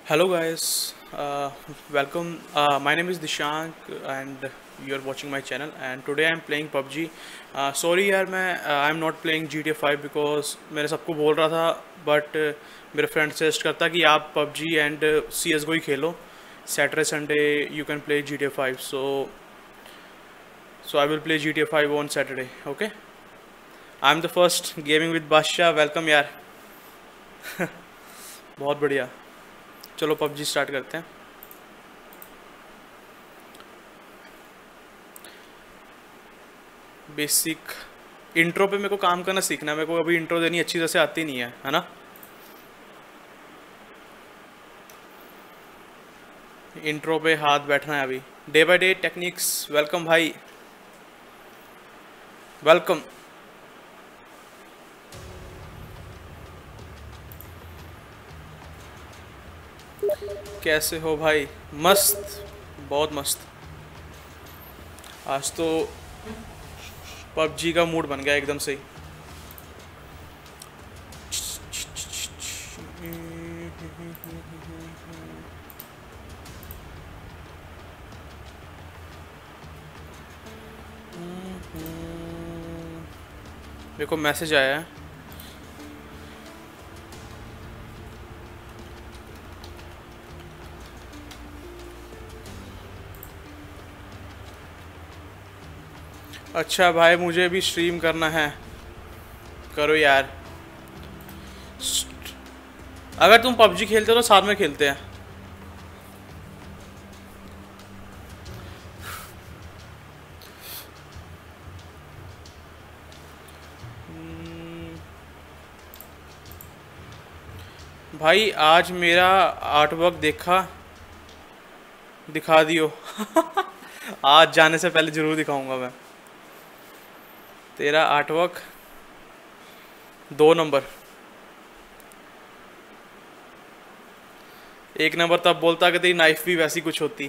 Hello guys, welcome. My name is Dishank and you are watching my channel and today I am playing PUBG. Sorry यार I am not playing GTA 5 because मैंने सबको बोल रहा था but मेरे friend suggest करता कि आप PUBG and CSGO he Khelo. Saturday Sunday you can play GTA 5 so I will play GTA 5 on Saturday. Okay. I am the first gaming with Basha. Welcome यार. बहुत बढ़िया. चलो पबजी स्टार्ट करते हैं. Basic intro पे मेरे को काम करना सीखना है. मेरे को अभी इंट्रो देनी अच्छी तरह से आती नहीं है ना. इंट्रो पे हाथ बैठना है अभी. Day by day techniques. Welcome भाई, वेलकम. कैसे हो भाई? मस्त, बहुत मस्त. आज तो पबजी का मूड बन गया एकदम से ही. मेरे को मैसेज आया है. अच्छा भाई, मुझे भी स्ट्रीम करना है. करो यार. अगर तुम पबजी खेलते हो तो साथ में खेलते हैं. भाई आज मेरा आर्टवर्क दिखा दियो. आज जाने से पहले जरूर दिखाऊंगा मैं तेरा आर्टवर्क. 2 नंबर. 1 नंबर तब बोलता कि तेरी नाइफ भी वैसी कुछ होती.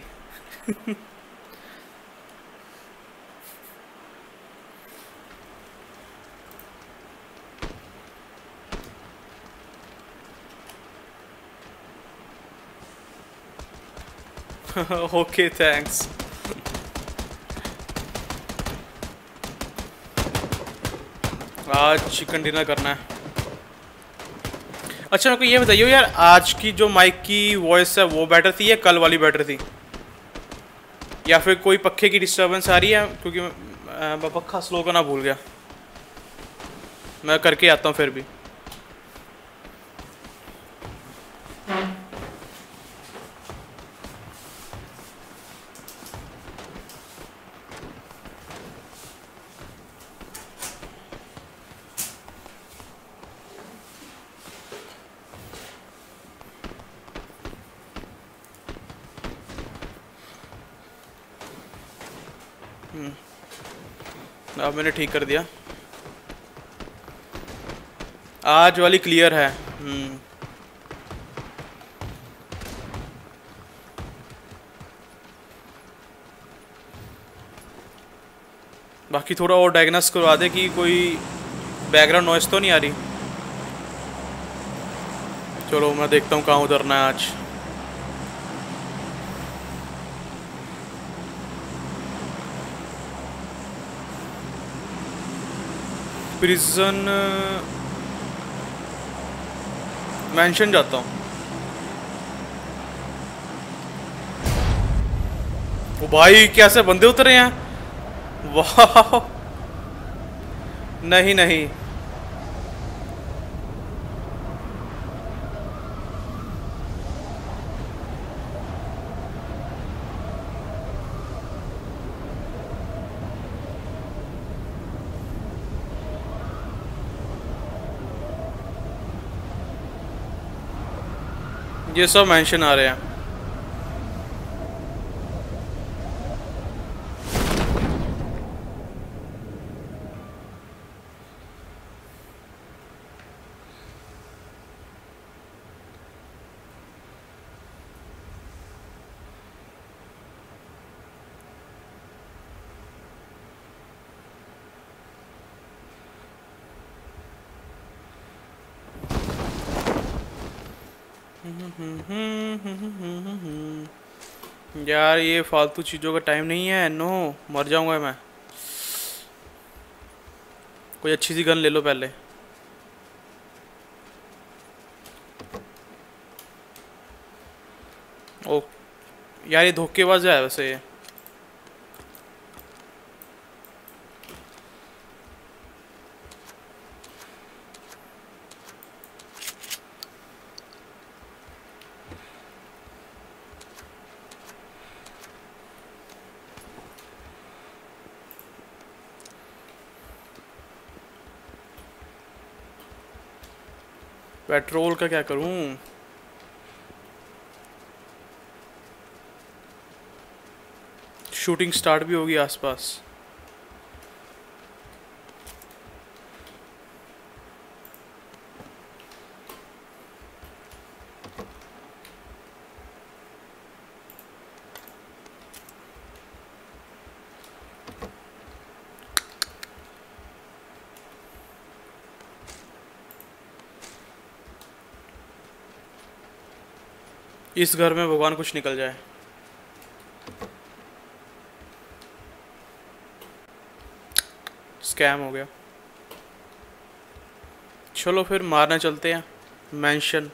Okay thanks. आज चिकन डिनर करना है. अच्छा मेरे को ये बताइए यार, आज की जो माइक की वॉइस है वो बेटर थी या कल वाली बेटर थी, या फिर कोई पक्खे की डिस्टरबेंस आ रही है? क्योंकि मैं पक्खा स्लो करना भूल गया. मैं करके आता हूँ फिर भी. अब मैंने ठीक कर दिया. आज वाली क्लियर है. बाकी थोड़ा और डायग्नोस करवा दे कि कोई बैकग्राउंड नॉइस तो नहीं आ रही. चलो मैं देखता हूँ कहाँ उतरना है आज. प्रिजन मेंशन जाता हूँ. ओ भाई कैसे बंदे उतरे हैं. वाह. नहीं नहीं, ये सब मेंशन आ रहे हैं. यार ये फालतू चीज़ों का टाइम नहीं है। नो, मर जाऊंगा मैं। कोई अच्छी सी गन ले लो पहले। ओ यार, ये धोखेबाज है वैसे ये। पेट्रोल का क्या करूं? शूटिंग स्टार्ट भी होगी आसपास। इस घर में भगवान कुछ निकल जाए। स्कैम हो गया। चलो फिर मारने चलते हैं मैंशन।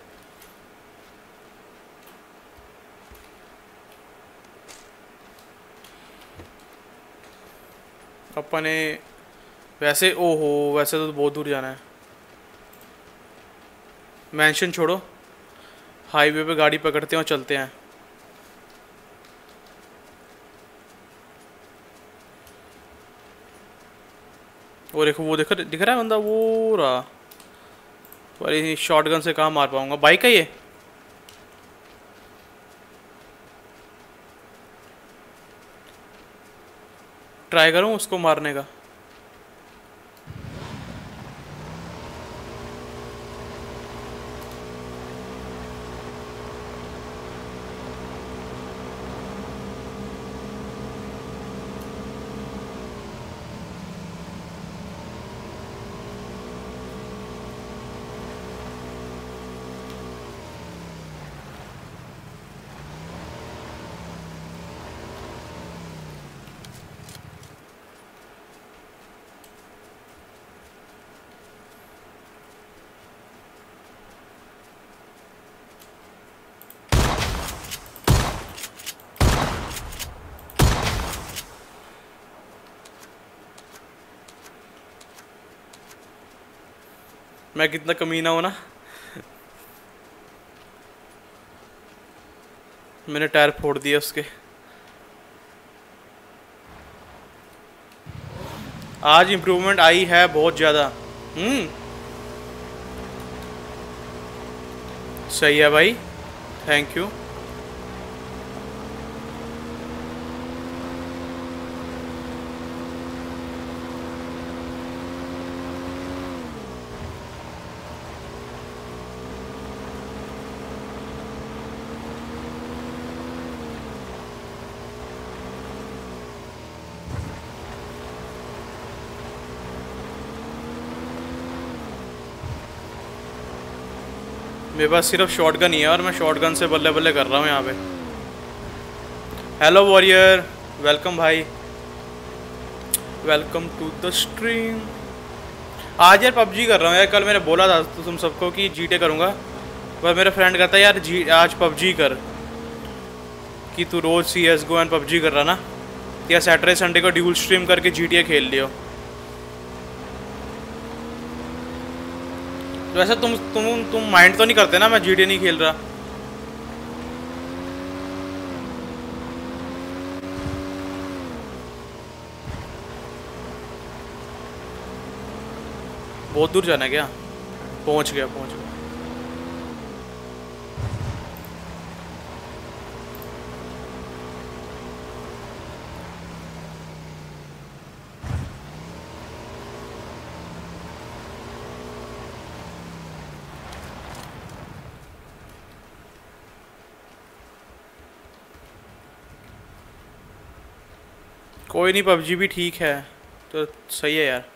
अपने वैसे, ओहो, वैसे तो बहुत दूर जाना है। मैंशन छोड़ो, हाईवे पे गाड़ी पकड़ते हैं और चलते हैं। वो देखो, वो दिख रहा है बंदा, वो रहा। पर शॉटगन से कहाँ मार पाऊंगा? बाइक है ये। ट्राई करूँ उसको मारने का। मैं कितना कमीना हूं ना। मैंने टायर फोड़ दिया उसके। आज इम्प्रूवमेंट आई है बहुत ज़्यादा। सही है भाई, थैंक यू। मेरे पास सिर्फ शॉटगन ही है और मैं शॉटगन से बल्ले बल्ले कर रहा हूँ यहाँ पे। हेलो वॉरियर, वेलकम भाई, वेलकम टू द स्ट्रीम। आज यार पबजी कर रहा हूँ यार। कल मैंने बोला था तो तुम सबको कि जीटे करूँगा, पर मेरा फ्रेंड कहता है यार जी आज पबजी कर, कि तू रोज़ CS:GO एंड पबजी कर रहा ना, या सैटरडे संडे को ड्यूल स्ट्रीम करके GTA खेल लियो। तो वैसे तुम माइंड तो नहीं करते ना मैं GTA नहीं खेल रहा? बहुत दूर जाना है क्या? पहुंच गया, पहुंच गया। कोई नहीं, पबजी भी ठीक है तो सही है यार।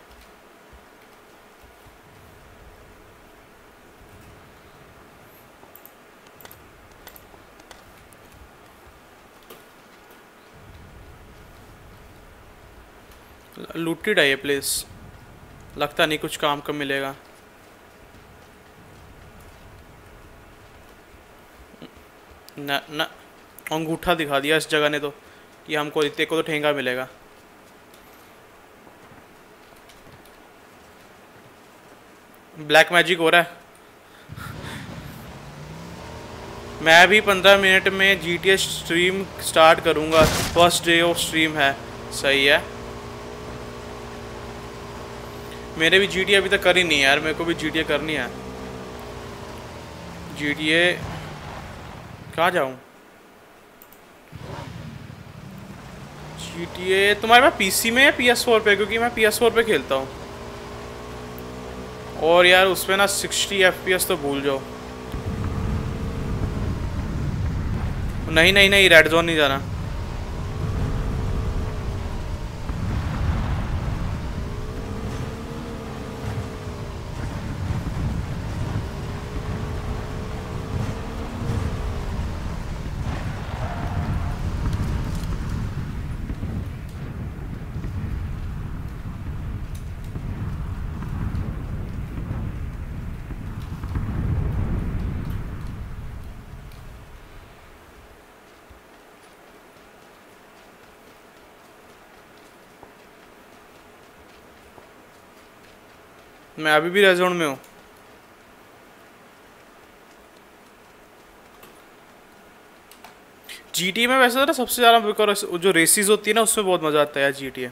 लूटेड है ये प्लेस, लगता नहीं कुछ काम का मिलेगा। ना ना, अंगूठा दिखा दिया इस जगह ने तो कि हमको इतने को तो ठेंगा मिलेगा। ब्लैक मैजिक हो रहा है। मैं भी 15 मिनट में GTA स्ट्रीम स्टार्ट करूंगा, फर्स्ट डे ऑफ स्ट्रीम है। सही है। मेरे भी GTA अभी तक करी नहीं है यार, मेरे को भी GTA करनी है। GTA कहाँ जाऊँ? GTA तुम्हारे पास PC में या PS4 पे? क्योंकि मैं PS4 पे खेलता हूँ और यार उस पर ना 60 FPS तो भूल जाओ। नहीं नहीं नहीं, रेड जोन नहीं जाना। मैं अभी भी रेड जोन में हूँ। GTA में वैसे तो ना सबसे ज़्यादा जो रेसिस होती है ना उसमें बहुत मज़ा आता है यार। GTA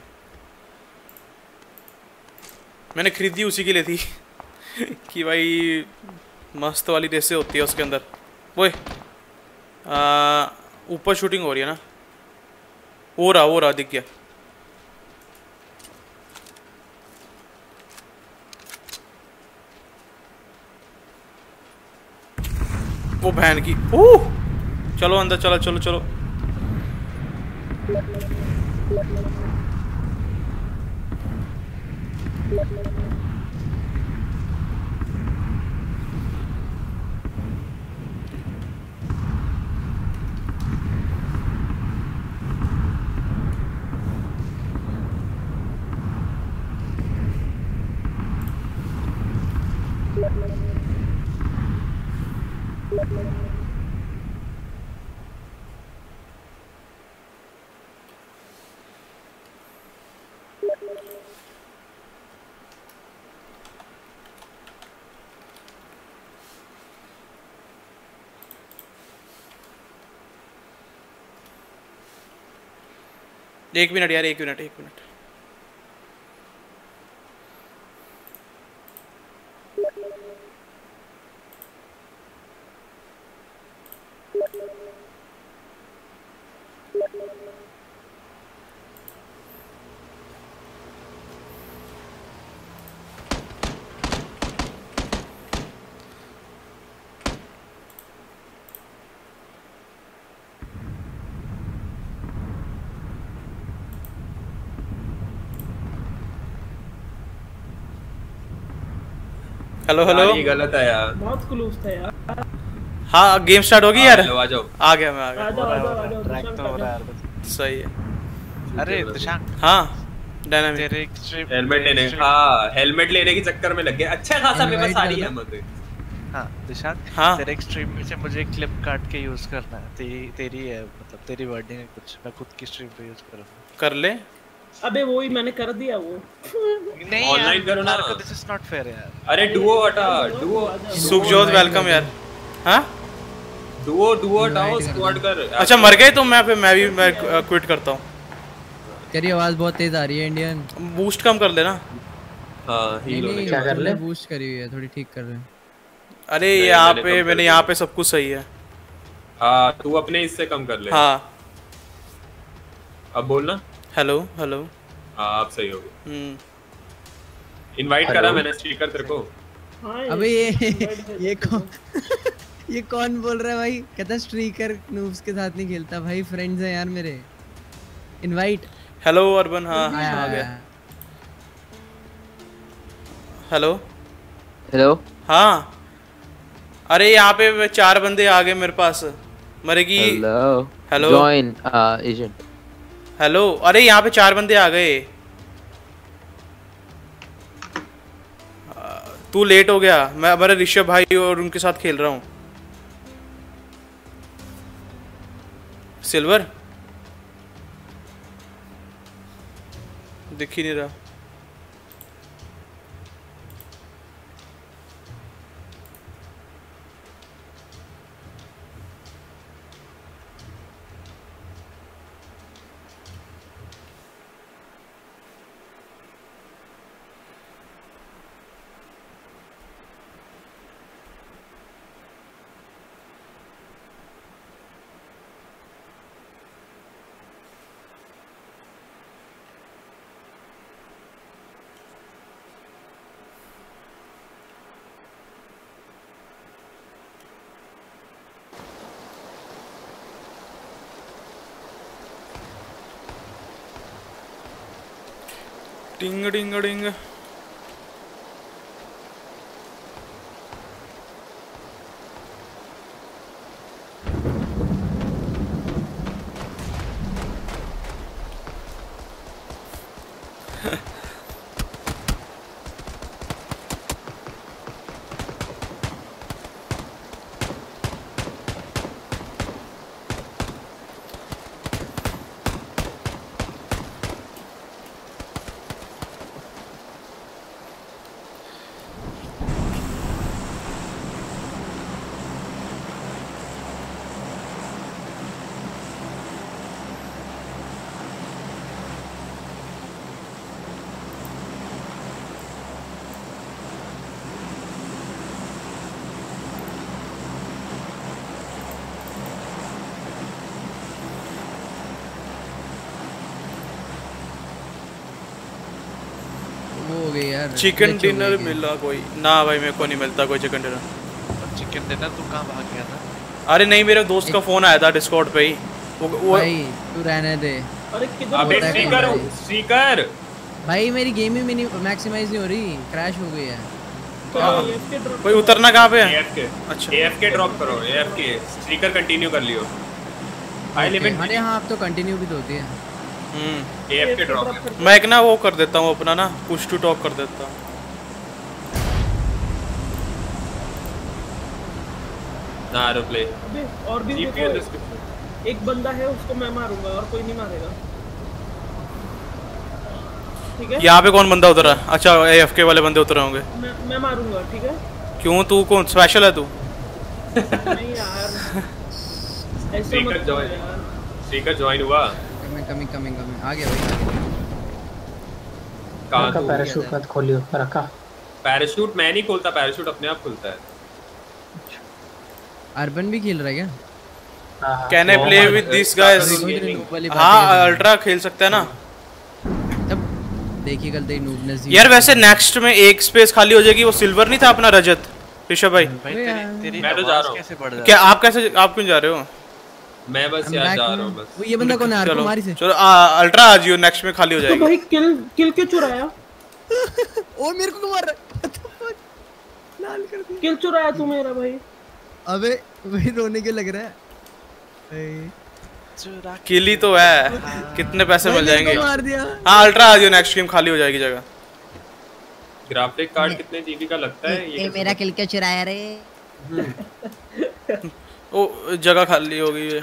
मैंने खरीदी उसी के लिए थी कि भाई मस्त वाली रेसें होती है उसके अंदर। वो ऊपर शूटिंग हो रही है ना, हो रहा दिख गया। वो बहन की। ओह चलो अंदर, चलो चलो चलो। एक मिनट यार, एक मिनट। Hello hello. ये गलत है यार, बहुत क्लोज था यार। हाँ गेम स्टार्ट होगी यार। आ जाओ। आ गया, मैं आ गया। आ जाओ ट्रैक तो हो रहा है यार। सही है। अरे दिशांक, हाँ डायनामिक। तेरे एक स्ट्रीम हेलमेट लेने, हाँ हेलमेट लेने के चक्कर में लग गया। अच्छा खासा मेरे पास आ रही है मुझे। हाँ दिशांक, हाँ। तेरे एक स्ट्रीम में से मुझे क्लिप काट के यूज करना है। तेरी है, मतलब तेरी वर्डिंग है कुछ, मैं खुद की स्ट्रीम पे यूज करूंगा। कर ले। अबे वो ही मैंने कर दिया वो। नहीं Online यार, करो ना। Marco, this is not fair यार। अरे डुओ हटा, डुओ सुखजोत वेलकम यार। हाँ डुओ हटाओ, स्क्वाड कर। अच्छा मर गए तो मैं क्विट करता हूँ। तेरी आवाज बहुत तेज आ रही है इंडियन। बूस्ट कम कर लेना। हाँ हील होने क्या के कर ले? बूस्ट करी हुई है, थोड़ी ठीक कर रहे हैं। अरे नहीं, यहाँ मैंने पे कम कर मैंने दिया। यहाँ पे सब कुछ सही है। हाँ तू अपने इससे कम कर ले। हाँ अब बोलना। Hello hello. हाँ आप सही हो गए। इनवाइट करा मैंने स्पीकर तेरे को। हाँ, अबे ये कौन ये कौन बोल रहा है भाई? कहता स्ट्रीकर नूब्स के साथ नहीं खेलता भाई, फ्रेंड्स हैं यार मेरे। इनवाइट। Hello urban. हाँ आ गया। Hello hello. हाँ। अरे यहाँ पे 4 बंदे आ गए मेरे पास। मरेगी। Hello. Hello join agent. Hello. अरे यहाँ पे 4 बंदे आ गए। तू लेट हो गया, मैं हमारे ऋषभ भाई और उनके साथ खेल रहा हूँ। सिल्वर दिख ही नहीं रहा। डिंग डिंग डिंग। वो हो गई यार। चिकन glitch हो डिनर गई। मिला कोई ना भाई, मेरे को नहीं मिलता कोई चिकन डिनर। चिकन डिनर तू कहाँ भाग गया था? अरे नहीं, मेरे दोस्त का फोन आया था डिस्कॉर्ड पे ही। वो भाई तू रहने दे अरे किधर अबे होता है स्पीकर भाई। स्पीकर भाई, मेरी गेम ही मिनी मैक्सिमाइज नहीं हो रही, क्रैश हो गई है। कोई उतरना कहाँ पे है? AFK अच्छा। AFK ड्रॉप करो, AFK स्पीकर कंटिन्यू कर लियो। हाई लिमिट अरे हाँ, अब तो कंटिन्यू भी तो होती है। AFK drop. मैं एक ना वो कर देता हूँ अपना ना, पुश टू टॉक कर देता हूँ। ना रिप्ले अबे और भी जीपीएस देखो, डिस्क्रिप्शन। एक बंदा है उसको मैं मारूंगा और कोई नहीं मारेगा, ठीक है? यहाँ पे कौन बंदा उतरा? अच्छा AFK वाले बंदे उतरे होंगे। मैं मारूंगा, ठीक है? क्यों, तू कौन स्पेशल है तू? नहीं यार, ऐसा स्पीकर मत करो जॉइन यार। स्पीकर जॉइन हुआ कमिंग आ गया भाई, आ गया। कहाँ रखा तू? पैराशूट मत खोलियो, रखा। पैराशूट मैं नहीं खोलता, पैराशूट अपने आप खुलता है। अर्बन भी खेल रहा है क्या? हाँ, कैन आई वो प्ले हमारे- विद दिस गाइस? Gaming। हाँ अल्ट्रा खेल सकता है ना। तब देखिए कल तेरी नूबनेस। यार वैसे नेक्स्ट में एक स्पेस खाली हो जाएगी, वो सिल्वर नहीं था अपना रजत? ऋषभ भाई भाई अबे तेरी यार। तेरी मैं तो जा आवाज रहा हूँ। कैसे बढ़ क्या जाती आप कैसे, आप क्यों जा रहे हो? मैं बस I'm यार back जा now। रहा हूँ बस। वो ये बंदा कौन है? चलो कुमारी से। चलो अल्ट्रा आ जियो, नेक्स्ट में खाली हो तो जाएगी। भाई किल क्यों चुराया? ओ मेरे को मार रहा है। लाल कर दिया। किल चुराया तू मेरा भाई। अबे वही रोने के लग रहा है भाई। चुरा के किली तो है, कितने पैसे भाई मिल मेरे को जाएंगे? मार दिया। हाँ अल्ट्रा आ जियो, नेक्स्ट गेम खाली हो जाएगी जगह। ग्राफिक कार्ड कितने जीबी का लगता है ये मेरा किल क्यों चुराया रे? ओ जगह खाली हो गई है।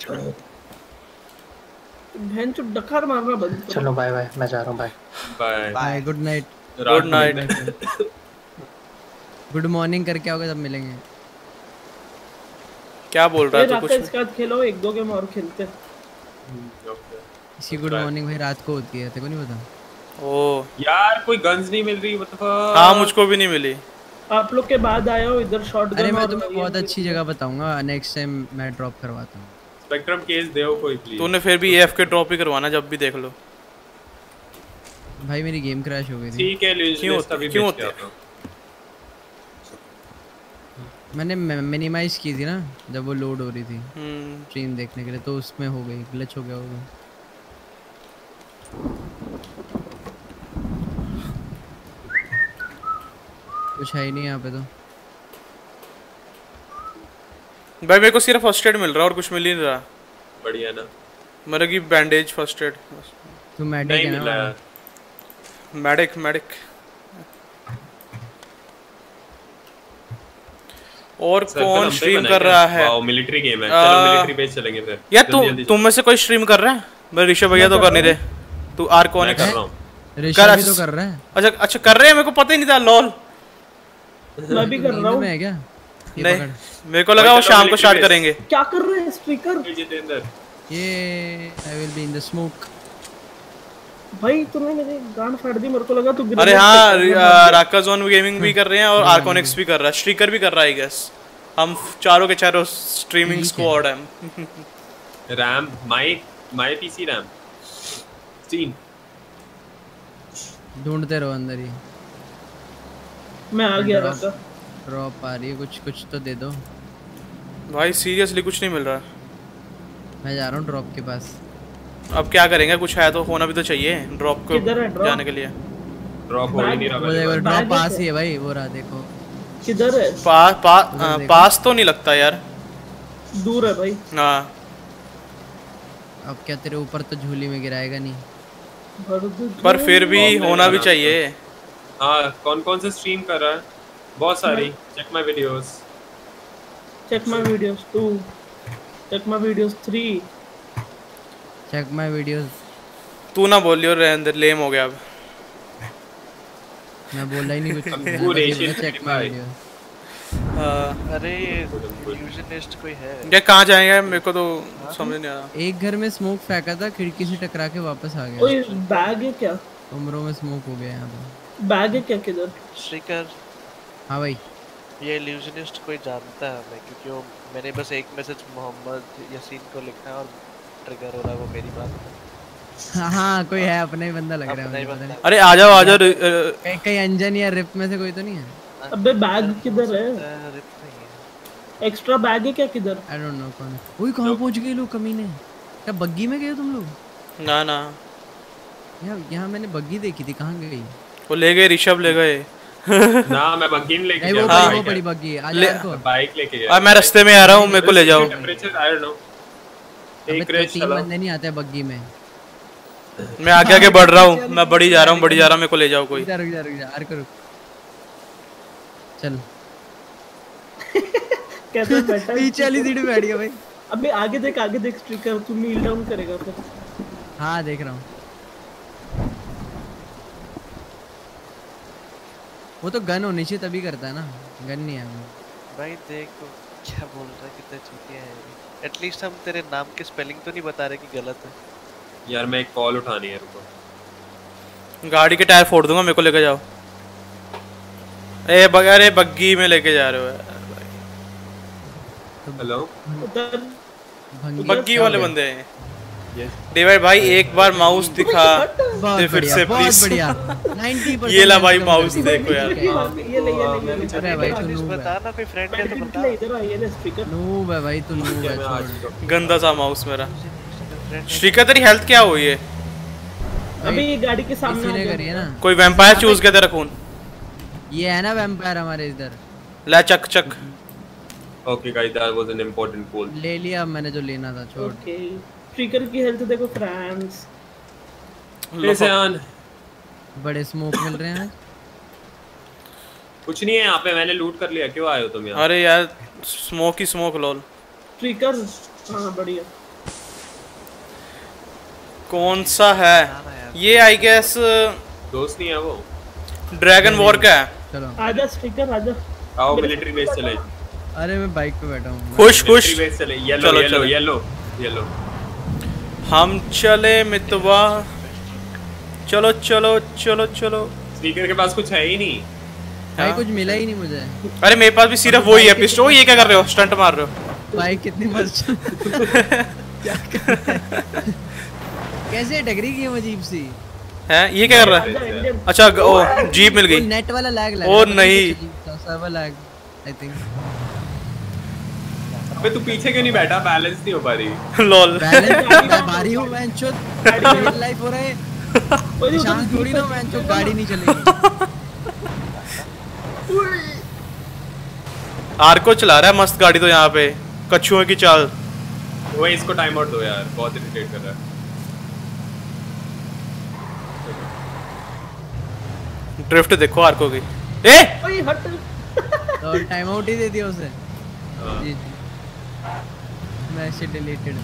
बहन चो डकार मारना बंद करो। चलो बाय बाय, मैं जा रहा हूँ, bye. Bye bye, good night. Good night. Good morning करके आओगे तब मिलेंगे। क्या बोल रहा ये है तू? रात कुछ का इसके बाद खेलो, एक दो गेम और खेलते हैं। इसी गुड मॉर्निंग भाई रात को होती है, तेरे को नहीं पता? ओ यार कोई गन्स नहीं मिल रही, मतलब हाँ मुझको भी नहीं मिली। आप लोग के बाद आया हो इधर शॉटगन। अरे मैं तुम्हें बहुत अच्छी जगह बताऊंगा, नेक्स्ट टाइम मैं ड्रॉप करवाता हूँ। स्पेक्ट्रम केस दे कोई प्लीज। तूने फिर भी AFK ड्रॉप ही करवाना जब भी देख लो। भाई मेरी गेम क्रैश हो गई थी। ठीक है ल्यूज क्यों लिस्ट अभी क्यों बेच के होते आता हूँ। मैंने मिनिमाइज की थी ना जब वो लोड हो रही थी हम्म, स्ट्रीम देखने के लिए, तो उसमें हो गई, ग्लिच हो गया होगा। कुछ है ही नहीं यहाँ पे तो। भाई मेरे को सिर्फ फर्स्ट एड मिल रहा है और कुछ मिल ही नहीं रहा। बढ़िया ना, मेरे की बैंडेज, फर्स्ट एड, तू मेडिक नहीं है मिला ना? यार। मेडिक। और सर्कल कौन हम पे स्ट्रीम बना कर क्या? रहा है? वाओ मिलिट्री गेम है, चलो आ, मिलिट्री बेस चलेंगे फिर। यार जल्दी जल्दी तुम में से कोई स्ट्रीम कर रहा है? मैं ऋषभ भैया तो कर नहीं रहे। तू आर कौन मैं कर है? रहा हूँ। ऋषभ भी तो कर रहा है। अच्छा अच्छा कर रहे हैं, मेरे को पता ही नहीं था। लॉल मैं भी कर रहा नींद हूँ। में है क्या? ये नहीं, पकड़। मेरे को लगा वो चलो शाम को military स्टार्ट base। करेंगे। क्या कर रहे हैं स्पीकर? जितेंद्र ये I will be in the smoke. भाई तूने मेरी गांड फाड़ दी, मेरे को लगा तू अरे grenade हाँ, फेंकेगा। राका जोन गेमिंग भी कर रहे हैं और आर्कोनिक्स भी कर रहा है, स्ट्रीकर भी कर रहा है आई गेस। हम चारों के चारों स्ट्रीमिंग स्क्वाड हैं। रैम माय पीसी रैम 3 ढूंढते रहो अंदर ही। मैं आ गया राका। ड्रॉप आ रही है, कुछ तो दे दो। भाई सीरियसली कुछ नहीं मिल रहा। मैं जा रहा हूँ ड्रॉप के पास। अब क्या करेंगे? कुछ है तो होना भी तो चाहिए ड्रॉप को किधर है drop? जाने के लिए। ड्रॉप हो ही नहीं रहा वो पहले देखो बार। ड्रॉप बैग पास है ही है भाई, वो रहा देखो। किधर है? पास तो नहीं लगता यार। दूर है भाई। हाँ अब क्या तेरे ऊपर तो झोली में गिराएगा नहीं। पर फिर भी होना भी चाहिए। हाँ कौन से स्ट्रीम कर रहा है? बहुत सारी। Check my videos. Check my videos 2, check my videos 3। Check my videos. तू ना बोलियो, रहने दे, लेम हो गया अब। मैं बोला ही नहीं कुछ। तू रेशियन चेक माय वीडियोस। अरे इल्यूजनिस्ट कोई है? क्या कहाँ जाएंगे? मेरे को तो समझ नहीं आ रहा। एक घर में स्मोक फेंका था, खिड़की से टकरा के वापस आ गया। ओए बैग है क्या? उम्रों में स्मोक हो गया यहाँ पे। बैग है क्या किधर? स्ट्रीकर हाँ भाई। ये इल्यूजनिस्ट कोई जानता है हमें, क्योंकि वो मैंने बस एक मैसेज मोहम्मद यासीन को लिखना है और ट्रिगर हो रहा है वो मेरी बात। हाँ कोई है, अपना ही बंदा लग रहा है अपना ही मुझे, पता बंदा। नहीं। अरे आ जाओ आ जाओ। कहीं अंजन या रिप में से कोई तो नहीं है? अबे बैग किधर है? रिप नहीं है। एक्स्ट्रा बैग है क्या किधर? आई डोंट नो कौन है। ओए कहाँ पहुंच गए लोग कमीने? क्या बग्गी में गए हो तुम लोग? ना ना, यहाँ मैंने बग्गी देखी थी, कहाँ गई? वो ले गए, ऋषभ ले गए। ना मैं बग्गी में लेके नहीं गया वो बड़ी बग्गी आ ले- जा को। बाइक लेके गया। अब मैं रास्ते में आ रहा हूँ, मेरे को ले जाओ। Temperature I don't know. अबे एक तो रेस 3 चलो। बंदे नहीं आते बग्गी में। मैं आगे आगे बढ़ रहा हूँ, मैं बढ़ी जा रहा हूँ, बढ़ी जा रहा हूँ, मेरे को ले जाओ कोई। रुक जा आर करो। चल कैसे बैठा है? पीछे वाली सीट पे बैठ गया भाई। अबे आगे देख स्ट्रीकर, तू नील डाउन करेगा फिर। हाँ देख रहा हूँ। वो तो गन होनी चाहिए तभी करता है ना, गन नहीं है वो। भाई देखो क्या बोल रहा है, कितना चूतिया है। एटलीस्ट हम तेरे नाम की स्पेलिंग तो नहीं बता रहे कि गलत है। यार मैं एक कॉल उठानी है, रुको। गाड़ी के टायर फोड़ दूंगा, मेरे को लेके जाओ। अरे बग्गी में लेके जा रहे हो यार भाई। हेलो उधर बग्गी वाले बंदे हैं। यस डेविड भाई एक बार माउस दिखा बहुत दे फिर बढ़िया, से बहुत प्लीज। बढ़िया। 90% ये ला भाई खत्म माउस कर दिया। देखो यार। ये ले अरे भाई तू नूब बता है। ना, कोई फ्रेंड है तो बता। ले इधर आ, ये ले स्पीकर। नूब है भाई, तू नूब है, मैं आज छोड़। गंदा सा माउस मेरा। श्रीका तेरी हेल्थ क्या हुई है? अबे ये गाड़ी के सामने इसी आ ने जा। करी है ना। कोई वैम्पायर चूज किया तेरा खून? ये है ना वैम्पायर हमारे इधर। ला चक चक। Okay guys that was an important call. ले लिया अब मैंने जो लेना था, छोड़। ओके स्पीकर की हेल्थ देखो फ्रेंड्स। कैसे आन? बड़े स्मोक मिल रहे हैं। कुछ नहीं है यहाँ पे, मैंने लूट कर लिया। क्यों आए हो तुम यहाँ? अरे यार स्मोक ही स्मोक लॉल। स्पीकर हाँ बढ़िया। कौन सा है ये? आई गेस दोस्त नहीं है वो। ड्रैगन वॉर का है। चलो आजा स्पीकर आजा। आओ मिलिट्री बेस चले। अरे मैं बाइक पे बैठा हूँ। खुश खुश मिलिट्री बेस चले। येलो चलो, येलो चलो। Yellow yellow. हम चले मितवा। चलो चलो चलो चलो। स्पीकर के पास कुछ है ही नहीं। भाई कुछ मिला ही नहीं मुझे। अरे मेरे पास भी सिर्फ वही है पिस्टल। ये क्या कर रहे हो? स्टंट मार रहे हो? बाइक कितनी मस्त। क्या कर रहा है? कैसे टकरी की अजीब सी। हैं ये क्या कर रहा है? आजा इंडियन। अच्छा ओ जीप मिल गई। नेट वाला लैग लग ओ, नहीं। Server lag I think. अबे तू पीछे क्यों नहीं बैठा? बैलेंस नहीं हो पा रही। लॉल। बैलेंस भारी हूं मैं चुत। रियल लाइफ हो रहा है। ओए शांत थोड़ी ना मैं चुत, गाड़ी नहीं चलेगी। आर्को चला रहा है मस्त गाड़ी तो यहाँ पे। कछुओं की चाल। वो इसको टाइम आउट दो यार, बहुत इरिटेट कर रहा है। ड्रिफ्ट देखो आर्को की। ए ओए हट। तो टाइम आउट ही दे दिया उसे। जी जी मैसेज डिलीटेड।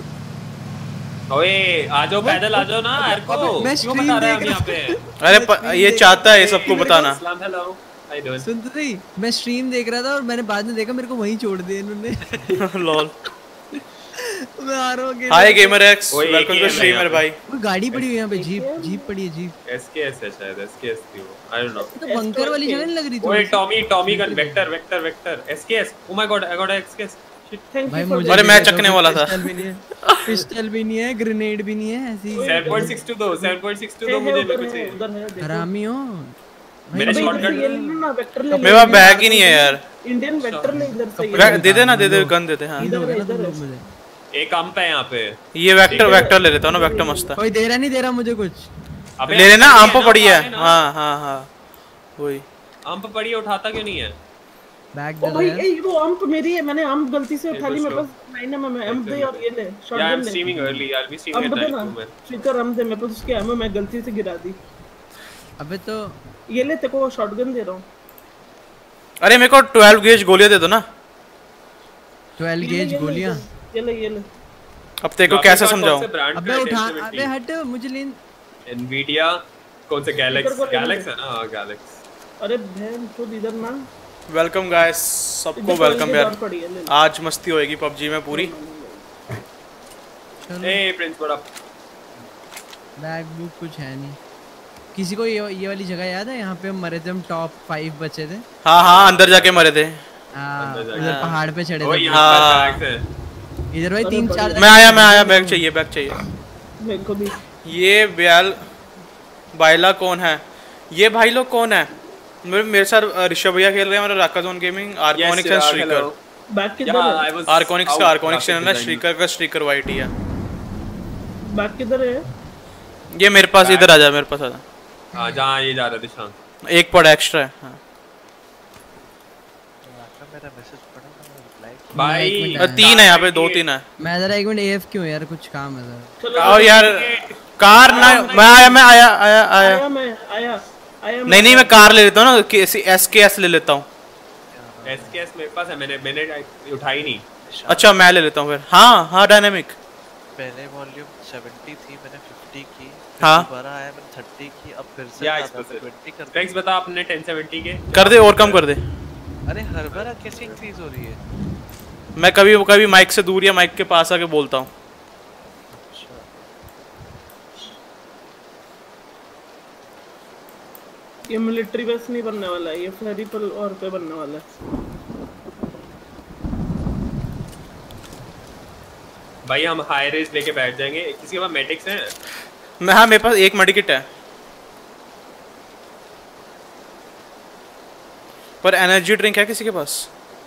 ओए आ जाओ पैदल आ जाओ ना यार को। मैं क्यों stream बता रहे हैं देख हम यहाँ पे? अरे ये चाहता है सबको बताना। अस्सलाम हेलो हाय डूइंग? सुन तो सही, मैं स्ट्रीम देख रहा था और मैंने बाद में देखा मेरे को वहीं छोड़ दिया इन्होंने। लॉल। मैं आ रहा हूँ हाय गेमर एक्स, ओए, वेलकम टू AKM है स्ट्रीम यहाँ मेरे पे। भाई। वो गाड़ी पड़ी हुई है यहाँ पे, जीप पड़ी है जीप। एसकेएस है शायद, एसकेएस थी वो, आई डोंट नो। तो बंकर वाली जगह नहीं लग रही ओए थी? Tommy gun Vector SKS. Oh my god I got SKS. भाई मुझे अरे मैं चकने वाला था। पिस्टल भी नहीं है, ग्रेनेड भी नहीं है, ऐसी 7.62 दो 7.62 दो मुझे मेरे को चाहिए। हरामी हो। मेरे शॉटगन मेरे पास बैग ही नहीं है यार। इंडियन वेक्टर ले इधर से। दे दे ना, दे दे गन दे दे। हाँ इधर है तुम लोग मुझे। एक अंप है यहाँ पे। ये वेक्टर ले लेता हूँ ना, वेक्टर मस्त है। कोई दे रहा मुझे कुछ। अबे ले लेना, अंप आम पड़ी है। ना। हाँ वही अंप पड़ी है, उठाता क्यों नहीं है? बैग ओ दे दो भाई यार। वो अम्प मेरी है, मैंने अम्प गलती से उठा ली। मेरे पास 9 में अम्प दे और ये ले या आई शॉटगन एम ले। Streaming early, I will be streaming अम्प एट दे ना 9 में। स्पीकर अम्प दे मेरे पास, उसके एमो मैं गलती से गिरा दी। अबे तो ये ले तेरे को शॉटगन दे रहा हूँ। अरे मेरे को 12 गेज गोलियां दे दो ना। 12 गेज गोलियां। ये ले अब तेरे को कैसे समझाऊं? अबे उठा, अबे हट, मुझे लेन। एनवीडिया कौन से गैलेक्स है ना? हां गैलेक्स। अरे बहन खुद इधर ना। वेलकम गाइस, सबको वेलकम यार। आज मस्ती होएगी पबजी में पूरी। ए प्रिंस व्हाट अप? बैग बुक कुछ है नहीं। किसी को ये वाली जगह याद है? यहाँ पे हम मरे थे, हम टॉप 5 बचे थे। हाँ अंदर जाके मरे थे। इधर पहाड़ पे चढ़े थे। हाँ इधर भाई 3-4 मैं आया, बैग चाहिए। मेरे को भी। ये बायला कौन है? ये भाई लोग कौन है? मेरे साथ ऋषभ भैया खेल रहे हैं, मेरा राका zone gaming, Arconix and Streaker. Back किधर है? आर्कोनिक्स चैनल है, स्ट्रीकर का स्ट्रीकर वाइट ही है। बैक किधर है? ये मेरे पास इधर आ जा, मेरे पास आ जा। हां जहां ये जा रहा दिशा। एक पड़ा एक्स्ट्रा है। हां मेरा मैसेज पढ़ा मैंने रिप्लाई भाई 3 है यहाँ पे, 2-3 है। मैं जरा 1 मिनट AF क्यों यार, कुछ काम है जरा। और यार कार ना, मैं आया। नहीं मैं कार ले लेता हूँ ना, SKS ले लेता हूँ। SKS मेरे पास है, मैंने उठाई नहीं। अच्छा मैं ले लेता हूँ फिर। हाँ डायनामिक। पहले वॉल्यूम 70 थी, मैंने 50 की। हाँ दोबारा आया मैंने 30 की, अब फिर से या 20 कर फ्लेक्स बता आपने 1070 के कर दे और कम कर दे। अरे हर बार कैसे इंक्रीज हो रही है? मैं कभी माइक से दूर या माइक के पास आके बोलता हूँ। ये मिलिट्री बेस नहीं बनने वाला है, ये फेरी पर और पे बनने वाला है। भाई हम हाई रेस लेके बैठ जाएंगे। किसी के पास मेडिक्स हैं? हाँ मेरे पास एक मेडिकिट है, पर एनर्जी ड्रिंक है किसी के पास?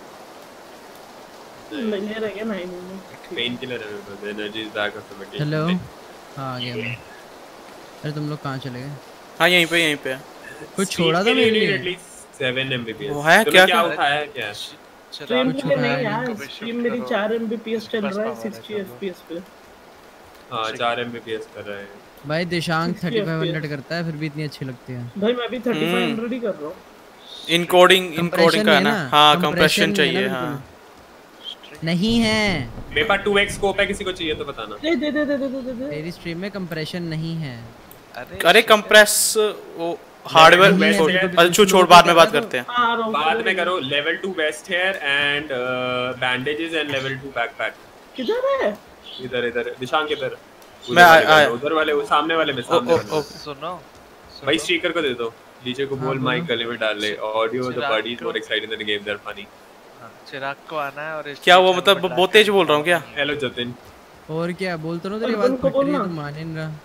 नहीं रहेगा नहीं। पेन किलर है मेरे पास, energy is back automatic. Hello हाँ आ गया मैं। अरे तुम लोग कहाँ चले गए? हाँ यहीं पे है। कुछ छोड़ा था मेरे लिए? At least 7 Mbps। वो है क्या उठाया है क्या? स्ट्रीम पे नहीं यार, स्ट्रीम मेरी 4 Mbps चल रहा है 60 FPS पे। हां 4 Mbps कर रहा है भाई। दिशांक 3500 करता है फिर भी इतनी अच्छी लगती है भाई। मैं भी 3500 ही कर रहा हूँ। इनकोडिंग का है ना? हाँ कंप्रेशन चाहिए। हाँ नहीं है मेरे पास 2x स्कोप है, किसी को चाहिए तो बताना। दे। तेरी स्ट्रीम में कंप्रेशन नहीं है। अरे कंप्रेस वो हार्डवेयर। अच्छा छोड़, बाद में बात करते हैं। बाद में करो। Level 2 vest here and bandages and level 2 backpack. किधर है? इधर दिशांक किधर? मैं आया उधर वाले, वो सामने वाले में, सामने वाले। सुनो भाई स्पीकर को दे दो, डीजे को बोल माइक गले में डाल ले। Audio the body is more exciting than the game, they are funny. Chirag को आना है। और क्या वो मतलब बहुत तेज बोल रहा हूँ क्या? हेलो जतिन। और क्या बोलता ना, तेरी बात फट रही है, तू मान नहीं रहा।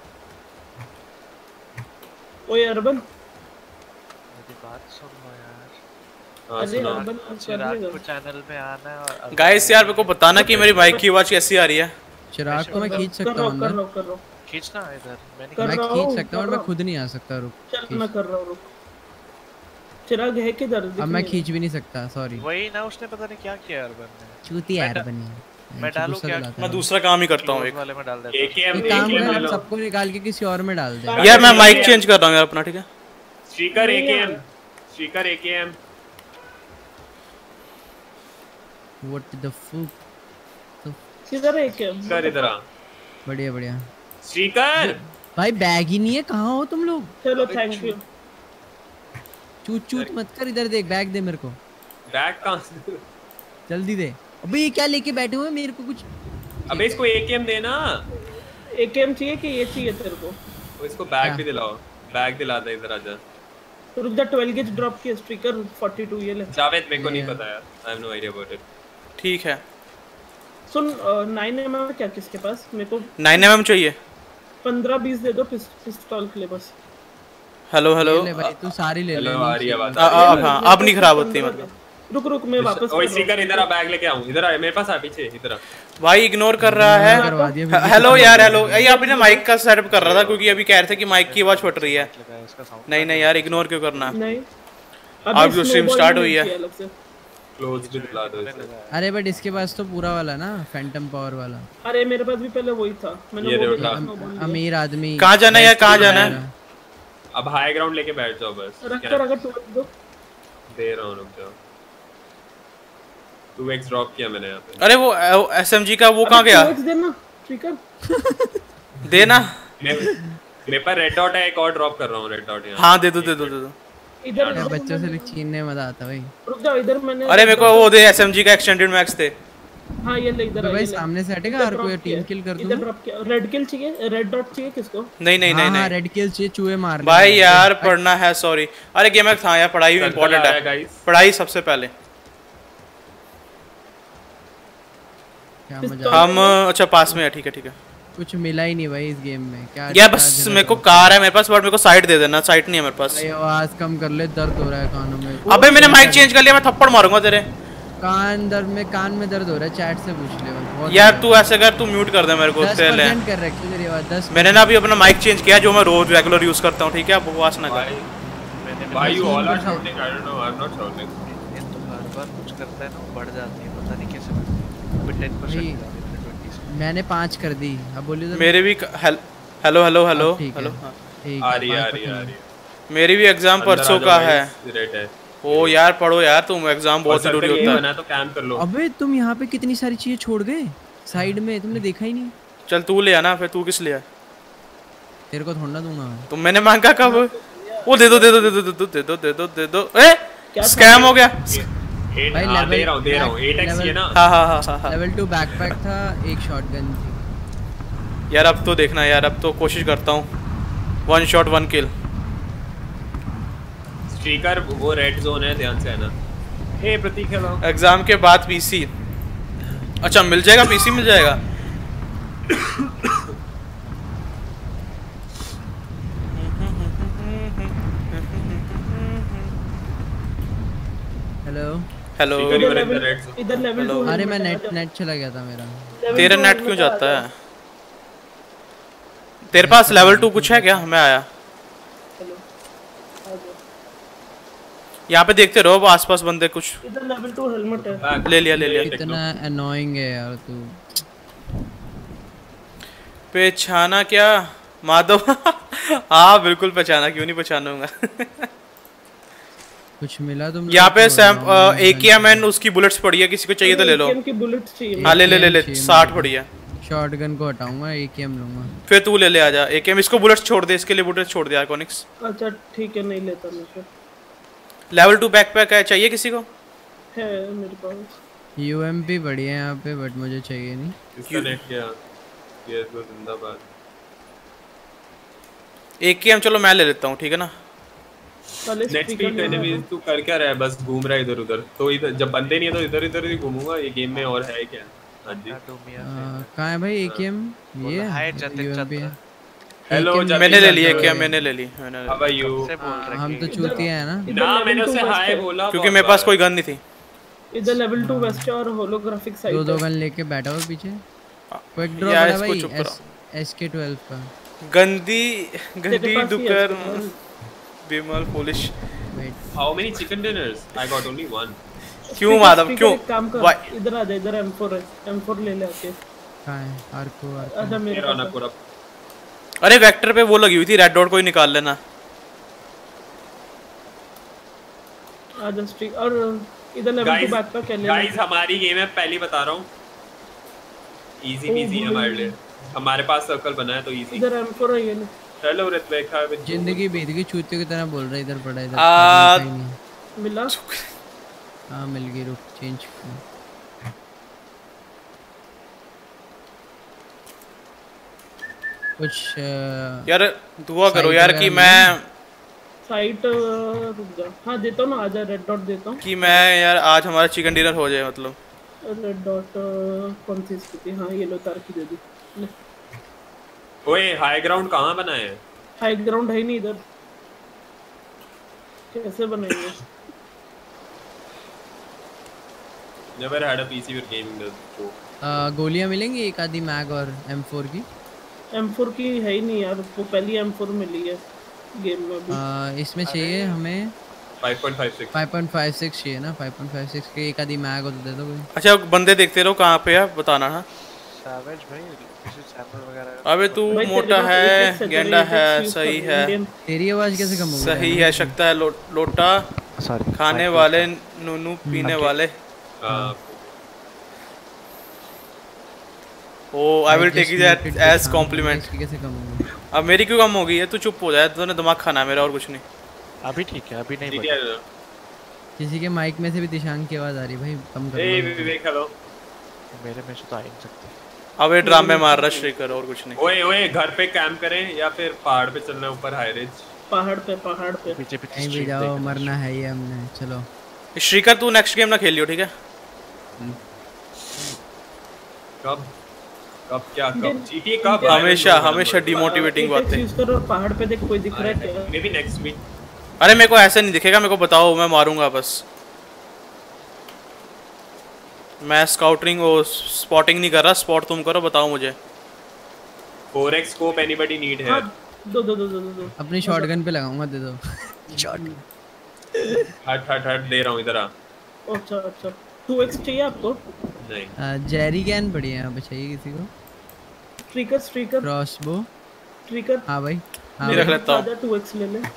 ओए अर्बन मेरी बात सुन लो यार। हां अरे सुनो। अर्बन चिराग को चैनल में आना है। और गाइस यार मेरे को बताना कि मेरी माइक की आवाज कैसी आ रही है। चिराग को मैं खींच सकता हूँ अंदर। कर रहा हूँ। खींचना इधर। मैं खींच सकता हूँ और मैं खुद नहीं आ सकता। रुक चल मैं कर रहा हूँ, रुक। चिराग है किधर? अब मैं खींच भी नहीं सकता, सॉरी। वही ना, उसने पता नहीं क्या किया अर्बन ने। चूती यार बनी। मैं डालूं क्या? मैं दूसरा काम ही करता हूँ। एक वाले में डाल देता हूं। एक काम कर, सबको निकाल के किसी और में डाल दे। यार मैं माइक चेंज कर रहा हूँ यार अपना, ठीक है? Speaker AKM। What the fuck. किधर है क्या? कर इधर आ बढ़िया बढ़िया। श्रीकर भाई बैग ही नहीं है, कहाँ हो तुम लोग? चलो थैंक यू। चूत चूत मत कर, इधर देख, बैग दे मेरे को बैग कहाँ से? जल्दी दे। अबे ये क्या लेके बैठे हुए हैं, मेरे को कुछ। अबे इसको एकेएम देना। एकेएम चाहिए कि ये चाहिए तेरे को? वो इसको बैग भी दिलाओ। बैग दिला दे, इधर आजा। तो रुक जा, 12 गेज ड्रॉप किया स्ट्रीकर 42 ये ले। जावेद मेरे को नहीं पता यार, I have no idea about it. ठीक है। सुन 9mm क्या किसके पास? मेरे को 9mm चाहिए। 15-20 दे दो पिस्तौल के लिए बस। Hello hello. ले भाई तू सारी ले ले। हेलो आ रही है बात। अब हाँ, अब नहीं खराब होती मतलब। रुक मैं वापस ओए श्रीकर इधर आ, बैग लेके आऊं। इधर आ, मेरे पास आ, पीछे इधर आ। भाई इग्नोर कर रहा करवा है। दिया हेलो यार हेलो। ये अभी ना माइक का सेटअप कर रहा था क्योंकि अभी कह रहे थे कि माइक की आवाज फट रही है। नहीं नहीं यार, इग्नोर क्यों करना। नहीं अब जो स्ट्रीम स्टार्ट हुई है। क्लोज भी दिला दो इसे। अरे बट इसके पास तो पूरा वाला ना, फैंटम पावर वाला। अरे मेरे पास भी पहले वही था, मैंने ये वो देखो। देखा। अमीर आदमी। कहाँ जाना है यार, कहाँ जाना है? अब हाई ग्राउंड लेके बैठ जाओ बस। रख कर अगर टूट दो दे रहा हूं, रुक जाओ। 2x ड्रॉप किया मैंने यहाँ पे। अरे वो SMG का वो कहाँ गया? देना स्पीकर देना। मेरे पर रेड डॉट है, एक और ड्रॉप कर रहा हूँ रेड डॉट यहाँ। हाँ दे दो दे दो दे दो। इधर बच्चों से छीनने में मजा आता भाई। रुक जाओ, इधर मैंने। अरे मेरे को वो दे SMG का एक्सटेंडेड मैक्स दे। हाँ ये ले इधर। तो भाई सामने से हटेगा और कोई टीम किल कर दूं। इधर ड्रॉप किया। रेड किल चाहिए, रेड डॉट चाहिए किसको? नहीं नहीं नहीं नहीं रेड किल चाहिए, चूहे मार भाई यार पढ़ना है, सॉरी। अरे गेम था यार, पढ़ाई इंपॉर्टेंट है, पढ़ाई सबसे पहले। क्या मजा। हम अच्छा पास में है, ठीक है ठीक है। कुछ मिला ही नहीं भाई इस गेम में, क्या यार बस मेरे को कार है मेरे पास, बट मेरे को साइड दे देना, साइड नहीं है मेरे पास। भाई आवाज कम कर ले, दर्द हो रहा है कानों में। अबे मैंने माइक चेंज कर लिया, मैं थप्पड़ मारूंगा तेरे। कान दर्द हो रहा है, चैट से पूछ ले बहुत। यार तू ऐसे कर, तू म्यूट कर दे मेरे को पहले। 10% कर रखी मेरी आवाज 10। मैंने ना अभी अपना माइक चेंज किया जो मैं रोज रेगुलर यूज करता हूं, ठीक है? अब बकवास ना कर। भाई you all are shouting, I don't know, I am not shouting. ये तो हर बार कुछ करता है ना, बढ़ जाती है, पता नहीं कैसे। अभी 10% मैंने 5 कर दी, अब बोलिए तो। मेरे भी हेलो हेलो हेलो हेलो। आ रही है। मेरी भी एग्जाम परसों का है। ओ यार पढ़ो यार, तुम एग्जाम बहुत जरूरी होता है। तो कैंप कर लो। अबे तुम यहाँ पे कितनी सारी चीजें छोड़ गए साइड में, तुमने देखा ही नहीं। चल तू ले आना, फिर तू किस ले आ? तेरे को थोड़ा दूंगा मैं। तुम मैंने मांगा कब? वो दे दो दे दो दे दो दे दो दे दो दे दो दे दो। ए स्कैम हो गया भाई। दे रहा हूं 8x ये ना। हाँ लेवल 2 बैकपैक था, एक शॉटगन थी। यार अब तो देखना यार, अब तो कोशिश करता हूँ 1 शॉट 1 किल। स्ट्रीकर वो रेड जोन है, ध्यान से है ना। हे प्रतीक हेलो। एग्जाम के बाद पीसी। अच्छा मिल जाएगा, पीसी मिल जाएगा। Hello hello. इधर लेवल 2। अरे मैं नेट चला गया था मेरा। तेरा नेट क्यों जाता है? तेरे पास लेवल 2 कुछ है क्या? मैं आया। यहाँ पे देखते रहो आसपास बंदे कुछ। इधर लेवल 2 हेलमेट है। ले लिया। इतना अनोइंग है यार तू। पहचाना क्या माधव? हाँ बिल्कुल पहचाना, क्यों नहीं पहचानूंगा। कुछ मिला तुम? यहाँ पे AKM एंड उसकी बुलेट्स पड़ी है, किसी को चाहिए तो ले लो। AKM की बुलेट्स चाहिए। हाँ ले 60 पड़ी है। शॉटगन को हटाऊंगा, AKM लूंगा। फिर तू ले आजा AKM। इसको बुलेट्स छोड़ दे, इसके लिए बुलेट्स छोड़ दे आर्कोनिक्स। अच्छा ठीक है, नहीं लेता मैं फिर। लेवल 2 बैकपैक है, चाहिए किसी को? है मेरे पास। UMP बढ़िया है यहाँ पे, बट मुझे चाहिए नहीं। इसका नेट क्या? ये तो जिंदाबाद। AKM चलो मैं ले लेता हूँ, ठीक है ना? नेट स्पीड एनिमीज तू कर क्या रहा है? बस घूम रहा है इधर उधर। तो इधर जब बंदे नहीं है तो इधर ही घूमूंगा। ये गेम में और है क्या? हां जी कहां है भाई AKM? ये हाइट जाते है। हेलो मैंने ले लिया क्या? मैंने ले ली। How are you? हम तो चूतिया है ना। ना मैंने उसे हाय बोला क्योंकि मेरे पास कोई गन नहीं थी। इधर लेवल 2 वेस्ट और होलोग्राफिक साइट। दो गन लेके बैठा हुआ पीछे। क्विक ड्रॉप है भाई SK12 का। गंदी डुकर बिमल पुलिश। How many chicken dinners? I got only 1। क्यों माधव क्यों? इधर आ जा, इधर M4 है, M4 ले ले आके। कहां है आर्को? आजा मेरे पास पूरा। अरे वेक्टर पे वो लगी हुई थी, रेड डॉट को ही निकाल लेना। आजा स्ट्रीक। और इधर लेवल 2 बैकपैक कर ले। गाइस हमारी गेम है, पहली बता रहा हूँ, इजी पीजी है हमारे लिए। हमारे पास सर्कल बना है तो इजी। इधर M4 है ये ले। हेलो ऋत्विक, जिंदगी बीत गई चूतियों की तरह बोल रहा है, इधर पड़ा इधर मिला। हाँ मिल गई, रुक चेंज कुछ यार दुआ करो यार कि मैं साइट रुक जा। हाँ देता हूँ ना, आजा रेड डॉट देता हूँ कि मैं यार आज हमारा चिकन डिनर हो जाए। मतलब रेड डॉट कौन सी स्थिति? हाँ ये लो, तार की दे दी। ले। ओए हाई ग्राउंड कहाँ बनाए हैं? हाई ग्राउंड है ही नहीं इधर, कैसे बनाएंगे? Never had a PC with gaming so गोलियां मिलेंगी एक आधी मैग और M4 की। M4 की है ही नहीं यार, वो पहली M4 मिली है गेम में अभी। इसमें चाहिए हमें 5.56 चाहिए ना, 5.56 के एक आधी मैग हो तो दे दो कोई। अच्छा बंदे देखते रहो कहाँ पे है, बताना। हाँ सैवेज भाई, किसी सैंपल वगैरह। अबे तू मोटा है, गेंडा है, सही है। तेरी आवाज कैसे कम हो गई? सही है, शक्ता है, लोटा सॉरी, खाने वाले, नूनू पीने वाले। Oh I will take it as compliment. कैसे कम हो गई? अब मेरी क्यों कम हो गई है? तू चुप हो जाए, तूने दिमाग खाना है मेरा, और कुछ नहीं। अभी ठीक है, अभी नहीं ठीक है। किसी के माइक में से भी दिशांक की आवाज आ रही भाई, कम कर। ए विवेक हेलो। मेरे में से तो आ ही नहीं सकते। अब ये ड्रामे मार रहा श्रीकर, और कुछ नहीं। ओए ओए घर पे कैंप करें या फिर पहाड़ पे चलना, ऊपर हाई रिज? पहाड़ पे पीछे कहीं भी जाओ, मरना है ये हमने। चलो श्रीकर तू नेक्स्ट गेम ना खेल लियो, ठीक है? कब क्या कब जीटीए कब? हमेशा डिमोटिवेटिंग बातें। यूज करो, पहाड़ पे देख कोई दिख रहा है क्या? Maybe next week. अरे मेरे को ऐसे नहीं दिखेगा, मेरे को बताओ, मैं मारूंगा बस। मैं स्काउटिंग और स्पॉटिंग नहीं कर रहा, स्पॉट तुम करो, बताओ मुझे। 4x स्कोप एनीबॉडी नीड है? दो अपनी शॉटगन पे लगाऊंगा, दे दो। हट दे रहा हूं, इधर आ। अच्छा 2x चाहिए आपको? नहीं जेरी गन बढ़िया है, चाहिए किसी को? Streaker crossbow Streaker. हां भाई, मैं रख लेता हूं। 2x ले ले।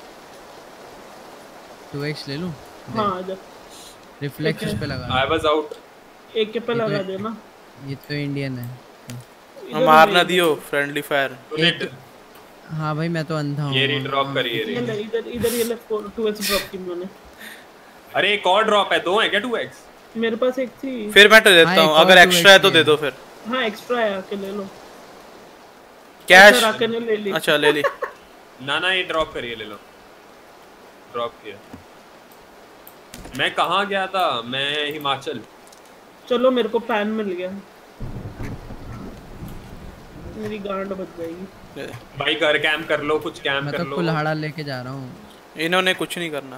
2x ले लूं? हां आजा। रिफ्लेक्स पे लगा। I was out. एक के पे लगा देना। ये तो इंडियन है। मारना दियो, फ्रेंडली फायर। हाँ भाई मैं तो अंधा हूँ। ये ड्रॉप करिए रे। इधर ये ले 2x ड्रॉप की मैंने। अरे एक और ड्रॉप है, दो है क्या 2x? मेरे पास एक थी। फिर मैं तो देता हूँ, अगर एक्स्ट्रा है तो दे दो फिर। हाँ एक्स्ट्रा है, आके ले लो। कैश आके ले ली। अच्छा ले ली। ना ये ड्रॉप करिए, ले लो। ड्रॉप किया। मैं कहाँ गया था? मैं हिमाचल। चलो मेरे को पैन मिल गया, मेरी गांड बच जाएगी। भाई घर कैंप कर लो, कुछ कैंप कर लो। मैं तो कुल्हाड़ा लेके जा रहा हूँ। इन्होंने कुछ नहीं करना।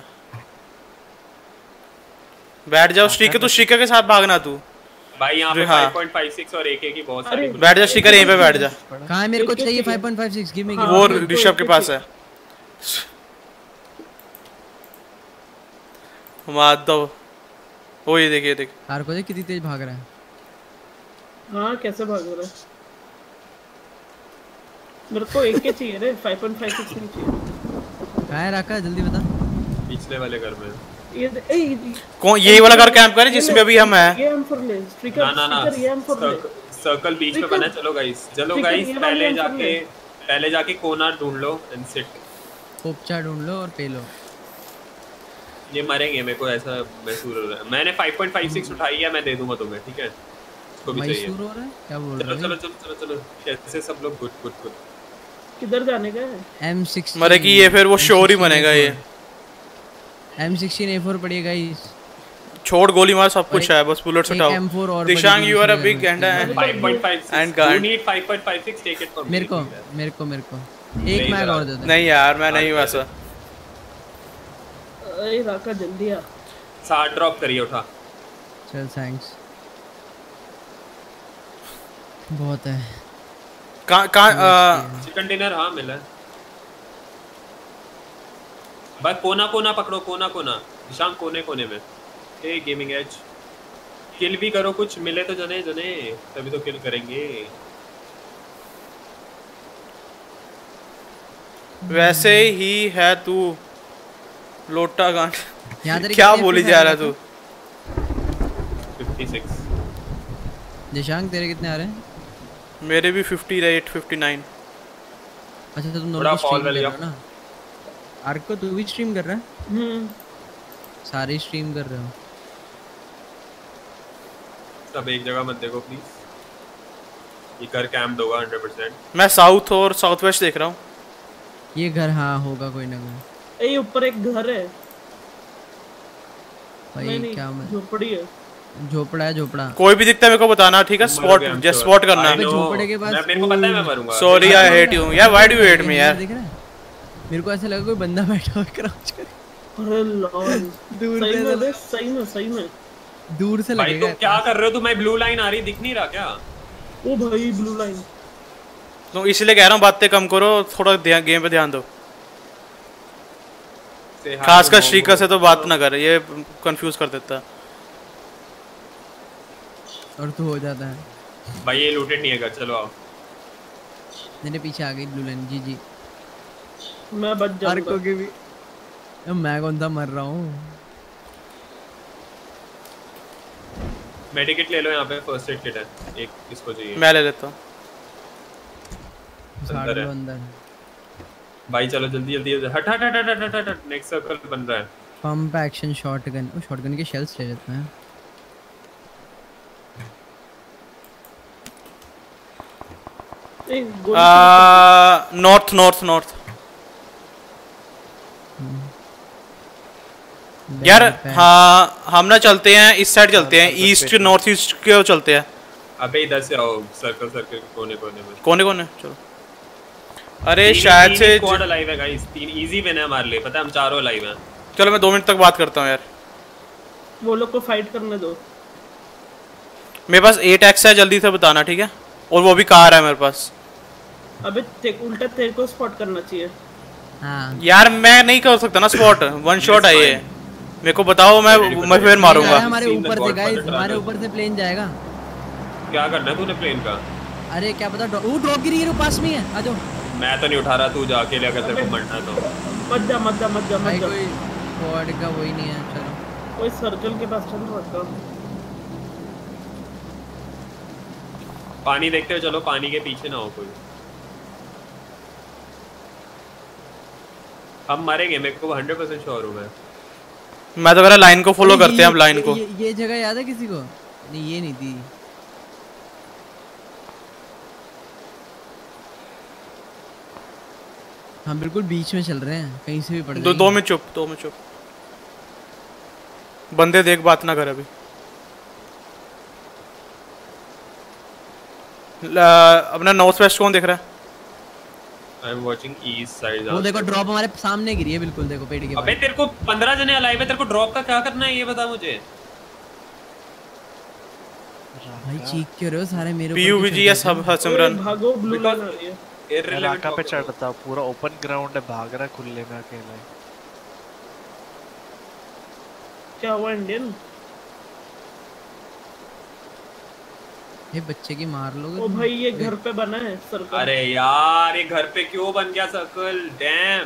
बैठ जाओ श्रीकर, तू श्रीकर के साथ भागना तू। भाई यहाँ पे 5.56 और AK की बहुत सारी। बैठ जा श्रीकर, यहीं पे बैठ जा। कहाँ है? मेरे को चाहिए 5.56। Give me. वो ऋषभ के पास है। मार दो। ओ ये देखिए देख। कार को देख कितनी तेज भाग रहा है। हाँ कैसे भाग रहा है? मेरे को एक के चाहिए रे, 5.56 नहीं चाहिए। कहाँ है राका, जल्दी बता। पिछले वाले घर में। कौन ये वाला घर कैंप करे जिसमें अभी हम हैं? ये M4 ले, स्ट्रीकर ये M4 ले। सर्कल बीच में बना। चलो गाइस पहले जाके कोना ढूंढ लो एंड सिट। पोपचा ढूंढ लो और पे लो। ये मरेंगे, मेरे को ऐसा महसूस हो रहा है। मैंने 5.56 उठाई है, मैं दे दूंगा तुम्हें, ठीक है? इसको भी चाहिए। महसूस हो रहा है? क्या बोल रहे हो? चलो कैसे सब लोग गुड। किधर जाने का है? M16 मरे कि ये फिर वो शोर ही बनेगा। ये M16 A4 पड़ी है गाइस। छोड़ गोली मार, सब कुछ है, बस बुलेट्स उठाओ। Dishang you are a big गेंडा and 5.56 you need 5.56 take it from मेरे को एक मैग और दे दो। नहीं यार मैं नहीं वैसा। अरे राका जल्दी आ। 60 ड्रॉप करिए, उठा। चल थैंक्स। बहुत है। कहाँ चिकन डिनर? हाँ मिला। बस कोना पकड़ो, कोना निशान कोने में। ए गेमिंग एज किल भी करो, कुछ मिले तो जने तभी तो किल करेंगे। वैसे ही है तू लोटा गांड। क्या बोली जा रहा तू? 56। निशांक तेरे कितने आ रहे हैं? मेरे भी 58 59। अच्छा तो तुम थोड़ा दोनों fall स्ट्रीम कर वाली रहे हो ना? आर्क को तू भी स्ट्रीम कर रहा है? सारे स्ट्रीम कर रहे हो? सब एक जगह मत देखो प्लीज, ये कर कैंप होगा 100%। मैं साउथ और साउथ वेस्ट देख रहा हूँ। ये घर हाँ होगा कोई ना कोई। ए ऊपर एक घर है। भाई क्या मैं झोपड़ी है। झोपड़ा है झोपड़ा। कोई भी दिखता है मेरे को बताना, ठीक है? स्पॉट जस्ट स्पॉट करना। अबे झोपड़े के पास मेरे को पता है मैं मरूंगा। सॉरी आई हेट यू यार, why do you hate me यार? दिख रहा है मेरे को, ऐसा लगा कोई बंदा बैठा हुआ क्राउच कर। अरे लॉल दूर सही में दूर से भाई लगेगा। तुम क्या कर रहे हो? तुम्हें ब्लू लाइन आ रही दिख नहीं रहा क्या? ओ भाई ब्लू लाइन। तो इसलिए कह रहा हूँ बातें कम करो, थोड़ा गेम पे ध्यान दो। खासकर श्रीकर से तो बात ना कर, ये कंफ्यूज कर देता है। और तो हो जाता है भाई ये लूटेड नहीं है घर, चलो आओ। मेरे पीछे आ गई ब्लू लाइन। जी मैं बच जाऊंगा। आर्क के भी मैं कौन सा मर रहा हूँ। मेडिकेट ले लो, यहाँ पे फर्स्ट एड किट है एक, किसको चाहिए? मैं ले लेता हूँ। अंदर है अंदर भाई, चलो जल्दी जल्दी हट हट हट हट हट हट। नेक्स्ट सर्कल बन रहा है। Pump action shotgun. ओ शॉटगन के शेल्स ले लेते हैं। नॉर्थ नॉर्थ नॉर्थ यार। हाँ हम ना चलते हैं इस साइड, चलते हैं ईस्ट नॉर्थ ईस्ट के चलते हैं। अबे इधर से आओ, सर्कल सर्कल कोने कोने में। कोने कोने चलो। अरे शायद से स्क्वाड अलाइव है गाइस, 3 इजी विन है हमारे लिए, पता है हम चारों अलाइव हैं। चलो मैं 2 मिनट तक बात करता हूँ यार। वो लोग को फाइट करने दो। मेरे पास 8 एक्स है, जल्दी से बताना ठीक है? और वो भी कार है मेरे पास। अबे उल्टा तेरे को स्पॉट करना चाहिए। हाँ यार मैं नहीं कर सकता ना स्पॉट, वन शॉट है ये। मेरे को बताओ, मैं फिर मारूंगा। हमारे ऊपर से गाइस, हमारे ऊपर से प्लेन जाएगा। क्या करना है तूने प्लेन का? अरे क्या पता वो ड्रॉप गिरी है, पास में है। आ जाओ। मैं तो नहीं उठा रहा, तू जा अकेले अगर तेरे को मरना तो। मत जा मत जा मत जा भाई मत जा। कोई स्क्वाड का वही नहीं है। चलो कोई सर्कल के पास चल रहा। पानी देखते हो, चलो पानी के पीछे ना हो कोई। हम मरेंगे, मेरे को 100% श्योर हूं मैं तो कह रहा लाइन को फॉलो करते हैं अब, लाइन को। ये जगह याद है किसी को? नहीं ये नहीं थी। हम बिल्कुल बीच में चल रहे हैं, कहीं से भी पड़ जाएंगे। 2 में चुप, 2 में चुप। बंदे देख, बात ना कर अभी। अपना नॉर्थ वेस्ट कौन देख रहा है? I am watching east side. वो देखो ड्रॉप हमारे सामने गिरी है बिल्कुल, देखो पेड़ के। अबे तेरे को 15 जने अलाइव है, तेरे को ड्रॉप का क्या करना है ये बता मुझे। भाई चीख क्यों रहे हो सारे मेरे ऊपर? पीयूबीजी या सब सिमरन भागो, ब्लू लाइन आ रही है। इलाका पे चढ़ता, पूरा ओपन ग्राउंड है, भाग रहा खुले में अकेले। क्या हुआ इंडियन? ये बच्चे की मार लोगे। ओ भाई ये घर पे बना है सर्कल। अरे यार ये घर पे क्यों बन गया circle? Damn.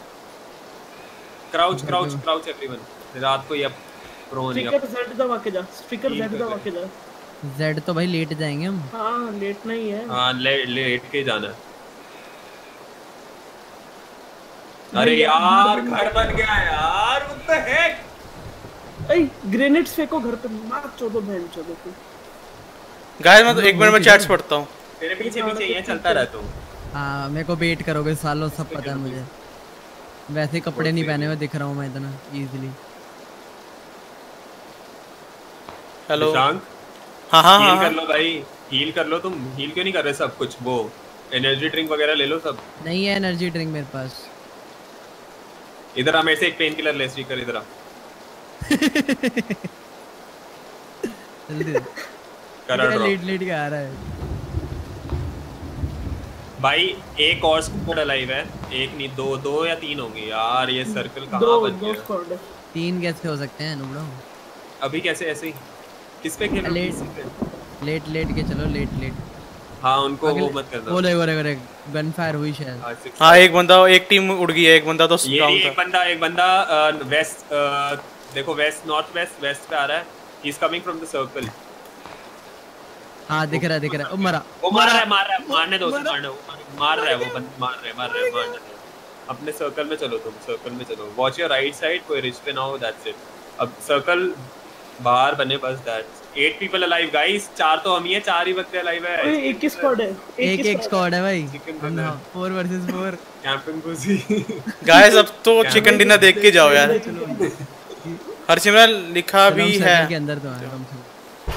Crouch crouch crouch everyone. रात को ये प्रो नहीं। स्टिकर Z दबा के जा, स्टिकर Z दबा के जा। जेड तो भाई लेट जाएंगे हम। हाँ लेट नहीं है। हाँ लेट के जाना। अरे यार घर बन गया यार, व्हाट द हेक। ए ग्रेनेड्स फेंको घर पे, मार चोदो बहन चोदो को। गाइस मैं तो 1 मिनट में चैट्स पढ़ता हूँ। तेरे पीछे पीछे ये चलता रहता हूँ। हाँ मेरे को वेट करोगे सालों, सब पता है मुझे। वैसे कपड़े नहीं पहने हुए दिख रहा हूँ मैं इतना इजीली। हेलो शांक। हाँ हाँ हील हाँ कर लो भाई, हील कर लो। तुम हील क्यों नहीं कर रहे? सब कुछ वो एनर्जी ड्रिंक वगैरह ले लो सब। नहीं है एनर्जी ड्रिंक मेरे पास। इधर आ, मेरे से एक पेन किलर ले स्पीकर इधर आ। जल्दी करा ड्रॉप। लेट लेट के आ रहा है भाई। एक और स्क्वाड अलाइव है, एक नहीं दो या 3 होंगे यार। ये सर्कल कहाँ बन दो गया? स्क्वाड है। 3 कैसे हो सकते हैं नुबड़ो? अभी कैसे ऐसे ही? किस पे खेल रहे हो? लेट लेट के चलो, लेट लेट। हाँ उनको वो मत करना। वो देखो गन फायर हुई शायद। हाँ एक बंदा, एक टीम उड़ गई है, एक बंदा तो ये डाउन था। एक बंदा वेस्ट देखो, वेस्ट नॉर्थ वेस्ट पे आ रहा है। He is coming from the circle. हाँ दिख रहा है ओ मरा वो मार रहा है मारने दो उसे, मार रहा है वो बंद, मार रहा है। अपने सर्कल में चलो, तुम सर्कल में चलो। वॉच योर राइट साइड, कोई रिच पे ना हो, दैट्स इट। अब सर्कल बाहर बने बस, दैट्स 8 पीपल अलाइव गाइस। 4 तो हम ही है, 4 ही बंदे अलाइव है। ओए एक ही स्क्वाड है, एक स्क्वाड है भाई। Chicken हम dinner। 4 versus 4 camping pussy. Guys अब तो चिकन डिनर देख के जाओ यार। हरसिमरन लिखा भी है के अंदर तो है कम से कम।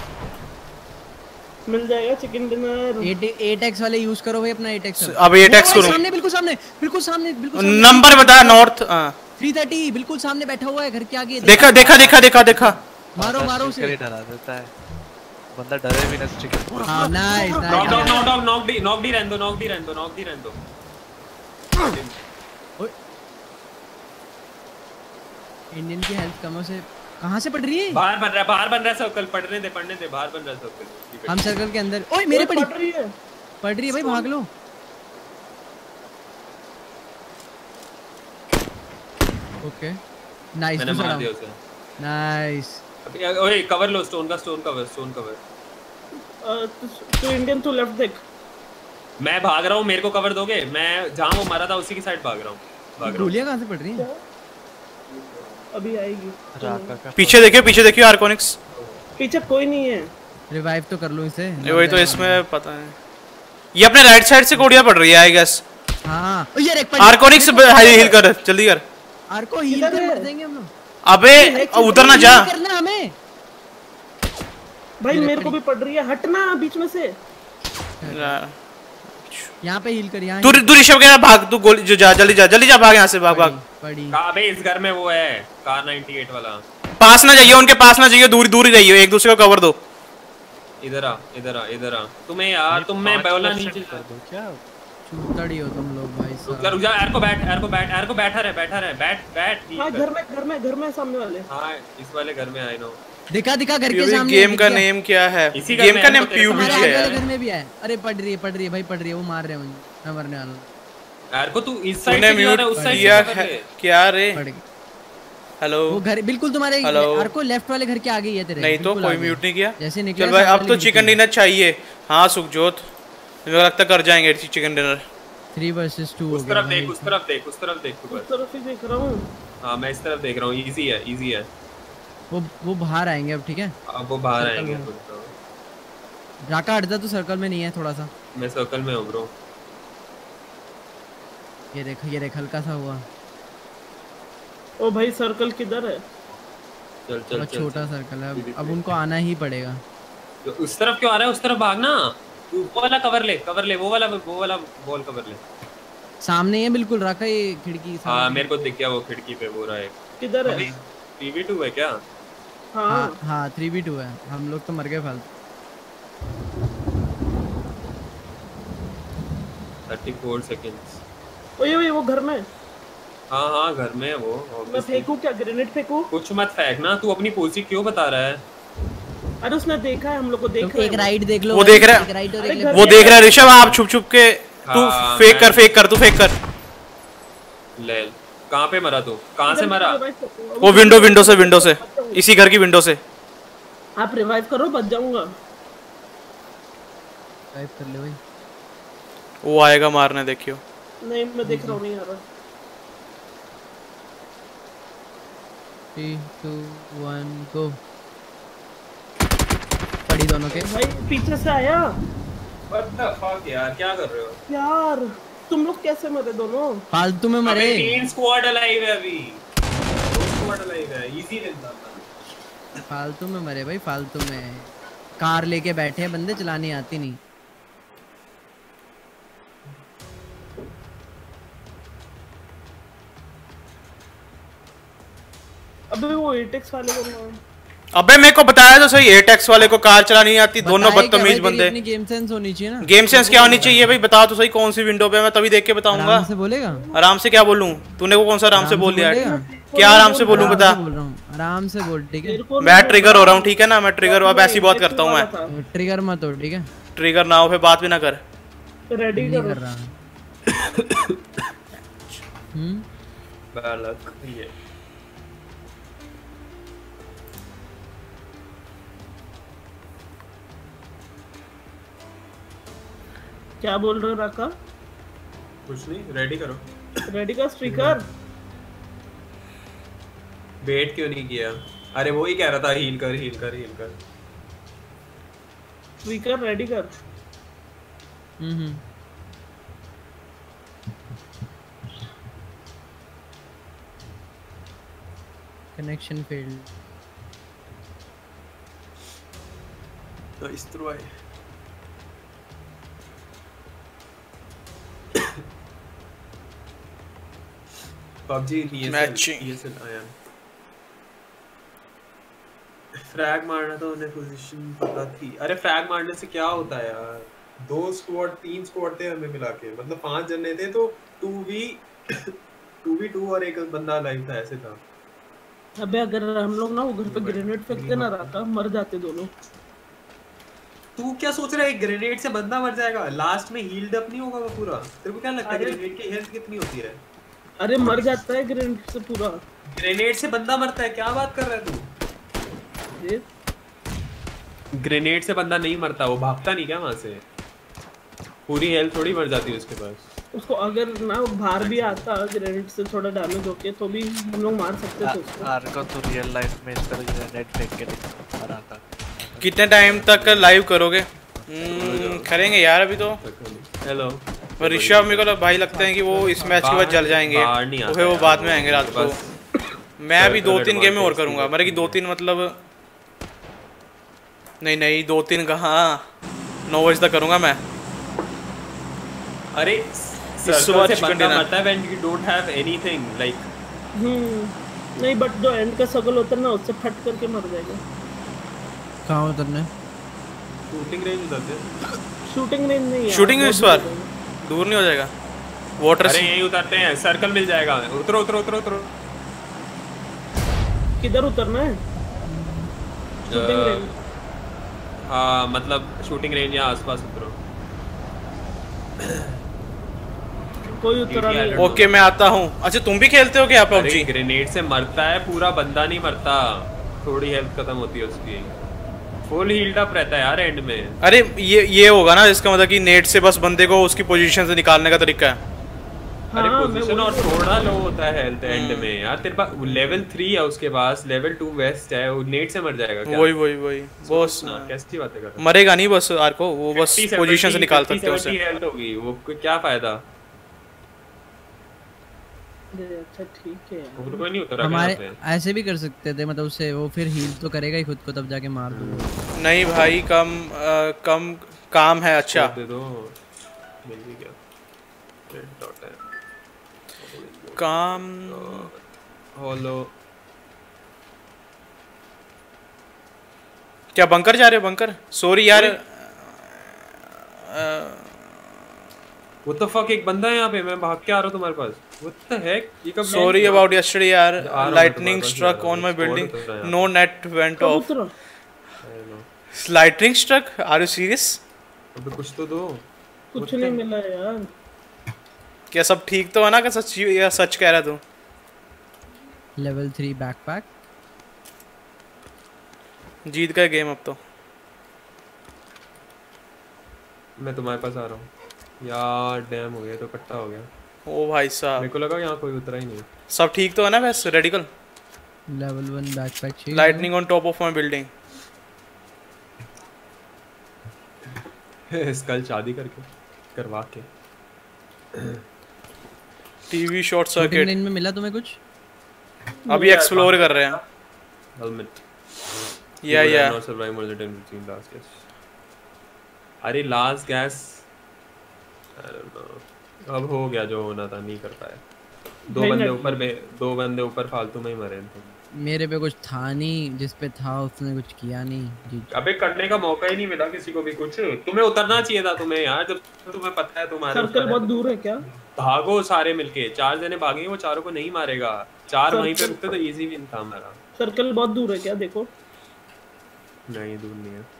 मिल जाएगा चिकन डिनर। 8x वाले यूज करो भाई अपना 8x। अब 8x करो। सामने बिल्कुल सामने नंबर बता नॉर्थ। 330 बिल्कुल सामने बैठा हुआ है घर के आगे। देखा मारो उसे। डरा देता है बंदा, डरे भी ना चिकन। हां नाइस नॉक डी रहने दो। इंडियन की हेल्थ कम से कहां से पड़ रही है? बाहर बन रहा है सर्कल। पढ़ने दे बाहर बन रहा है सर्कल। हम सर्कल के अंदर। ओए मेरे पड़ रही है भाई, भाग लो। ओके नाइस, मैंने मार दिया उसे। नाइस। ओए कवर लो, स्टोन कवर। तू इंडियन तू लेफ्ट देख। मैं भाग रहा हूं, मेरे को कवर दोगे? मैं जहां वो मारा था उसी की साइड भाग रहा हूं। गोलियां कहां से पड़ रही हैं? अभी आएगी। पीछे देखियो आर्कोनिक्स। पीछे कोई नहीं है। रिवाइव तो कर लो इसे। वही तो इसमें पता है। ये अपने राइट साइड से गोलियां पड़ रही है आई गेस। हां यार एक आर्कोनिक्स हील कर, जल्दी कर। आर्को हील कर मर देंगे हम लोग। अबे उधर ना जा। करना हमें भाई, मेरे को भी पड़ रही है, हटना बीच में से। यहाँ पे हील कर। यहाँ तू ऋषभ के भाग, तू गोली जो जा, जल्दी जा भाग यहाँ से, भाग पड़ी। अबे इस घर में वो है कार 98 वाला। पास ना जाइए, उनके पास ना जाइए, दूर ही रहिए, एक दूसरे को कवर दो। इधर आ तुम्हें यार, तुम मैं बोला नीचे कर दो क्या? चूतड़ी हो तुम लोग भाई साहब। रुक जा, एर को बैठा रहे, बैठ। हां घर में सामने वाले। हां इस वाले घर में आई नो। दिखा घर के सामने। गेम का नेम क्या है? गेम का नेम पीयूबी है। घर में भी है। अरे पड़ रही है भाई, पड़ रही है। वो मार रहे हैं मुझे, मैं मरने वाला हूं। यार को तू इस साइड से जा रहा है, उस साइड से कर ले। क्या रे? हेलो, वो घर बिल्कुल तुम्हारे यार को लेफ्ट वाले घर के आगे ही है तेरे। नहीं तो कोई म्यूट नहीं किया। जैसे निकले चल भाई, अब तो चिकन डिनर चाहिए। हाँ सुखजोत, मुझे लगता कर जाएंगे चिकन डिनर। 3 वर्सेस 2 हो गया। उस तरफ देख तू बस। उस तरफ ही देख रहा हूं। हां मैं इस तरफ देख रहा हूं। इजी है। वो बाहर आएंगे अब, ठीक है? अब वो बाहर आएंगे। राका हट जा, तू सर्कल में नहीं है थोड़ा सा। मैं सर्कल में हूं ब्रो। ये देख हल्का सा हुआ। ओ भाई सर्कल किधर है? चल छोटा सर्कल है, अब उनको आना ही पड़ेगा। तो उस तरफ क्यों आ रहा है? उस तरफ भागना। तू वो वाला कवर ले, वो वाला बॉल कवर ले। सामने है बिल्कुल राका, ये खिड़की। हां मेरे को दिख गया वो खिड़की पे वो रहा है। किधर है? 3v2 है क्या? हाँ 3v2 है। हम लोग तो मर गए फालतू। 34 सेकंड्स। ओए वो घर में। हाँ घर में है वो। मैं फेंकूं क्या? ग्रेनेड फेंकूं? कुछ मत फेंकना, तू अपनी पोजी क्यों बता रहा है? अरे उसने देखा है, हम लोग को देख रहा है। एक राइट देख लो। वो देख रहा है, वो देख रहा है। ऋषभ आप छुप के तू फेक कर। ले कहां पे मरा तू? कहां से मरा? वो विंडो से इसी घर की विंडो से। आप रिवाइव करो, बच जाऊंगा। रिवाइव कर ले भाई। वो आएगा मारने, देखियो। नहीं मैं देख रहा हूं, नहीं आ रहा। 3 2 1 गो। पड़ी दोनों के। भाई पीछे से आया। व्हाट द फक यार, क्या कर रहे हो यार? तुम लोग कैसे मरे दोनों? फालतू में मरे। 3 स्क्वाड अलाइव है अभी। 2 स्क्वाड अलाइव है, इजी रहता था। फालतू में मरे भाई, फालतू में। कार लेके बैठे हैं बंदे, चलानी आती नहीं। अबे वो 8x वाले को। अबे मेरे को बताया तो सही, 8x वाले को कार चलानी नहीं आती। दोनों बदतमीज बंदे। अपनी गेम सेंस होनी चाहिए ना। गेम सेंस क्या होनी चाहिए भाई? बता तो सही कौन सी विंडो पे, मैं तभी देख के बताऊंगा। आराम से बोलेगा। आराम से क्या बोलूं? तूने को कौन सा आराम से बोल दिया? क्या आराम से बोलूं बता? आराम से बोल, ठीक है? मैं ट्रिगर हो रहा हूँ, ठीक है ना? मैं ट्रिगर अब ऐसी बात करता हूँ मैं। ट्रिगर मत हो, ठीक है? ट्रिगर ना हो फिर बात भी ना कर। रेडी कर रहा। बालक ये क्या बोल रहे हो राका? कुछ नहीं, रेडी करो। रेडी का स्ट्रीकर? वेट क्यों नहीं किया? अरे वो ही कह रहा था हील कर हील कर हील कर। स्ट्रीकर रेडी कर। Connection failed. तो इस तरह है। PUBG ESL आया। फ्रैग मारना तो उन्हें पोजीशन पता थी। अरे फ्रैग मारने से क्या होता है यार? 2 स्क्वाड 3 स्क्वाड थे हमें मिला के, मतलब 5 जने थे तो 2v2 और एक बंदा लाइव था, ऐसे था। अबे अगर हम लोग ना वो घर पे ग्रेनेड फेंकते ना राका, मर जाते दोनों। तू क्या सोच रहा है ग्रेनेड से बंदा मर जाएगा? लास्ट में हील्ड अप नहीं होगा वो पूरा? तेरे को क्या लगता है ग्रेनेड की हेल्थ कितनी होती है? अरे मर जाता है ग्रेनेड से पूरा। ग्रेनेड से बंदा मरता है? क्या बात कर रहा है तू? ग्रेनेड से बंदा नहीं मरता, वो भागता नहीं क्या वहां से? पूरी हेल्थ थोड़ी मर जाती है उसके पास। उसको अगर ना बाहर भी आता ग्रेनेड से थोड़ा डैमेज होके तो भी हम लोग मार सकते थे उसको। आर्को तो रियल लाइफ में इस तरह ग्रेनेड फेंक के दिखा रहा था। कितने टाइम तक लाइव करोगे? करेंगे यार अभी तो। हेलो पर ऋषभ मेरे को तो भाई लगते हैं कि वो इस मैच के बाद जल जाएंगे, तो फिर वो बाद में आएंगे रात को। मैं अभी 2-3 गेम और करूंगा, मेरे की 2-3 मतलब नहीं 2-3 कहाँ, 9 बजे तक करूंगा मैं। अरे सर्कल से बंदा मरता है when you don't have anything like नहीं बट जो एंड का सर्कल होता है ना उससे फट करके मर जाएगा। कहाँ उतरना है? शूटिंग रेंज उतरते हैं। शूटिंग रेंज नहीं है। शूटिंग इस बार दूर नहीं हो जाएगा? वाटर अरे यही उतरते हैं, सर्कल मिल जाएगा। उतरो उतरो उतरो उतरो। किधर उतरना है? Shooting range. हाँ मतलब शूटिंग रेंज या आसपास उतरो। कोई उतरा नहीं। ओके मैं आता हूँ। अच्छा तुम भी खेलते हो क्या PUBG? ग्रेनेड से मरता है पूरा बंदा, नहीं मरता, थोड़ी हेल्थ खत्म होती है उसकी। फुल हील्ड अप रहता है यार एंड में। अरे ये होगा ना इसका मतलब कि नेट से बस बंदे को उसकी पोजीशन से निकालने का तरीका है। अरे पोजीशन और थोड़ा लो होता है हेल्थ एंड में यार। तेरे पास लेवल 3 है, उसके पास लेवल 2 वेस्ट है, वो नेट से मर जाएगा क्या? वही बस कैसी बातें कर रहा है? मरेगा नहीं बस आर्को, वो बस पोजीशन से निकाल सकते हो उसे। हेल्थ होगी वो, क्या फायदा? अच्छा ठीक है यार। कोई नहीं उतरा। हमारे ऐसे भी कर सकते थे, मतलब उससे वो फिर हील तो करेगा ही खुद को, तब जाके मार दूंगा। नहीं भाई कम काम है। अच्छा दे दो मिल भी गया। रेड डॉट है काम। हेलो क्या बंकर जा रहे हो? बंकर सॉरी यार। What the fuck, एक बंदा है यहाँ पे, मैं भाग के आ रहा हूँ तुम्हारे पास। What the heck? ये कब? Sorry about yesterday यार, lightning struck on my building, no net went off. Lightning struck? Are you serious? अबे कुछ तो दो। कुछ नहीं मिला यार। क्या सब ठीक तो है ना? क्या सच कह रहा तू? Level 3 backpack. जीत गए गेम अब तो। मैं तुम्हारे पास आ रहा हूँ यार। डैम हो गया तो कट्टा हो गया। ओ भाई साहब मेरे को लगा यहाँ कोई उतरा ही नहीं। सब ठीक तो है ना? वैसे रेडिकल लेवल 1 बैकपैक चाहिए। Lightning on top of my building. कल शादी करके करवा के टीवी शॉर्ट सर्किट रेंज में मिला तुम्हें कुछ? अभी एक्सप्लोर कर रहे हैं। हेलमेट या not survive more than 10 15 last gas. अरे last gas I don't know, अब हो गया जो होना था, नहीं कर पाया। दो बंदे ऊपर फालतू में ही मरे थे। मेरे पे कुछ था नहीं, जिस पे था उसने कुछ किया नहीं जी। अबे करने का मौका ही नहीं मिला किसी को भी कुछ। तुम्हें उतरना चाहिए था तुम्हें यार, जब तुम्हें पता है तुम्हारे सर्कल बहुत दूर है क्या? भागो सारे मिलके, 4 जने भागेंगे, वो चारों को नहीं मारेगा। 4 वहीं पे रुकते तो इजी विन था हमारा। सर्कल बहुत दूर है क्या? देखो नहीं दूर नहीं है।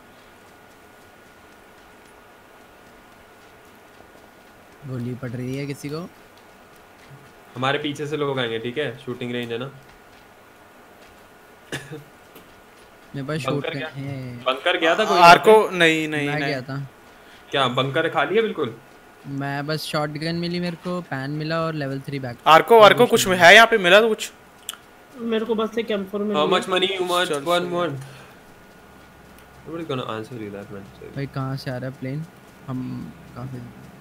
गोली पड़ रही है किसी को। हमारे पीछे से लोग आएंगे, ठीक है? शूटिंग रेंज है ना। मेरे पास शूट है। बंकर गया था कोई? आर्को नहीं मैं गया था। क्या बंकर खाली है बिल्कुल? मैं बस शॉटगन मिली मेरे को, पैन मिला और लेवल 3 बैक। आर्को कुछ में है यहाँ पे मिला तो कुछ? मेरे को बस एक M4 मिल How गया। much money you want? चल, One चल। month. Nobody's gonna answer you that man. भाई कहाँ से आ रहा है प्लेन? हम काफी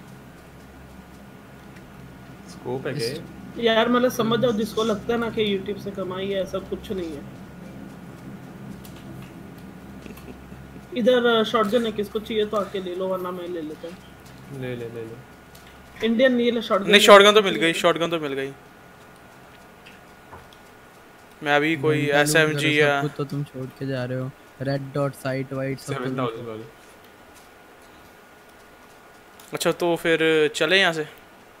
Scope है क्या? यार मतलब समझ जाओ, जिसको लगता है ना कि YouTube से कमाई है, ऐसा कुछ नहीं है। इधर शॉटगन है, किसको चाहिए तो आके ले लो, वरना मैं ले लेता हूँ। ले ले ले ले। इंडियन नहीं है शॉटगन। नहीं शॉटगन तो मिल गई, शॉटगन तो मिल गई। मैं अभी कोई SMG या सब कुछ तो तुम छोड़ के जा रहे हो। रेड डॉट साइट वाइट सब 7,000 वाले। अच्छा तो फिर चले यहाँ से।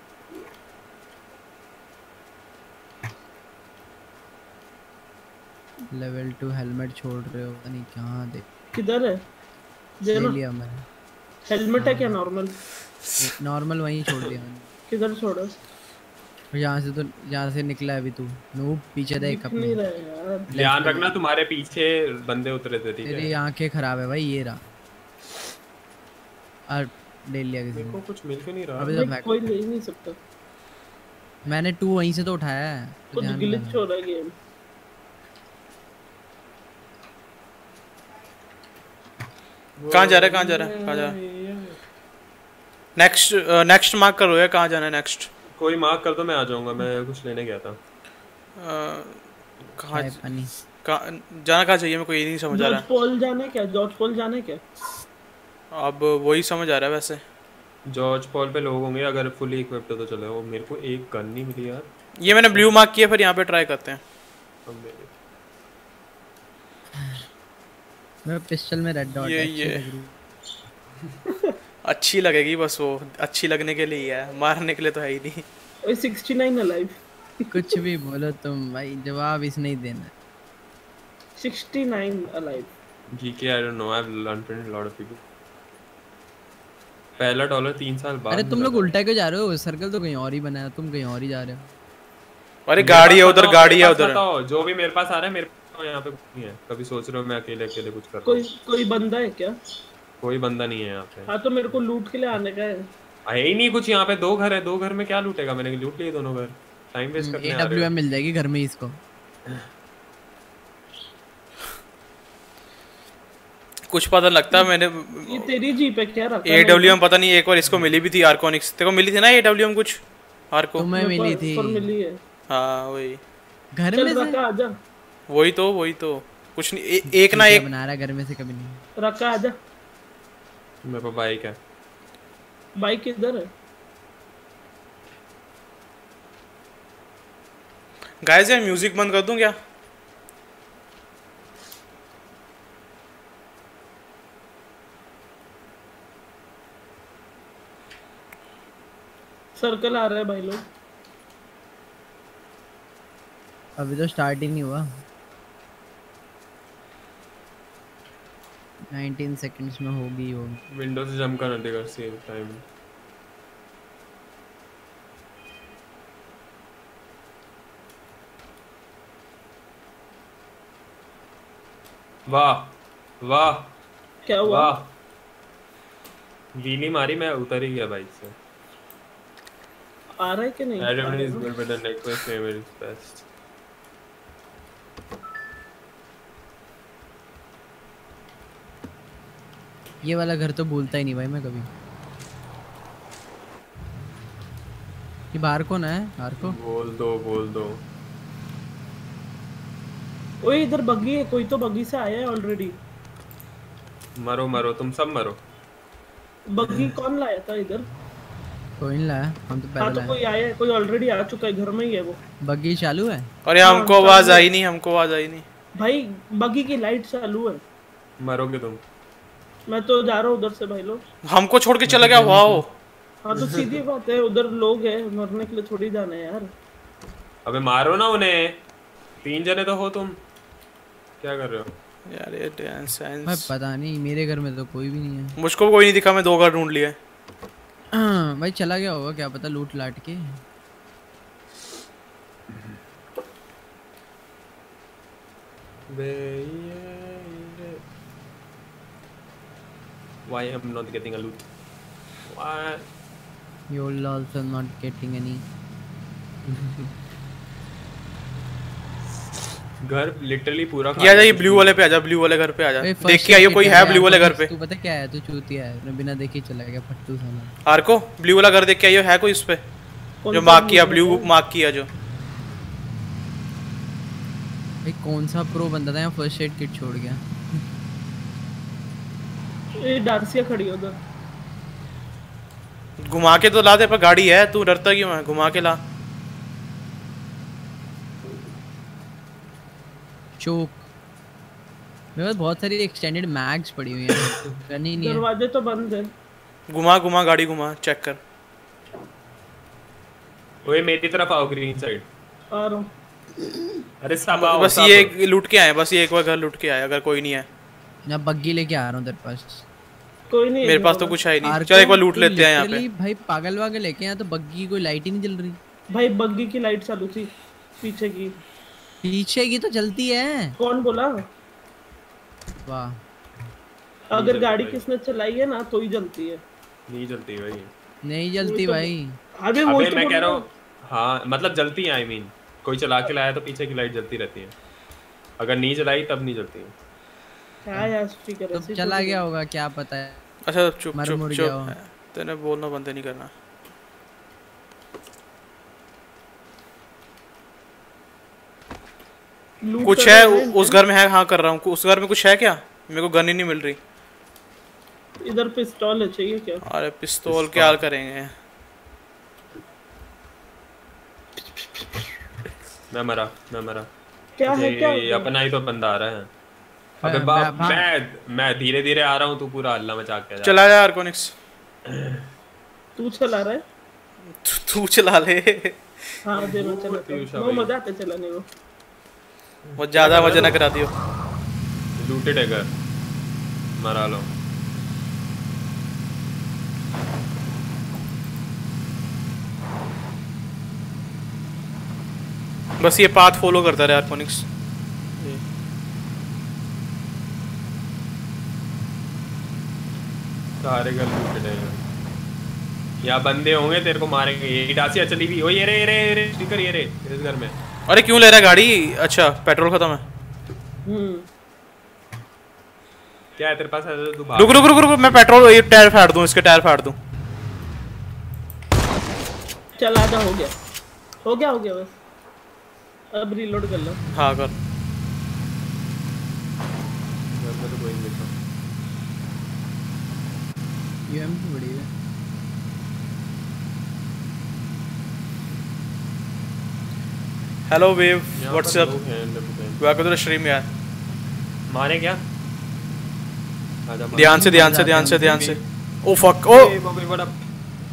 लेवल 2 हेलमेट छोड़ रहे हो, पता नहीं कहाँ दे किधर है? ले देना लिया मैंने। हेलमेट है क्या नॉर्मल? नॉर्मल वहीं छोड़ दिया मैंने। किधर छोड़ा? यहाँ से तो यहाँ से निकला है अभी तू। नूब पीछे देख दिख अपने। नहीं रहा है यार। ध्यान रखना तुम्हारे पीछे बंदे उतरे थे, ठीक तेरी है? आंखें खराब है भाई, ये रहा। और ले लिया किसी मेरे को ने। कुछ मिल के नहीं रहा। अभी तो भाई, बैक कोई ले ही नहीं सकता। मैंने 2 वहीं से तो उठाया है। तो कुछ ध्यान ग्लिच देना। हो रहा है गेम। कहाँ जा रहा है? नेक्स्ट मार्क करो या कहाँ जाना है नेक्स्ट? कोई मार्क कर दो, मैं आ जाऊंगा। मैं कुछ लेने गया था। कहाँ चाय पानी। जाना कहाँ चाहिए? मेरे को ये नहीं समझ आ जॉर्ज रहा पॉल जाने क्या? जॉर्ज पॉल जाने क्या? है। अब वही समझ आ रहा है वैसे। जॉर्ज पॉल पे लोग होंगे, अगर फुली इक्विप्ड हो तो चले। वो मेरे को एक गन नहीं मिली यार। ये मैंने ब्लू मार्क किया, फिर यहाँ पे ट्राई करते हैं। अब मेरे मेरा पिस्टल में रेड डॉट ये है। अच्छी लगेगी बस, वो अच्छी लगने के लिए ही है, मारने के लिए तो है ही नहीं। ओए 69 अलाइव। कुछ भी बोलो तुम भाई, जवाब इस नहीं देना। 69 alive. GK I don't know, I've unfriended a lot of people. पहला डॉलर 3 साल बाद। अरे तुम लोग उल्टा क्यों जा रहे हो? सर्कल तो कहीं और ही बना है, तुम कहीं और ही जा रहे हो। अरे गाड़ी है उधर, गाड़ी है उधर। जो भी मेरे पास आ रहा है, मेरे पास यहाँ पे कुछ नहीं है। कभी सोच रहे हो मैं अकेले अकेले कुछ कर रहा कोई हूँ? कोई बंदा है क्या? कोई बंदा नहीं है यहाँ पे। हाँ तो मेरे को लूट के लिए आने का है। है ही नहीं कुछ यहाँ पे। 2 घर है, 2 घर में क्या लूटेगा? मैंने लूट लिए दोनों घर। टाइम वेस्ट करने आ रहे हो। AWM मिल जाएगी घर में इसको। कुछ पता लगता है मैंने। ये तेरी जीप है क्या? रखा AWM पता नहीं, एक बार इसको मिली भी थी आर्कोनिक्स। तेरे को मिली थी ना AWM कुछ? आर्को तुम्हें मिली थी। पर मिली है। हाँ वही। घर चल में से रखा आजा। वही तो कुछ नहीं, एक ना क्या एक। बना रहा है घर में से? कभी नहीं। रखा आजा। मेरे पास बाइक है। बाइक किधर है? गाइस यार म्यूजिक बंद कर दूं क्या? सर्कल आ रहा है भाई लोग। अभी तो स्टार्ट ही नहीं हुआ। 19 सेकंड्स में होगी वो। विंडो से जंप करना देगा सेम टाइम। वाह वाह क्या हुआ? वाह, व्हीली मारी, मैं उतर ही गया बाइक से। आ रहा है कि नहीं? Adam is good but the next favorite is best. ये वाला घर तो भूलता ही नहीं भाई मैं कभी। ये बाहर कौन है? बाहर को बोल दो। ओए इधर बग्गी है, कोई तो बग्गी से आया है ऑलरेडी। मरो तुम सब मरो। बग्गी कौन लाया था इधर? कोई नहीं लाया, हम तो हाँ पहले तो लाए। कोई आया है, कोई ऑलरेडी आ चुका है, घर में ही है वो। बग्गी चालू है? अरे हमको आवाज आई नहीं। भाई बग्गी की लाइट चालू है। मरोगे तुम। मैं तो जा रहा हूँ उधर से भाई लोग। हमको छोड़ के चला गया। वाओ। हाँ तो सीधी बात है, उधर लोग हैं, मरने के लिए थोड़ी जाना है यार। अबे मारो ना उन्हें, 3 जने तो हो तुम, क्या कर रहे हो यार? ये डांस भाई सेंस पता नहीं, मेरे घर में तो कोई भी नहीं है। मुझको कोई नहीं दिखा, मैं 2 घर ढूंढ लिए। भाई चला गया होगा क्या पता, लूट लाट के। Why I'm not getting a loot? Why? You will also not getting any. घर लिटरली पूरा ये आजा, ये ब्लू वाले पे आजा, ब्लू वाले घर पे आजा। भाई, देख first के आइयो aid कोई kit है यार, ब्लू वाले घर पे। तू पता क्या है, तू चूतिया है, मैं बिना देखे चला गया फट्टू साला। आर्को ब्लू वाला घर देख के आइयो, है कोई इस पे जो मार्क किया, ब्लू मार्क किया जो। भाई कौन सा प्रो बंदा था यहाँ फर्स्ट एड किट छोड़ गया? ये डार्सिया खड़ी है उधर। घुमा के तो ला दे, पर गाड़ी है, तू डरता क्यों है? घुमा के ला। चोक मेरे पास बहुत सारी एक्सटेंडेड मैग्स पड़ी हुई हैं, गन ही नहीं है। दरवाजे तो बंद है। घुमा घुमा गाड़ी घुमा, चेक कर। ओए मेरी तरफ आओ, ग्रीन साइड आ रहा हूं। अरे सब आओ, बस सब ये लूट के आए, बस ये एक बार घर लूट के आए, अगर कोई नहीं है। मैं बग्गी लेके आ रहा हूँ तेरे पास। कोई नहीं मेरे पास तो कुछ है ही नहीं। आर्को, चल एक बार लूट तू लेते हैं यहाँ पे। literally भाई पागल वागल लेके यहाँ तो बग्गी की कोई लाइट ही नहीं जल रही। भाई बग्गी की लाइट चालू थी पीछे की। पीछे की तो जलती है। कौन बोला? वाह, अगर गाड़ी किसने चलाई है ना तो ही जलती है। नहीं जलती भाई, नहीं जलती भाई। अबे वो अबे तो मैं बोल कह रहा रहा हूँ, हाँ मतलब जलती है, आई मीन कोई चला के लाया तो पीछे की लाइट जलती रहती है, अगर नहीं जलाई तब नहीं जलती है। क्या यार स्पीकर तो ऐसे चला गया होगा, क्या पता है। अच्छा चुप मर चुप मुर गया हो। चुप, तेने बोलना बंद नहीं करना। लूट कुछ कर है रहे हैं। उस घर में? है, हाँ कर रहा हूँ। उस घर में कुछ है क्या? मेरे को गन ही नहीं मिल रही। इधर पिस्तौल है, चाहिए क्या? अरे पिस्तौल क्या करेंगे? मैं मरा क्या है क्या? ये अपना ही तो बंदा आ रहा है। अबे मैं धीरे धीरे आ रहा हूँ, तू पूरा हल्ला मचा के जा। चला जा आर्कोनिक्स। तू चला रहा है? तू चला ले। हाँ दे मैं चलाता हूँ। वो मजा आता है चलाने को। वो ज्यादा मजा ना करा दियो। लूटेड है घर, मरा लो। बस ये पाथ फॉलो करता रहे आर्कोनिक्स। सारे घर लूटेड है, यहाँ बंदे होंगे तेरे को मारेंगे। ये डासिया चली भी। ओ ये रे स्टिकर, ये रे इस घर में। अरे क्यों ले रहा है गाड़ी? अच्छा पेट्रोल खत्म है। क्या है तेरे पास? है तो तू भाग। रुक, मैं पेट्रोल, ये टायर फाड़ दूं, इसके टायर फाड़ दूं। चल आजा, हो गया बस। अब रीलोड कर लो। हाँ कर। घर में तो कोई नहीं दिखा। यूएमपी बड़ी है। हेलो वेव, यहाँ व्हाट्स पर अप? लोग हैं, लोग हैं। वेलकम टू द स्ट्रीम यार। मारे क्या? आजा मार। ध्यान से। ओ फक, ओ ए, बाप रे, what up?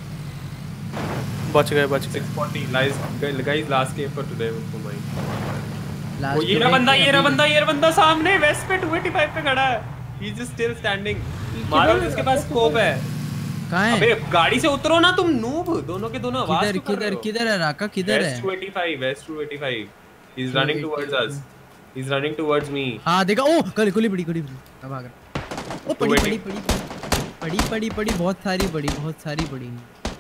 बच गए। 640 guys last game for today for mine. वो Last ये to रहा बंदा सामने वेस्ट पे 285 पे खड़ा है। He is just still standing. मारो जिसके पास स्कोप है। कहाँ है? अबे गाड़ी से उतरो ना तुम नूब, दोनों के दोनों आवाज क्यों कर रहे हो? किधर है राका? किधर है? West 285. He's running towards us. He's running towards me. हाँ देखा। ओ गोली पड़ी। अब भाग रहा। ओ पड़ी बहुत सारी पड़ी।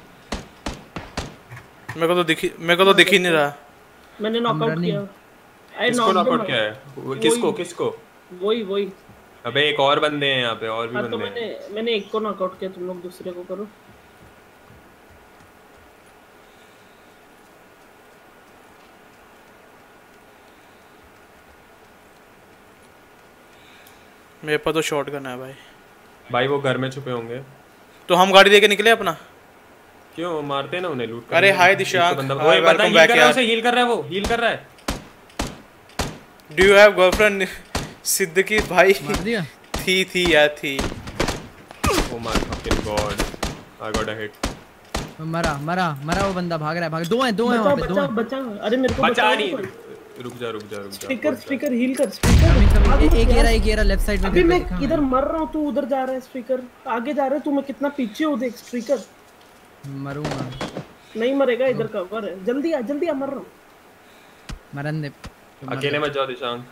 मेरे को तो दिख ही नहीं रहा। मैंने नॉकआउट किया। किसको नॉकआउट किया है? किसको? वही। अबे एक और बंदे हैं यहाँ पे, और भी हाँ तो बंदे हैं। मैंने एक को नॉकआउट किया, तुम लोग दूसरे को करो। मेरे पास तो शॉटगन है भाई वो घर में छुपे होंगे। तो हम गाड़ी लेके निकले अपना। क्यों मारते हैं ना उन्हें, लूट। अरे हाय दिशांक, ओए बंदा हील कर रहा है, उसे हील कर रहा है, वो हील कर रहा है। Do you have girlfriend? Siddiqui भाई मार दिया? थी। Oh my fucking god, I got a hit. मरा वो बंदा भाग रहा है। दो हैं वहां पे, दो हैं। बचा। अरे मेरे को बचा नहीं। रुक जा। स्पीकर हील कर, स्पीकर। एक ये रहा लेफ्ट साइड में। अभी मैं इधर मर रहा हूँ, तू उधर जा रहा है। स्पीकर आगे जा रहा है, तू मैं कितना पीछे हूँ देख। स्पीकर मरूंगा। नहीं मरेगा, इधर कवर है। जल्दी आ, मर रहा हूँ। मरन दे। अकेले मत जाओ दिशांक।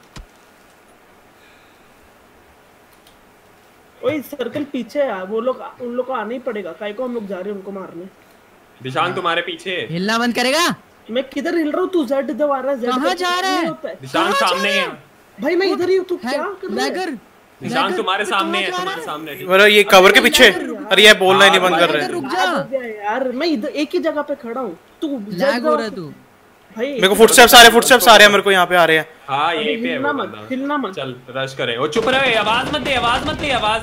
ओए सर्कल पीछे है, वो लोग उन लोग को आना ही पड़ेगा। काय को हम लोग जा रहे हैं उनको मारने। दिशांग तुम्हारे पीछे। हिलना बंद करेगा? मैं किधर हिल रहा हूँ? तू जेड दबा रहा है। कहाँ जा रहा है? दिशांग सामने है। भाई मैं इधर ही हूँ, तू क्या कर रहा है? लैगर दिशांग तुम्हारे सामने है, तुम्हारे सामने है। मेरा ये कवर के पीछे। अरे ये बोलना ही नहीं बंद कर रहे हैं। रुक जा यार मैं इधर एक ही जगह पे खड़ा हूँ। तू लैग हो रहा है तू। भाई मेरे को फुटस्टेप्स आ रहे हैं मेरे को यहाँ पे आ रहे हैं। हाँ यहीं पे है हिलना वो मत, बंदा। हिलना मत। चल रश करे। वो चुप रहे, आवाज मत दे, आवाज मत दे, आवाज।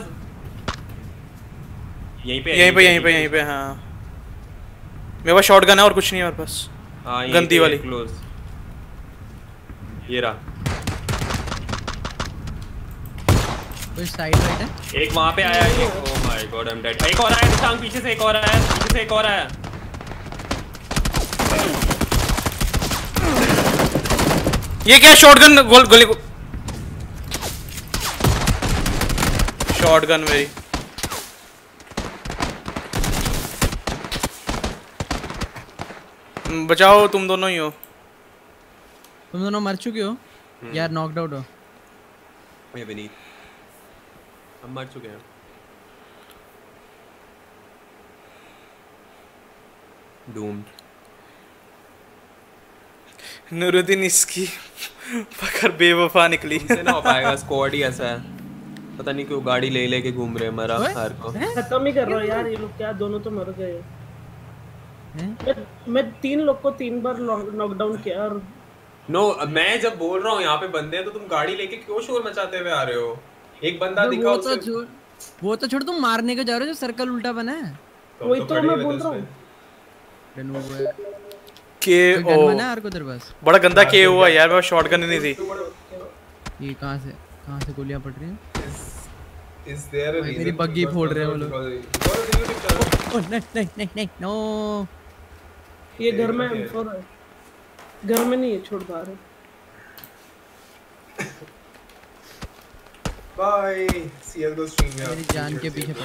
यहीं पे हाँ मेरे पास शॉटगन है और कुछ नहीं है मेरे पास। हाँ गंदी वाली। क्लोज। ये रहा। कोई साइड राइट है? एक वहां पे आया है। Oh my god I am dead. एक और आया दिशांग, पीछे से एक और आया, पीछे से एक और आया। ये क्या शॉटगन गोली को शॉटगन मेरी। बचाओ, तुम दोनों ही हो। तुम दोनों मर चुके हो यार, नॉकड आउट हो। ये विनीत हम मर चुके हैं। डूम्ड। नूरुद्दीन इसकी पकड़ बेवफा निकली। तुमसे ना हो पाएगा, स्क्वाड ही ऐसा है। पता नहीं क्यों गाड़ी ले लेके घूम रहे हैं मरा हर को। खत्म ही कर रहा हूँ यार, ये लोग क्या दोनों तो मर गए। मैं 3 लोग को 3 बार नॉकडाउन किया और नो मैं जब बोल रहा हूँ यहाँ पे बंदे हैं तो तुम गाड़ी लेके क्यों शोर मचाते हुए आ रहे हो? एक बंदा दिखा उसे। वो तो छोड़, तुम मारने को जा रहे हो जो सर्कल उल्टा बना है। वही तो मैं बोल रहा हूँ के ओ यार को तेरे पास बड़ा गंदा के हुआ यार। मेरे पास शॉटगन ही नहीं थी। ये कहां से गोलियां पड़ रही हैं? Is there a मेरी बग्गी फोड़ रहे हैं वो लोग। नहीं नो। ये घर में M4 है। घर में नहीं है, छोड़ बाहर है। बाय CS:GO स्ट्रीम यार। मेरी जान के पीछे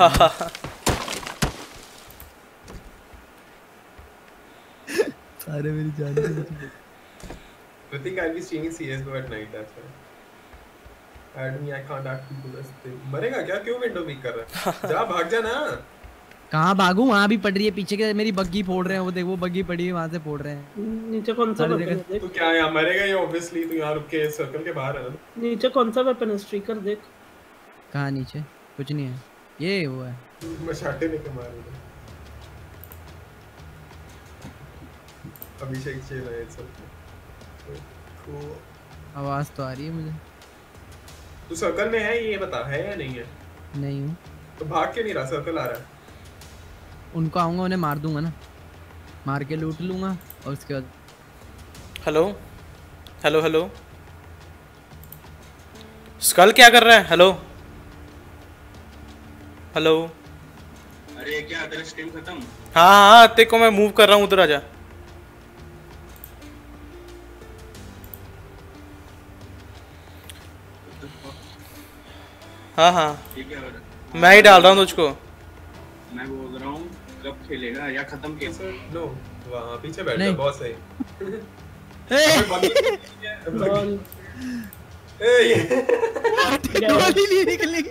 सारे मेरी जान के पीछे। I think I'll be streaming CS:GO at night, that's why. Add me, I can't add people this thing. मरेगा क्या? क्यों विंडो वीक कर रहा है? जा भाग जा ना। कहाँ भागूं? वहाँ भी पड़ रही है पीछे के, मेरी बग्गी फोड़ रहे हैं। वो देख, वो बग्गी पड़ी है, वहाँ से फोड़ रहे हैं। नीचे कौन सा वेपन है देख। तू क्या यहाँ मरेगा? ये ऑब्वियसली तू यहाँ रुक के सर्कल के बाहर है ना। नीचे कौन सा वेपन है? स्ट्रीकर देख। कहाँ नीचे? कुछ नहीं है, ये वो है। मशाटे लेके मार रहे हैं। अभिषेक चेला है सब। आवाज तो आ रही है मुझे। तू सर्कल में है, ये बता है या नहीं है? नहीं हूँ। तो भाग क्यों नहीं रहा? सर्कल आ रहा है। उनको आऊंगा, उन्हें मार दूंगा ना, मार के लूट लूंगा और उसके बाद। हेलो हेलो हेलो स्कल क्या कर रहा है? Hello hello. अरे क्या तेरा स्ट्रीम खत्म? हाँ तेरे को मैं मूव कर रहा हूँ, उधर आजा। हाँ ये क्या हो रहा है? मैं ही डाल रहा हूँ तुझको। मैं बोल रहा हूँ कब खेलेगा या खत्म कैसे? नो वहाँ पीछे बैठ जा, नहीं। बहुत सही। लॉल। गोली नहीं निकली।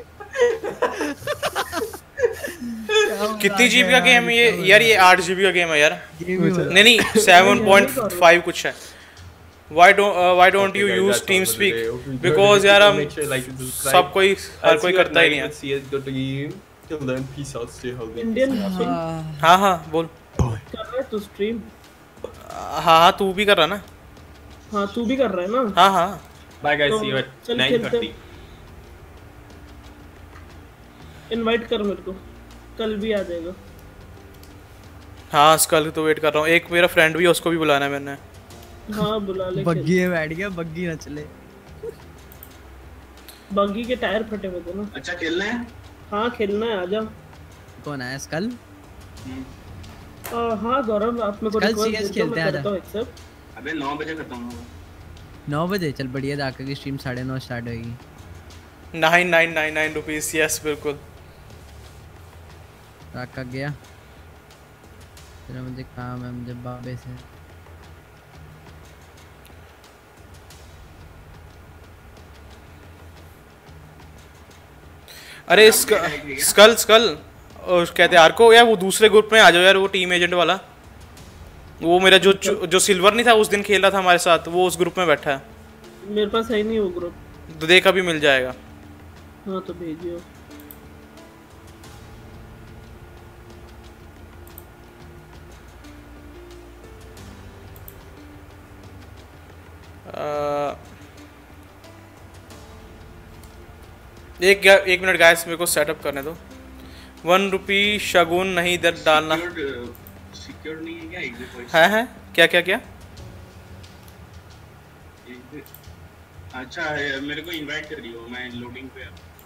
कितनी जीबी का गेम है ये यार? ये 8 जीबी का गेम है यार। नहीं 7.5 कुछ है। Why don't you use TeamSpeak? Because यार हम सब कोई हर कोई करता ही नहीं है। इंडियन हाँ बोल। कर रहा है तू स्ट्रीम? हाँ तू भी कर रहा ना? हाँ तू भी कर रहा है ना? हाँ बाय गाइस, तो सी यू एट चल 9:30। इनवाइट कर मेरे को, कल भी आ जाएगा। हाँ कल तो वेट कर रहा हूँ। एक मेरा फ्रेंड भी है, उसको भी बुलाना है मैंने। हाँ बुला ले। बग्गी में बैठ गया, बग्गी ना चले। बग्गी के टायर फटे हुए थे ना। अच्छा खेलना है? हाँ खेलना है, आजा। कौन आया? स्कल? हाँ गौरव, आप मेरे को कल रिक्वेस्ट CS भेज दो, खेलते मैं हैं, करता आजा। हूँ एक्सेप्ट। अबे 9 बजे खत्म होगा। 9 बजे? चल बढ़िया, दाका की स्ट्रीम 9:30 स्टार्ट होगी। 9999 रुपीस। यस बिल्कुल। दाका गया। तेरा मुझे काम है, मुझे बाबे से। अरे स्कल और कहते हैं आर्को यार, वो दूसरे ग्रुप में आ जाओ यार, वो टीम एजेंट वाला। वो मेरा जो जो सिल्वर नहीं था उस दिन खेल रहा था हमारे साथ, वो उस ग्रुप में बैठा है। मेरे पास है नहीं वो ग्रुप। तो देख अभी मिल जाएगा। हाँ तो भेजियो। एक मिनट गाइस, मेरे को सेटअप करने दो। 1 रुपी शगुन नहीं इधर डालना सिक्योर नहीं है क्या एग्जिट वॉइस? है क्या क्या क्या? अच्छा मेरे को इनवाइट कर दियो, मैं लोडिंग पे।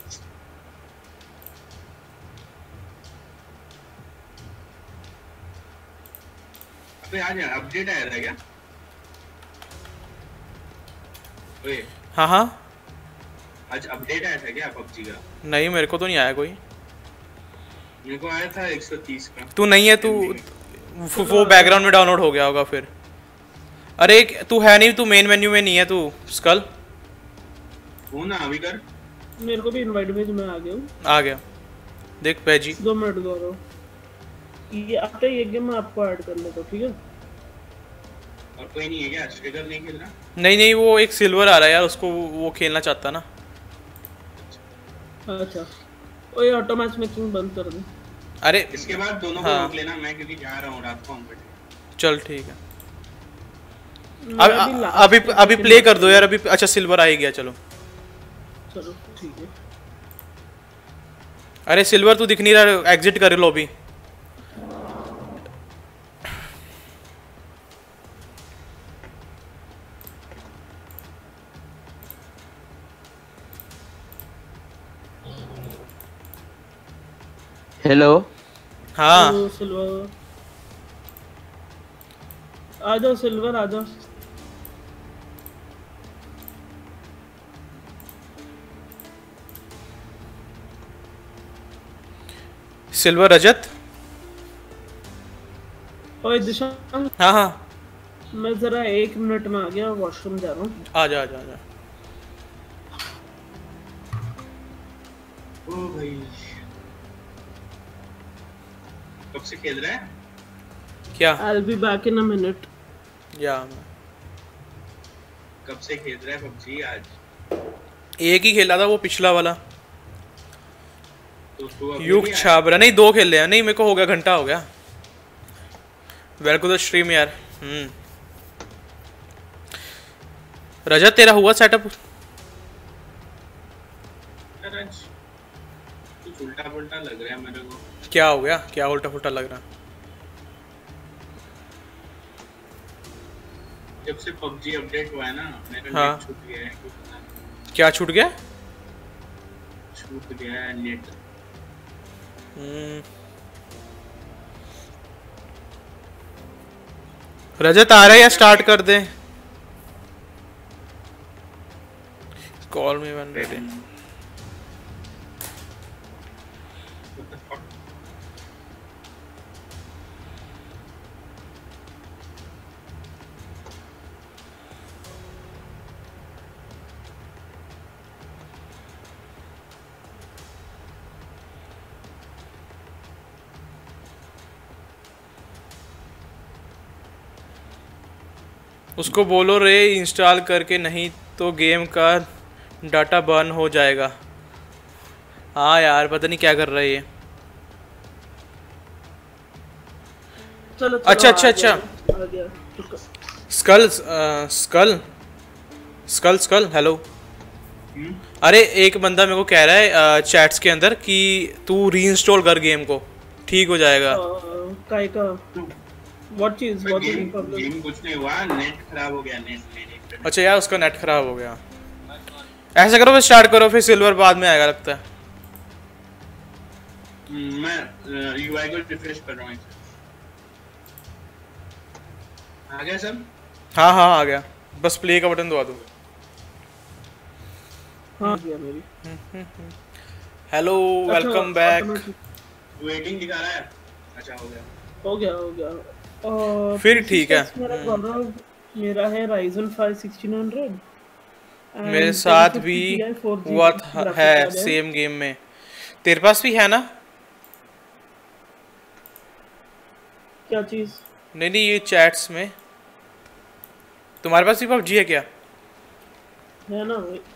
अबे आज अपडेट आया था क्या? ओए हाँ आज अपडेट आया था क्या पबजी का? नहीं, मेरे को तो नहीं आया कोई। मेरे को आया था 130 का। तू नहीं है, तू वो बैकग्राउंड में डाउनलोड हो गया होगा फिर। अरे तू है नहीं, तू मेन मेन्यू में नहीं है, तू स्कल हो ना अभी कर। मेरे को भी इनवाइट भेज, मैं आ गया हूँ। आ गया, देख पैजी। 2 मिनट गौरव, ये आफ्टर ये गेम में आपको ऐड कर लेता हूँ, ठीक है? और कोई नहीं है क्या? स्ट्रिगर नहीं खेल रहा? नहीं वो एक सिल्वर आ रहा है यार, उसको वो खेलना चाहता ना। अच्छा ओए ऑटो मैच मेकिंग बंद कर दे। अरे इसके बाद दोनों को रोक लेना, मैं क्योंकि जा रहा हूँ रात को। चल ठीक है। अभी प्ले कर दो यार अभी। अच्छा सिल्वर आ ही गया, चलो ठीक है। अरे सिल्वर तू दिख नहीं रहा, एग्जिट कर लो अभी। हेलो। हाँ सिल्वर आ जाओ, सिल्वर आ जाओ। सिल्वर रजत। ओए दिशांक। हाँ मैं जरा 1 मिनट में आ गया, वॉशरूम जा रहा हूँ। आ जा। ओ भाई कब से खेल रहा है? क्या? I'll be back in a minute। या कब से खेल रहा है पबजी? आज एक ही खेला था, वो पिछला वाला तो युग छाबरा। नहीं 2 खेल लिया। नहीं मेरे को हो गया, घंटा हो गया। वेलकम टू द स्ट्रीम यार। रजत तेरा हुआ सेटअप? कुछ उल्टा पुल्टा लग रहा है मेरे को। क्या हो गया? क्या उल्टा पुल्टा लग रहा? जब से पबजी अपडेट हुआ है ना, मेरा हाँ। नेट छूट गया है। क्या छूट गया? छूट गया है नेट। रजत आ रहा है या स्टार्ट कर दे? Call me when ready. उसको बोलो रे इंस्टॉल करके, नहीं तो गेम का डाटा बर्न हो जाएगा। हाँ यार पता नहीं क्या कर रहा है ये। चलो अच्छा आ गया। Skull hello. अरे एक बंदा मेरे को कह रहा है चैट्स के अंदर कि तू रीइंस्टॉल कर गेम को, ठीक हो जाएगा। काय का व्हाट चीज गेम कुछ नहीं हुआ, नेट खराब हो गया। नेट अच्छा यार उसका नेट खराब हो गया। ऐसा करो फिर स्टार्ट करो, फिर सिल्वर बाद में आएगा लगता है। मैं यूआई को रिफ्रेश कर रहा हूँ। आ गया सब? हाँ आ गया, बस प्ले का बटन दबा दो। हाँ गया मेरी। Hello welcome back. वेटिंग दिखा रहा है। अच्छा हो गया। फिर ठीक है। मेरा है Ryzen 5 1600। मेरे साथ भी हुआ है सेम गेम में। तेरे पास भी है ना? क्या चीज? नहीं नहीं, ये चैट्स में। तुम्हारे पास भी पबजी है क्या? है ना भाई।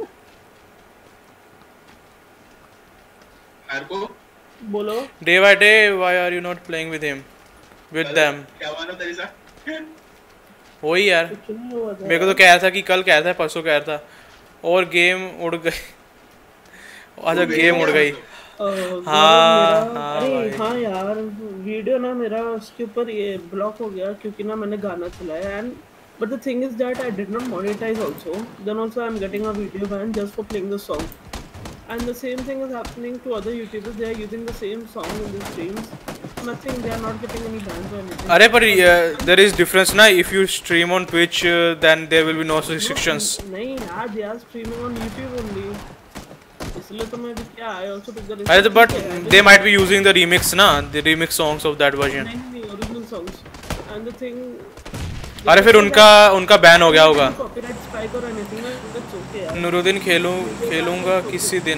को बोलो। Day by day why are you not playing with him with them? क्या हुआ था तेरे साथ? वही यार, कुछ नहीं हुआ था मेरे को तो कह रहा था कि कल कह रहा था, परसों कह रहा था, और गेम उड़ गई। अच्छा गेम उड़ गई। हाँ हाँ अरे भाई। हाँ यार, वीडियो ना मेरा उसके ऊपर ये ब्लॉक हो गया क्योंकि ना मैंने गाना चलाया and but the thing is that I did not monetize also. Then also I'm getting a video ban just for playing the song. And the same thing is happening to other YouTubers. They are using the same song in the streams. Nothing, they are not getting any bans or anything. अरे पर there is difference ना, if you stream on Twitch then there will be no restrictions. नहीं यार, they are streaming on YouTube only. इसलिए तो मैं भी क्या I also took the risk. अरे तो but they might be using the remix ना, the remix songs of that version. नहीं original songs. And the thing. अरे फिर उनका बैन हो गया होगा। Copyright strike or anything, that's okay यार। नूरुद्दीन खेलूंगा किसी दिन,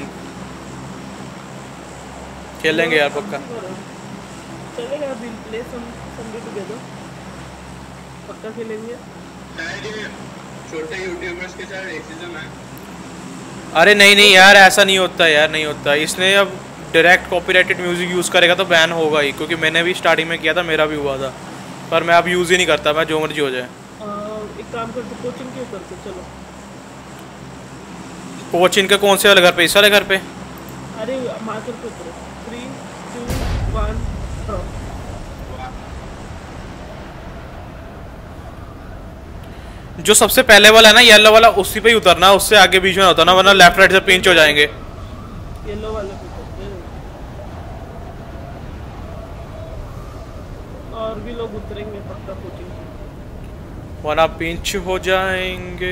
खेलेंगे यार पक्का। चलेगा, we'll play someday together, पक्का खेलेंगे। शायद ये छोटे यूट्यूबर्स के साथ रेसिज्म है। अरे नहीं यार, ऐसा नहीं होता यार, नहीं होता। इसने अब डायरेक्ट कॉपीराइटेड म्यूजिक यूज़ करेगा तो बैन होगा ही, क्योंकि मैंने भी स्टार्टिंग में किया था, मेरा भी हुआ था, पर मैं अब यूज़ ही नहीं करता, मैं जो मर्जी हो जाए। एक काम करते, कोचिंग क्यों करते, चलो। कोचिंग का कौन से वाले घर पे? इस वाले घर पे? अरे मार्कर पे उतरो, 3 2 1 ड्रॉप। जो सबसे पहले वाला है ना, येलो वाला, उसी पे ही उतरना, उससे आगे बीच में उतरना, वरना लेफ्ट राइट से पिंच हो जाएंगे। येलो वाले पे उतरते, और भी लोग उतरेंगे पक्का कोचिंग से, वरना पिंच हो जाएंगे।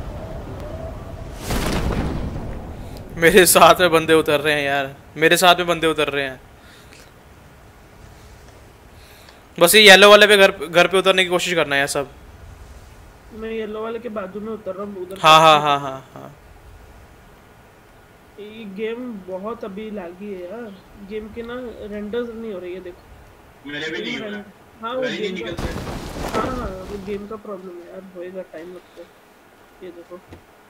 मेरे साथ में बंदे उतर रहे हैं यार, मेरे साथ में बंदे उतर रहे हैं। बस ये येलो वाले पे घर पे उतरने की कोशिश करना है सब। मैं येलो वाले के बाजू में उतर रहा हूँ उधर। हाँ। ये गेम बहुत अभी लैगी है यार, गेम की ना रेंडर्स नहीं हो रही है, देखो। मेरे भी नहीं हो रहा। हाँ वो गेम का, हाँ वो गेम का प्रॉब्लम है यार, होएगा, टाइम लगता है। ये देखो,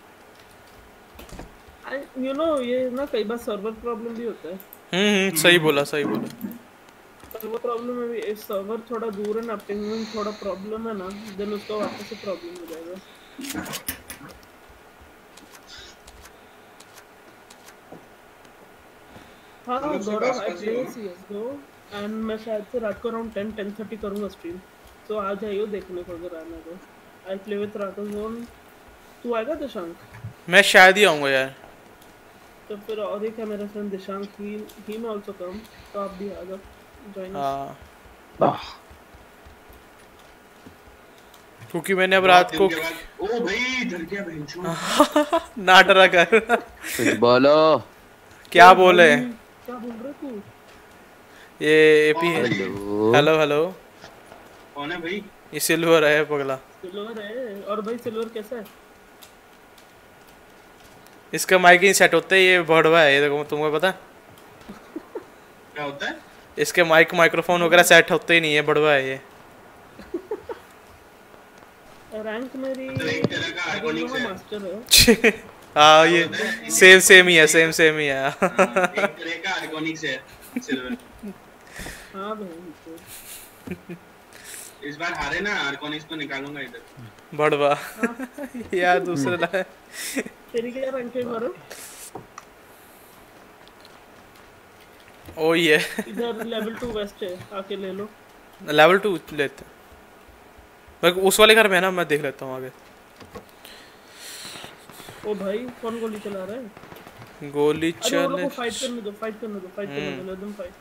यू नो ये ना कई बार सर्वर प्रॉब्लम भी होता है। सही बोला। सर्वर प्रॉब्लम है भी, इस सर्वर थोड़ा दूर है ना, पिंग थोड़ा प्रॉब्लम है ना, देन उसका वापस से प्रॉब्लम हो जाएगा। हाँ गौरव, आई प्ले CS:GO एंड मैं शायद से रात को अराउंड 10-10:30 करूँगा स्ट्रीम, तो आ जाइयो देखने को अगर आना तो। आई प्ले विद रातोज़ोन, तू आएगा दिशांक? मैं शायद ही आऊँगा यार। तो फिर और एक है मेरा फ्रेंड दिशांक, ही मैं आल्सो कम, तो आप भी आ जाओ, जॉइन अस। क्योंकि मैंने अब रात को ओ भाई डर गया बहनचोद। ना डरा कर। कुछ बोलो। क्या बोले? क्या बोल रहे तू? ये एपी है। हेलो। कौन है भाई? ये सिल्वर है पगला। सिल्वर है, और भाई सिल्वर कैसा है? इसका माइक ही सेट होता है, ये भड़वा है, ये देखो, तुमको पता? क्या होता है? इसके माइक्रोफोन वगैरह सेट होते ही नहीं है, भड़वा है ये। रैंक मेरी एक तरह का आइकॉनिक है, मास्टर है। हाँ ये सेम ही है, सेम ही है। एक तरह का आइकॉनिक है सिल्वर। हाँ भाई, इस बार हारे ना, आर्कोनिक्स को निकालूंगा इधर। बड़वा यार दूसरे लाए। तेरी क्या रैंक है मारो? ओ ये इधर लेवल 2 वेस्ट है, आके ले लो। लेवल 2 लेते हैं, मैं उस वाले घर में है ना, मैं देख लेता हूँ आगे। ओ भाई कौन गोली चला रहा है? गोली चले, फाइट करने दो, एकदम फाइट।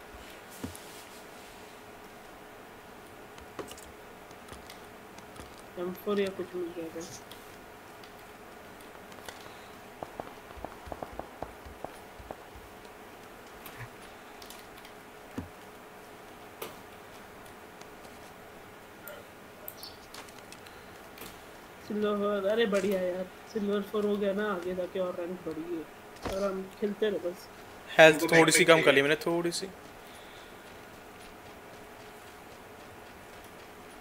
M4 या कुछ मिल जाएगा। सिल्वर, अरे बढ़िया यार, सिल्वर 4 हो गया ना, आगे जाके और रैंक बढ़ी है, और हम खेलते रहे बस। हेल्थ थोड़ी सी कम कर ली मैंने, थोड़ी सी।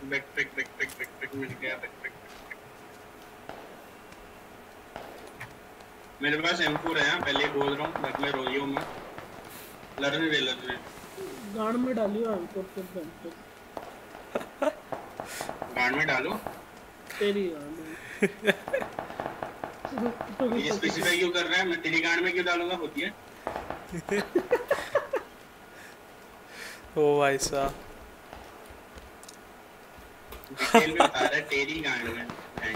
बैकपैक मिल गया बैकपैक। मेरे पास M4 है, पहले बोल रहा हूँ, बाद में रोइयो मैं। लड़ने दे। गाड़ में डालियो हमको फिर बनते। गाड़ में डालो। तेरी गाड़ में। ये स्पेसिफाई क्यों कर रहा है? मैं तेरी गाड़ में क्यों डालूंगा? होती है। ओ भाई साहब। डिटेल में बता रहा है तेरी गाड़ में।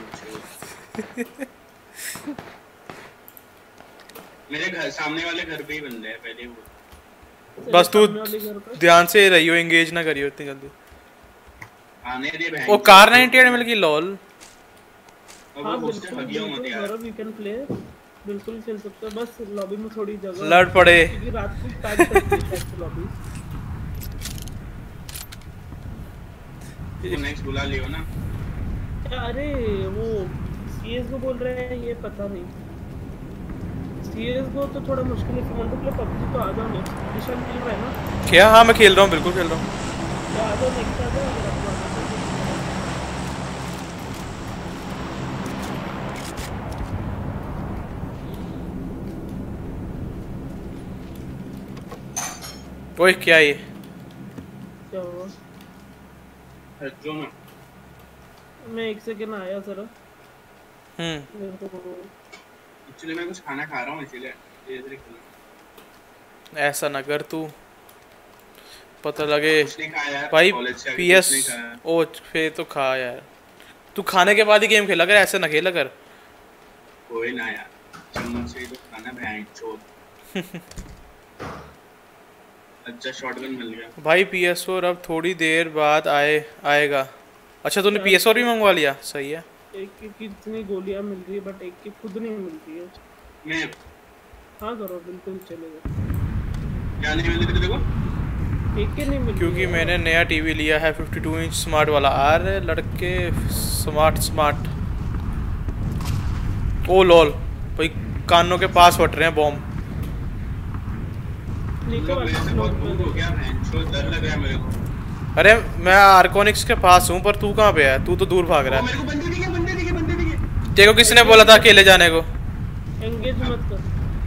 मेरे घर सामने वाले घर पे ही बन रहे हैं पहले वो। बस तू ध्यान से रहियो, एंगेज ना करियो इतनी जल्दी। आने दे बहन। ओ कार 98 मिल गई लॉल। हाँ बिल्कुल गौरव वी कैन प्ले, बिल्कुल खेल सकते हैं, बस लॉबी में थोड़ी जगह लड़ पड़े क्योंकि रात को स्टार्ट करते हैं लॉबी। तो नेक्स्ट बुला लियो ना। अरे वो सीएस को बोल रहे हैं, ये पता नहीं। सीएस को तो थोड़ा मुश्किल है, मल्टीप्लेयर पबजी तो आ जाओ नेक्स्ट। निशान खेल रहा है ना क्या? हाँ मैं खेल रहा हूँ, बिल्कुल खेल रहा हूँ। तो आ जाओ नेक्स्ट, आ जाओ अगर आपको आना है। ओए क्या ये? क्या हुआ? जो ना मैं एक सेकंड आया जरा। एक्चुअली मैं कुछ खाना खा रहा हूँ इसीलिए धीरे-धीरे खेलूं। ऐसा ना कर तू, पता लगे कुछ नहीं खाया यार, भाई। कॉलेज से पीएस कुछ नहीं खाया। ओ फिर तो खा यार। तू खाने के बाद ही गेम खेला कर, ऐसे ना खेला कर। कोई ना यार, चम्मच से ही तो खाना बहन चोद। अच्छा शॉटगन मिल गया भाई। PS4 अब थोड़ी देर बाद आएगा। अच्छा तूने PS4 भी मंगवा लिया? सही है। एक की कितनी गोलियां मिल रही है बट एक की खुद नहीं मिल रही है। मैं हाँ करो बिल्कुल चलेगा। क्या नहीं मिल रही तेरे को? एक के नहीं मिल रही क्योंकि मैंने नया टीवी लिया है 52 इंच स्मार्ट वाला। अरे लड़के स्मार्ट। ओ लॉल भाई, कानों के पास फट रहे हैं बॉम्ब। मेरे से बहुत दूर हो गया बहन चोद, डर लग रहा है मेरे को। अरे मैं आर्कोनिक्स के पास हूँ, पर तू कहाँ पे है? तू तो दूर भाग रहा है। मेरे को बंदे दिखे। तेरे को किसने बोला था अकेले जाने को? एंगेज मत कर।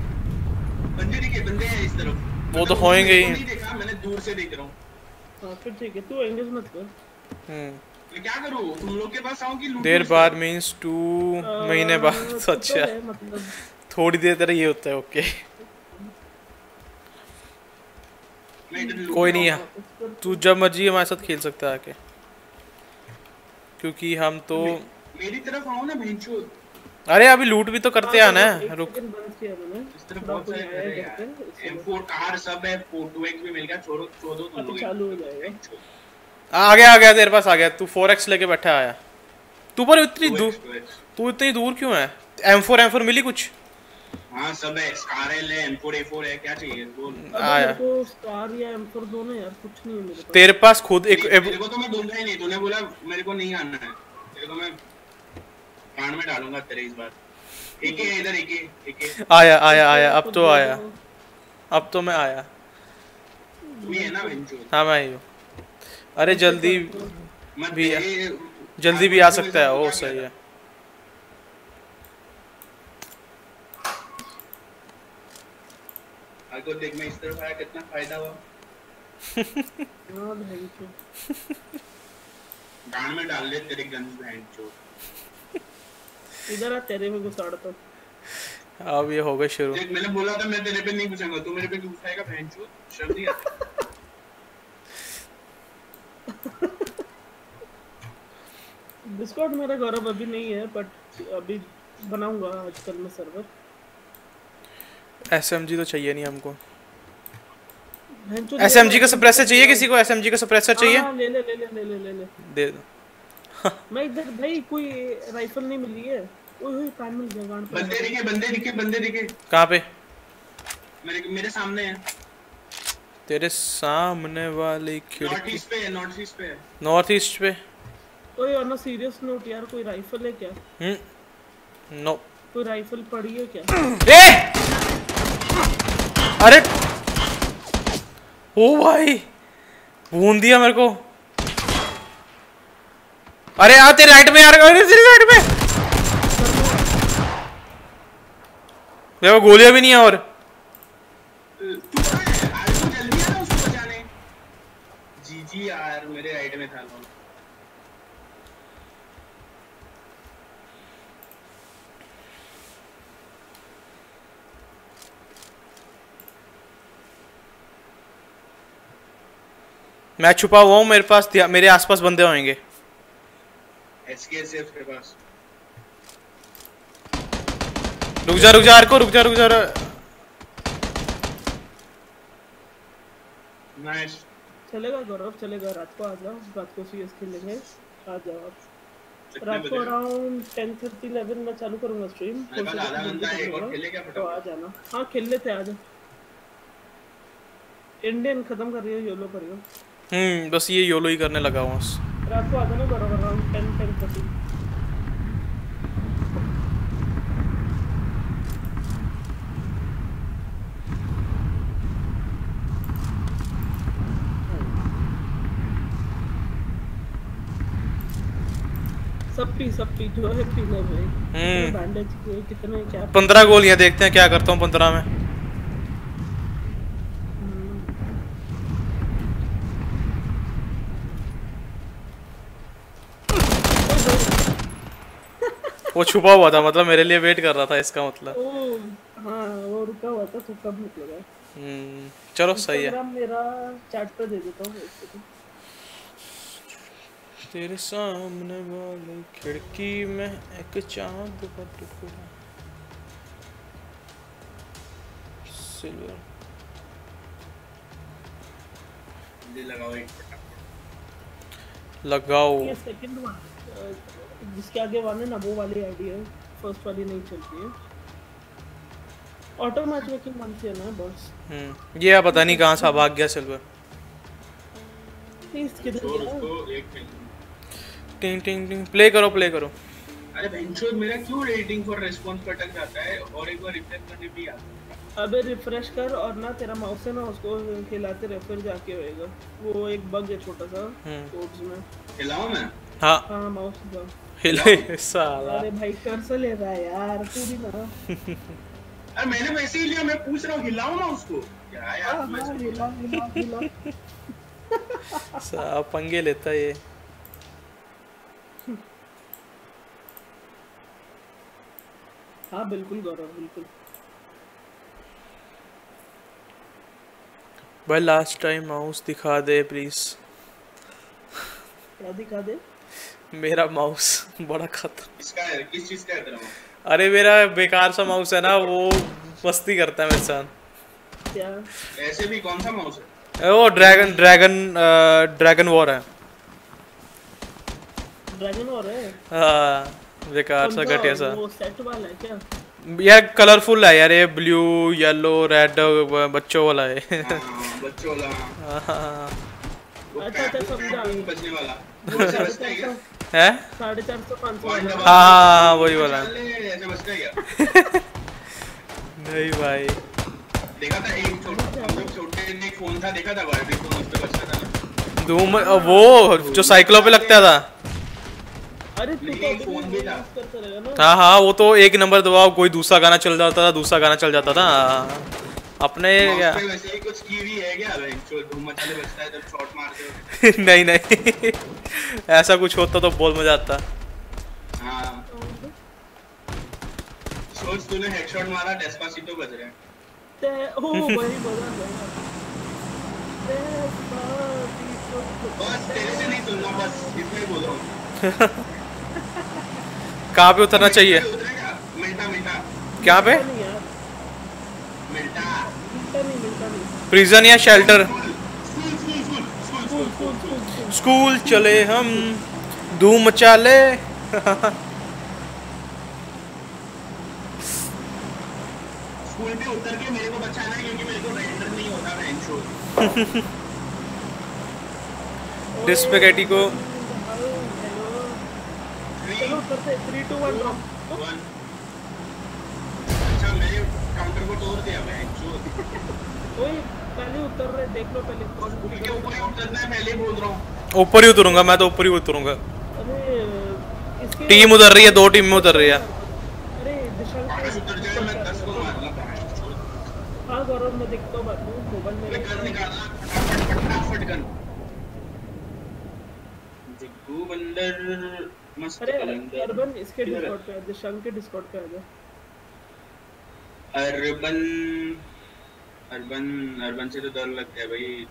बंदे हैं इस तरफ। वो तो होएंगे ही। नहीं देखा, मैंने दूर से देख रहा हूँ। हाँ फिर ठीक है, तू एंगेज मत कर। मैं क्या करूँ? तुम लोग के पास आऊँ कि लूटूं? देर बाद मीन्स 2 महीने बाद। अच्छा मतलब थोड़ी देर तेरा ये होता है। ओके कोई नहीं है, तू जब मर्जी हमारे साथ खेल सकता है आके, क्योंकि हम तो मेरी तरफ आओ ना भैंचोद। अरे अभी लूट भी तो करते हैं ना। रुक इस तरफ बहुत सारे घर हैं यार। M4 कार सब है, 2x भी मिल गया। छोड़ो तुम लोग। चालू हो जाएगा। आ गया तेरे पास आ गया। तू 4x लेके बैठा आया। तू पर इतनी दूर, तू इतनी दूर क्यों है? M4 मिली कुछ? हाँ सब है, SCAR-L है, M4 A4 है, क्या चाहिए बोल। आया तो स्टार या M4 दोनों यार, कुछ नहीं है मेरे पास। तेरे पास खुद एक मेरे को तो मैं दूंगा ही नहीं। तूने बोला मेरे को नहीं आना है, तेरे को मैं कान में डालूंगा तेरे इस बार। एक है इधर, एक है आया। अब तो आया, अब तो मैं आया। तू ही है ना भैंचोद? हाँ मैं ही हूँ। अरे जल्दी मत भी आ सकता है। ओ सही है। अगर देख मैं इस तरफ आया, कितना फायदा हुआ। गान में डाल ले तेरे गन्स भैंचोद। इधर आ, तेरे में घुसाड़ता हूं। अब ये होगा शुरू। देख मैंने बोला था मैं तेरे पे नहीं घुसाऊंगा, तू मेरे पे क्यों घुसाएगा भैंचोद? शर्म नहीं आती? डिस्कॉर्ड मेरा गौरव अभी नहीं है, बट अभी बनाऊंगा आजकल में सर्वर। SMG तो चाहिए नहीं हमको। भैंचोद SMG का सप्रेसर चाहिए किसी को? SMG का सप्रेसर चाहिए? हाँ ले ले दे दो। मैं इधर भाई कोई राइफल नहीं मिली है। ओए काम मिल गया गांड पे। बंदे दिखे। कहाँ पे? मेरे सामने है। तेरे सामने वाली खिड़की। नॉर्थ ईस्ट पे। ओए ऑन अ सीरियस नोट यार, कोई राइफल है क्या? नो। कोई राइफल पड़ी है क्या? अरे ओ भाई भून दिया मेरे को। अरे यार तेरे राइट में यार, अरे तेरे राइट में देखो गोलियां भी नहीं है और तू कहाँ है? आज तो जल्दी आ ना उसको बचाने। जी यार मेरे राइट में था लोग। मैं छुपा हुआ हूँ, मेरे पास मेरे आसपास बंदे होंगे। एसके उसके पास। रुक जा आर्को, रुक जा। नाइस। चलेगा गौरव, चलेगा। रात को आ जाओ, रात को सीएस खेलेंगे। आ जाओ आप। कितने रात को बजे? अराउंड 10:30-11 में चालू करूंगा स्ट्रीम। मेरे पास आधा घंटा है, एक और खेले क्या तो आ जाना। हाँ खेल लेते, आ जाओ। इंडियन खत्म कर रही है, योलो करियो। बस ये योलो ही करने लगा हूँ। रात को आ जाना गौरव अराउंड 10-10:30। सब पी जो है पी ले भाई। बैंडेज कितने क्या 15 गोलियां, देखते हैं क्या करता हूँ 15 में। वो छुपा हुआ था, मतलब मेरे लिए वेट कर रहा था, इसका मतलब। हाँ वो रुका हुआ था, तो कब निकलेगा। चलो सही है। मेरा चैट पे दे देता हूँ। तेरे सामने वाली खिड़की में एक चांद का टुकड़ा सिल्वर। लगाओ। ये सेकंड वन जिसके आगे वन है ना, वो वाली आईडी है। फर्स्ट वाली नहीं चलती है। ऑटो मैच मेकिंग बनती है ना बस। ये पता नहीं कहाँ से भाग गया सिल्वर। प्लीज किधर गया? टिंग टिंग टिंग। प्ले करो। अरे बेंचो मेरा क्यों रेटिंग फॉर रिस्पांस पर अटक जाता है और एक बार रिफ्रेश करने भी आता है। अबे रिफ्रेश कर और ना तेरा माउस है ना, उसको हिलाते रह, फिर जाके होएगा। वो एक बग है छोटा सा कोड्स में। हिलाऊं मैं? हाँ माउस हिलाओ। हिले साला। अरे भाई कर्सर ले रहा है यार पूरी ना। अरे मैंने वैसे ही लिया, मैं पूछ रहा हूँ हिलाऊं ना उसको। क्या यार हिला। साला पंगे लेता है ये। हाँ बिल्कुल गौरव, बिल्कुल। भाई लास्ट टाइम माउस दिखा दे प्लीज। क्या दिखा दे? मेरा माउस बड़ा खत्म। इसका है, किस चीज का है तेरा माउस? अरे मेरा बेकार सा माउस है ना, वो मस्ती करता है मेरे साथ। क्या? ऐसे भी कौन सा माउस है? वो ड्रैगन वॉर है। ड्रैगन वॉर है? हाँ बेकार सा घटिया सा। वो सेट वाला है क्या? यार कलरफुल है यार, ये ब्लू येलो रेड बच्चों वाला है। बच्चों वाला। अच्छा समझा। बचने वाला है 450-500। हाँ वही वाला। ऐसे बचता है क्या? नहीं भाई देखा था एक छोटे ने एक फोन था, देखा था बारबी फोन, उस पे बचता था ना। धूम वो जो साइकिलों पे लगता था। अरे तू तो फोन भी था। हाँ वो तो एक नंबर दबाओ कोई दूसरा गाना चल जाता था। अपने क्या वैसे ही कुछ की भी है क्या? जो धूम मचाले बचता है जब शॉट मारते हो। नहीं ऐसा कुछ होता तो बहुत मजा आता। हाँ सोच तूने हेडशॉट मारा, डेस्पासितो बज रहे हैं। ओ भाई मजा आया। बस तेरे से नहीं सुनना, बस इतना ही बोल रहा हूँ। कहाँ पे उतरना चाहिए? मिल्टा। क्या पे? मिल्टा नहीं। प्रिजन या शेल्टर? स्कूल चले हम धूम मचा ले। स्कूल पे उतर के मेरे को बचाना है क्योंकि मेरे को रेंडर नहीं होता बेंचो। डिस्पेगेटी को चलो करते 3 2 1 ड्रॉप। अच्छा मैंने काउंटर को तोड़ दिया बेंचो। ओए पहले उतर रहे, देख लो पहले कौन स्कूल के ऊपर ही उतरना है, पहले बोल रहा हूँ। ऊपर ही उतरूंगा मैं तो, ऊपर ही उतरूंगा। अरे इसके टीम उधर रही है, 2 टीम में उतर रही है। अरे दिशांक वापस उतर जाए, मैं 10 को मारूंगा। हाँ गौरव मैं देखता हूँ बाद में मोबाइल मैं में। गन निकालना, फटाफट गन। जिग्गू बंदर मस्त अरे कलंदर। अर्बन इसके डिस्कॉर्ड पे दिशांक के डिस्कॉर्ड पे आ जा। अर्बन से तो डर लगता है भाई।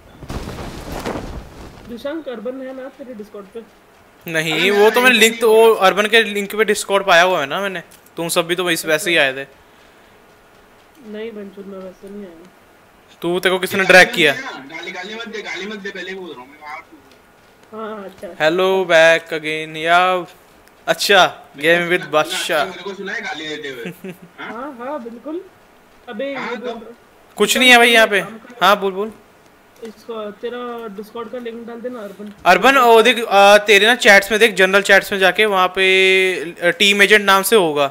दिशांक अर्बन है ना तेरे डिस्कॉर्ड पे? नहीं वो तो मैंने लिंक तो वो अर्बन के लिंक पे डिस्कॉर्ड पाया हुआ है ना मैंने। तुम सब भी तो वैसे ही आए थे। नहीं बंचुर मैं वैसे नहीं आया। तू तेरे को किसने ड्रैग किया? गाली मत दे पहले बोल रहा हूं मैं। हाँ अच्छा। हेलो बैक अगेन या अच्छा गेम विद बादशाह। मेरे को सुना है गाली देते हुए। हाँ हाँ बिल्कुल। अबे ये बोल कुछ नहीं है भाई यहाँ पे। हाँ बोल। इसको तेरा डिस्कॉर्ड का लिंक डाल देना अर्बन। अर्बन ओ देख तेरे ना चैट्स में देख, जनरल चैट्स में जाके वहाँ पे टीम एजेंट नाम से होगा।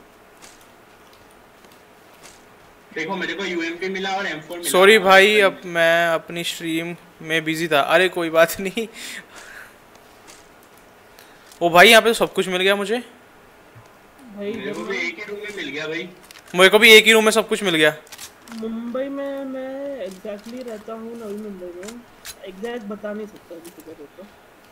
देखो मेरे को यूएमपी मिला और M4 मिला। सॉरी भाई अब मैं अपनी स्ट्रीम में बिजी था। अरे कोई बात नहीं। ओ भाई यहाँ पे तो सब कुछ मिल गया मुझे। भाई मेरे को भी एक ही रूम में मिल गया भाई। मेरे को भी एक ही रूम में सब कुछ मिल गया। मुंबई में मैं एग्जैक्टली रहता हूँ नवी मुंबई में। एग्जैक्ट बता नहीं सकता अभी किधर रहता।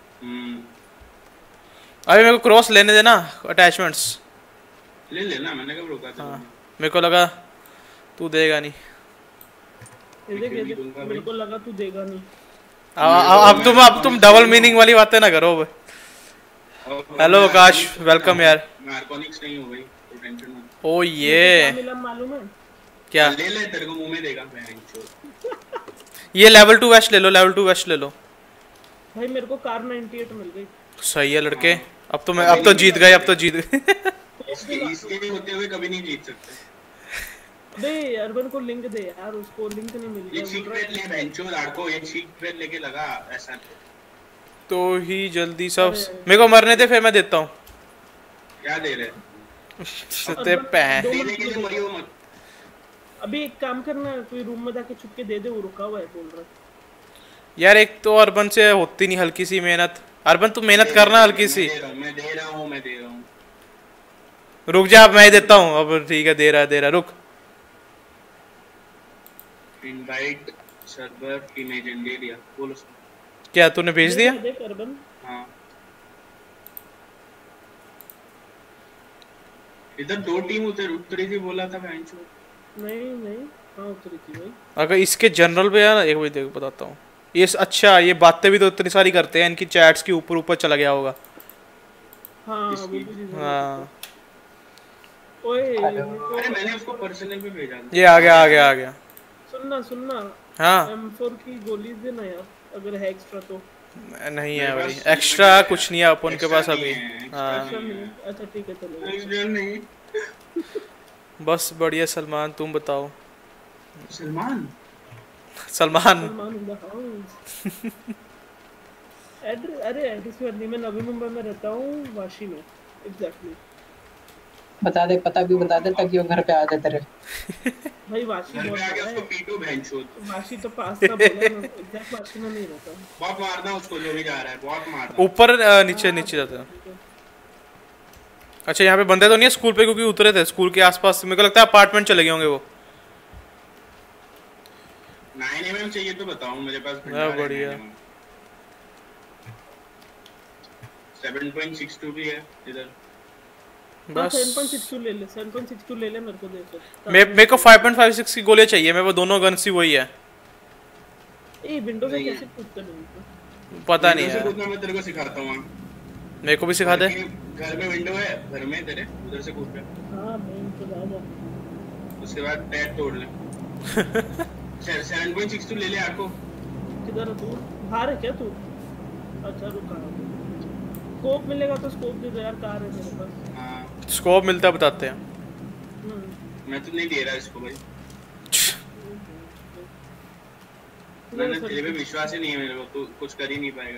अभी मेरे को क्रॉस लेने देना अटैचमेंट्स। ले लेना, मैंने कब रोका था? मेरे को लगा तू देगा नहीं। ये देख मेरे को लगा तू देगा नहीं। अब तुम डबल मीनिंग वाली बातें ना करो। हेलो आकाश वेलकम यार। मैं आर्कोनिक्स नहीं हूं भाई, तो टेंशन मत। ओ ये मिला मालूम है क्या? ले ले, तेरे को मुंह में देगा मैं। ये लेवल 2 वेस्ट ले लो, लेवल 2 वेस्ट ले लो। भाई मेरे को कार 98 मिल गई। सही है लड़के। अब तो जीत गए, अब तो जीत गए। इसके होते हुए कभी नहीं जीत सकते। अबे अर्बन को लिंक दे यार, उसको लिंक नहीं मिल ये सीक्रेट ले बेंचो लड़को, ये सीक्रेट लेके लगा ऐसा तो ही जल्दी सब। मेरे को मरने दे फिर मैं देता हूँ। क्या दे रहे? सते पैं। देने के लिए मरियो मत। अभी एक काम करना, कोई रूम में जाके छुप के दे दे, वो रुका हुआ है बोल रहा है। यार एक तो अर्बन से होती नहीं हल्की सी मेहनत। अर्बन तू मेहनत करना हल्की सी। मैं दे रहा हूँ रुक जा, मैं देता हूँ अब। ठीक है दे रहा रुक। इनवाइट सर्वर इमेज दे दिया, बोलो। क्या तूने भेज दिया? देख अर्बन। हाँ इधर 2 टीम उतरी थी बोला था बेंचो। नहीं हाँ उतरी थी भाई। अगर इसके जनरल पे यार एक बार देख बताता हूँ। ये अच्छा ये बातें भी तो इतनी सारी करते हैं, इनकी चैट्स के ऊपर चला गया होगा। हाँ वो भी हाँ ओए अरे मैंने उसको पर्सनल पे भेजा था। ये आ गया। सुनना हाँ M4 की गोली देना यार, अगर है एक्स्ट्रा तो। नहीं है भाई एक्स्ट्रा कुछ नहीं है अपन के पास अभी। हाँ अच्छा ठीक है चलो। एक्स्ट्रा नहीं बस बढ़िया। सलमान तुम बताओ। सलमान अरे एड्रेस में नवी मुंबई में रहता हूँ, वाशी में एग्जैक्टली। बता दे, पता भी बता दे ताकि वो घर पे आ जाए तेरे। भाई वाशी घर बहुत पे आ गया बड़ा उसको है। पीटू बेंचो। वाशी तो पास का बोला ना, एग्जैक्ट वाशी में नहीं रहता। बहुत मारना उसको जो भी जा रहा है, बहुत मारना। ऊपर नीचे जाते हैं। अच्छा यहाँ पे बंदे तो नहीं है स्कूल पे, क्योंकि उतरे थे स्कूल के आसपास। मेरे को लगता है अपार्टमेंट चले गए होंगे वो। 9mm चाहिए तो बताओ मेरे पास। बढ़िया 7.62 भी है इधर। बस 7.62 ले ले, 7.62 ले ले मेरे को दे सकता। मेरे को 5.56 की गोलियां चाहिए। मेरे वो दोनों गन्स ही वही है। ए विंडो से कैसे कूदते नहीं? पता नहीं है। है। मैं तेरे को सिखाता हूँ। मेरे को भी सिखा दे। घर में विंडो है, घर में तेरे उधर से कूद कर। हां मैं तो आ जा। उसके बाद पैर तोड़ ले। 7.62 ले ले आपको। किधर है तू? बाहर है क्या तू? अच्छा रुका। स्कोप मिलेगा तो स्कोप दे दे यार, कार है मेरे पास। हां स्कोप मिलता है बताते हैं। मैं तो नहीं दे रहा इसको भाई। मैंने तेरे पे विश्वास ही नहीं है मेरे को, तू कुछ कर ही नहीं पाएगा।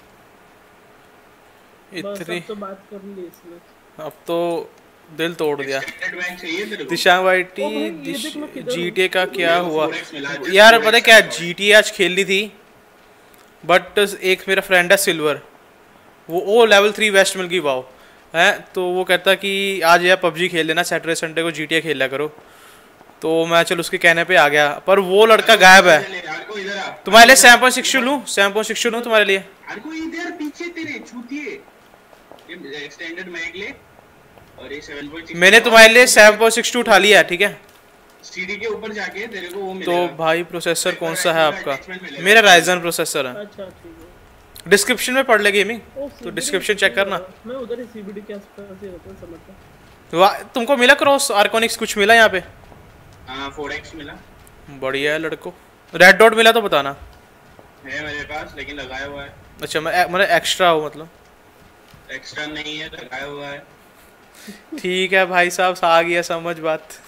इतनी तो बात कर ली इसने। अब तो दिल तोड़ दिया। दिशांग वाइटी GTA का क्या हुआ यार? पता है क्या, GTA आज खेलनी थी बट एक मेरा फ्रेंड है सिल्वर, वो लेवल 3 वेस्ट मिल गई। वाओ है। तो वो कहता कि आज यार पबजी खेल लेना, सैटरडे संडे को GTA खेल लिया करो। तो मैं चल उसके कहने पे आ गया, पर वो लड़का गायब है। आर्को इधर आ। तुम्हारे लिए 7.62 लूँ, 7.62 लूँ तुम्हारे लिए। आर्को इधर पीछे तेरे छूतिए, ये एक्सटेंडेड मैग ले और ये 7.6। मैंने तुम्हारे लिए 7.62 उठा लिया है, ठीक है। सीडी के ऊपर जाके तेरे को वो मिलेगा। तो भाई प्रोसेसर कौन सा है आपका? मेरा राइजन प्रोसेसर है। अच्छा ठीक है। डिस्क्रिप्शन में पढ़ ले गेमिंग, ओ, तो CBD डिस्क्रिप्शन चेक करना। मैं उधर ही CBD के आसपास ही रहता हूं, समझता। तुमको मिला क्रॉस आर्कोनिक्स कुछ मिला यहाँ पे? हाँ 4x मिला। बढ़िया है लड़को। रेड डॉट मिला तो बताना। है मेरे पास लेकिन लगाया हुआ है। अच्छा मैं एक्स्ट्रा हो मतलब? एक्स्ट्रा नहीं है, लगाया हुआ है। ठीक है भाई साहब, आ गया समझ बात।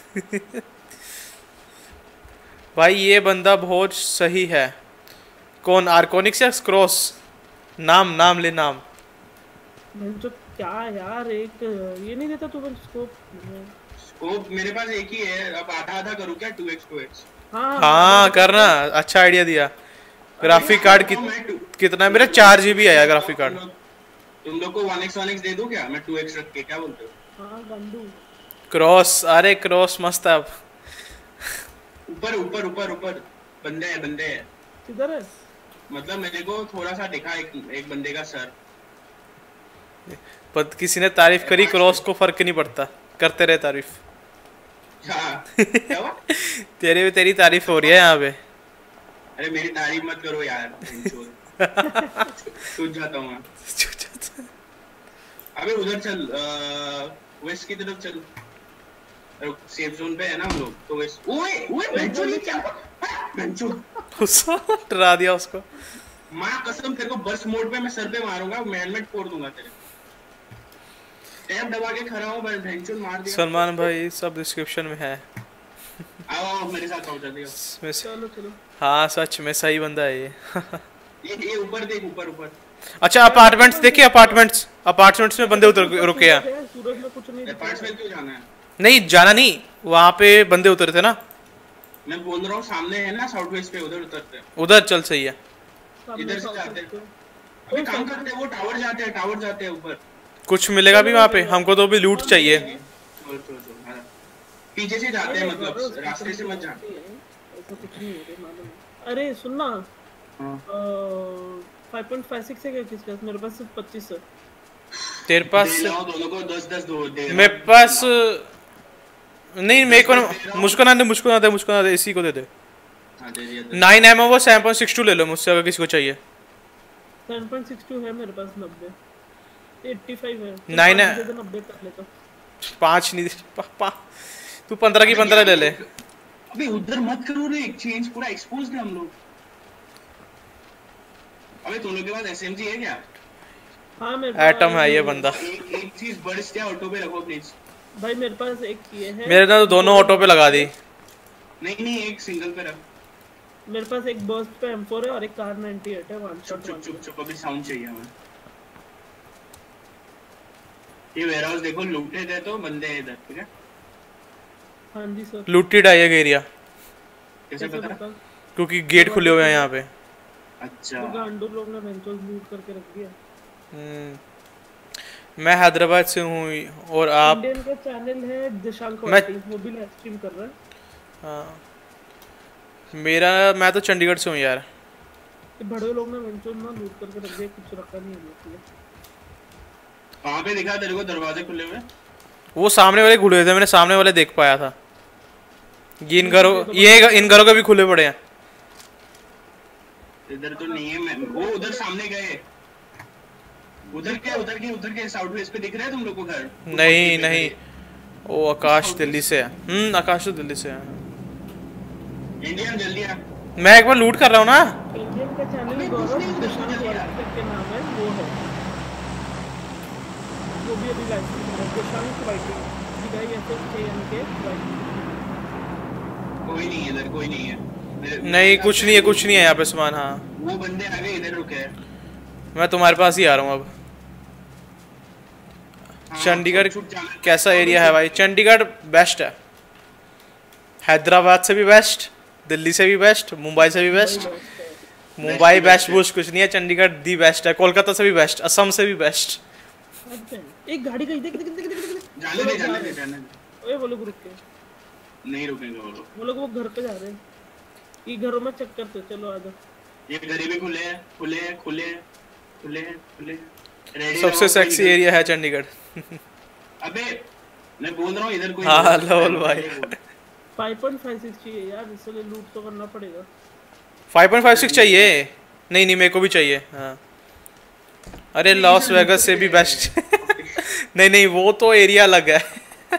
भाई ये बंदा बहुत सही है। कौन, आर्कोनिक्स या क्रॉस? नाम ले नाम। मैं जो क्या यार, एक ये नहीं देता तुम्हें स्कोप? स्कोप मेरे पास एक ही है। अब आधा करूँ क्या? 2x? हाँ करना, अच्छा आइडिया दिया। ग्राफिक कार्ड कितना है मेरा? 4 GB आया ग्राफिक कार्ड। तुम लोग को 1x दे दूं क्या? मैं 2x रख के, क्या बोलते हो? हाँ गंदू। क्रॉस, अरे क्रॉस मस्त है। अब ऊपर बंदे हैं। किधर है? मतलब मेरे को थोड़ा सा दिखा एक बंदे का सर। पर किसी ने तारीफ करी, क्रॉस को फर्क नहीं पड़ता, करते रहे तारीफ। क्या हुआ? तेरी तारीफ हो रही है यहाँ पे। अरे मेरी तारीफ मत करो यार, छूट जाता हूँ मैं। अबे उधर चल, वेस्ट की तरफ चल। सेफ जोन पे है ना हम लोग, तो वेस्ट। ओए बेंचो, ये क्या बेंचो? डरा दिया उसको। माँ कसम तेरे को बर्स्ट मोड पे मैं सर पे मारूंगा, हेलमेट फोड़ दूंगा तेरे। टैब दबा के खड़ा हूँ, बेंचो मार दिया। सलमान भाई सब डिस्क्रिप्शन में है। आओ मेरे साथ आओ जल्दी। चलो। हाँ सच में सही बंदा है ये। ये ऊपर देख, ऊपर। अच्छा अपार्टमेंट्स देखिए, अपार्टमेंट्स में बंदे उतर रुके हैं। सूरज में कुछ नहीं। अपार्टमेंट्स में क्यों जाना है? नहीं जाना नहीं, वहाँ पे बंदे उतरे थे ना। मैं बोल रहा हूँ सामने है ना साउथ वेस्ट पे, उधर उतरते हैं। उधर चल, सही है। इधर से जाते हैं। अभी काम करते हैं, वो टावर जाते हैं ऊपर। कुछ मिलेगा भी वहाँ पे? हमको तो अभी लूट चाहिए। पीछे से जाते हैं, मतलब रास्ते से मत जाना। ऐसा कुछ नहीं है मालूम। अरे सुनना, 5.56 है क्या किसके पास? मेरे पास सिर्फ 25 है। तेरे पास? दोनों को 10-10 दो दे। मेरे पास नहीं, मेरे को मुझको ना दे, इसी को दे दे। 9mm वो 7.62 ले लो मुझसे अगर किसी को चाहिए। 7.62 है मेरे पास, 90 85 है। 9 है, 90 कर लेता। 5 नहीं दे, तू 15 की 15 ले ले। अबे उधर मत करो रे, एक्सचेंज पूरा एक्सपोज्ड है हम लोग। अबे तुम लोग के पास SMG है क्या? हाँ मेरे पास एटम है ये बंदा। एक चीज बर्स्ट या ऑटो पे रखो प्लीज। भाई मेरे पास एक ये है। मेरे तो दोनों ऑटो पे लगा दी। नहीं एक सिंगल पे रख। मेरे पास एक बर्स्ट पे M4 है और एक कार 98 है, वन शॉट। चुप अभी साउंड चाहिए हमें। ये वेयरहाउस देखो, लूटेड है तो बंदे हैं इधर, ठीक है? हाँ जी सर। लूटेड है ये एरिया। कैसे पता? क्योंकि गेट खुले हुए हैं यहाँ पे। अच्छा, तो गांडू लोग ने बेंचोस लूट करके रख दिया। मैं हैदराबाद से हूँ और आप? इंडियन का चैनल है दिशांक, वो भी लाइव स्ट्रीम कर रहा है। हाँ मैं तो चंडीगढ़ से हूँ यार। ये बड़े लोग ने बेंचोस ना लूट करके रख दिया, कुछ रखा नहीं है। कहाँ पे दिखा तेरे को दरवाजे खुले हुए? वो सामने वाले खुले थे, मैंने सामने वाले देख पाया था। इन घरों के भी खुले पड़े हैं। इधर तो नहीं है। मैं वो उधर सामने गए। उधर के साउथ वेस्ट पे दिख रहा है तुम लोग को घर? नहीं वो आकाश दिल्ली से है। आकाश तो दिल्ली से है। इंडियन जल्दी आ। मैं एक बार लूट कर रहा हूँ ना। इंडियन का चैनल गौरव दिशांक के नाम है, वो है, वो भी अभी लाइव स्ट्रीम कर रहा है। दिशांक वाइटिंग, DISHANK वाइटिंग। कोई नहीं है इधर, कोई नहीं है। नहीं कुछ नहीं है यहाँ पे सामान। हाँ वो बंदे आगे इधर रुके हैं। मैं तुम्हारे पास ही आ रहा हूँ अब। चंडीगढ़ कैसा एरिया है भाई? चंडीगढ़ बेस्ट है, हैदराबाद से भी बेस्ट, दिल्ली से भी बेस्ट, मुंबई से भी बेस्ट। मुंबई बेस्ट कुछ नहीं है, चंडीगढ़ दी बेस्ट है, कोलकाता से भी बेस्ट, असम से भी बेस्ट। एक गाड़ी गई, देख देख देख देख देख। जाने दे जाने दे जाने दे। ओए वो लोग रुक के, नहीं रुकेंगे वो लोग। वो लोग वो घर पे जा रहे हैं। ये घरों में चेक करते, चलो आ जाओ। ये गरीबी खुले हैं खुले हैं खुले हैं खुले हैं खुले हैं। रेडी सबसे सेक्सी एरिया है चंडीगढ़। अबे मैं बोल रहा हूँ इधर कोई। हाँ लवल भाई 5.56 चाहिए यार, इसलिए लूट तो करना पड़ेगा। 5.56 चाहिए। नहीं नहीं मेरे को भी चाहिए। हाँ अरे लॉस वेगस से भी बेस्ट। नहीं नहीं वो तो एरिया अलग है।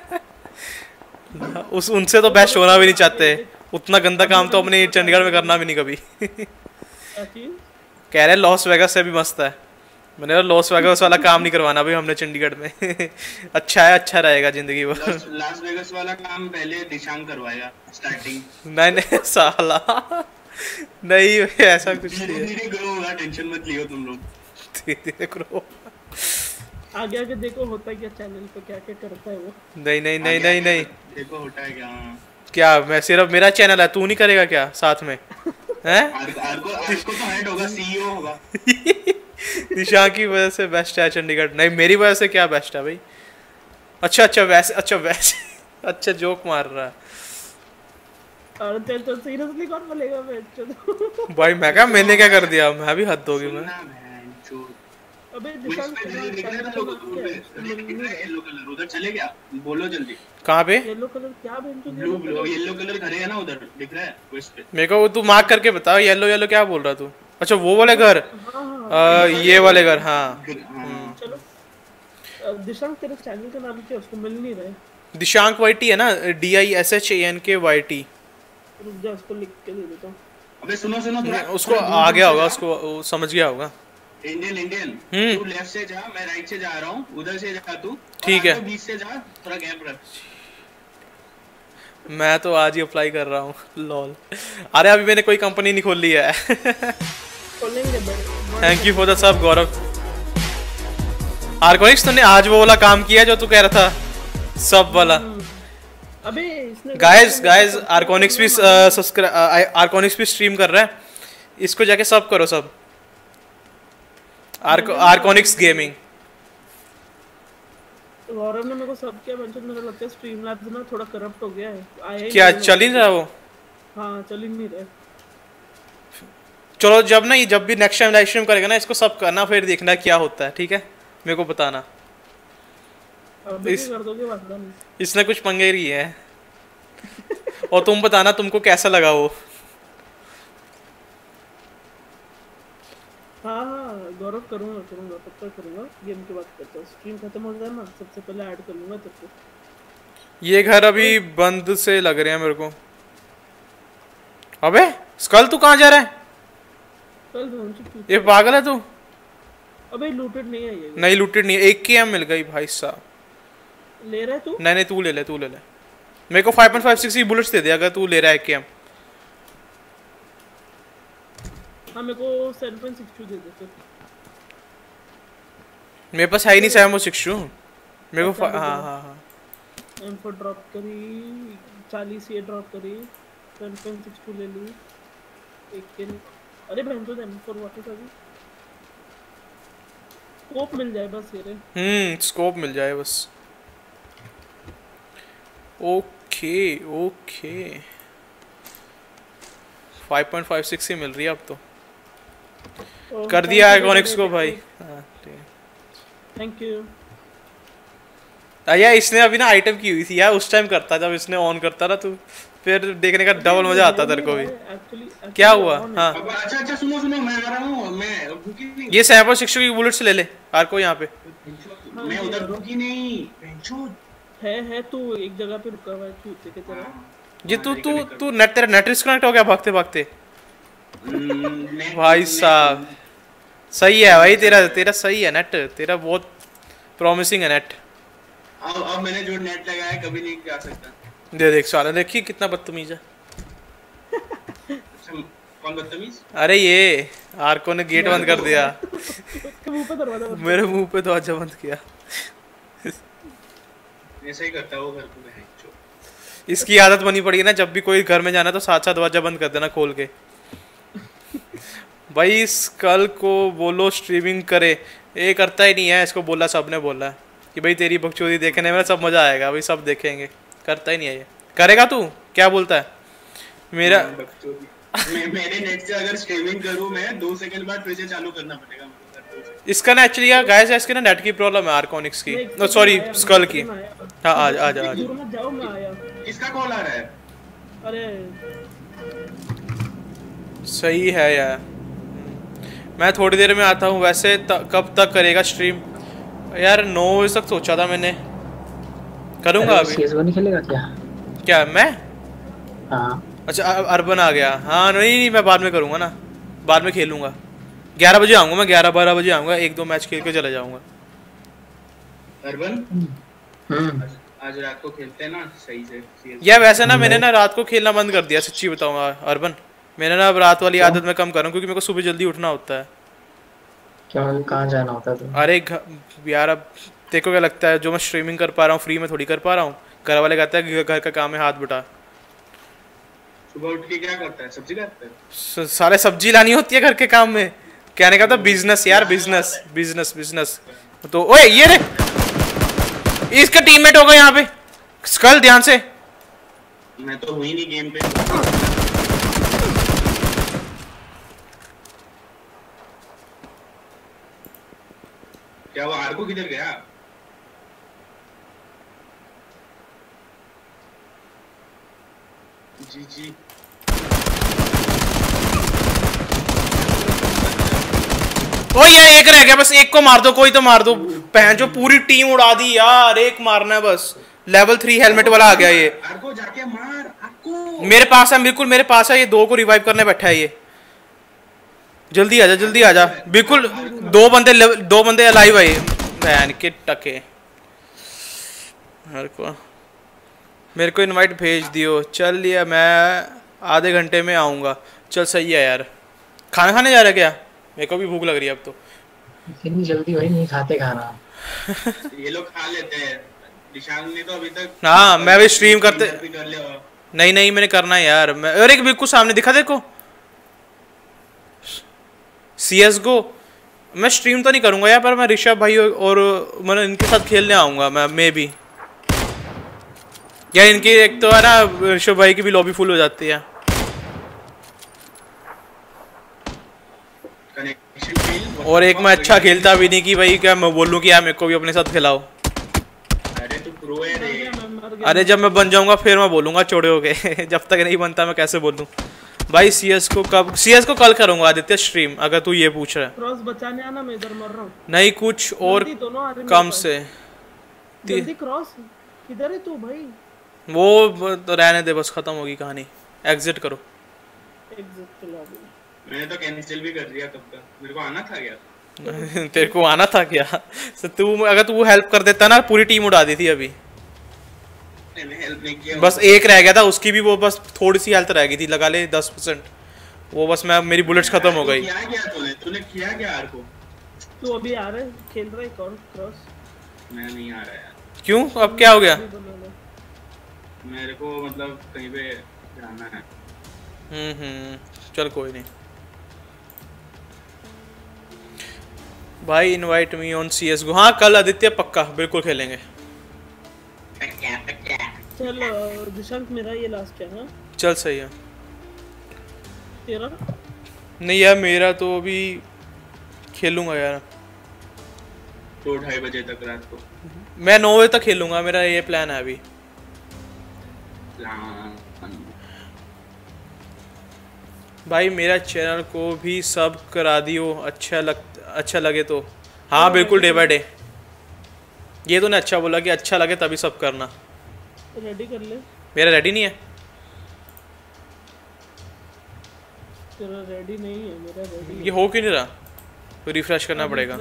उस उनसे तो बेस्ट होना भी नहीं चाहते। उतना गंदा काम तो अपने चंडीगढ़ में करना भी नहीं कभी। क्या चीज? कह रहे लॉस वेगस से भी मस्त है। मैंने कहा लॉस वेगस वाला काम नहीं करवाना भाई हमने चंडीगढ़ में। अच्छा है, अच्छा रहेगा जिंदगी भर। लास वेगस वाला काम पहले दिशांग करवाएगा स्टार्टिंग। नहीं नहीं साला नहीं ऐसा कुछ नहीं धीरे है। धीरे ग्रो होगा, टेंशन मत लियो तुम लोग। धीरे धीरे करो। आगे आगे देखो होता क्या चैनल पे, क्या क्या करता है वो। नहीं नहीं नहीं नहीं नहीं देखो होता है क्या। क्या मैं सिर्फ मेरा चैनल है, तू नहीं करेगा क्या साथ में? हैं? आर्को तो हेड होगा, सीईओ होगा। दिशा की वजह से बेस्ट है चंडीगढ़। नहीं मेरी वजह से क्या बेस्ट है भाई? अच्छा अच्छा वैसे अच्छा जोक मार रहा है और चल चल सीरियसली कौन बोलेगा मैं? भाई। मैं क्या मैंने क्या कर दिया? मैं भी हद होगी मैं। सुनना बहन चोद। अबे वो दिशांग इसमें दिल दिख रहा है ना लोगों को, दिख रहा है येलो कलर। उधर चले क्या? बोलो जल्दी। कहाँ पे? येलो कलर क्या बेंचो? ब्लू ब्लू येलो कलर घर है ना उधर, दिख रहा है वो इस पे। मेरे को तू मार्क करके बता येलो येलो क्या बोल रहा तू? अच्छा वो वाले घर। ये वाले घर हाँ। हाँ। चलो दिशांग तेरे चैनल का नाम क्या है? उसको मिल नहीं रहा है। दिशांक YT है ना, DISHANK YT। रुक जा, उसको लिख के दे देता हूँ। अबे सुनो सुनो थोड़ा। उसको आ गया होगा, उसको वो समझ गया होगा। इंडियन तू लेफ्ट से जा, मैं राइट से जा रहा हूँ। उधर से जा तू। ठीक है। बीच से जा, थोड़ा गैप रख। मैं तो आज ही अप्लाई कर रहा हूँ लॉल। अरे अभी मैंने कोई कंपनी नहीं खोल ली है। खोलेंगे बड़े। Thank you for the sub गौरव। आर्कोनिक्स तूने आज वो वाला काम किया जो तू कह रहा था सब वाला? अबे इसने गाइस आर्कोनिक्स भी सब्सक्राइब, आर्कोनिक्स भी स्ट्रीम कर रहा है। इसको जाके सब करो सब। आर्कोनिक्स गेमिंग। गौरव ने मेरे को सब किया बेंचो। मेरा लगता है स्ट्रीम लैब्स ना थोड़ा करप्ट हो गया है। आया ही क्या नहीं चल ही रहा वो? हाँ चल ही नहीं रहा। चलो जब भी नेक्स्ट टाइम लाइव स्ट्रीम करेगा ना इसको सब करना, फिर देखना क्या होता है। ठीक है मेरे को बताना। अभी भी कर दोगे वादा नहीं। इसने कुछ पंगे ही है। और तुम बताना तुमको कैसा लगा वो। हाँ हाँ गौरव करूँगा पक्का करूँगा। गेम की बात करता हूँ, स्ट्रीम खत्म हो जाए ना सबसे पहले ऐड कर लूँगा तेरे को। ये घर अभी बंद से लग रहे हैं मेरे को। अबे स्कल तू कहाँ जा रहा है? कल ये पागल है तू? अबे लूटेड नहीं है ये। नहीं लूटेड नहीं, 1 KM मिल गई भाई साहब। ले रहा है तू? नहीं तू ले ले मेरे को 5.56 की बुलेट्स दे दे अगर तू ले रहा है 1 KM। हाँ मेरे को 7.62 दे दे फिर। मेरे पास है ही नहीं 7.62 मेरे को। हाँ M4 ड्रॉप करी, 40 ये ड्रॉप करी, 7.62 ले ली। एक के अरे बहन तो M4 वापस आ गई। स्कोप मिल जाए बस ये रे। स्कोप मिल जाए बस। ओके 5.56 ही मिल रही है अब तो। कर दिया आइकॉनिक्स को भाई। Thank you. यार इसने अभी ना आइटम की हुई थी यार, उस टाइम करता जब इसने ऑन करता ना तो फिर देखने का डबल मजा आता तेरे को भी। क्या हुआ? हाँ अच्छा सुनो मैं आ रहा हूँ। मैं रुकी नहीं। ये 7.62 की बुलेट से ले ले आर को यहाँ पे। मैं उधर रुकी नहीं बेंचो। है तू एक जगह पे रुका हुआ है चूते की तरह। ये तू तेरा नेट डिस्कनेक्ट हो गया भागते भागते। भाई साहब सही है भाई, तेरा सही है नेट, तेरा बहुत प्रॉमिसिंग है नेट। अब मैंने जो नेट लगाया कभी नहीं जा सकता। देख साला देखिए कितना बदतमीज है। कौन बदतमीज? अरे ये आर्को ने गेट बंद कर दिया। मेरे मुंह पे दरवाजा बंद किया। ऐसा ही करता है वो घर पे। इसकी आदत बनी पड़ी है ना, जब भी कोई घर में जाना तो साथ साथ दरवाजा बंद कर देना खोल के। भाई स्कल को बोलो स्ट्रीमिंग करे। ये करता ही नहीं है, इसको बोला, सबने बोला कि भाई तेरी बकचोदी देखने में सब मजा आएगा, भाई सब देखेंगे, करता ही नहीं है ये। करेगा तू? क्या बोलता है? मेरा मेरे नेट से अगर स्ट्रीमिंग करूं मैं 2 सेकंड बाद फिर से चालू करना पड़ेगा मुझे। इसका ना एक्चुअली यार गाइस, इसके ना नेट की प्रॉब्लम है, आर्कोनिक्स की, नो सॉरी स्कल की। हाँ आ जा आ जा। दूर मत जाओ, मैं आया। किसका कॉल आ रहा है? अरे सही है यार, मैं थोड़ी देर में आता हूँ। वैसे कब तक करेगा स्ट्रीम यार? 9 बजे तक सोचा था मैंने, करूँगा अभी। CS:GO नहीं खेलेगा क्या? क्या मैं? हाँ अच्छा अर्बन आ गया। हाँ नहीं मैं बाद में करूँगा ना, बाद में खेलूँगा। 11 बजे आऊँगा मैं, 11-12 बजे आऊँगा, 1-2 मैच खेल के चले जाऊँगा। अर्बन आज रात को खेलते हैं ना सही से? यार वैसे ना मैंने ना रात को खेलना बंद कर दिया, सच्ची बताऊँगा अर्बन। मैंने ना अब रात वाली आदत में कम करूँ, क्योंकि मेरे को सुबह जल्दी उठना होता है। क्यों, कहाँ जाना होता है? अरे यार अब तेरे को क्या लगता है, जो मैं स्ट्रीमिंग कर पा रहा हूँ फ्री में थोड़ी कर पा रहा हूँ। घर वाले कहते हैं घर का काम है, हाथ बटा। सुबह उठ के क्या करता है? सब्जी काटता है? सारे सब्जी लानी होती है घर के काम में। कहने का था बिजनेस यार, बिजनेस बिजनेस बिजनेस। तो ओए ये देख, इसका टीममेट होगा यहाँ पे। स्कल ध्यान से। मैं तो हुई नहीं गेम पे। क्या वो आर्को किधर गया? जी जी ओ यार एक रह गया बस, एक को मार दो, कोई तो मार दो। पहन जो पूरी टीम उड़ा दी यार, एक मारना है बस। लेवल 3 हेलमेट वाला आ गया ये। आर्को जाके मार आर्को। मेरे पास है, बिल्कुल मेरे पास है ये। 2 को रिवाइव करने बैठा है ये। जल्दी आजा जल्दी आजा। बिल्कुल 2 बंदे अलाइव है ये। बहन के टके। मेरे को इनवाइट भेज दियो। चल लिया, मैं आधे घंटे में आऊँगा। चल सही है यार। खाना खाने जा रहा है क्या? मेरे को भी भूख लग रही है अब तो। इतनी जल्दी वही नहीं खाते खाना। ये लोग खा लेते हैं। निशान ने तो अभी तक। हाँ मैं भी स्ट्रीम करते। कर लिया। नहीं मैंने करना है यार। मैं अरे बिल्कुल सामने दिखा देखो, CS:GO। मैं स्ट्रीम तो नहीं करूंगा यार, पर मैं ऋषभ भाई और मैं इनके साथ खेलने आऊंगा। मैं मे भी यार, इनकी एक तो है ना, ऋषभ भाई की भी लॉबी फुल हो जाती है। और एक मैं अच्छा खेलता भी नहीं कि भाई क्या मैं बोलूं कि यार मेरे को भी अपने साथ खिलाओ। अरे तू प्रो है रे। अरे जब मैं बन जाऊंगा फिर मैं बोलूंगा चोड़े हो गए। जब तक नहीं बनता मैं कैसे बोलूं भाई। CS:GO कल करूंगा आदित्य स्ट्रीम, अगर तू ये पूछ रहा है। क्रॉस बचाने आना, मैं इधर मर रहा हूं। नहीं कुछ और कम से जल्दी क्रॉस। किधर है तू भाई? वो तो रहने दे, बस खत्म होगी कहानी। एग्जिट करो। एग्जिट चला भी। मैंने तो कैंसिल भी कर दिया कब का। मेरे को आना था क्या? तेरे को आना था क्या? तू अगर तू हेल्प कर देता ना, पूरी टीम उड़ा दी थी अभी। मैंने हेल्प नहीं किया। बस एक रह गया था, उसकी भी वो बस थोड़ी सी हेल्थ रह गई थी, लगा ले 10%। वो बस मेरी बुलेट्स खत्म हो गई। तूने किया क्या आर को? तू अभी आ रहा है, खेल रहा है कौन क्रॉस? मैं नहीं आ रहा यार। क्यों? अब क्या हो गया? मेरे को मतलब कहीं पे जाना है। चल कोई नहीं भाई। Invite me on CS:GO। हाँ कल आदित्य पक्का बिल्कुल खेलेंगे। चल दिशांक, मेरा ये लास्ट है ना? चल सही है। तेरा? नहीं यार मेरा तो अभी खेलूंगा यार 2-2:30 बजे तक रात को। मैं 9 बजे तक खेलूंगा, मेरा ये प्लान है अभी। भाई मेरा चैनल को भी सब करा दियो, अच्छा लगे तो। हाँ बिल्कुल, डे बाय डे। ये तो ने अच्छा बोला कि अच्छा लगे तभी सब करना। रेडी कर ले। मेरा रेडी नहीं है। तेरा रेडी नहीं है, मेरा रेडी। ये हो क्यों नहीं रहा? तो रिफ्रेश करना पड़ेगा।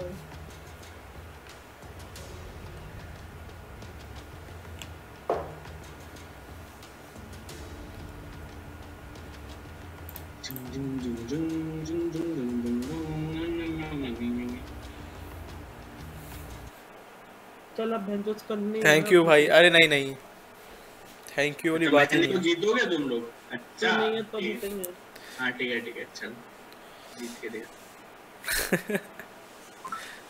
चल अब भेंचोस करनी। थैंक यू भाई। अरे नहीं थैंक यू वाली बात नहीं है। जीतोगे तुम लोग? अच्छा नहीं है तो जीतेंगे। हाँ ठीक है चल जीत के दे।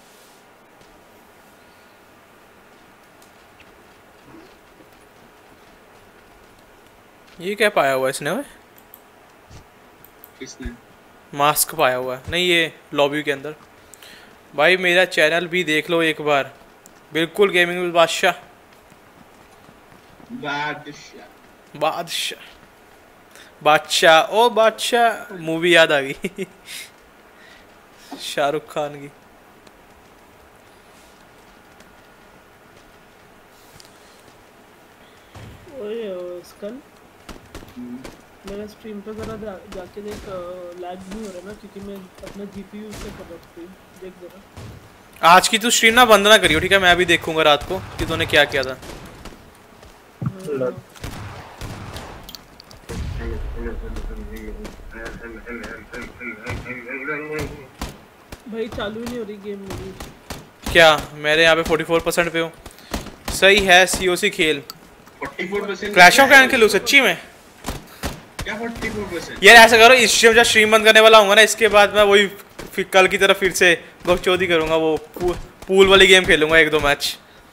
ये क्या पाया हुआ है इसने ओए? किसने? मास्क पाया हुआ है। नहीं ये लॉबी के अंदर। भाई मेरा चैनल भी देख लो एक बार, बिल्कुल गेमिंग विद बादशाह। बादशाह बादशाह बादशाह ओ बादशाह मूवी याद आ गई शाहरुख खान की। ओए स्कल, मेरा स्ट्रीम पे जरा जाके देख, लैग नहीं हो रहा ना, क्योंकि मैं अपना जीपीयू यूज कर रहा हूँ। देख जरा। आज की तू स्ट्रीम ना बंद ना करियो ठीक है, मैं भी देखूंगा रात को कि तूने क्या किया था। भाई चालू ही नहीं हो रही गेम मेरी। क्या मेरे यहाँ पे 44% पे हो। सही है सीओसी खेल। 44% क्लैश ऑफ क्लैंस खेलूं सच्ची में? क्या 44%? यार ऐसा करो, इस जब स्ट्रीम बंद करने वाला हूँगा ना, इसके बाद मैं वही कल की तरह फिर से बकचोदी करूंगा, वो पूल वाली गेम खेलूंगा 1-2 मैच।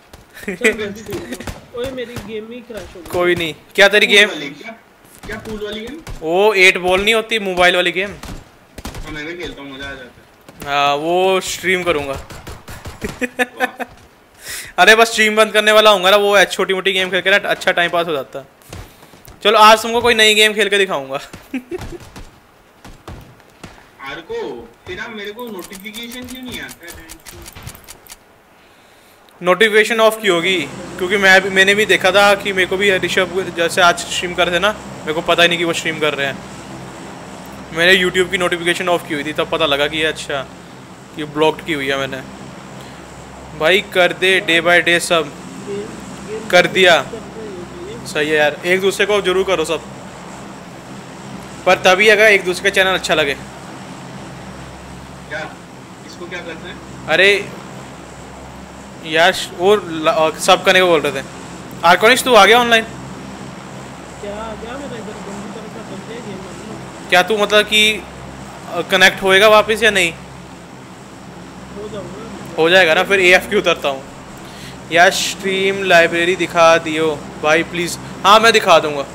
ओए मेरी गेम ही क्रैश हो गई। कोई नहीं। क्या तेरी गेम? क्या पूल वाली गेम? वो 8 बॉल नहीं होती मोबाइल वाली गेम? हाँ मैं भी खेलता हूँ, मजा आ जाता है। हाँ वो स्ट्रीम करूंगा अरे बस स्ट्रीम बंद करने वाला हूँगा ना, वो छोटी मोटी गेम खेल के ना अच्छा टाइम पास हो जाता है। चलो आज तुमको कोई नई गेम खेल के दिखाऊंगा आरको तेरा मेरे को नोटिफिकेशन क्यों नहीं आता है? नोटिफिकेशन ऑफ की होगी, क्योंकि मैंने भी देखा था कि मेरे को भी ऋषभ जैसे आज स्ट्रीम कर रहे थे ना, मेरे को पता ही नहीं कि वो स्ट्रीम कर रहे हैं। मैंने यूट्यूब की नोटिफिकेशन ऑफ की हुई थी, तब पता लगा कि ये अच्छा ये ब्लॉक्ड की हुई है मैंने। भाई कर दे डे बाय डे सब कर दिया। सही है यार, एक दूसरे को जरूर करो सब, पर तभी अगर एक दूसरे का चैनल अच्छा लगे। क्या इसको क्या करते हैं? अरे यार वो सब करने को बोल रहे थे। आर्कोनिक्स तू आ गया ऑनलाइन? क्या आ गया मेरा इधर बंदी तरह का बंद है गेम में। क्या तू मतलब कि कनेक्ट होएगा वापस या नहीं? हो जाऊंगा। हो जाएगा ना, फिर AFK उतरता हूँ। यार स्ट्रीम लाइब्रेरी दिखा दियो भाई प्लीज़। हाँ मैं दिखा दूंगा,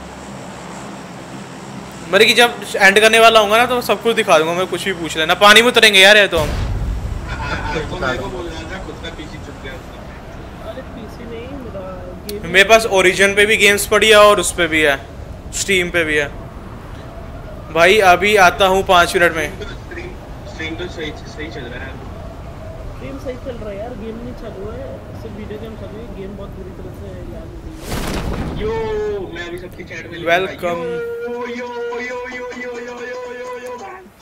मेरे की जब एंड करने वाला होऊंगा ना तो सब कुछ दिखा दूंगा। मैं कुछ भी पूछ लेना। पानी में उतरेंगे यार है तो हम। आरको मेरे को बोल रहा था खुद का पीसी चुप गया उसका। अरे पीसी नहीं, मेरा गेम। मेरे पास ओरिजिन पे भी गेम्स पड़ी है और उस पे भी है, स्ट्रीम पे भी है। भाई अभी आता हूँ 5 मिनट में। स्ट्रीम तो सही चल रहा है। गेम सही चल रहा है यार, गेम नहीं चालू है, सिर्फ वीडियो गेम चालू है। गेम बहुत बुरी तरह से लैग हो गई है। यो मैं अभी सबके चैट में वेलकम। यो यो यो यो यो यो यो यो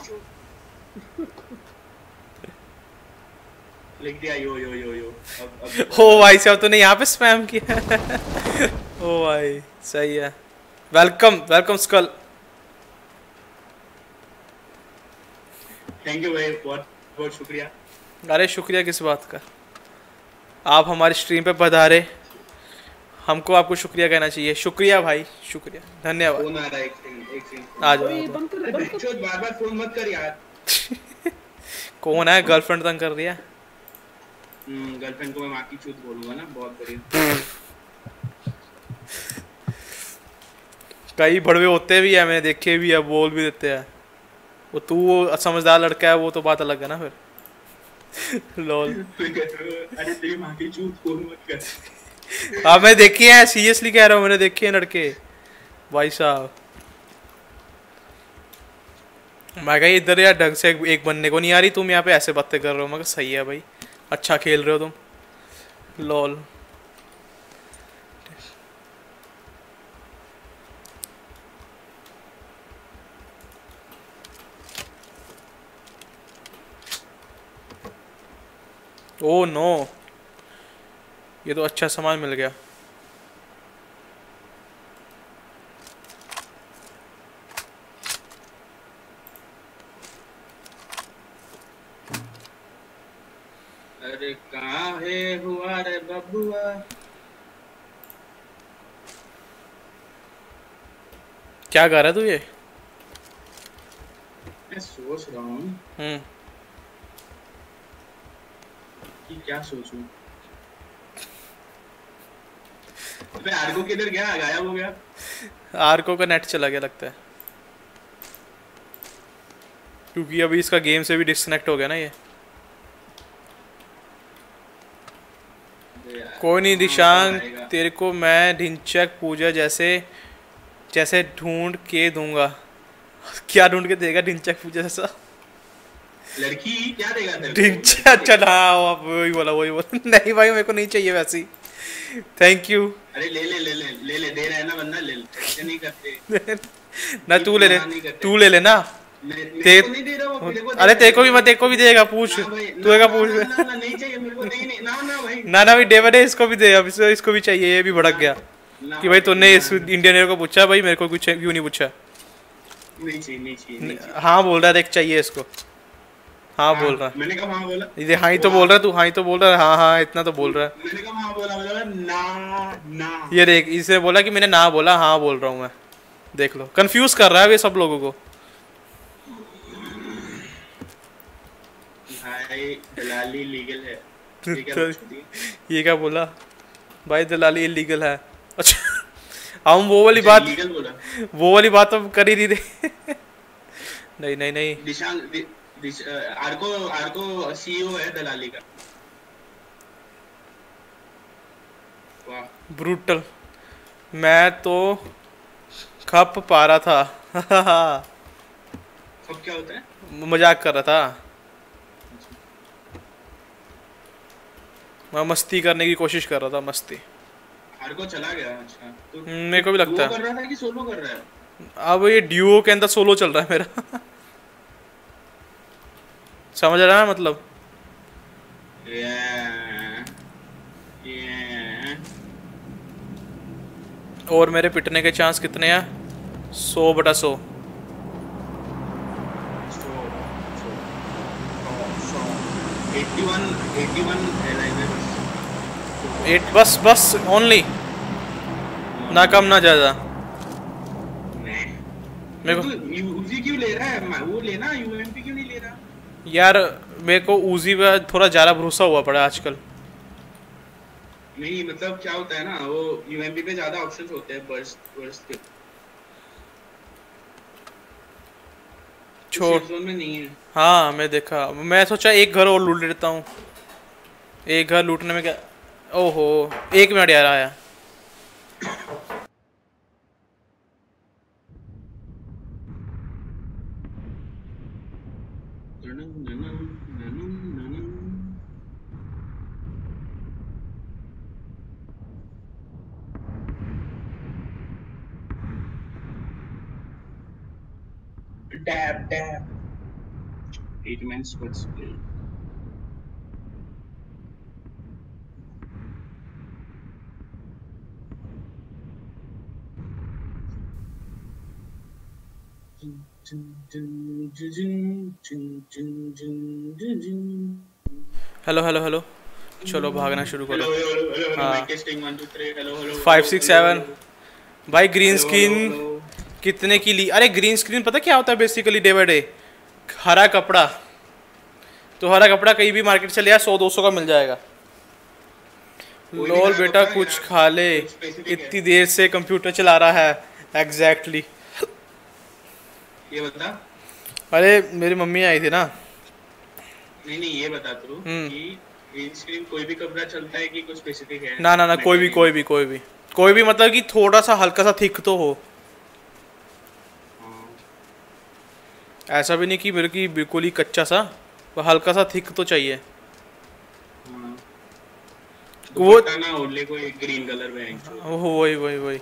लिख दिया यो यो यो यो। अब ओ भाई साहब तूने यहाँ पे स्पैम किया ओ भाई सही है। Welcome welcome skull. Thank you भाई, बहुत बहुत शुक्रिया। अरे शुक्रिया किस बात का, आप हमारी स्ट्रीम पे पधारे, हमको आपको शुक्रिया कहना चाहिए। शुक्रिया भाई शुक्रिया, धन्यवाद। फोन आ रहा है, एक सेकंड आ जाओ। बंद कर बंद कर। बार बार फोन मत कर यार। कौन है? गर्लफ्रेंड तंग कर रही है? गर्लफ्रेंड को मैं माँ की चूत बोलूंगा ना, बहुत बढ़िया। कई बड़वे होते भी है, मैंने देखे भी है, बोल भी देते हैं। वो तू वो समझदार लड़का है वो तो बात अलग है ना फिर लॉल। अरे तेरी माँ की चूत फोन मत कर। हाँ मैं देखी है, सीरियसली कह रहा हूँ, मैंने देखे हैं लड़के भाई साहब। मैं कहा इधर यार ढंग से एक बनने को नहीं आ रही, तुम यहाँ पे ऐसे बातें कर रहे हो। मैं कहा सही है भाई, अच्छा खेल रहे हो तुम लॉल। ओ नो, ये तो अच्छा सामान मिल गया। अरे कहाँ है हुआ रे बबुआ। क्या कर रहा है तू ये? मैं सोच रहा हूँ कि क्या सोचूं। अबे आर्गो किधर गया? गायब हो गया। आर्को का नेट चला गया लगता है, क्योंकि अभी इसका गेम से भी डिस्कनेक्ट हो गया ना ये। कोई नहीं दिशांक, तेरे को मैं ढिंचक पूजा जैसे जैसे ढूंढ के दूंगा। क्या ढूंढ के देगा ढिंचक पूजा जैसा? लड़की क्या देगा तेरे को? ढिंचक चला वही बोला नहीं भाई मेरे को नहीं चाहिए वैसी। Thank you. अरे ले ले ले ले ले ले, दे रहा है ना बंदा, ले ले, ऐसे नहीं करते ना तू ले ले, तू ले ले ना। मेरे को नहीं दे रहा वो, तेरे को अरे तेरे को भी देगा, पूछ तू का पूछ। ना नहीं चाहिए मेरे को, नहीं ना ना भाई, ना भाई डेविड है, इसको भी दे, अब इसको भी चाहिए। ये भी भड़क गया कि भाई तूने इस इंडियन को पूछा, भाई मेरे को कुछ क्यों नहीं पूछा? नहीं चाहिए। हाँ बोल रहा है, देख चाहिए इसको। हाँ बोल रहा, मैंने कहा हाँ बोला, ये हाँ ही तो बोल रहा है तू, हाँ ही तो बोल रहा है, हाँ इतना तो बोल रहा है। मैंने कहा हाँ बोला, ना ना, ये देख, इसने बोला कि मैंने ना बोला, हाँ बोल रहा हूँ मैं। देख लो, कंफ्यूज कर रहा है ये सब लोगों को। भाई दलाली लीगल है, ये क्या बोला भाई? दलाली इलीगल है। अच्छा हम वो वाली बात, वो वाली बात हम कर ही नहीं रहे। नहीं दिशांक आर्को सीईओ है दलाली का। वाह ब्रूटल। मैं तो खप पा रहा था। खप क्या होता है? मजाक कर रहा था मैं, मस्ती करने की कोशिश कर रहा था, मस्ती। आर्को चला गया? अच्छा तो मेरे को भी लगता है कर रहा था कि सोलो कर रहा है? अब ये ड्यूओ के अंदर सोलो चल रहा है मेरा। समझ रहा है मतलब? और मेरे पिटने के चांस कितने हैं? 100/100। 8 बस ओनली, ना कम ना ज्यादा। मेरे को यूजी क्यों ले रहा है? वो लेना, यूएमपी क्यों नहीं ले रहा? यार मेरे को ऊजी पे थोड़ा ज़्यादा भरोसा हुआ पड़ा आजकल। नहीं मतलब क्या होता है ना, वो यूएमपी पे ज़्यादा ऑप्शंस होते हैं बर्स्ट के। छोड़ जोन में नहीं है। हाँ मैं देखा, मैं सोचा एक घर और लूट लेता हूँ। एक घर लूटने में क्या, ओहो 1 मिनट यार आया। Dab. 8-man squad split. Hello चलो भागना शुरू करो। हाँ 5 6 7 भाई ग्रीन स्क्रीन कितने की ली? अरे ग्रीन स्क्रीन पता क्या होता है बेसिकली? डे बाय डे हरा कपड़ा, तो हरा कपड़ा कहीं भी मार्केट चले जाए 100-200 का मिल जाएगा। लोल बेटा कुछ खा ले, इतनी देर से कंप्यूटर चला रहा है। एग्जैक्टली ये बता। अरे मेरी मम्मी आई थी ना। नहीं ये बता तू कि ग्रीन स्क्रीन कोई भी कपड़ा चलता है कि कुछ स्पेसिफिक है? ना कोई भी मतलब कि थोड़ा सा हल्का सा थिक तो हो। ऐसा भी नहीं कि मेरे की बिल्कुल ही कच्चा सा, वो हल्का सा थिक तो चाहिए। वो ना ओले को एक ग्रीन कलर में। वही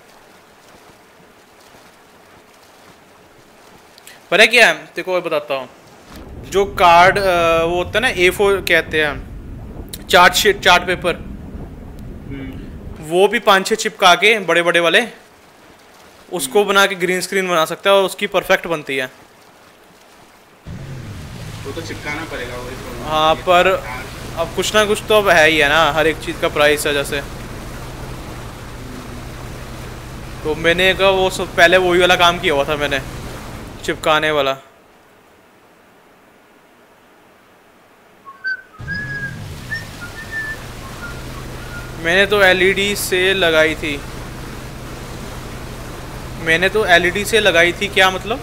पर है क्या है, तेरे को बताता हूँ। जो कार्ड वो होता है ना A4 कहते हैं, चार्ट पेपर, वो भी 5-6 चिपका के बड़े बड़े वाले उसको बना के ग्रीन स्क्रीन बना सकता है और उसकी परफेक्ट बनती है। वो तो चिपकाना पड़ेगा वही। हाँ पर अब कुछ ना कुछ तो अब है ही है ना, हर एक चीज़ का प्राइस है। जैसे तो मैंने कहा वो सब पहले वही वाला काम किया हुआ था मैंने, चिपकाने वाला। मैंने तो LED से लगाई थी। मैंने तो एलईडी से लगाई थी, क्या मतलब?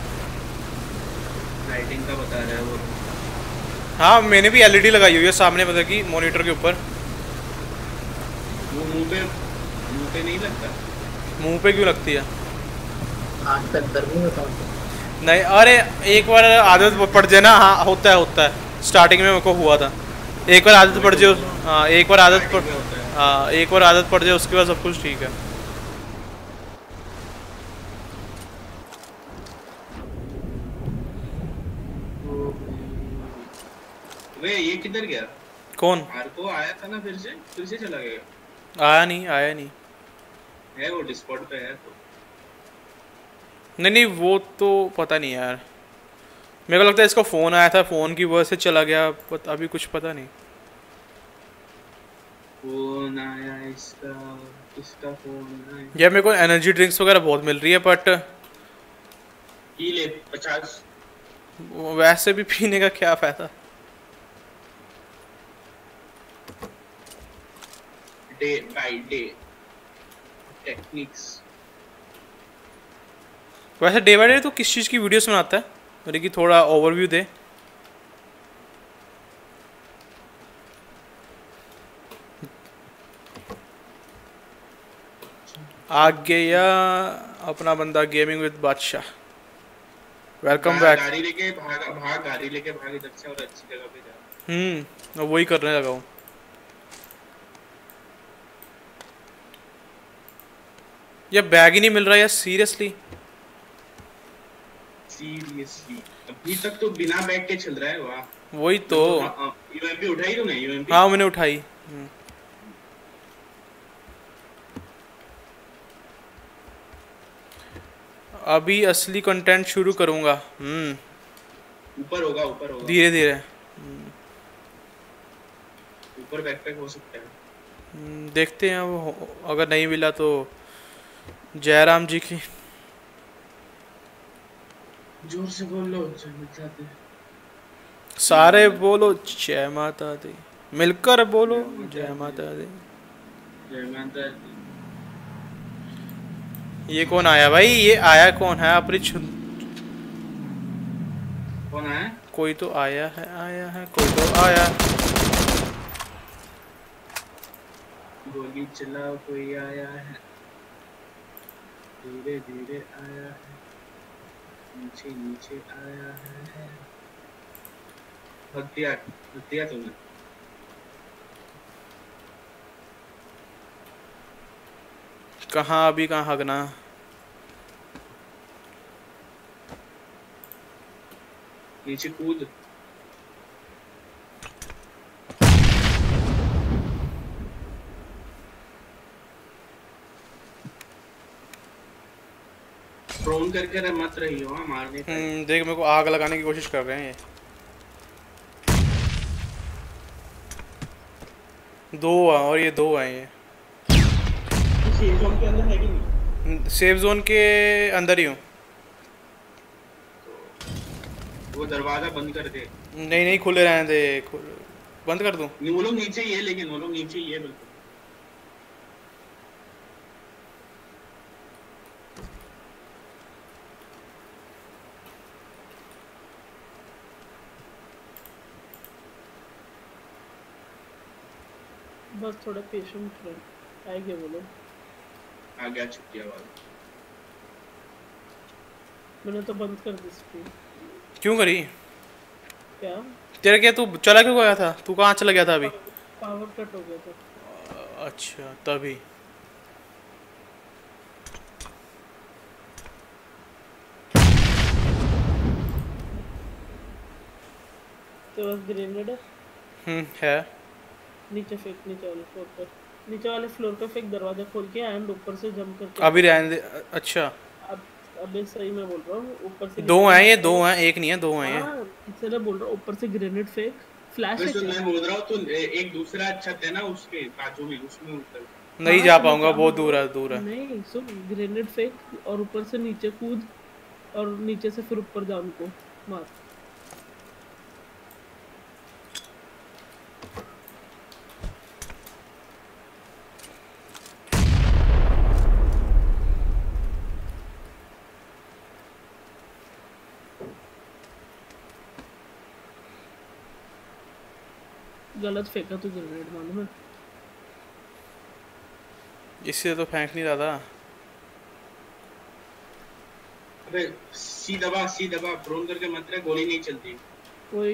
लाइटिंग का बता रहा है वो। हाँ मैंने भी एलईडी लगाई हुई है सामने, मतलब कि मॉनिटर के ऊपर। वो मुंह पे नहीं लगता? मुंह पे क्यों लगती है? आँख पे अंदर नहीं होता उनका। नहीं, अरे एक बार आदत पड़ जाए ना, हाँ होता है। स्टार्टिंग में मेरे को हुआ था। एक बार आदत पड़ जाए, हाँ एक बार आदत पड़, हाँ एक बार आदत पड़ जाए उसके बाद सब कुछ ठीक है। वे ये किधर गया? कौन? आर्को आया था ना, फिर से चला गया। आया नहीं है वो डिस्कॉर्ड पे है तो। नहीं वो तो पता नहीं यार, मेरे को लगता है इसका फ़ोन आया था, फ़ोन की वजह से चला गया, अभी कुछ पता नहीं। फोन आया इसका फोन आया। यार मेरे को एनर्जी ड्रिंक्स वगैरह बहुत मिल रही है, बट पी ले 50। वैसे भी पीने का क्या फ़ायदा। Day by day techniques. वैसे डे बाय डे तो किस चीज़ की वीडियोस बनाता है, मेरे की थोड़ा ओवरव्यू दे। आ गया अपना बंदा gaming with Badshah, welcome back. गाड़ी लेके भाग गाड़ी लेके भाग इधर से और अच्छी जगह पे जा। वही करने लगा हूँ। ये बैग ही नहीं मिल रहा यार, सीरियसली। अभी तक तो बिना बैग के चल रहा है। वाह वही तो। यूएमपी उठाई तूने? यूएमपी? हाँ मैंने उठाई। अभी असली कंटेंट शुरू करूंगा। ऊपर होगा धीरे धीरे। ऊपर बैकपैक हो सकता है। देखते हैं, वो अगर नहीं मिला तो जयराम जी की। जोर से बोल लो, जाते सारे बोलो जय माता दी, मिलकर बोलो जय माता दी। जय माता दी। ये कौन आया भाई? ये आया कौन है? अपनी कौन आया? कोई तो आया है कोई तो आया। गोली चलाओ, कोई आया है, धीरे धीरे आया है, नीचे नीचे आया है। भग दिया तुमने। कहाँ अभी कहाँ हगना? नीचे कूद। प्रोन करके मत रही हो मारने का। देख मेरे को आग लगाने की कोशिश कर रहे हैं ये। दो और ये दो हैं ये। सेफ जोन के अंदर है कि नहीं? सेफ जोन के अंदर ही हूँ। वो दरवाजा बंद कर दे। नहीं खुले रहने दे। बंद कर दूं? नहीं वो लोग नीचे ही है, लेकिन वो लोग नीचे ही है बिल्कुल। बस थोड़ा पेशेंट रहे, आएंगे वो लोग। आ गया छुट्टियां वाला। मैंने तो बंद कर दी स्क्रीन। क्यों करी? क्या तेरा क्या, तू चला क्यों गया था? तू कहाँ चला गया था अभी? पावर कट हो गया था। अच्छा तभी। तो बस ग्रेनेड है। नीचे फेंक, नीचे वाले फ्लोर पे फेंक, दरवाजा खोल के एंड ऊपर से जंप करके। अभी रहने दे। अच्छा अब अबे सही मैं बोल रहा हूँ, ऊपर से दो हैं ये, दो हैं, एक नहीं है, दो हैं ये। हाँ इसलिए बोल रहा हूँ, ऊपर से ग्रेनेड फेंक, फ्लैश है। मैं बोल रहा हूँ तो एक दूसरा छत है ना उसके बाजू में, उसमें उतर। नहीं जा पाऊंगा, बहुत दूर है। नहीं सुन, ग्रेनेड फेंक और ऊपर से नीचे कूद और नीचे से फिर ऊपर जा, उनको मार। गलत फेंका तू ग्रेनेड मालूम है। इससे तो फेंक नहीं रहा था। अबे सी दबा प्रोन करके मत रहे, गोली नहीं चलती। कोई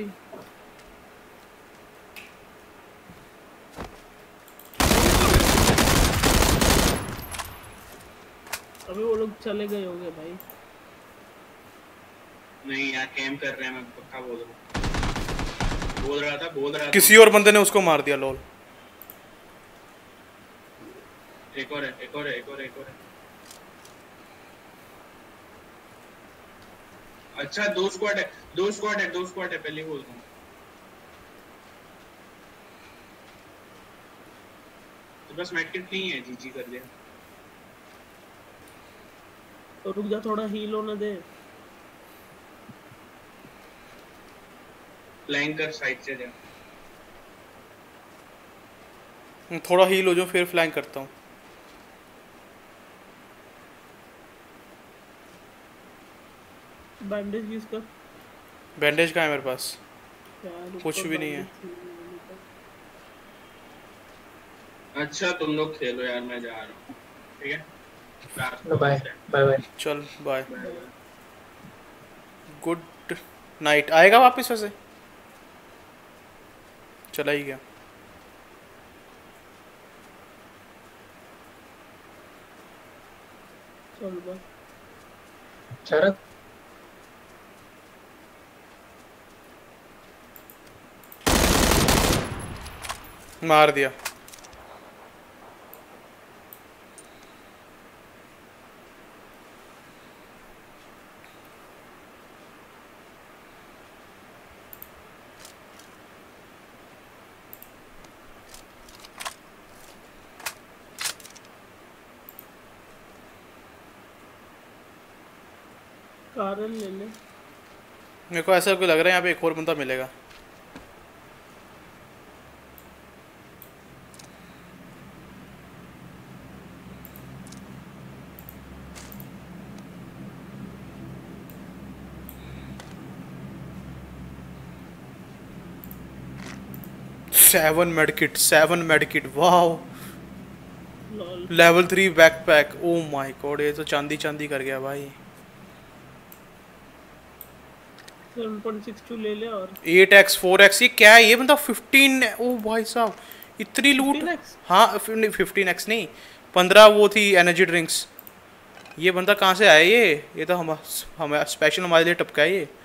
अबे वो लोग चले गए होंगे भाई। नहीं यार कैम कर रहे हैं, मैं पक्का बोल रहा था। किसी और बंदे ने उसको मार दिया। लोल एक और है। अच्छा दो स्क्वाड है पहले बोल रहा हूँ। तो बस मेडकिट नहीं है, जीजी कर दिया। तो रुक जा, थोड़ा हील होने दे। फ्लैंक कर साइड से जा। थोड़ा हील हो जाओ फिर फ्लैंक करता हूँ। बैंडेज यूज कर। बैंडेज का है मेरे पास? यार कुछ भी नहीं है। अच्छा तुम लोग खेलो यार, मैं जा रहा हूँ। ठीक है बाय बाय। चल बाय। Good night. आएगा वापस वैसे? चला ही गया। चल बाय। शरद मार दिया। कारण ले ले। मेरे को ऐसा कोई लग रहा है यहाँ पे एक और बंदा मिलेगा। Seven medkit wow. Lol level 3 backpack. Oh my god, ये तो चांदी कर गया भाई। 7.62 ले ले। और 8x 4x ये क्या है? ये बंदा 15। ओ भाई साहब इतनी लूट। 15x? हाँ 15x नहीं, 15 वो थी एनर्जी ड्रिंक्स। ये बंदा कहाँ से आया? ये तो हम स्पेशल हमारे लिए टपका है ये।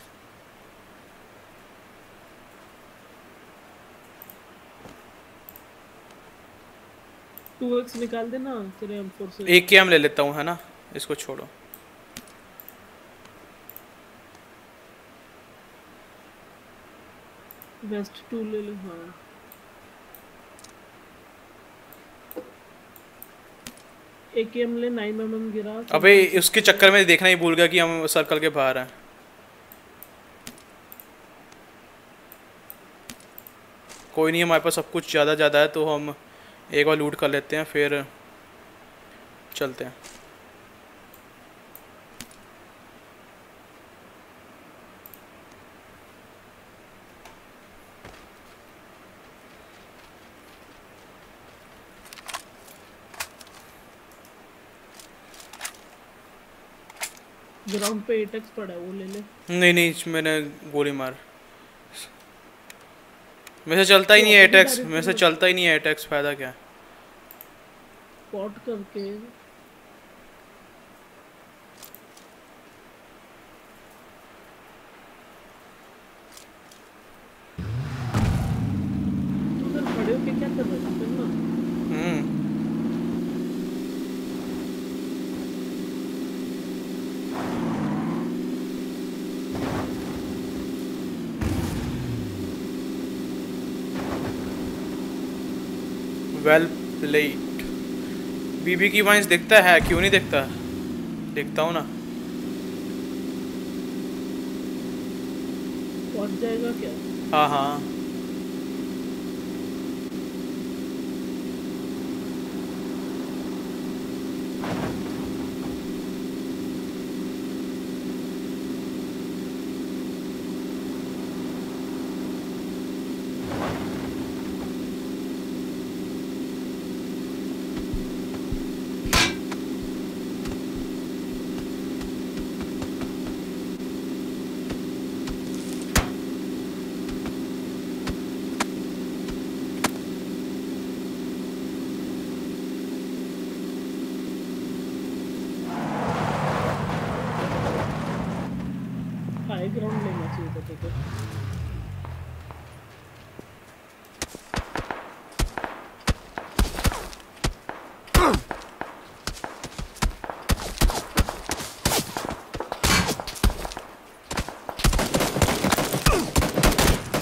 टू एक्स निकाल देना तेरे M4 से। एक के हम ले लेता हूँ, है ना? इसको छोड़ो। वेस्ट 2 ले ले। हाँ AKM ले। 9mm गिरा। अबे उसके चक्कर में देखना ही भूल गया कि हम सर्कल के बाहर हैं। कोई नहीं, हमारे पास सब कुछ ज़्यादा है तो हम एक बार लूट कर लेते हैं फिर चलते हैं। ग्राउंड पे 8x पड़ा है, वो ले ले। नहीं मैंने गोली मार। मेरे से चलता ही नहीं है 8x। मेरे से चलता ही नहीं है 8x। फायदा क्या? स्पॉट करके उधर खड़े होके क्या कर रहे थे तुम ना? Well played. बीबी की वाइंस देखता है? क्यों नहीं देखता? देखता हूँ ना। पहुंच जाएगा क्या? हाँ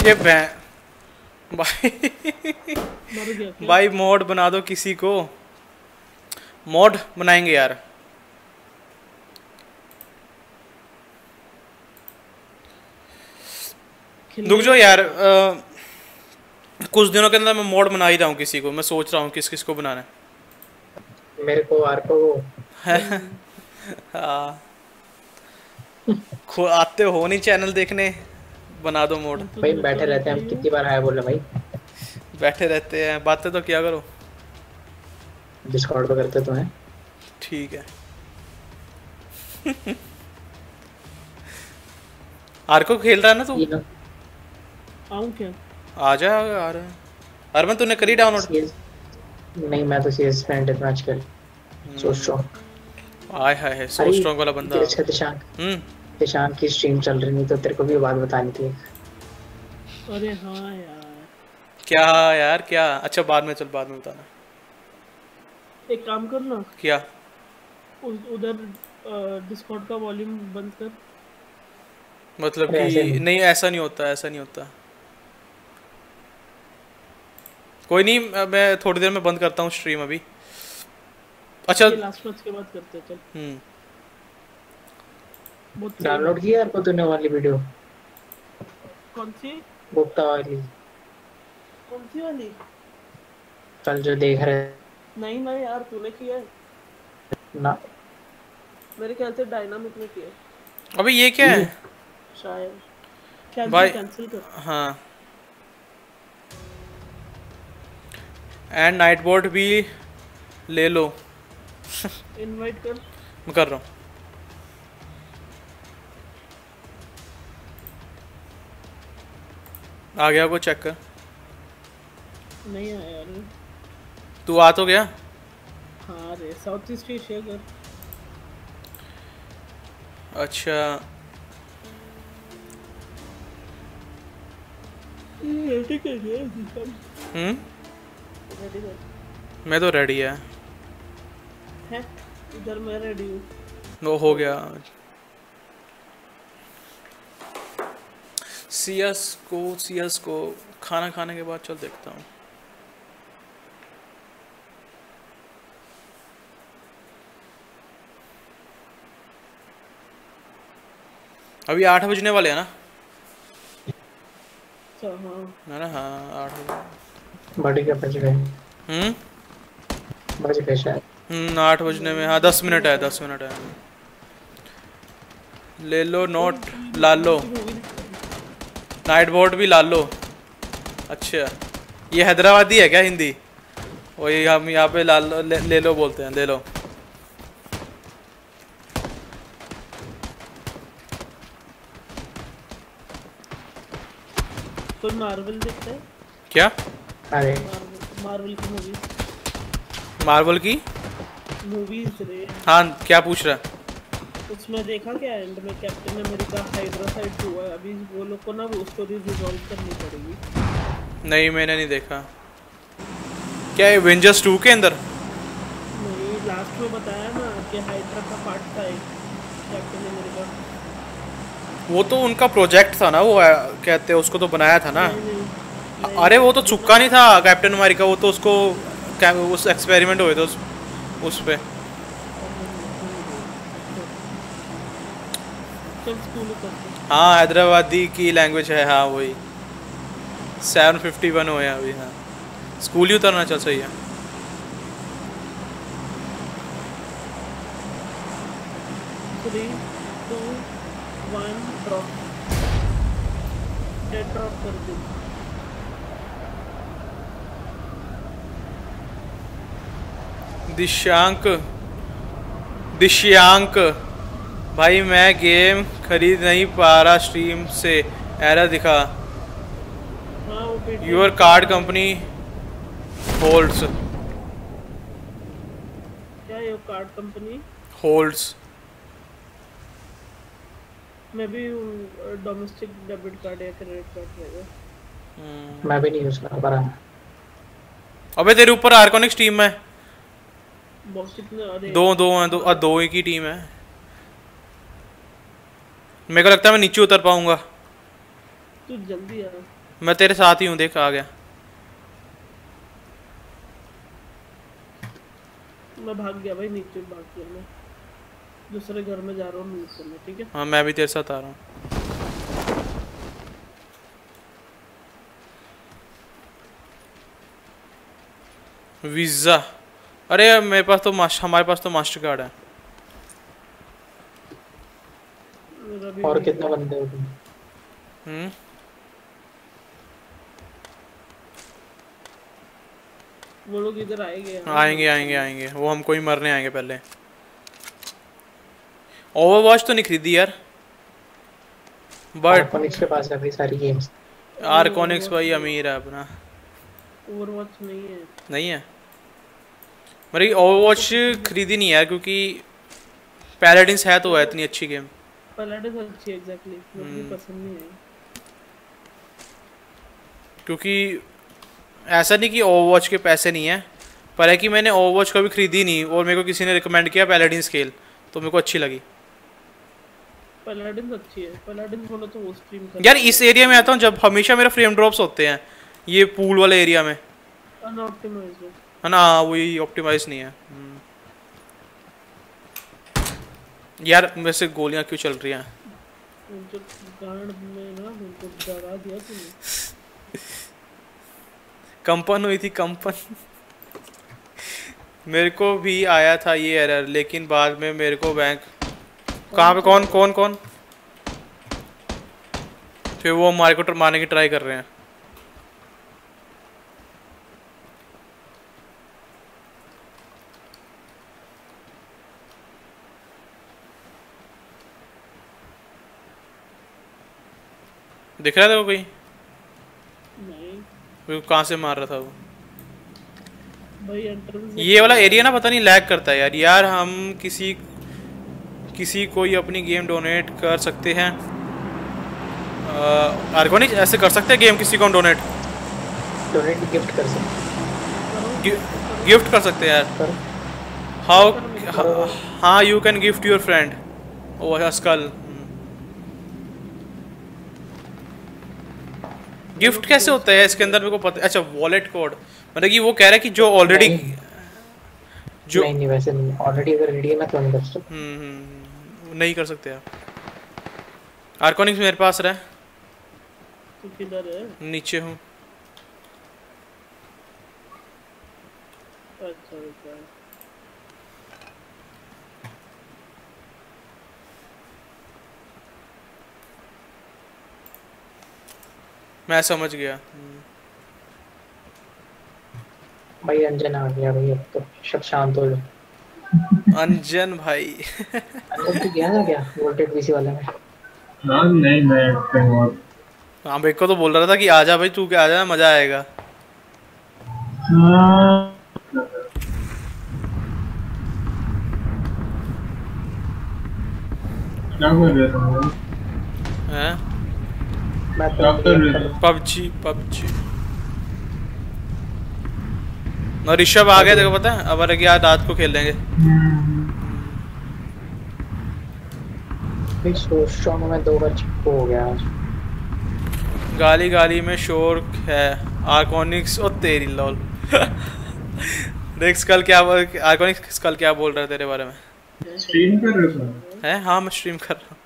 ये भाई मर गया क्या? भाई मॉड बना दो किसी को, मॉड बनाएंगे यार। रुक जाओ यार, कुछ दिनों के अंदर मैं मॉड बना ही रहा हूँ किसी को, मैं सोच रहा हूँ किस किस को बनाना है। मेरे को आर्को हाँ आते हो नहीं चैनल देखने, बना दो मोड। भाई बैठे रहते हैं हम, कितनी बार हाय बोले भाई। बैठे रहते हैं, बातें तो क्या करो। डिस्कॉर्ड पे करते तो हैं। ठीक है। आर्को खेल रहा है ना तू? आऊं क्या? आ जा, आ रहा है। अरमन तूने करी डाउनलोड? नहीं मैं तो सीएस फ्रेंड है आजकल, सो स्ट्रांग। आय हाय है, सो स्ट्रांग वाला बंदा। अच्छा दिशांक, दिशांक की स्ट्रीम चल रही नहीं तो तेरे को भी बात बतानी थी। अरे हाँ यार। क्या यार क्या? अच्छा बाद में, चल बाद में बताना। एक काम कर ना, क्या? उधर डिस्कॉर्ड का वॉल्यूम बंद कर। मतलब अरे ऐसे कि नहीं। नहीं, ऐसा नहीं होता, ऐसा नहीं होता। कोई नहीं, मैं थोड़ी देर में बंद करता हूँ स्ट्रीम अभी। अच्छा ये लास्ट मैच के बाद करते हैं चल। बहुत सही। डाउनलोड किया यार को तूने वाली वीडियो? कौन सी? गुप्ता वाली, कौन सी वाली? कल जो देख रहे नहीं ना यार, तूने किया है? ना। मेरे ख्याल से डायनामिक ने किया है अबे ये क्या है शायद। भाई? कैंसिल कर। हाँ, एंड नाइट बोर्ड भी ले लो। इनवाइट कर। मैं कर रहा हूँ। आ गया को चेक कर। नहीं आया यार। तू आ तो गया? हाँ रे, साउथ ईस्ट एशिया कर। अच्छा रेडी कर दिया। रेडी कर। मैं तो रेडी है। इधर मैं रेडी हूँ। वो हो गया। सीएस को खाना खाने के बाद चल देखता हूँ। अभी 8 बजने वाले हैं ना? हाँ है ना? हाँ 8 बजे। बॉडी का बज गए। बज गए शायद। 8 बजने में, हाँ 10 मिनट है, 10 मिनट है। ले लो नोट, ला लो। नाइट बोर्ड भी ला लो। अच्छा ये हैदराबादी है क्या हिंदी? वही हम यहाँ पे ला लो, ले लो बोलते हैं, ले लो। कोई मार्वल देखता है क्या? अरे मार्वल की मूवीज। मार्वल की मूवीज रे। हाँ क्या पूछ रहा है? उसमें देखा क्या एंड में कैप्टन अमेरिका हाइड्रा साइड हुआ है, अभी वो लोग को ना वो स्टोरी रिजॉल्व करनी पड़ेगी। नहीं मैंने नहीं देखा। क्या एवेंजर्स 2 के अंदर? नहीं, लास्ट में बताया ना कि हाइड्रा का पार्ट था एक कैप्टन अमेरिका। वो तो उनका प्रोजेक्ट था ना, वो कहते हैं उसको तो बनाया था ना। नहीं, अरे वो तो चुक्का नहीं था कैप्टन अमेरिका, वो तो उसको उस एक्सपेरिमेंट हुए थे उस पे। चल स्कूल करते। हाँ हैदराबादी की लैंग्वेज है, हाँ वही 751 हुए हैं अभी। हाँ स्कूल ही उतरना, चल सही है। Three two one drop. Dead drop कर दो। दिश्यांक भाई मैं गेम खरीद नहीं पा रहा स्ट्रीम से, एरर दिखा। हाँ वो Paytm. Your card company holds. क्या योर कार्ड कंपनी होल्ड्स। मैं भी डोमेस्टिक डेबिट कार्ड या क्रेडिट कार्ड रहेगा। मैं भी नहीं यूज कर पा रहा। अबे तेरे ऊपर आर्कोनिक टीम है। बहुत कितने? अरे दो ही की टीम है। मेरे को लगता है मैं नीचे उतर पाऊंगा। तू जल्दी आ। मैं तेरे साथ ही हूँ, देख आ गया। मैं भाग गया भाई, नीचे भाग गया मैं, दूसरे घर में जा रहा हूँ लूट करने, ठीक है? हाँ मैं भी तेरे साथ आ रहा हूँ। वीज़ा, अरे यार मेरे पास तो हमारे पास तो मास्टर कार्ड है। मेरा भी और कितने बंदे हो तुम? वो लोग इधर आएंगे। आएंगे आएंगे आएंगे, वो हमको ही मरने आएंगे पहले। ओवरवॉच तो नहीं खरीदी यार, बट आर्कोनिक्स के पास है भाई सारी गेम्स। आर्कोनिक्स भाई अमीर है अपना। ओवरवॉच नहीं है। नहीं है मेरी ओवरवॉच खरीदी नहीं यार, क्योंकि पैलेडिन्स है तो है इतनी अच्छी गेम। पैलेडिन्स अच्छी है एग्जैक्टली, मुझे पसंद नहीं है। क्योंकि ऐसा नहीं कि ओवरवॉच के पैसे नहीं है, पर है कि मैंने ओवरवॉच कभी खरीदी नहीं और मेरे को किसी ने रिकमेंड किया पैलेडिन स्केल, तो मेरे को अच्छी लगी। पैलेडिन्स अच्छी है, पैलेडिन्स बोलो तो वो स्ट्रीम कर यार इस एरिया में आता हूँ जब हमेशा मेरा फ्रेम ड्रॉप्स होते हैं, ये पूल वाले एरिया में अनऑप्टिमाइज्ड है ना, वही ऑप्टिमाइज नहीं है। यार वैसे गोलियां क्यों चल रही हैं? उनको गांड में ना, उनको डरा दिया तूने। कंपन हुई थी कंपन। मेरे को भी आया था ये एरर, लेकिन बाद में मेरे को बैंक कहाँ पे कौन कौन कौन फिर वो हमारे को मारने की ट्राई कर रहे हैं। दिख रहा था वो कोई? नहीं कहाँ से मार रहा था वो? भाई एंट्रेंस ये वाला एरिया ना पता नहीं लैग करता है यार। यार हम किसी को ही अपनी गेम डोनेट कर सकते हैं। आर्गोनिक ऐसे कर सकते हैं गेम, किसी को हम डोनेट गिफ्ट कर सकते गिफ्ट कर सकते हैं यार। हाउ हाँ you can gift your friend. ओ अस्कल गिफ्ट कैसे होता है इसके अंदर? मेरे को पता। अच्छा वॉलेट कोड, मतलब कि वो कह रहा है कि जो ऑलरेडी जो नहीं वैसे नहीं, ऑलरेडी अगर रेडी है ना तो नहीं कर सकते। नहीं कर सकते आप। आर्कोनिक्स मेरे पास रहा। तू किधर है? नीचे हूँ। अच्छा अच्छा मैं समझ गया। भाई अंजन आ गया भाई, अब तो सब शांत हो जाओ। अंजन भाई अंजन तो गया ना क्या वोल्टेज पीसी वाले में? हाँ नहीं मैं हाँ भाई को तो बोल रहा था कि आजा भाई, तू क्या आजा, मजा आएगा। क्या कर रहे हो? हैं? पबजी और ऋषभ आ गया, देखो पता है अब यार रात को खेल लेंगे। में 2 बार चिपको हो गया आज। गाली गाली में शोर है। आर्कोनिक्स और तेरी लॉल देख कल क्या आर्कोनिक्स कल क्या बोल रहा है तेरे बारे में? स्ट्रीम कर रहे हो? हैं हाँ मैं स्ट्रीम कर रहा हूँ।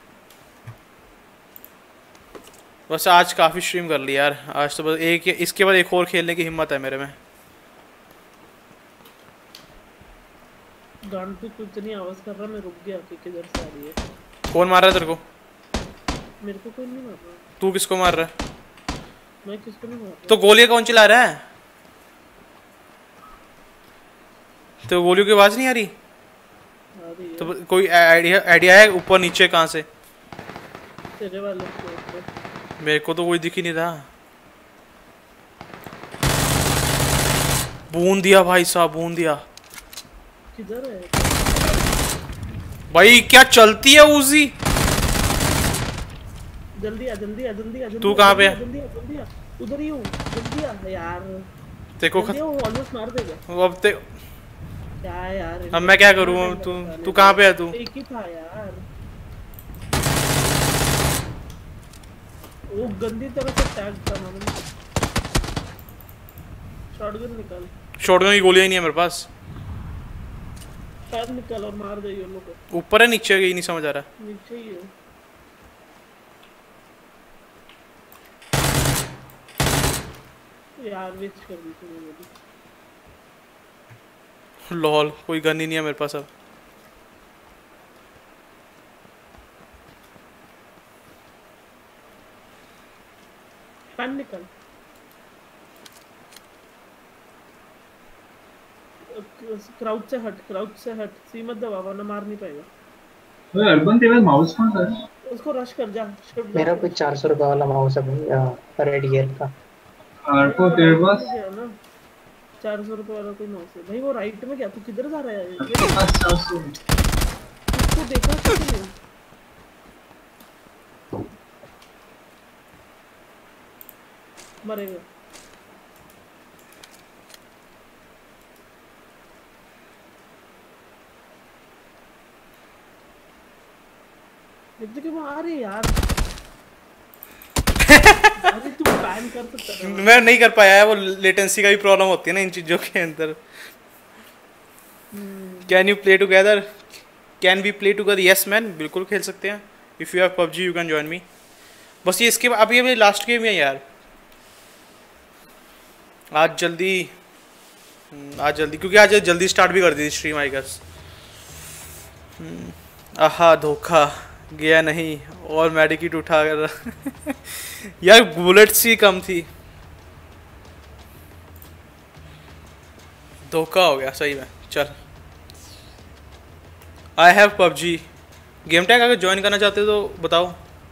बस आज काफ़ी स्ट्रीम कर ली यार। आज तो बस एक, इसके बाद एक और खेलने की हिम्मत है मेरे में। गांड पे तू इतनी आवाज कर रहा, मैं रुक गया कि किधर से आ रही है। कौन मार रहा है तेरे को? मेरे को कोई नहीं मार रहा। तू किसको मार रहा है? मैं किसको नहीं मार रहा। तो गोलियां कौन चला रहा है? तो गोलियों की आवाज नहीं आ रही? तो कोई आइडिया है ऊपर नीचे कहाँ से? तेरे वाले को मेरे को तो कोई दिख ही नहीं रहा। बूंद दिया भाई साहब, बूंद दिया। किधर है भाई? क्या चलती है उजी? जल्दी आ। तू कहाँ पे है? जल्दी आ, उधर ही हूँ, जल्दी आ यार। देखो ऑलमोस्ट मार देगा। अब ते क्या यार, अब मैं क्या करूँ? तू कहाँ पे है? तू एक ही था यार। वो गंदी तरह से टैग था मैंने। शॉटगन निकाल। शॉटगन की गोलियां ही नहीं है मेरे पास। शायद निकाल और मार दे ये लोग को। ऊपर है नीचे है, ये नहीं समझ आ रहा। नीचे ही है। यार वेस्ट कर दी तूने मेरी। लॉल कोई गन ही नहीं है मेरे पास अब। पैन निकाल। क्राउड से हट सी मत दबा वरना मार नहीं पाएगा। ओए अर्बन तेरे पास माउस कौन सा है? उसको रश कर जा। मेरा कुछ 400 रुपए वाला माउस है भाई, रेड गियर का। आर्को तेरे पास? 400 रुपए वाला कोई माउस है भाई। वो राइट में क्या तू किधर जा रहा है? अच्छा उसको देखा किसने? मरेगा। कि वो आ रहे यार। अरे तू बैन कर सकता है। मैं नहीं कर पाया है, वो लेटेंसी का भी प्रॉब्लम होती है ना इन चीज़ों के अंदर। Can you play together? Can we play together? Yes man, बिल्कुल खेल सकते हैं। If you have PUBG you can join me. बस ये इसके अब ये मेरी लास्ट गेम है यार। आज जल्दी क्योंकि आज जल्दी स्टार्ट भी कर दी थी स्ट्रीम आई गेस। आहा धोखा गया नहीं और मेडिकिट उठा कर यार बुलेट्स ही कम थी। धोखा हो गया सही में। चल I have PUBG game tag. अगर ज्वाइन करना चाहते हो तो बताओ।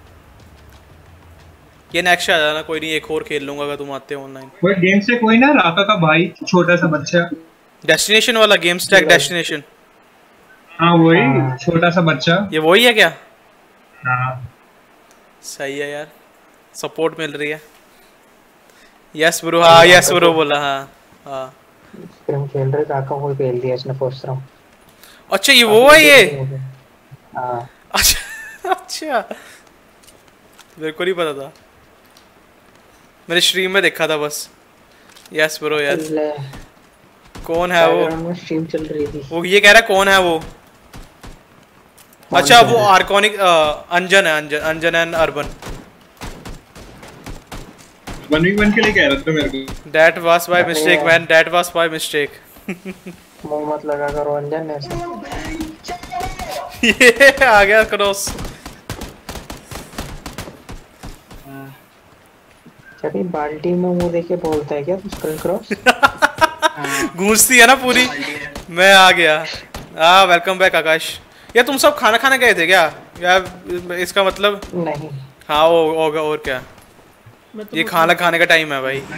ये नेक्स्ट आ जाना, कोई नहीं एक और खेल लूंगा अगर तुम आते हो ऑनलाइन। कोई गेम से कोई ना राका का भाई छोटा सा बच्चा। डेस्टिनेशन वाला गेम स्टैक डेस्टिनेशन। हाँ वही छोटा सा बच्चा। ये वही है क्या? हाँ सही है यार, सपोर्ट मिल रही है। Yes bro. हाँ यस ब्रो बोला। हाँ हम खेल रहे राका को खेल दिया इसने फर्स्ट राउंड। अच्छा ये वो है ये। हाँ अच्छा मेरे को नहीं पता था, मेरे स्ट्रीम में देखा था बस। Yes bro yes. कौन है वो? स्ट्रीम चल रही थी। वो ये कह रहा है कौन है वो? अच्छा वो आर्कॉनिक अंजन है। अंजन एंड अर्बन। 1v1 के लिए कह रहा था मेरे को। That was by mistake man, that was by mistake। मुंह मत लगा करो अंजन ऐसे। ये आ गया क्रॉस। कभी बाल्टी में मुंह देके बोलता है क्या तू क्रॉस? गूंजती है ना पूरी। मैं आ गया। Welcome back Akash. या तुम सब खाना खाने गए थे क्या? या इसका मतलब नहीं। हाँ वो होगा और क्या। ये खाना खाने का टाइम है भाई।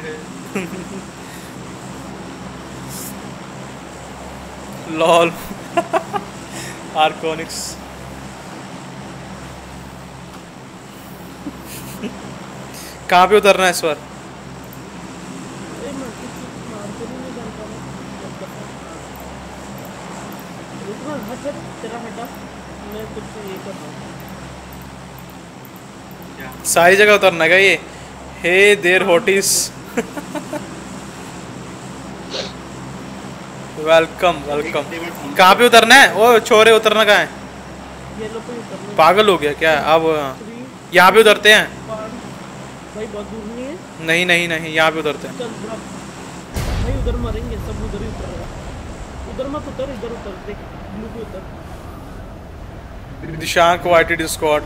Lol arconics. कहाँ पे उतरना है इस बार? सारी जगह उतरना है ये? हे देयर हॉटिस। Welcome welcome. कहाँ पे उतरना है? ओ छोरे उतरना कहाँ है? पागल हो गया क्या? अब यहाँ पे उतरते हैं। भाई बहुत दूर नहीं है। नहीं नहीं नहीं यहाँ पे उतरते हैं। भाई उधर मरेंगे सब, उधर ही उतर रहा। उधर मत उतर, इधर उतर। देख ब्लू पे उतर। Dishank YT Discord.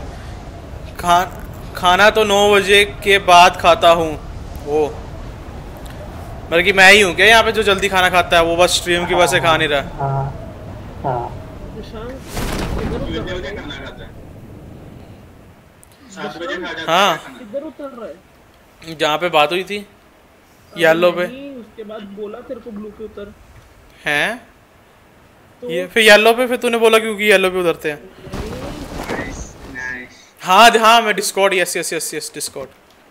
खाना तो 9 बजे के बाद खाता हूँ। वो मतलब कि मैं ही हूँ क्या यहाँ पे जो जल्दी खाना खाता है? वो बस स्ट्रीम की वजह से खा नहीं रहा। हाँ हाँ इधर उतर रहा है जहाँ पे बात हुई थी येलो पे। उसके बाद बोला तेरे को ब्लू पे उतर। हैं तो ये फिर येलो पे, फिर तूने बोला क्योंकि येलो पे उतरते हैं। हाँ हाँ मैं Discord. Yes yes yes yes Discord.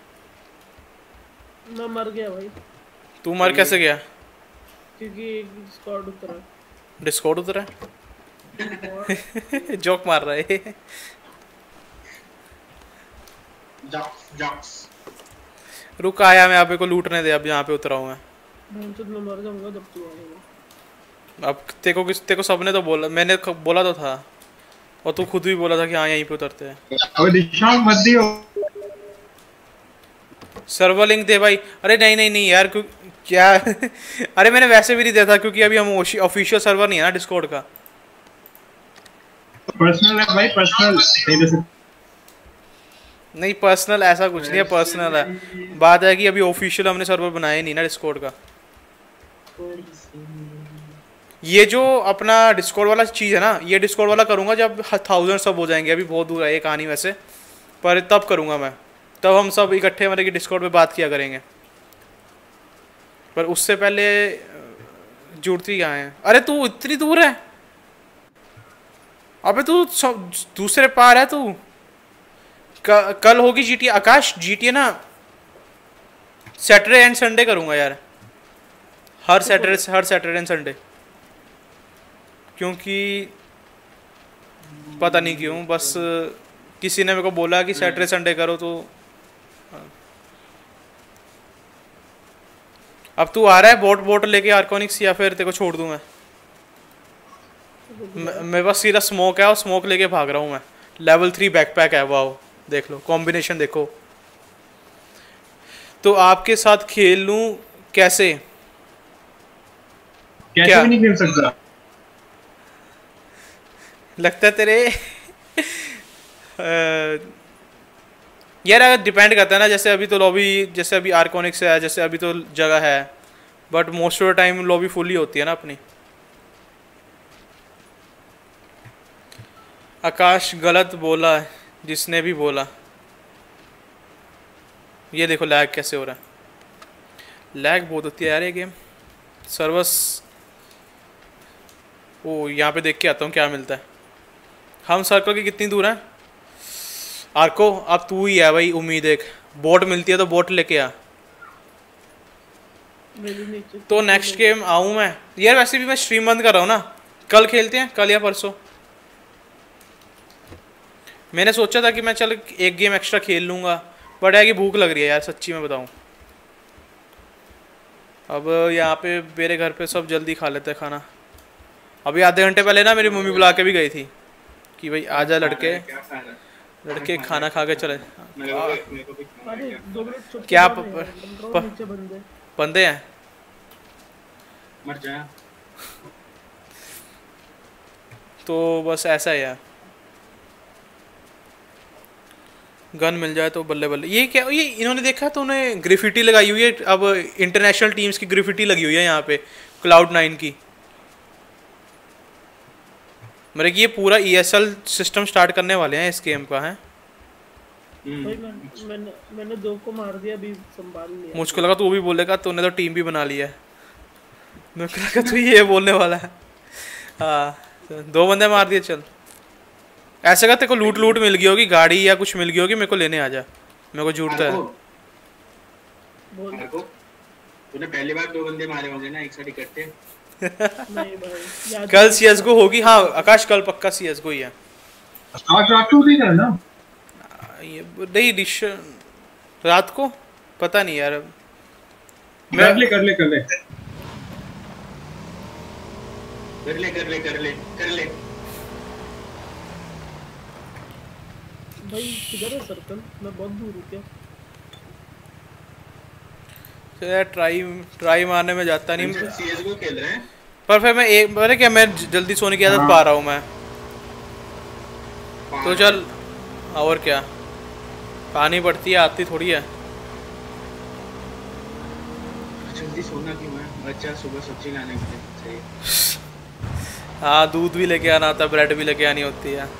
मैं मर गया भाई। तू मर कैसे गया? क्योंकि डिस्कॉर्ड उतरा। डिस्कॉर्ड उतरा? जोक मार रहा है। जॉक्स रुक आया मैं, अभी को लूटने दे, अब यहाँ पे उतरा हूँ मैं। मैं मर जाऊंगा जब तू आएगा। अब तेरे को सबने तो बोला, मैंने बोला तो था, और तू खुद भी बोला था कि हाँ यहीं पे उतरते हैं। अब दिशांक मत दियो। सर्वर लिंक दे भाई। अरे नहीं नहीं नहीं यार, क्या अरे मैंने वैसे भी नहीं दिया था, क्योंकि अभी हम ऑफिशियल सर्वर नहीं है ना डिस्कॉर्ड का। पर्सनल है भाई, पर्सनल नहीं पर्सनल ऐसा कुछ नहीं है, पर्सनल है। बात है कि अभी ऑफिशियल हमने सर्वर बनाया ही नहीं ना डिस्कॉर्ड का। ये जो अपना डिस्कॉर्ड वाला चीज़ है ना, ये डिस्कॉर्ड वाला करूँगा जब 1000 सब हो जाएंगे। अभी बहुत दूर है ये कहानी वैसे, पर तब करूँगा मैं, तब हम सब इकट्ठे मतलब कि डिस्कॉर्ड पे बात किया करेंगे। पर उससे पहले जुड़ती कहाँ है? अरे तू इतनी दूर है, अबे तू दूसरे पार है तू। कल होगी जीटीए आकाश, जीटीए ना सैटरडे एंड संडे करूँगा यार, हर सैटरडे एंड संडे, क्योंकि पता नहीं क्यों, बस किसी ने मेरे को बोला कि सैटरडे संडे करो तो। अब तू आ रहा है बोट लेके आर्कोनिक्स, या फिर तेरे को छोड़ दूं मैं? मेरे पास सीधा स्मोक है और स्मोक लेके भाग रहा हूँ मैं। लेवल 3 बैकपैक है, वाओ देख लो कॉम्बिनेशन देखो। तो आपके साथ खेल लूं कैसे? कैसे भी नहीं खेल सकता लगता है तेरे यार अगर डिपेंड करता है ना, जैसे अभी तो लॉबी, जैसे अभी आर्कोनिक्स है, जैसे अभी तो जगह है, but most of the time lobby fully होती है ना अपनी। आकाश गलत बोला है जिसने भी बोला। ये देखो लैग कैसे हो रहा है, लैग बहुत होती है यार ये गेम। सर्वर्स ओ यहाँ पे देख के आता हूँ क्या मिलता है। हम सर्कल की कितनी दूर हैं? आर्को अब तू ही है भाई, उम्मीद एक बोट मिलती है तो बोट लेके आ। तो नेक्स्ट गेम आऊँ मैं यार, वैसे भी मैं स्ट्रीम बंद कर रहा हूँ ना, कल खेलते हैं, कल या परसों। मैंने सोचा था कि मैं चल एक गेम एक्स्ट्रा खेल लूँगा, बट है कि भूख लग रही है यार सच्ची में बताऊँ। अब यहाँ पे मेरे घर पे सब जल्दी खा लेते हैं खाना। अभी आधे घंटे पहले ना मेरी मम्मी बुला के भी गई थी कि भाई आजा लड़के खाना खा के चले। क्या बंदे हैं? मर जा। तो बस ऐसा है यार, गन मिल जाए तो बल्ले बल्ले। ये क्या, ये इन्होंने देखा तो उन्हें ग्रिफिटी लगाई हुई है, अब इंटरनेशनल टीम्स की ग्रिफिटी लगी हुई है यहाँ पे Cloud9 की। मेरे कि ये पूरा ESL सिस्टम स्टार्ट करने वाले हैं इस गेम का है। भाई मैंने 2 को मार दिया, अभी संभाल लिया। मुझको लगा तू भी बोलेगा तूने तो टीम भी बना लिया है, मेरे को लगा तू ये बोलने वाला है। हाँ 2 बंदे मार दिए। चल ऐसे का तेरे को लूट मिल गई होगी, गाड़ी या कुछ मिल गई होगी, मेरे को लेने आ जा, मेरे को झूठता है। तूने पहली बार 2 बंदे मारे होंगे ना एक साथ इकट्ठे? नहीं भाई कल CSGO होगी। हाँ आकाश कल पक्का CSGO ही है। आज रात को भी है ना? ये नहीं डिश रात को पता नहीं यार। कर ले कर ले भाई किधर है सर्कल? मैं बहुत दूर हूँ क्या? ट्राई मारने में जाता नहीं। CSGO खेल रहे हैं, पर फिर मैं जल्दी सोने की आदत पा रहा हूँ मैं तो। चल और क्या, पानी पड़ती है, आती थोड़ी है। जल्दी सोना क्यों है? बच्चा सुबह सब्जी लाने के लिए चाहिए। हाँ दूध भी लेके आना होता है, ब्रेड भी लेके आनी होती है।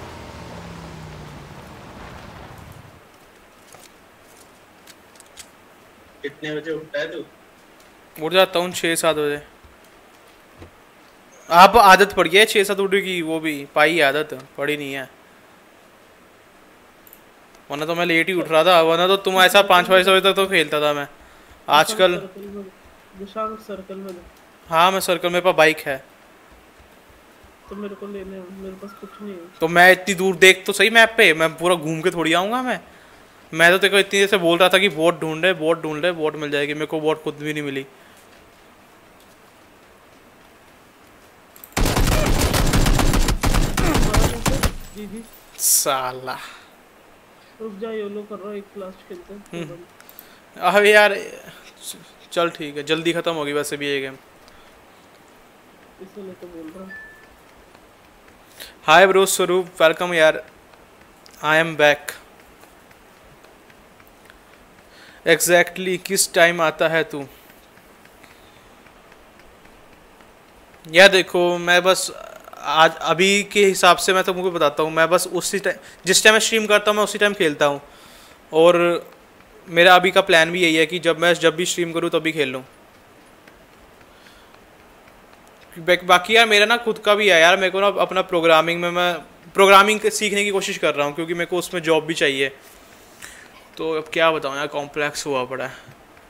कितने बजे उठता है तू? उठ जाता हूँ 6-7 बजे। आप आदत पड़ गई है 6-7 उठने की, वो भी पाई आदत, पड़ी नहीं है। वरना तो मैं लेट ही उठ रहा था, वरना तो तुम ऐसा 5-6 बजे तक तो खेलता था मैं। आजकल सर्कल में। हाँ मैं सर्कल, मेरे पास बाइक है तो मेरे को लेने, मेरे पास कुछ नहीं है। तो मैं इतनी दूर देख तो सही मैप पे, मैं पूरा घूम के थोड़ी आऊँगा मैं। मैं तो तेरे को इतनी देर से बोल रहा था कि बोट ढूंढ रहे, बोट ढूंढ रहे, बोट मिल जाएगी। मेरे को बोट खुद भी नहीं मिली। जीजी साला रुक जा, योलो कर रहा हूँ, एक लास्ट खेलते हैं। अब यार चल ठीक है, जल्दी खत्म होगी वैसे भी ये गेम। इसलिए तो बोल रहा हूँ। हाय ब्रो स्वरूप, वेलकम यार, आई एम बैक। एग्जैक्टली किस टाइम आता है तू? यार देखो मैं बस आज अभी के हिसाब से मैं तुमको बताता हूँ, मैं बस उसी टाइम जिस टाइम मैं स्ट्रीम करता हूँ मैं उसी टाइम खेलता हूँ। और मेरा अभी का प्लान भी यही है कि जब भी स्ट्रीम करूँ तभी खेल लूँ। बाकी यार मेरा ना खुद का भी है यार, मेरे को ना अपना प्रोग्रामिंग में मैं प्रोग्रामिंग सीखने की कोशिश कर रहा हूँ, क्योंकि मेरे को उसमें जॉब भी चाहिए। तो अब क्या बताऊँ यार, कॉम्प्लेक्स हुआ पड़ा है।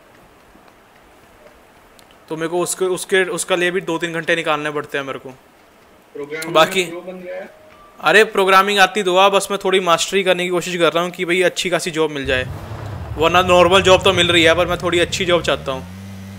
तो मेरे को उसका लिए भी 2-3 घंटे निकालने पड़ते हैं मेरे को। बाकी अरे प्रोग्रामिंग आती तो बस मैं थोड़ी मास्टरी करने की कोशिश कर रहा हूँ कि भाई अच्छी खासी जॉब मिल जाए, वरना नॉर्मल जॉब तो मिल रही है पर मैं थोड़ी अच्छी जॉब चाहता हूँ।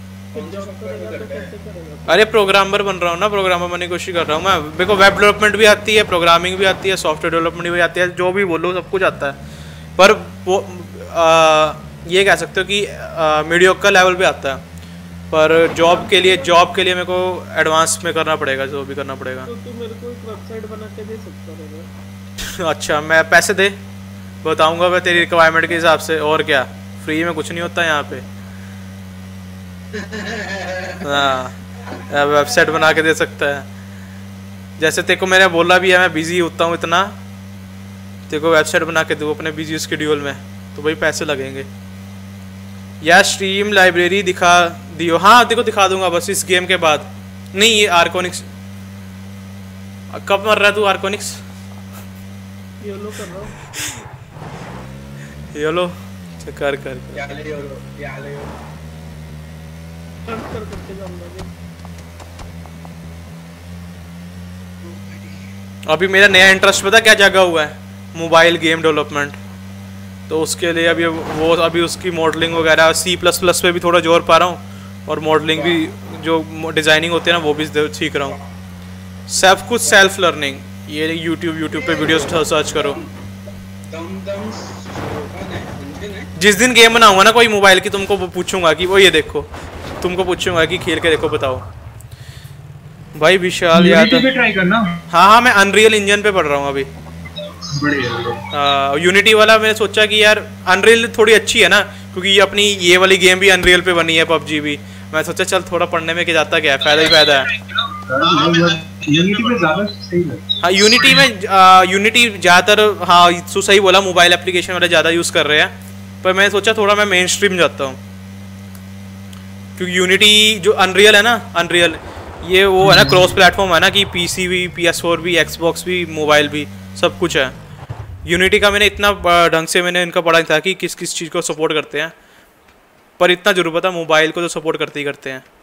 अरे प्रोग्रामर बन रहा हूँ ना, प्रोग्रामर बनने की कोशिश कर रहा हूँ मैं। मेरे को वेब डेवलपमेंट भी आती है, प्रोग्रामिंग भी आती है, सॉफ्टवेयर डेवलपमेंट भी आती है, जो भी बोलो सब कुछ आता है। पर वो ये कह सकते हो कि मीडियोकर लेवल पे आता है। पर जॉब के लिए मेरे को एडवांस में करना पड़ेगा, जो भी करना पड़ेगा। तो तू मेरे को एक वेबसाइट बना के दे सकता है? अच्छा मैं पैसे दे बताऊंगा मैं तेरी रिक्वायरमेंट के हिसाब से, और क्या, फ्री में कुछ नहीं होता यहाँ पे। हाँ वेबसाइट बना के दे सकता है। जैसे तेरे को मैंने बोला भी है मैं बिजी होता हूँ इतना, तेरे को वेबसाइट बना के दूँ अपने बिजी शेड्यूल में, तो भाई पैसे लगेंगे। या स्ट्रीम लाइब्रेरी दिखा दियो। हाँ देखो दिखा दूंगा बस इस गेम के बाद। नहीं ये आर्कोनिक्स कब मर रहा है तू? आर्कोनिक्स योलो कर रहा हूँ। योलो कर करके जाऊंगा। अभी मेरा नया इंटरेस्ट पता क्या जगह हुआ है? Mobile game development. तो उसके लिए अभी उसकी मॉडलिंग वगैरह C++ पे भी थोड़ा जोर पा रहा हूँ, और मॉडलिंग भी जो डिज़ाइनिंग होती है ना वो भी सीख रहा हूँ। सब कुछ सेल्फ लर्निंग। ये यूट्यूब पे वीडियोस सर्च करो। जिस दिन गेम बनाऊंगा ना कोई मोबाइल की, तुमको पूछूंगा कि वो ये देखो, तुमको पूछूंगा कि खेल के देखो बताओ। भाई विशाल यादव ट्राई करना। हाँ मैं अनरियल इंजन पे पढ़ रहा हूँ अभी। यूनिटी वाला मैंने सोचा कि यार अनरियल थोड़ी अच्छी है ना, क्योंकि ये अपनी ये वाली गेम भी अनरियल पे बनी है, PUBG भी। मैं सोचा चल थोड़ा पढ़ने में क्या जाता, क्या फायदा ही फायदा है। यूनिटी में ज़्यादा सही है। हाँ यूनिटी ज़्यादातर, हाँ तो सही बोला, मोबाइल एप्लीकेशन वाले ज़्यादा यूज़ कर रहे हैं। पर मैंने सोचा थोड़ा मैं मेन स्ट्रीम जाता हूँ, क्योंकि यूनिटी जो अनरियल है ना, अनरियल ये वो है ना क्रॉस प्लेटफॉर्म है ना, कि PC भी, PS4 भी, Xbox भी, मोबाइल भी, सब कुछ है। यूनिटी का मैंने इतना ढंग से मैंने इनका पढ़ा था कि किस किस चीज़ को सपोर्ट करते हैं, पर इतना जरूर पता मोबाइल को तो सपोर्ट करते ही करते हैं।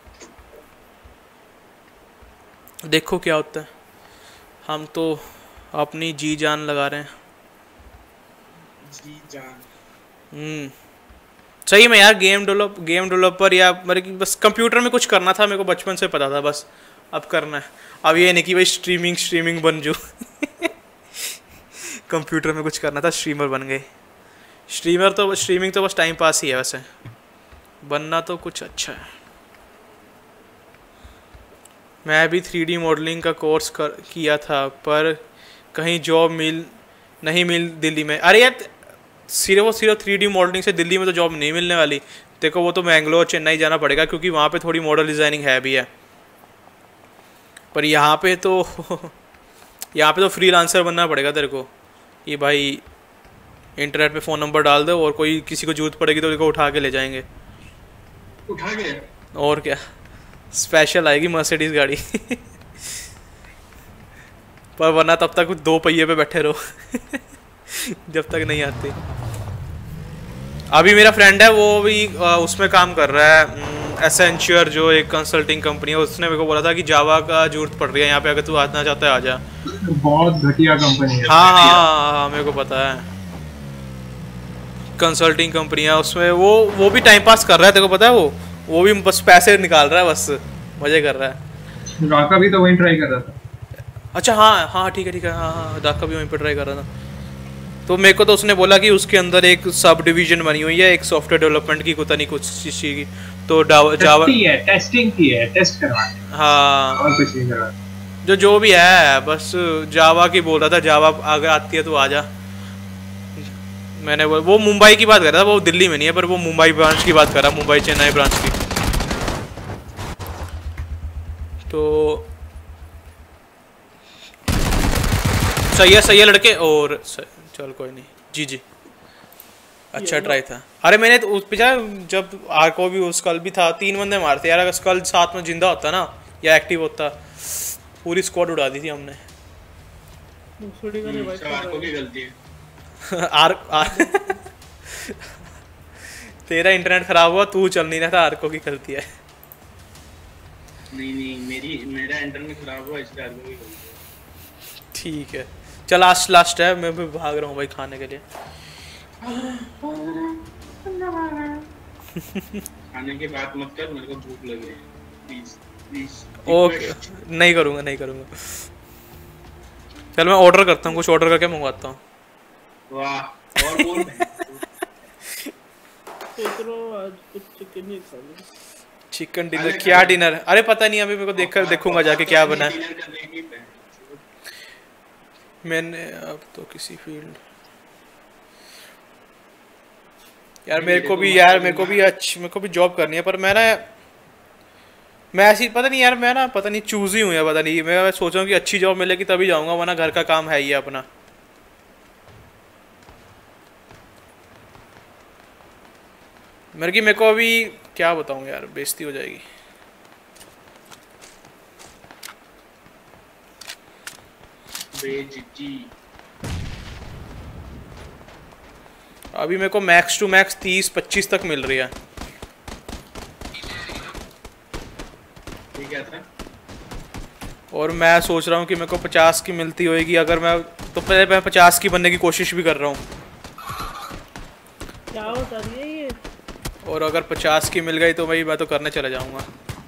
देखो क्या होता है, हम तो अपनी जी जान लगा रहे हैं। जी जान। सही में यार गेम डेवलपर या मेरे की बस कंप्यूटर में कुछ करना था, मेरे को बचपन से पता था, बस अब करना है। अब ये नहीं कि भाई स्ट्रीमिंग बन जो कंप्यूटर में कुछ करना था, स्ट्रीमर बन गए। स्ट्रीमिंग तो बस टाइम पास ही है, वैसे बनना तो कुछ अच्छा है। मैं भी 3D मॉडलिंग का कोर्स किया था, पर कहीं जॉब नहीं मिल दिल्ली में। अरे यार सिर्फ 3D मॉडलिंग से दिल्ली में तो जॉब नहीं मिलने वाली। देखो वो तो मैंगलोर चेन्नई जाना पड़ेगा, क्योंकि वहाँ पे थोड़ी मॉडल डिज़ाइनिंग है भी है। पर यहाँ पे तो फ्रीलांसर बनना पड़ेगा तेरे को, कि भाई इंटरनेट पे फ़ोन नंबर डाल दो और कोई किसी को जरूरत पड़ेगी तो उसको उठा के ले जाएंगे। उठा के? और क्या, स्पेशल आएगी मर्सिडीज गाड़ी पर वरना तब तक 2 पहिए पे बैठे रहो जब तक नहीं आती। अभी मेरा फ्रेंड है वो भी उसमें काम कर रहा है, एसेंशियर जो एक कंसल्टिंग कंपनी है, उसने मेरे को बोला था कि जावा का जरूरत पड़ रही है यहाँ पे, अगर तू आना चाहता है आ जा। बहुत घटिया कंपनी है। हाँ मेरे को पता है। कंसल्टिंग कंपनियां, उसमें वो भी टाइम पास कर रहा है, तेरे को पता है? वो भी बस पैसे निकाल रहा है, बस मजे कर रहा है। राका भी तो वहीं ट्राई कर रहा था। अच्छा हाँ हाँ ठीक है, हाँ राका भी वहीं पर ट्राई कर रहा था। तो मेरे को तो उसने बोला कि उसके अंदर एक सब डिवीजन बनी हुई है, एक सॉफ्टवेयर डेवलपमेंट की, पता नहीं कुछ चीज़ की, तो जावा टेस्टिंग की है, टेस्ट करवानी। हाँ और कुछ नहीं करवा। जो भी है, बस जावा की बोल रहा था, जावा अगर आती है तो आ जा। मैंने वो मुंबई की बात कर रहा था, वो दिल्ली में नहीं है, पर वो मुंबई ब्रांच की बात कर रहा, मुंबई चेन्नई ब्रांच की। तो सही है लड़के, और चल कोई नहीं, जी अच्छा ट्राई था। अरे मैंने तो उस पिछा जब आर्को भी स्कल भी था, 3 बंदे मारते यार, अगर स्कल साथ में जिंदा होता ना या एक्टिव होता, पूरी स्क्वाड उड़ा दी थी हमने। आर्को की गलती है। तेरा इंटरनेट खराब हुआ, तू चल नहीं रहा था, आर्को की गलती है। नहीं मेरा इंटरनेट खराब हुआ, इसलिए आर्को की गलती है। ठीक है चल, लास्ट है, मैं भी भाग रहा हूँ भाई खाने के लिए। खाने की बात मत कर, मेरे को भूख लग रही है, प्लीज। ओके नहीं करूँगा। चल मैं ऑर्डर करता हूँ, कुछ ऑर्डर करके मंगवाता हूँ। वाह, और बोल। सोच रहा हूँ आज कुछ चिकन ही खा लूं। Chicken dinner? क्या डिनर? अरे पता नहीं, अभी मेरे को देखूंगा जाके क्या बना है। मैंने अब तो किसी फील्ड यार, मेरे को भी जॉब करनी है, पर मैं ऐसी पता नहीं यार, मैं ना पता नहीं चूज ही हूँ या पता नहीं, मैं सोच रहा हूँ कि अच्छी जॉब मिलेगी तभी जाऊँगा, वरना घर का काम है ही अपना। मेरे को अभी क्या बताऊँ यार, बेइज्जती हो जाएगी। अभी मेरे को मैक्स टू मैक्स 30-25 तक मिल रही है। ठीक है था? और मैं सोच रहा हूँ कि मेरे को 50 की मिलती होगी, अगर मैं तो पहले मैं 50 की बनने की कोशिश भी कर रहा हूँ। क्या होता है ये? और अगर 50 की मिल गई तो भाई मैं तो करने चला जाऊँगा।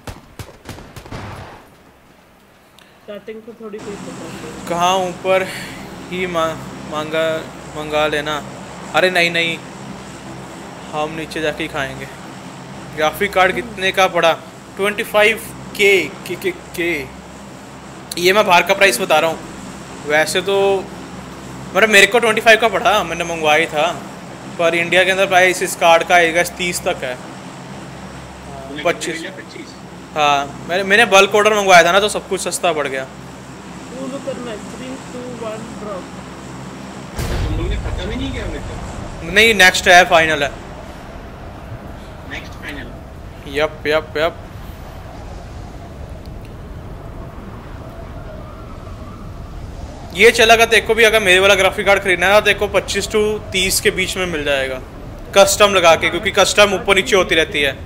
स्टार्टिंग को थोड़ी कोई पता कहाँ ऊपर ही मंगा लेना। अरे नहीं, हम नीचे जाके ही खाएंगे। ग्राफिक कार्ड कितने का पड़ा? 25K। ये मैं बाहर का प्राइस बता रहा हूँ, वैसे तो मतलब मेरे को 25 का पड़ा, मैंने मंगवाई था, पर इंडिया के अंदर प्राइस इस कार्ड का आएगा 30 तक है। 25। हाँ मैंने बल्क ऑर्डर मंगवाया था ना, तो सब कुछ सस्ता पड़ गया। खत्म ही नहीं किया अभी तक? नहीं, नेक्स्ट है, फाइनल है। Next final? यप। ये चलेगा तेरे को भी, अगर मेरे वाला ग्राफिक कार्ड खरीदना है ना, तेरे को 25 से 30 के बीच में मिल जाएगा, कस्टम लगा के, क्योंकि कस्टम ऊपर नीचे होती रहती है।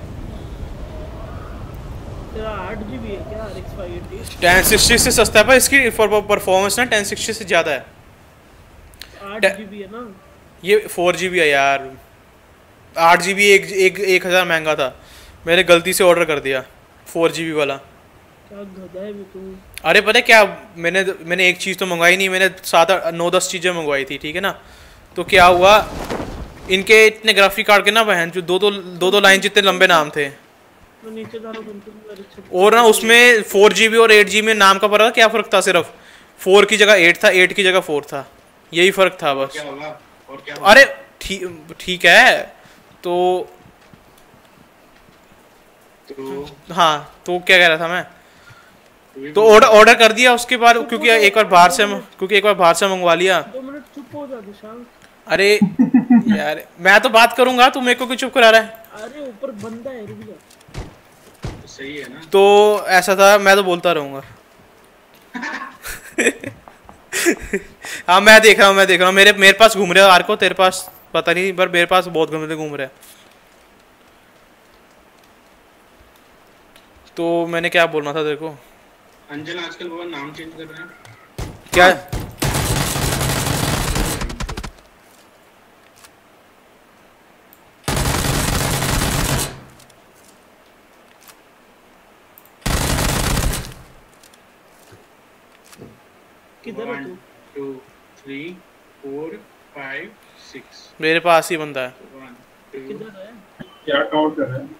8GB है क्या RX 580? 1060 से सस्ता है, पर इसकी परफॉर्मेंस ना 1060 से ज़्यादा है। 8GB है ना? ये 4GB है यार। 8GB 1000 महंगा था, मैंने गलती से ऑर्डर कर दिया 4GB वाला। क्या गधा है तू? अरे पता है क्या, मैंने एक चीज़ तो मंगवाई नहीं, मैंने 7-9-10 चीज़ें मंगवाई थी, ठीक है ना। तो क्या हुआ, इनके इतने ग्राफिक कार्ड के ना बहन जो दो लाइन जितने लंबे नाम थे, और ना उसमें 4GB और 8GB में नाम का फर्क था। क्या फ़र्क था? सिर्फ 4 की जगह 8 था, 8 की जगह 4 था, यही फ़र्क था बस। अरे ठीक है, तो हाँ, तो क्या कह रहा था मैं, तो ऑर्डर कर दिया उसके बाद, क्योंकि एक बार बाहर से मंगवा लिया। 2 मिनट चुप हो जा दिशांक। अरे यार मैं तो बात करूंगा, तू मेरे को क्यों चुप करा रहा है? अरे ऊपर बंदा है, रुक जा। सही है ना? तो ऐसा था, मैं तो बोलता रहूंगा। हाँ मैं देख रहा हूँ, मेरे पास घूम रहे हो आर्को, तेरे पास पता नहीं, पर मेरे पास बहुत घूम रहे हैं। तो मैंने क्या बोलना था तेरे को? अंजन आजकल बहुत नाम चेंज कर रहे हैं। क्या? किधर है 1 तू? 2 3 4 5 6 मेरे पास ही बंदा है। 1 2 किधर है? क्या काउंट कर रहा है?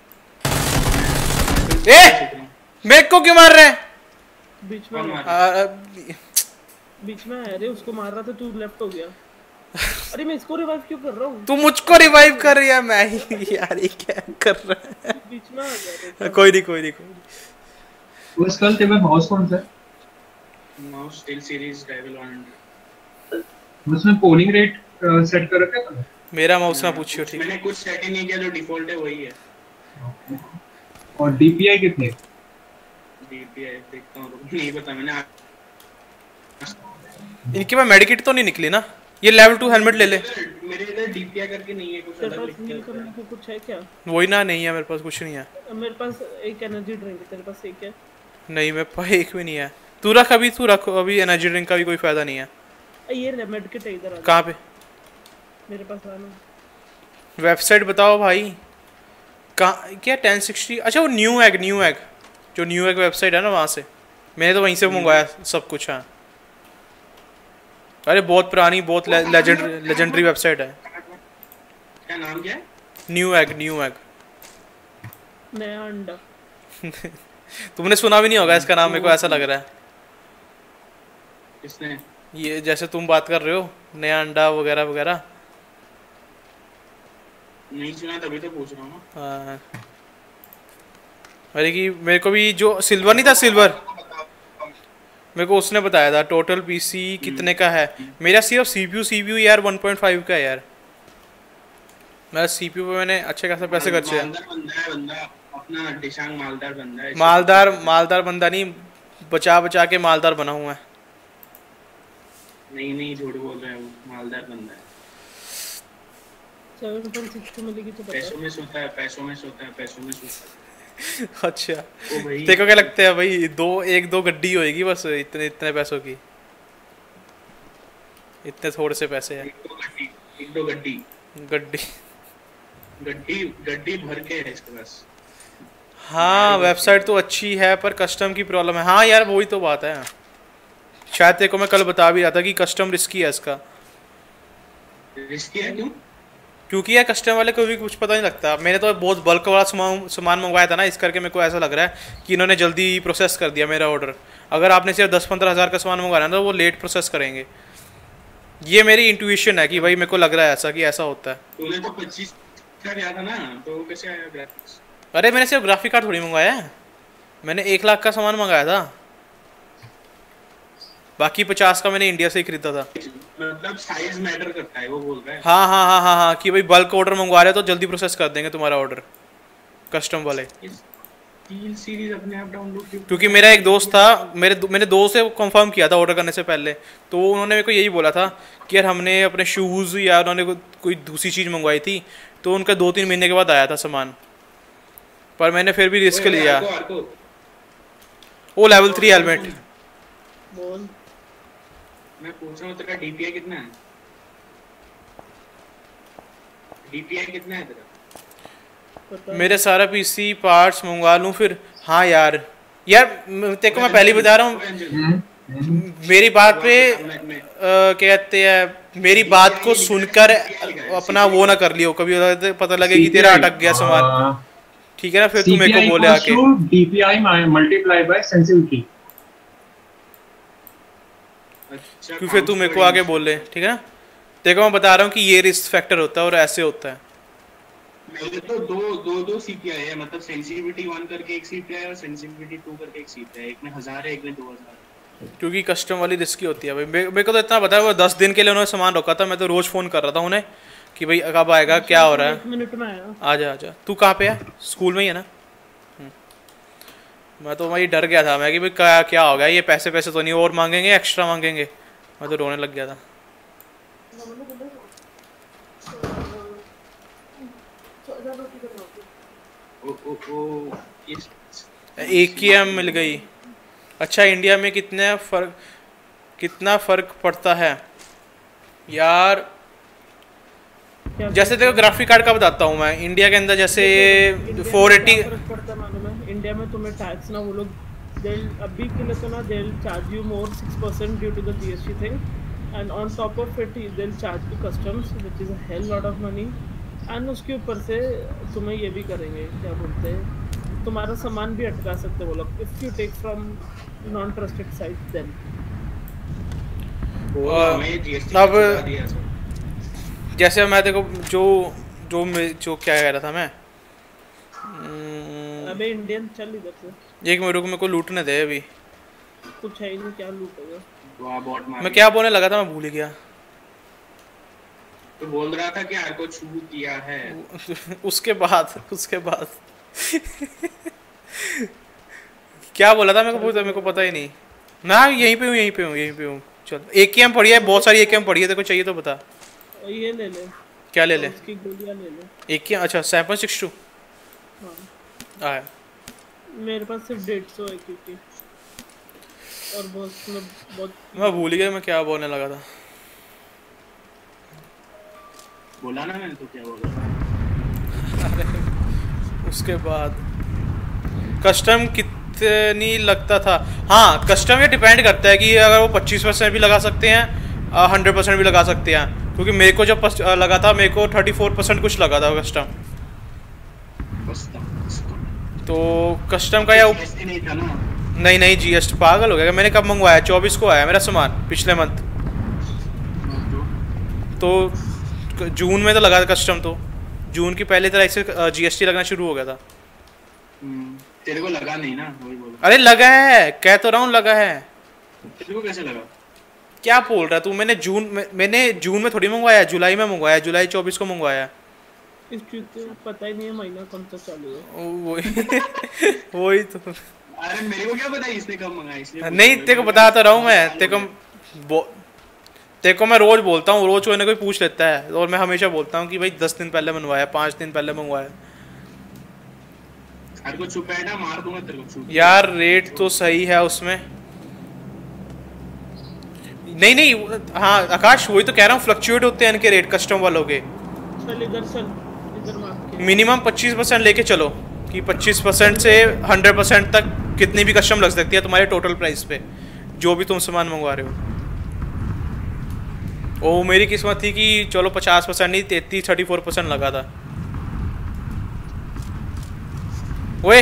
ए मेरे को क्यों मार रहा है? बीच में कौन मार बीच में है रे, उसको मार रहा था, तू लेफ्ट हो गया। अरे मैं इसको रिवाइव क्यों कर रहा हूँ? तू मुझको रिवाइव कर रही है, मैं ही यार ये क्या कर रहा है? बीच में आ गया रे। कोई नहीं कोई नहीं कोई नहीं। वो स्कल तेरे माउस कौन सा है? Mouse steel series level 100। उसमें पोलिंग रेट सेट कर रखा है तूने? मेरा माउस ना पूछियो ठीक है। मैंने कुछ सेटिंग नहीं किया, जो डिफॉल्ट है वही है। और डीपीआई कितने? डीपीआई देखता हूं, नहीं पता मैंने। इनके पास मेडिकेट तो नहीं निकली ना? ये लेवल 2 हेलमेट ले ले। मेरे इधर डीपीआई करके नहीं है, कुछ तेरे अलग पास लिखा हील है। करने को कुछ है क्या? वही ना, नहीं है मेरे पास कुछ नहीं है। मेरे पास एक एनर्जी ड्रिंक है, तेरे पास एक है? नहीं मेरे पास एक भी नहीं है। तू रख अभी, तू रख अभी, एनर्जी ड्रिंक का भी कोई फायदा नहीं है। ये रेमेड किट है, इधर आ। कहाँ पे? मेरे पास आना। वेबसाइट बताओ भाई। कहाँ क्या 1060? अच्छा वो न्यू एग जो न्यू एग वेबसाइट है ना, वहाँ से मैंने तो वहीं से मंगवाया सब कुछ। हाँ अरे बहुत पुरानी, बहुत लेजेंडरी वेबसाइट है। क्या नाम क्या है? न्यू एग नया अंडा। तुमने सुना भी नहीं होगा इसका नाम, मेरे को ऐसा लग रहा है। किसने? ये जैसे तुम बात कर रहे हो नया अंडा वगैरह वगैरह। नहीं सुना, तभी तो पूछ रहा हूँ ना। हाँ अरे कि मेरे को भी जो सिल्वर नहीं था, सिल्वर मेरे को उसने बताया था टोटल पीसी कितने का है। मेरा सिर्फ सीपीयू यार 1.5 का है यार। मेरा सीपीयू पे मैंने अच्छे खासे पैसे खर्चे हैं। मालदार बंदा है, बंदा अपना डिशांग मालदार बंदा है। मालदार बंदा नहीं, बचा के मालदार बना हुआ है। नहीं झूठ बोल रहे हैं, वो मालदार बंदा है। 7.62 मिलेगी तो बता। पैसों में सोता है। अच्छा ओ भाई, देखो क्या लगता है भाई, एक दो गड्डी होएगी बस, इतने पैसों की, इतने थोड़े से पैसे हैं। एक दो गड्डी भर के है इसके पास। हाँ वेबसाइट तो अच्छी है पर कस्टम की प्रॉब्लम है। हाँ यार वही तो बात है, शायद तेरे को मैं कल बता भी रहा था कि कस्टम रिस्की है इसका। रिस्की है क्यों? क्योंकि यार कस्टमर वाले को भी कुछ पता नहीं लगता। मैंने तो बहुत बल्क वाला सामान मंगवाया था ना, इस करके मेरे को ऐसा लग रहा है कि इन्होंने जल्दी प्रोसेस कर दिया मेरा ऑर्डर। अगर आपने सिर्फ 10-15 हज़ार का सामान मंगवाना है तो वो लेट प्रोसेस करेंगे। ये मेरी इंट्यूशन है कि भाई मेरे को लग रहा है ऐसा कि ऐसा होता है। तूने तो 25 का लिया था ना, तो कैसे आया ग्राफिक्स? अरे मैंने सिर्फ ग्राफिक कार्ड थोड़ी मंगवाया है, मैंने 1 लाख का सामान मंगाया था, बाकी 50 का मैंने इंडिया से ही खरीदा था। मतलब साइज मैटर करता है, वो बोल रहा है। हाँ कि भाई बल्क ऑर्डर मंगवा रहे हो तो जल्दी प्रोसेस कर देंगे तुम्हारा ऑर्डर कस्टम वाले। स्टील सीरीज अपने आप डाउनलोड क्यों? क्योंकि मेरा एक दोस्त था, मैंने दोस्त से कंफर्म किया था ऑर्डर करने से पहले, तो उन्होंने मेरे को यही बोला था कि यार हमने अपने शूज़ या उन्होंने कोई दूसरी चीज़ मंगवाई थी, तो उनका 2-3 महीने के बाद आया था सामान, पर मैंने फिर भी रिस्क लिया। वो लेवल 3 हेलमेट। बोल। मैं पूछ रहा हूँ तेरा डीपीआई कितना है? डीपीआई कितना है तेरा? मेरे सारा पीसी पार्ट्स मंगवा लूँ फिर। हाँ यार तेरे को मैं पहले बता रहा हूँ, मेरी बात पे कहते हैं, मेरी बात को सुनकर अपना वो ना कर लियो, कभी पता लगे कि तेरा अटक गया सामान, ठीक है ना? फिर तू मेरे को बोले आके डीपीआई मल्टीप्लाई बाय सेंसिटिविटी। क्यों फिर तू मेरे को आगे बोल ले, ठीक है ना? देखो मैं बता रहा हूँ कि ये रिस्क फैक्टर होता है और ऐसे होता है। मेरे तो दो सीपीआई है, मतलब सेंसिटिविटी 1 करके एक सीपीआई है और सेंसिटिविटी 2 करके एक सीपीआई है। एक में 1000 है, एक में 2000। क्योंकि कस्टम वाली रिस्की होती है भाई। मेरे को तो इतना पता है, वो 10 दिन के लिए उन्होंने सामान रोका था, मैं तो रोज फोन कर रहा था उन्हें कि भाई कब आएगा, क्या हो रहा है। 1 मिनट में आया। आजा। तू कहाँ पे है? स्कूल में ही है ना? मैं तो वही डर गया था मैं कि भाई क्या हो गया, ये पैसे तो नहीं और मांगेंगे, एक्स्ट्रा मांगेंगे। मैं तो रोने लग गया था। AKM मिल गई। अच्छा इंडिया में कितना फर्क पड़ता है यार? जैसे देखो ग्राफिक कार्ड का बताता हूँ मैं, इंडिया के अंदर जैसे 480 पड़ता मालूम है। इंडिया में तुम्हें टैक्स ना वो लोग अभी के लिए तो ना they'll charge you more 6% due to the GST thing, and on top of it they'll charge you customs which is a hell lot of money, and उसके ऊपर से तुम्हें ये भी करेंगे, क्या बोलते हैं, तुम्हारा सामान भी अटका सकते हैं वो लोग if you take from non trusted sites then. हमें GST अब बता दिया सर। जैसे मैं देखो जो क्या कह रहा था मैं, अबे इंडियन चल इधर से, एक मेरे को लूटने दे अभी। कुछ है ही नहीं, क्या लूटेगा? वाह बॉट मार। मैं क्या बोलने लगा था, मैं भूल ही गया। तो बोल रहा था कि यार को छू किया है। उसके बाद क्या बोला था मेरे को पता ही नहीं। मैं यहीं पे हूँ। चल AKM पड़ी है, बहुत सारी AKM पड़ी है, तेरे को चाहिए तो बता। ये ले ले। क्या ले ले? उसकी गोलियां ले ले। AKM, अच्छा 7.62। हाँ। आया। मेरे पास सिर्फ 150 है क्योंकि, और बहुत मैं भूल गया मैं क्या बोलने लगा था। बोला ना मैंने तो क्या बोला। उसके बाद कस्टम कितनी लगता था? हाँ, कस्टम ये डिपेंड करता है कि अगर वो 25% भी लगा सकते हैं, 100% भी लगा सकते हैं, क्योंकि मेरे को जब लगा था मेरे को 34% कुछ लगा था कस्टम। तो कस्टम का या नहीं था ना? नहीं GST पागल हो गया। मैंने कब मंगवाया? 24 को आया मेरा सामान, पिछले मंथ। तो जून में तो लगा था कस्टम, तो जून की पहले तरह से GST लगना शुरू हो गया था। तेरे को लगा नहीं ना? वही बोल। अरे लगा है, कह तो रहा हूँ लगा है। तेरे को कैसे लगा? क्या बोल रहा तू? मैंने जून में थोड़ी मंगवाया, जुलाई में मंगवाया, जुलाई 24 को मंगवाया। इस चीज को पता ही नहीं है महीना कौन सा चालू है। वही तो। अरे मेरे को क्या पता इसने कब मंगाया? इसलिए नहीं, तेरे को बता तो रहा हूँ मैं। तेरे को मैं रोज बोलता हूँ, रोज कोई ना कोई पूछ लेता है, और मैं हमेशा बोलता हूँ कि भाई 10 दिन पहले मंगवाया, 5 दिन पहले मंगवाया। हर को छुपा है ना, मार दूंगा तेरे को। छुप यार रेट तो सही है उसमें। नहीं हाँ आकाश, वही तो कह रहा हूँ, फ्लक्चुएट होते हैं इनके रेट कस्टम वालों के। चल इधर मार के मिनिमम 25% लेके चलो, कि 25% से 100% तक कितनी भी कस्टम लग सकती है तुम्हारे टोटल प्राइस पे, जो भी तुम सामान मंगवा रहे हो। ओ मेरी किस्मत थी कि चलो 50% नहीं 34% लगा था। ओए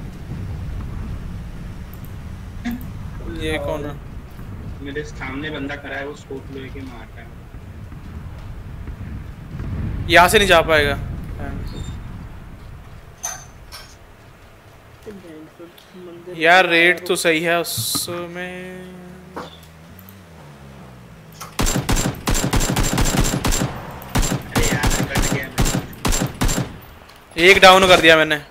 ये कौन है? मेरे सामने बंदा खड़ा है, वो स्कोप लेके मार रहा है। यहाँ से नहीं जा पाएगा। यार रेट तो सही है उसमें। अरे यार कट गया। एक डाउन कर दिया मैंने।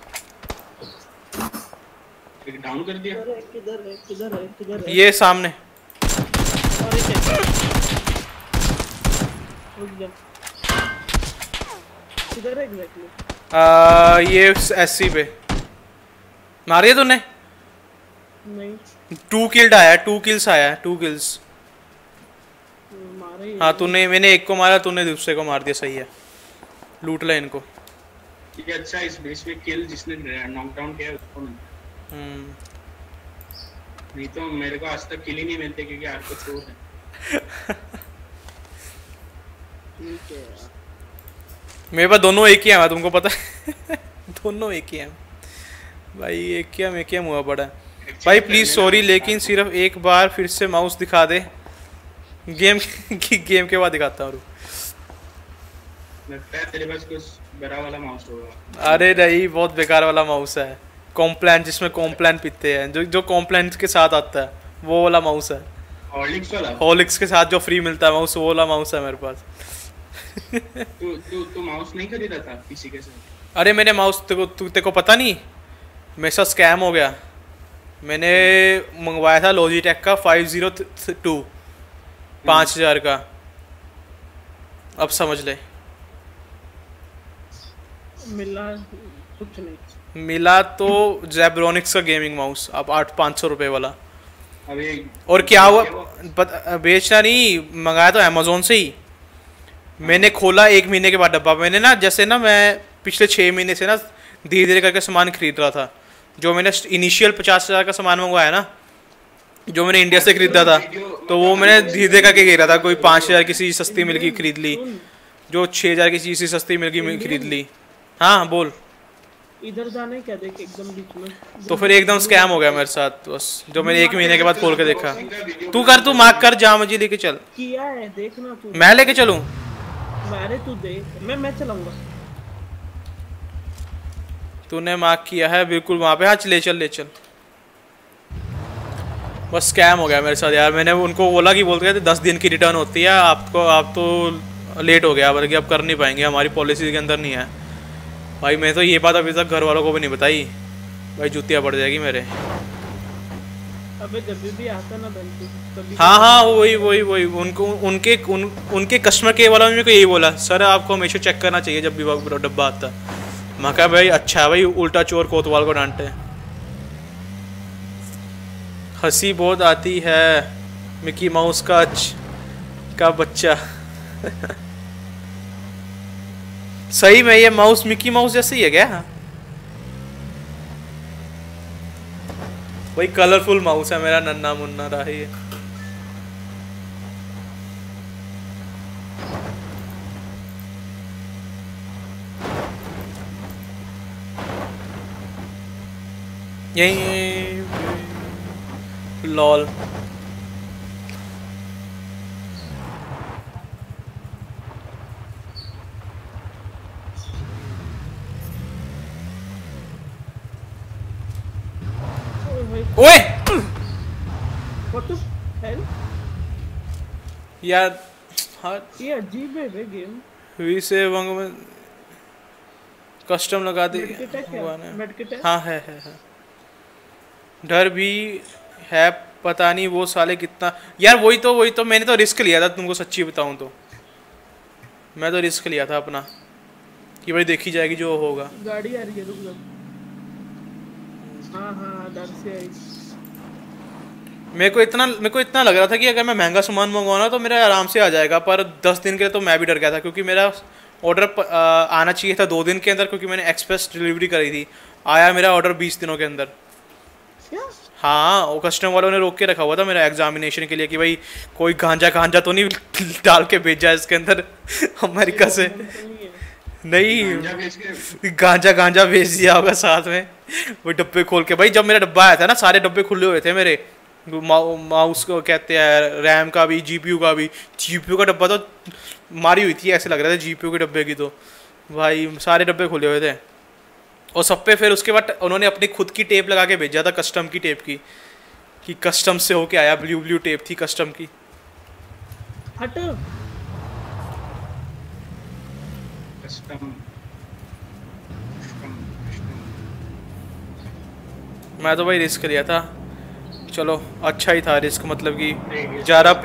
एक डाउन कर दिया। किधर है? ये सामने। और एक है। रुक जा। किधर है एग्जैक्टली? ये SC पे मारी है तूने? नहीं 2 किल्ड आया, 2 किल्स आया, 2 किल्स। मारे ही। हाँ तूने, मैंने एक को मारा, तूने दूसरे को मार दिया, सही है। लूट ले इनको। ये अच्छा, इस बेस में किल जिसने नॉक डाउन किया उसको नहीं तो मेरे को आज तक किल ही नहीं मिलते, क्योंकि यार को चोर है। ठीक है यार, मेरे पास दोनों एक ही है, तुमको पता है। दोनों एक ही हैं भाई, एक ही हुआ पड़ा है भाई। प्लीज सॉरी, लेकिन सिर्फ एक बार फिर से माउस दिखा दे। गेम के बाद दिखाता हूँ। लगता है तेरे पास कुछ बड़ा वाला माउस होगा। अरे नहीं, बहुत बेकार वाला माउस है, कॉम्प्लान, जिसमें कॉम्प्लान पीते हैं, जो कॉम्प्लान के साथ आता है, वो वाला माउस है। हॉर्लिक्स वाला? हॉर्लिक्स के साथ जो फ्री मिलता है माउस, वो वाला माउस है मेरे पास। तू माउस नहीं खरीदा था किसी के साथ? अरे मैंने माउस, तेरे को पता नहीं, मेरे साथ स्कैम हो गया। मैंने मंगवाया था लॉजिटेक का 502 5000 का। अब समझ ले, मिला कुछ नहीं। मिला तो ज़ेब्रोनिक्स का गेमिंग माउस, अब 500 रुपये वाला। अबे और क्या हुआ, बेचना नहीं, मंगाया तो अमेज़ोन से ही। मैंने खोला 1 महीने के बाद डब्बा। मैंने ना, जैसे ना मैं पिछले 6 महीने से ना धीरे धीरे करके सामान खरीद रहा था, जो मैंने इनिशियल 50,000 का सामान मंगवाया ना, जो मैंने इंडिया से खरीदा था, तो वो मैंने धीरे करके गिरा था। कोई 5,000 की चीज़ सस्ती मिल गई खरीद ली, जो 6,000 की चीज़ सस्ती मिल गई खरीद ली। हाँ बोल। इधर जाने क्या देख एकदम बीच में, तो फिर एकदम स्कैम हो गया मेरे साथ बस, जो मैंने 1 महीने के बाद खोल के देखा। तू कर, तू मार्क कर, जा मुझे लेके चल। किया है देखना तू। मैं लेके चलूं? अरे तू देख, मैं चलाऊंगा। तूने मार्क किया है बिल्कुल वहाँ पे। हाँ ले चल ले चल। बस स्कैम हो गया मेरे साथ यार। मैंने उनको बोला कि बोलते थे 10 दिन की रिटर्न होती है आपको, आप तो लेट हो गया, बल्कि अब कर नहीं पाएंगे, हमारी पॉलिसी के अंदर नहीं है। भाई मैं तो ये बात अभी तक घर वालों को भी नहीं बताई, भाई जूतियाँ पड़ जाएगी मेरे। अबे जब भी आता ना कभी। हाँ वही उनके कस्टमर केयर वालों ने मेरे को यही बोला, सर आपको हमेशा चेक करना चाहिए जब भी डब्बा आता। मैं कहा भाई अच्छा है भाई, उल्टा चोर कोतवाल को डांटे। हंसी बहुत आती है मिकी माउस का बच्चा। सही में ये माउस मिकी माउस जैसे ही है क्या? वही कलरफुल माउस है मेरा नन्ना मुन्ना राही है। यही लॉल। ओए What the hell? यार हाँ ये अजीब है वे गेम। वी से वंग में कस्टम लगा दे मेडकिट है क्या? मेडकिट है? हाँ है। डर भी है, पता नहीं वो साले कितना। यार वही तो मैंने तो रिस्क लिया था, तुमको सच्ची बताऊं तो मैं तो रिस्क लिया था अपना कि भाई देखी जाएगी जो होगा। गाड़ी आ रही है, रुक जा। हाँ डर से आई। मेरे को इतना लग रहा था कि अगर मैं महंगा सामान मंगवाना तो मेरा आराम से आ जाएगा, पर 10 दिन के लिए तो मैं भी डर गया था, क्योंकि मेरा ऑर्डर आना चाहिए था 2 दिन के अंदर, क्योंकि मैंने एक्सप्रेस डिलीवरी करी थी। आया मेरा ऑर्डर 20 दिनों के अंदर। हाँ वो कस्टमर वालों ने रोक के रखा हुआ था मेरा एग्जामिनेशन के लिए कि भाई कोई गांजा तो नहीं डाल के भेजा है इसके अंदर अमेरिका से। नहीं गांजा भेज दिया होगा साथ में। वो डब्बे खोल के, भाई जब मेरा डब्बा आया था ना सारे डब्बे खुले हुए थे मेरे। माउस को कहते हैं, रैम का भी, जीपीयू का भी। जीपीयू का डब्बा तो मारी हुई थी, ऐसे लग रहा था जीपीयू के डब्बे की। तो भाई सारे डब्बे खुले हुए थे और सब पे फिर उसके बाद उन्होंने अपनी खुद की टेप लगा के भेजा था, कस्टम की टेप की, कि कस्टम से होके आया। ब्लू टेप थी कस्टम की। हट। मैं तो भाई रिस्क लिया था, चलो अच्छा ही था रिस्क, मतलब कि ज़्यादा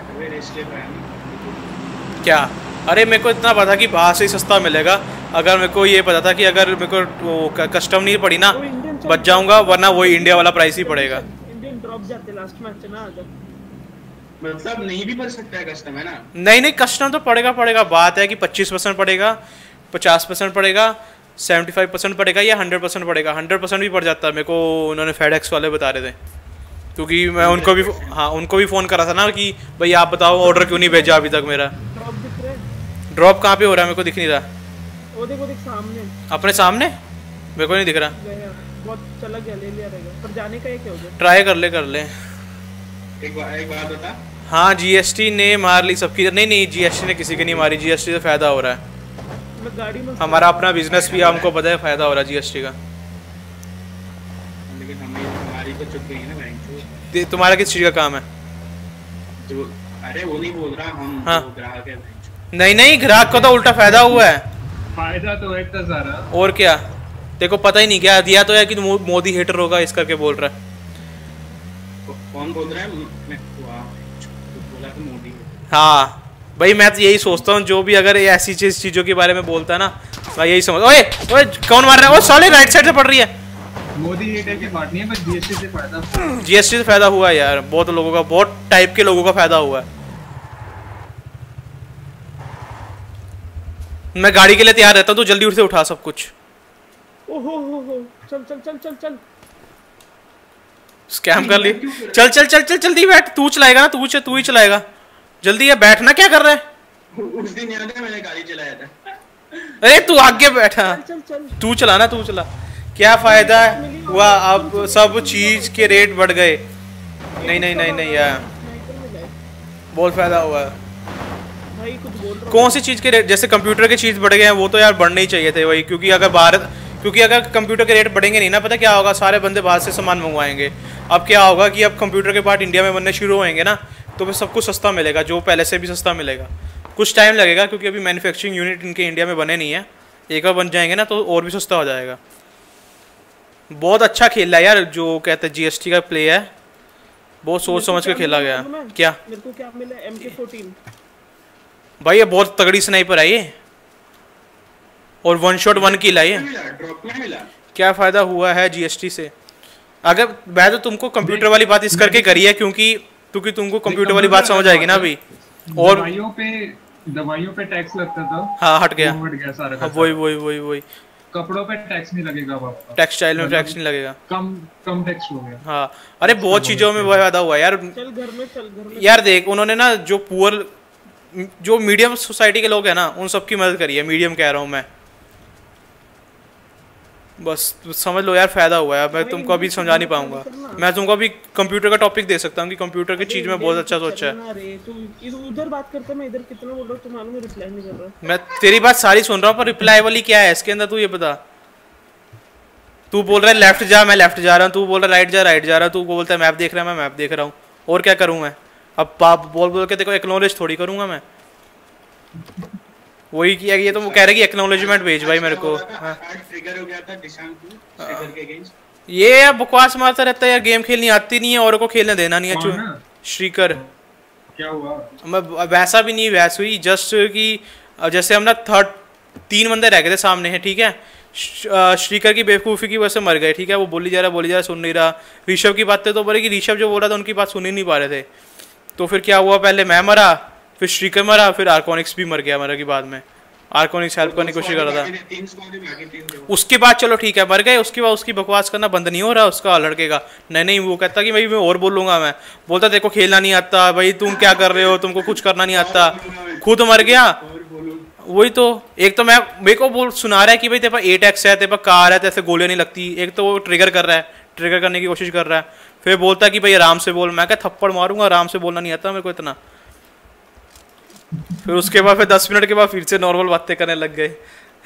क्या। अरे मेरे को इतना पता कि बाहर से ही सस्ता मिलेगा। अगर मेरे को ये पता था कि अगर मेरे को वो कस्टम नहीं पड़ी ना बच जाऊंगा, वरना वही इंडिया वाला प्राइस ही पड़ेगा। इंडियन ड्रॉप जाते लास्ट मैच ना, अगर मतलब नहीं भी पड़ सकता है कस्टम, है ना? नहीं कस्टम तो पड़ेगा। बात है कि 25% पड़ेगा, 50% पड़ेगा, 75% पड़ेगा या 100% पड़ेगा। 100% भी पड़ जाता है मेरे को, उन्होंने फेडेक्स वाले बता रहे थे, क्योंकि मैं उनको भी फ़ोन करा था ना कि भाई आप बताओ ऑर्डर क्यों नहीं भेजा अभी तक मेरा। ड्रॉप कहाँ पे हो रहा है? मेरे को दिख नहीं रहा। वो देख सामने, अपने सामने मेरे को नहीं दिख रहा। बहुत चला गया, ले लिया रहेगा, पर जाने का क्या होगा? ट्राई कर ले। एक बात बता। हाँ जीएसटी ने मार ली सबकी। नहीं जीएसटी ने किसी की नहीं मारी। जीएसटी से फ़ायदा हो रहा है। मैं गाड़ी में हमारा अपना बिजनेस भी, हमको पता है फ़ायदा हो रहा है जीएसटी का। लेकिन हमारी तो चुप गई है ना बैंक। तुम्हारा किस चीज़ का काम है? तो अरे वो नहीं बोल रहा, हम हाँ। ग्राहक है। नहीं ग्राहक को तो उल्टा फायदा हुआ है। फायदा तो है इतना सारा। और क्या, देखो पता ही नहीं क्या दिया तो है कि मोदी हेटर होगा इस करके बोल रहा है। कौन बोल रहा है? मैं बोला तो मोदी। हाँ भाई मैं तो यही सोचता हूँ, जो भी अगर ऐसी चीज़ों के बारे में बोलता है ना, मैं यही समझ। ओए कौन मार रहा है? वो साले राइट साइड से पड़ रही है। मोदी हेटर की बात नहीं है, बस जीएसटी से फायदा। जीएसटी से फायदा हुआ है यार, बहुत लोगों का, बहुत टाइप के लोगों का फायदा हुआ है। मैं गाड़ी के लिए तैयार रहता हूँ, तो जल्दी उठ से उठा सब कुछ। ओहो चल चल चल चल चल स्कैम कर ली। चल चल चल चल जल्दी बैठ, तू चलाएगा ना, तू ही चलाएगा, जल्दी है, बैठना क्या कर रहा है। उस दिन याद है मैंने गाड़ी चलाया था। अरे तू आगे बैठा, चल चल तू चला ना, तू चला। क्या फायदा हुआ, अब सब चीज के रेट बढ़ गए। नहीं नहीं नहीं नहीं यार, बहुत फायदा हुआ है। भाई कुछ बोल रहा कौन सी चीज के रेट, जैसे कंप्यूटर के चीज बढ़ गए हैं, वो तो यार बढ़ने ही चाहिए थे वही, क्योंकि अगर कंप्यूटर के रेट बढ़ेंगे नहीं ना, पता क्या होगा, सारे बंदे बाहर से सामान मंगवाएंगे। अब क्या होगा कि अब कंप्यूटर के पार्ट इंडिया में बनने शुरू होंगे ना, तो फिर सब कुछ सस्ता मिलेगा, जो पहले से भी सस्ता मिलेगा। कुछ टाइम लगेगा क्योंकि अभी मैन्युफैक्चरिंग यूनिट इनके इंडिया में बने नहीं है, एक बार बन जाएंगे ना तो और भी सस्ता हो जाएगा। बहुत अच्छा खेला है यार, जो कहते हैं जीएसटी का प्ले है, बहुत सोच समझ के खेला गया। क्या मेरे को क्या मिला? MK14 भाई, ये बहुत तगड़ी स्नाइपर है ये, और 1 शॉट 1 किल है ये। ड्रॉप में मिला। क्या फायदा हुआ है जीएसटी से? अगर मैं तो तुमको कंप्यूटर वाली बात इस करके करी है क्योंकि तुमको कंप्यूटर वाली बात समझ आएगी ना अभी। और दवाइयों पे टैक्स लगता था, हाँ हट गया, सारा हाँ, वही कपड़ों पे टैक्स नहीं लगेगा अब आपका, टेक्सटाइल में टैक्स नहीं लगेगा, कम टैक्स हो गया। हाँ अरे बहुत चीजों में बहुत फायदा हुआ यार। चल घर में यार देख, उन्होंने ना जो मीडियम सोसाइटी के लोग हैं ना, उन सबकी मदद करी है, मीडियम कह रहा हूँ मैं, बस समझ लो यार, फायदा हुआ है। मैं तुमको अभी समझा नहीं पाऊंगा, मैं तुमको अभी कंप्यूटर का टॉपिक दे सकता हूँ कि कंप्यूटर की चीज में बहुत अच्छा सोचा है। अरे तू उधर बात करता, मैं इधर कितना बोल रहा हूँ, तू मालूम है रिप्लाई नहीं कर रहा। मैं तेरी बात सारी सुन रहा हूँ, पर रिप्लाई वाली क्या है इसके अंदर, तू ये बता। तू बोल रहा है लेफ्ट जा, मैं लेफ्ट जा रहा हूँ, तू बोल रहा है राइट जा रहा हूँ, तू बोलता है मैप देख रहा है, मैं मैप देख रहा हूँ, और क्या करूँ मैं? अब पाप बोल के देखो, एक्नॉलेज थोड़ी करूँगा मैं, वही किया। ये तो वो कह रहे कि एक्नॉलेजमेंट भेज भाई मेरे को। ट्रिगर हो गया था दिशांक को ट्रिगर के अगेंस्ट। ये बकवास मारता रहता है यार, गेम खेलनी आती नहीं है, औरों को खेलने देना नहीं है। श्रीकर क्या हुआ? मैं वैसा भी नहीं, वैसे हुई जस्ट कि जैसे हम ना 3 बंदे रह गए थे सामने है, ठीक है। श्रीकर की बेवकूफ़ी की वजह से मर गए, ठीक है। वो बोली जा रहा सुन नहीं रहा। ऋषभ की बातें तो बोले कि ऋषभ जो बोल रहा था उनकी बात सुन ही नहीं पा रहे थे। तो फिर क्या हुआ, पहले मैं मरा, फिर श्रीकर मरा, फिर आर्कोनिक्स भी मर गया मरा के बाद में। आर्कोनिक्स हेल्प करने की कोशिश कर रहा था। उसके बाद चलो ठीक है मर गए, उसके बाद उसकी बकवास करना बंद नहीं हो रहा उसका लड़के का। नहीं वो कहता कि भाई मैं और बोलूँगा, मैं बोलता देखो खेलना नहीं आता भाई, तुम क्या कर रहे हो, तुमको कुछ करना नहीं आता, खुद मर गया। वही तो, एक तो मेरे को बोल सुना रहा है कि भाई तेरे पास 8x है, तेरे पास कार है, तेरे गोलियां नहीं लगती। एक तो वो ट्रिगर कर रहा है, ट्रिगर करने की कोशिश कर रहा है, फिर बोलता है कि भाई आराम से बोल। मैं क्या थप्पड़ मारूंगा, आराम से बोलना नहीं आता मेरे को इतना। फिर उसके बाद फिर 10 मिनट के बाद फिर से नॉर्मल बातें करने लग गए।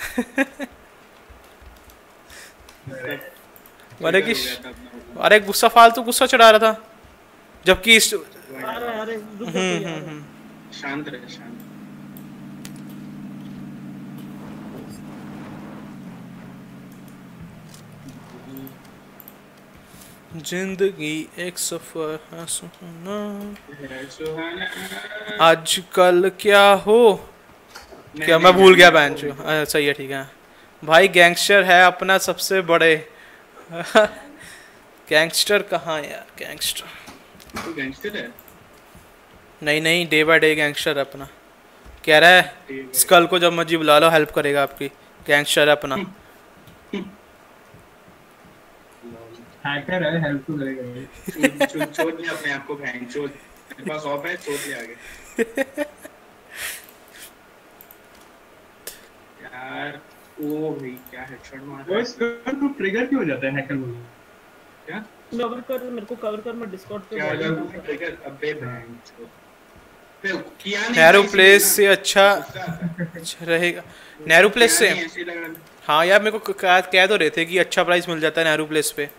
मैंने कि अरे गुस्सा, फालतू गुस्सा चढ़ा रहा था, जबकि शांत रहे, शांत। जिंदगी एक सफर है सुहाना, आजकल क्या हो, क्या मैं भूल गया बेंच। सही है, ठीक है भाई। गैंगस्टर है अपना सबसे बड़े। गैंगस्टर कहाँ यार, गैंगस्टर तो गैंगस्टर है। नहीं डे बाय डे गैंगस्टर है अपना। कह रहा है स्कल को जब मर्जी बुला लो, हेल्प करेगा आपकी। गैंगस्टर है अपना। हैकर है, हेल्प तो करेगा। चोट ले अपने आप को, बहन चोट मेरे पास ऑफ है, चोट ले आगे। यार ओ भाई क्या हेडशॉट मार रहा है। वो तो ट्रिगर क्यों हो जाता है हैकर बोल? क्या कवर कर, मेरे को कवर कर, मैं डिस्कॉर्ड पे क्या ट्रिगर। अबे बहन चोट किया नहीं। नैरो प्लेस से अच्छा रहेगा, नैरो प्लेस से। हाँ यार मेरे को कह तो रहे थे कि अच्छा प्राइस मिल जाता है नैरो प्लेस पे।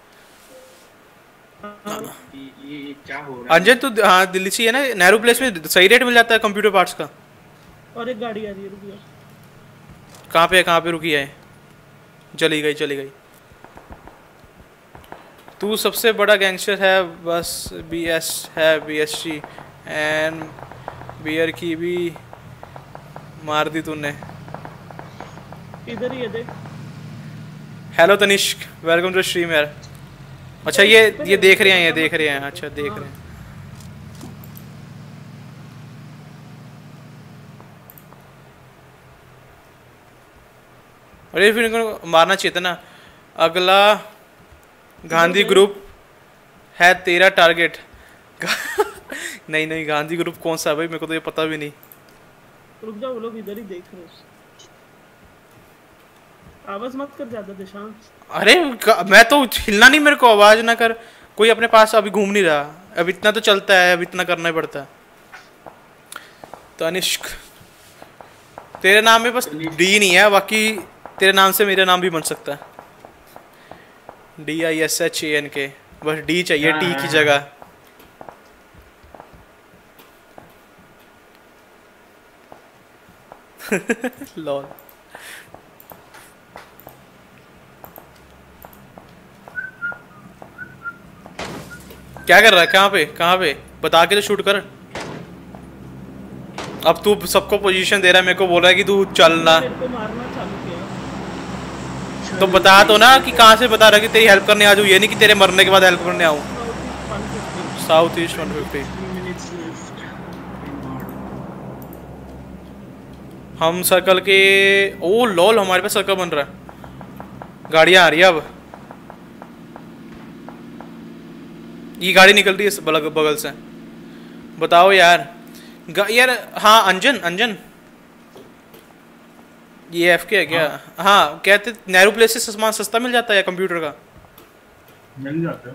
ये क्या हो रहा है अंजन तू? हाँ दिल्ली से है ना, नेहरू प्लेस में सही रेट मिल जाता है कंप्यूटर पार्ट्स का। और एक गाड़ी आ रही है, रुक जा। कहाँ पे रुकी है? चली गई। तू सबसे बड़ा गैंगस्टर है बस, BS है, BSG एंड बियर की भी मार दी तूने। इधर ही है देख। Hello Tanishq, welcome to stream यार। अच्छा ये देख रहे हैं, अच्छा देख रहे हैं। अरे फिर इनको मारना चाहिए था ना। अगला गांधी ग्रुप है तेरा टारगेट। नहीं नहीं, गांधी ग्रुप कौन सा है भाई, मेरे को तो ये पता भी नहीं। रुक जाओ, वो लोग इधर ही देख रहे हैं। आवाज मत कर ज्यादा दिशांक। अरे मैं तो हिलना नहीं, मेरे को आवाज ना कर। कोई अपने पास अभी घूम नहीं रहा, अब इतना तो चलता है, अब इतना करना ही पड़ता है। तनिष्क, तेरे नाम में बस डी नहीं है, बाकी तेरे नाम से मेरा नाम भी बन सकता है। DISHANK, बस डी चाहिए टी की जगह। लॉल। क्या कर रहा है? कहाँ पे बता के तो शूट कर। अब तू सबको पोजीशन दे रहा है, मेरे को बोल रहा है कि तू चलना। मेरे को मारना चालू किया। तो बता तो ना कि कहाँ से बता रहा है कि तेरी हेल्प करने आ जाऊँ, ये नहीं कि तेरे मरने के बाद हेल्प करने आऊँ। South east 150। हम सर्कल के, ओ लॉल, हमारे पास सर्कल बन रहा है। गाड़ियाँ आ रही है अब। ये गाड़ी निकल रही है बगल से। बताओ यार। यार हाँ, अंजन ये FK है क्या? हाँ कहते नेहरू प्लेस से सामान सस्ता मिल जाता है कंप्यूटर का। मिल जाता है।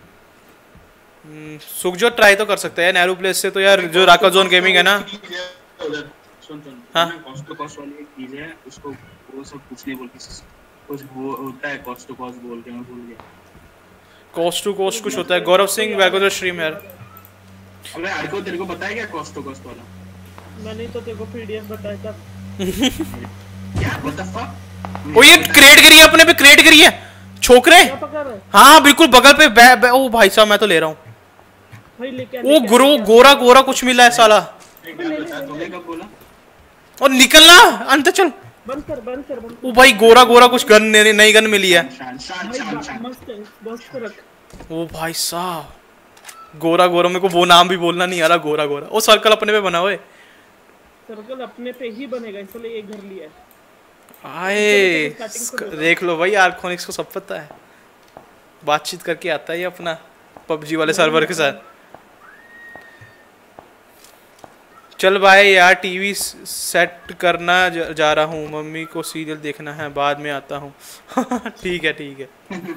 सुखजोत ट्राई तो कर सकते हैं नेहरू प्लेस से तो यार, जो राका जोन गेमिंग है ना। सुन हाँ? कॉस्ट टू कॉस्ट वाली एक चीज है, उसको वो सब कुछ नहीं बोल के कुछ वो होता है कॉस्ट टू कॉस्ट बोल के, मैं भूल गया। कॉस्ट टू कॉस्ट कुछ होता है। गौरव सिंह वेलकम स्ट्रीम यार। अबे आरको तेरे को बताया क्या कॉस्ट टू कॉस्ट वाला? मैंने तो तेरे को PDF बताया था। क्या व्हाट द फक? ओ ये क्रेट गिरी है, अपने पे क्रेट गिरी है छोकरे। क्या पकड़ रहा है? हाँ बिल्कुल बगल पे ओ भाई साहब, मैं तो ले रहा हूँ। भाई लेके ओ गोरा कुछ मिला है साला। तुमने कब बोला? और निकलना अंत चल। बंद कर। ओ भाई गोरा कुछ गन नई गन मिली है। शान मस्त है, बॉक्स पे रख। ओ भाई साहब, गोरा मेरे को वो नाम भी बोलना नहीं आ रहा। गोरा ओ सर्कल अपने पे बना हुए। सर्कल अपने पे ही बनेगा, इसलिए ये घर लिया है। आए देख लो भाई, आर्कोनिक्स को सब पता है, बातचीत करके आता है ये अपना PUBG वाले सर्वर के साथ। चल भाई यार, टीवी सेट करना जा रहा हूँ, मम्मी को सीरियल देखना है, बाद में आता हूँ। ठीक है।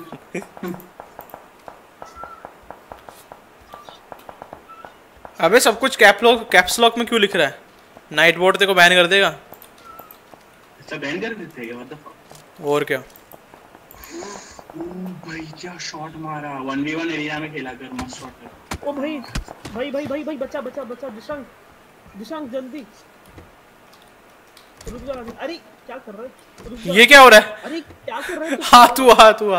अबे सब कुछ कैप्स लॉक में क्यों लिख रहा है? नाइट बोर्ड तेरे को बैन कर देगा। अच्छा बैन कर देते हैं, व्हाट द फक। और क्या? ओ भाई क्या शॉट मारा। 1v1 एरिया में खेला कर, मस्त शॉट है। ओ भाई बचा दिशांक जल्दी रुक जा। अरे क्या कर रहा है? ये क्या हो रहा है? अरे क्या कर रहा है? हाथ हुआ हाँ तो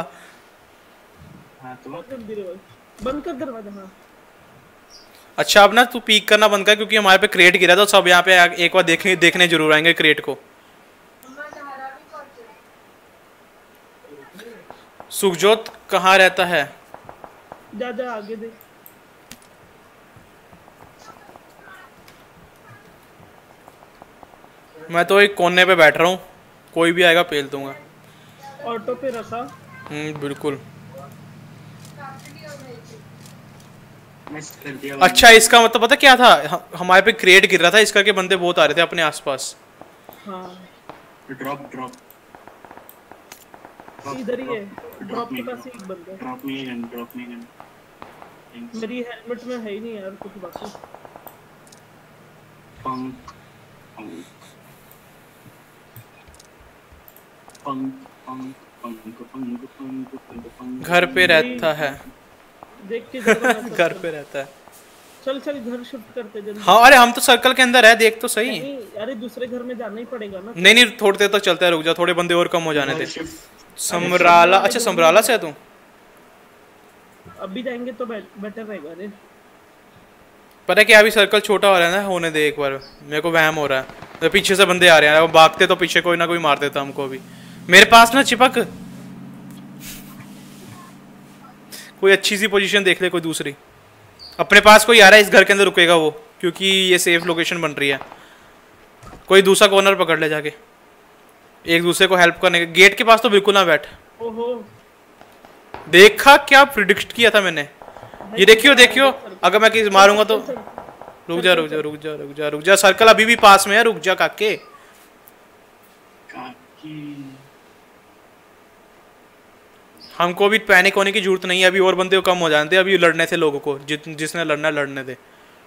जल्दी रे भाई, बंद कर दरवाजा। हाँ अच्छा, अब ना तू पीक करना बंद कर, क्योंकि हमारे पे क्रेट गिरा था। सब यहाँ पे एक बार देखने जरूर आएंगे क्रेट को। सुखजोत कहाँ रहता है? जा आगे देख। मैं तो एक कोने पे बैठ रहा हूँ, कोई भी आएगा पेल दूंगा। ऑटो पे रखा। बिल्कुल। अच्छा, इसका मतलब पता क्या था? हमारे पे क्रेट गिर रहा था, इसका के बंदे बहुत आ रहे थे अपने आसपास। हाँ ड्रॉप इधर ही है। ड्रॉप के पास ही एक बंदा। ड्रॉप में गन। मेरी हेलमेट में है ही नहीं यार कुछ बाकी। घर पे रहता है। देख के घर पे रहता है। चल घर शिफ्ट करते जल्दी। हाँ अरे हम तो सर्कल के अंदर है, देख तो सही। अरे दूसरे घर में जाना ही पड़ेगा ना। नहीं थोड़ी देर तक चलता है, रुक जा, थोड़े बंदे और कम हो जाने थे। समराला, अच्छा समराला से है तू? अभी जाएंगे तो बेटर रहेगा। रे पता है क्या, अभी सर्कल छोटा हो रहा है ना, होने दे एक बार। मेरे को वहम हो रहा है, तो पीछे से बंदे आ रहे हैं, भागते तो पीछे कोई ना कोई मार देता हमको भी। मेरे पास ना चिपक, कोई अच्छी सी पोजीशन देख ले, कोई दूसरी। अपने पास कोई आ रहा है, इस घर के अंदर रुकेगा वो, क्योंकि ये सेफ लोकेशन बन रही है। कोई दूसरा कॉर्नर पकड़ ले जाके, एक दूसरे को हेल्प करने के। गेट के पास तो बिल्कुल ना बैठ, ओहो देखा क्या प्रिडिक्ट किया था मैंने। ये देखियो देखियो, अगर मैं किसी मारूंगा तो। रुक जा रुक जा रुक जा रुक जा रुक जा, सर्कल अभी भी पास में है, रुक जा काके। हमको भी पैनिक होने की जरूरत नहीं है, अभी और बंदे को कम हो जाते, अभी लड़ने थे लोगों को, जिसने लड़ना लड़ने दे।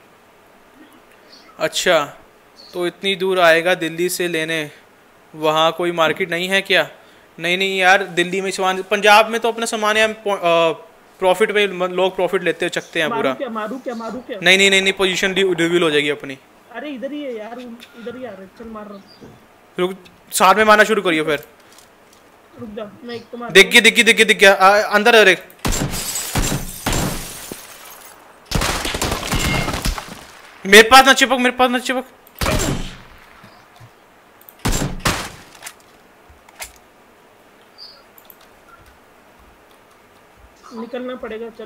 अच्छा तो इतनी दूर आएगा दिल्ली से लेने, वहाँ कोई मार्केट नहीं है क्या? नहीं नहीं यार, दिल्ली में सामान, पंजाब में तो अपना सामान है, प्रॉफिट पे लोग प्रॉफिट लेते चकते हैं पूरा। मारू क्या? नहीं नहीं नहीं नहीं, पोजीशन रिवील हो जाएगी अपनी। अरे इधर ही है यार, इधर ही आ रहा है, चल मार रहा हूं। रुक, साथ में मारना शुरू करिए फिर। रुक जा, मैं एक तो मार। दिख गया अंदर। अरे मेरे पास ना चिपक। निकलना पड़ेगा, चल।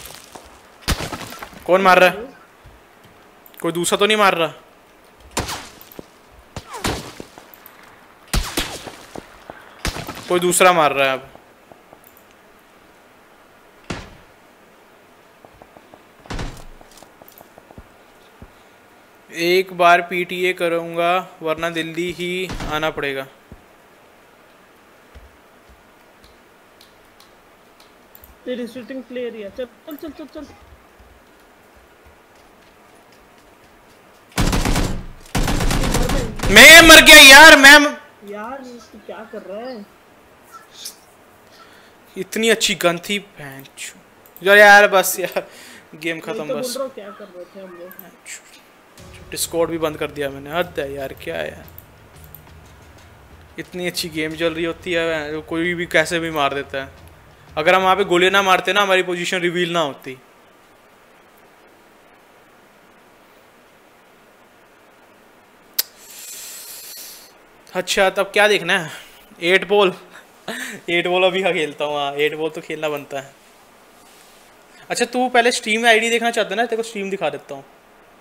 कौन मार रहा है? कोई दूसरा तो नहीं मार रहा? कोई दूसरा मार रहा है अब। एक बार पीटीए करूंगा वरना दिल्ली ही आना पड़ेगा। तेरी शूटिंग प्लेयर है, चल। मैं मर गया यार, यार तू क्या कर रहा है? इतनी अच्छी गन थी यार बस यार, गेम खत्म तो बस। बोल रहा हूं, क्या कर रहे थे हम लोग? डिस्कॉर्ड भी बंद कर दिया मैंने, हद है यार, क्या है यार। इतनी अच्छी गेम चल रही होती है, कोई भी कैसे भी मार देता है। अगर हम वहाँ पे गोली ना मारते ना, हमारी पोजीशन रिवील ना होती। अच्छा तब क्या देखना है? 8 बॉल 8 बॉल अभी हाँ खेलता हूँ। हाँ 8 बॉल तो खेलना बनता है। अच्छा तू पहले स्ट्रीम में आईडी देखना चाहता है ना, तेरे को स्ट्रीम दिखा देता हूँ।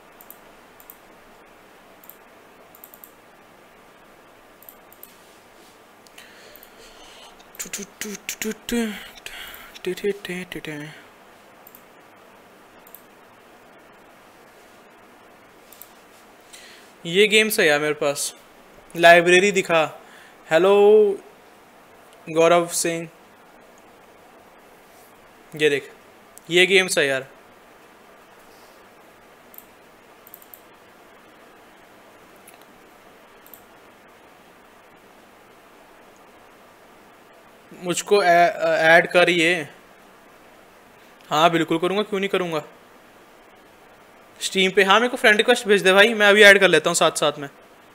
ये गेम्स है यार मेरे पास। लाइब्रेरी दिखा। हेलो गौरव सिंह, ये देख, ये गेम्स है यार। मुझको ऐड करिए। हाँ बिल्कुल करूँगा, क्यों नहीं करूँगा। स्टीम पे हाँ, मेरे को फ्रेंड रिक्वेस्ट भेज दे भाई, मैं अभी ऐड कर लेता हूँ साथ साथ में।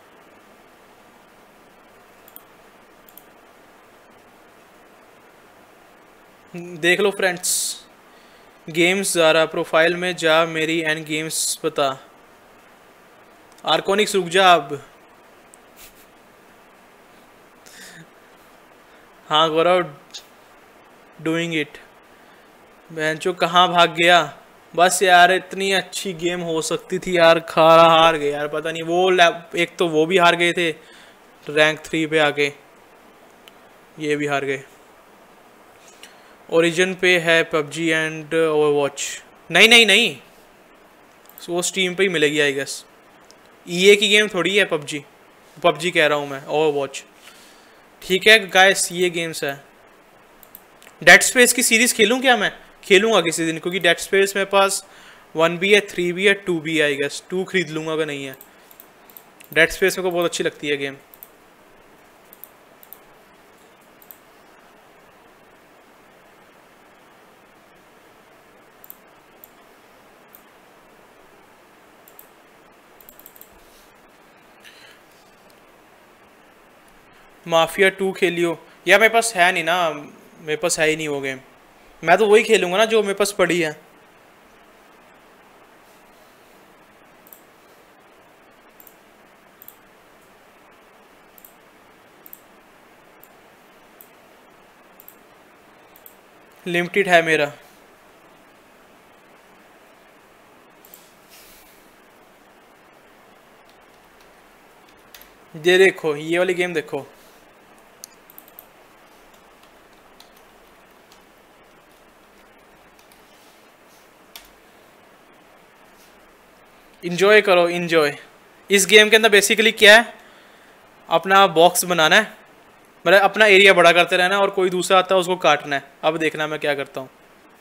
देख लो फ्रेंड्स, गेम्स ज़ारा प्रोफाइल में जा, मेरी एंड गेम्स बता। आर्कोनिक्स रुक जा अब। हाँ गौरव डूइंग इट। बहनचो कहाँ भाग गया? बस यार इतनी अच्छी गेम हो सकती थी यार, हार गए यार, पता नहीं वो एक तो वो भी हार गए थे रैंक 3 पे आके, ये भी हार गए। ओरिजिन पे है पबजी एंड ओवरवॉच। नहीं नहीं नहीं, वो स्टीम पे ही मिलेगी आई गेस। ईए की गेम थोड़ी है पबजी कह रहा हूँ मैं, ओवरवॉच। ठीक है गाइस, ये गेम्स है। डेड स्पेस की सीरीज़ खेलूँ क्या? मैं खेलूँगा किसी दिन, क्योंकि डेड स्पेस मेरे पास 1 भी है, 3 भी है, 2 भी है आई गेस। 2 खरीद लूँगा अगर नहीं है। डेड स्पेस मेरे को बहुत अच्छी लगती है गेम। माफिया 2 खेलियो यार, मेरे पास है नहीं ना, मेरे पास है ही नहीं वो गेम। मैं तो वही खेलूंगा ना जो मेरे पास पड़ी है। लिमिटेड है मेरा। ये देखो, ये वाली गेम देखो। इंजॉय करो इंजॉय। इस गेम के अंदर बेसिकली क्या है, अपना बॉक्स बनाना है, मतलब अपना एरिया बड़ा करते रहना है और कोई दूसरा आता है उसको काटना है। अब देखना मैं क्या करता हूँ।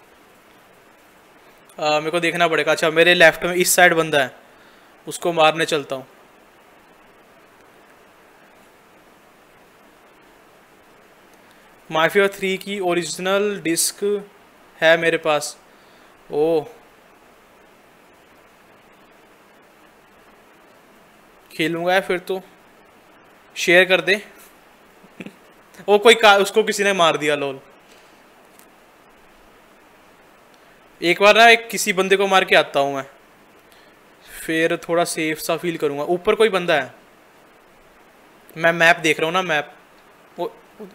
मेरे को देखना पड़ेगा। अच्छा मेरे लेफ्ट में इस साइड बंदा है, उसको मारने चलता हूँ। माफिया 3 की ओरिजिनल डिस्क है मेरे पास। ओह खेलूंगा फिर तो, शेयर कर दे। ओ कोई उसको किसी ने मार दिया लोल। एक बार ना एक किसी बंदे को मार के आता हूँ मैं, फिर थोड़ा सेफ सा फील करूंगा। ऊपर कोई बंदा है, मैं मैप देख रहा हूँ ना, मैप। वो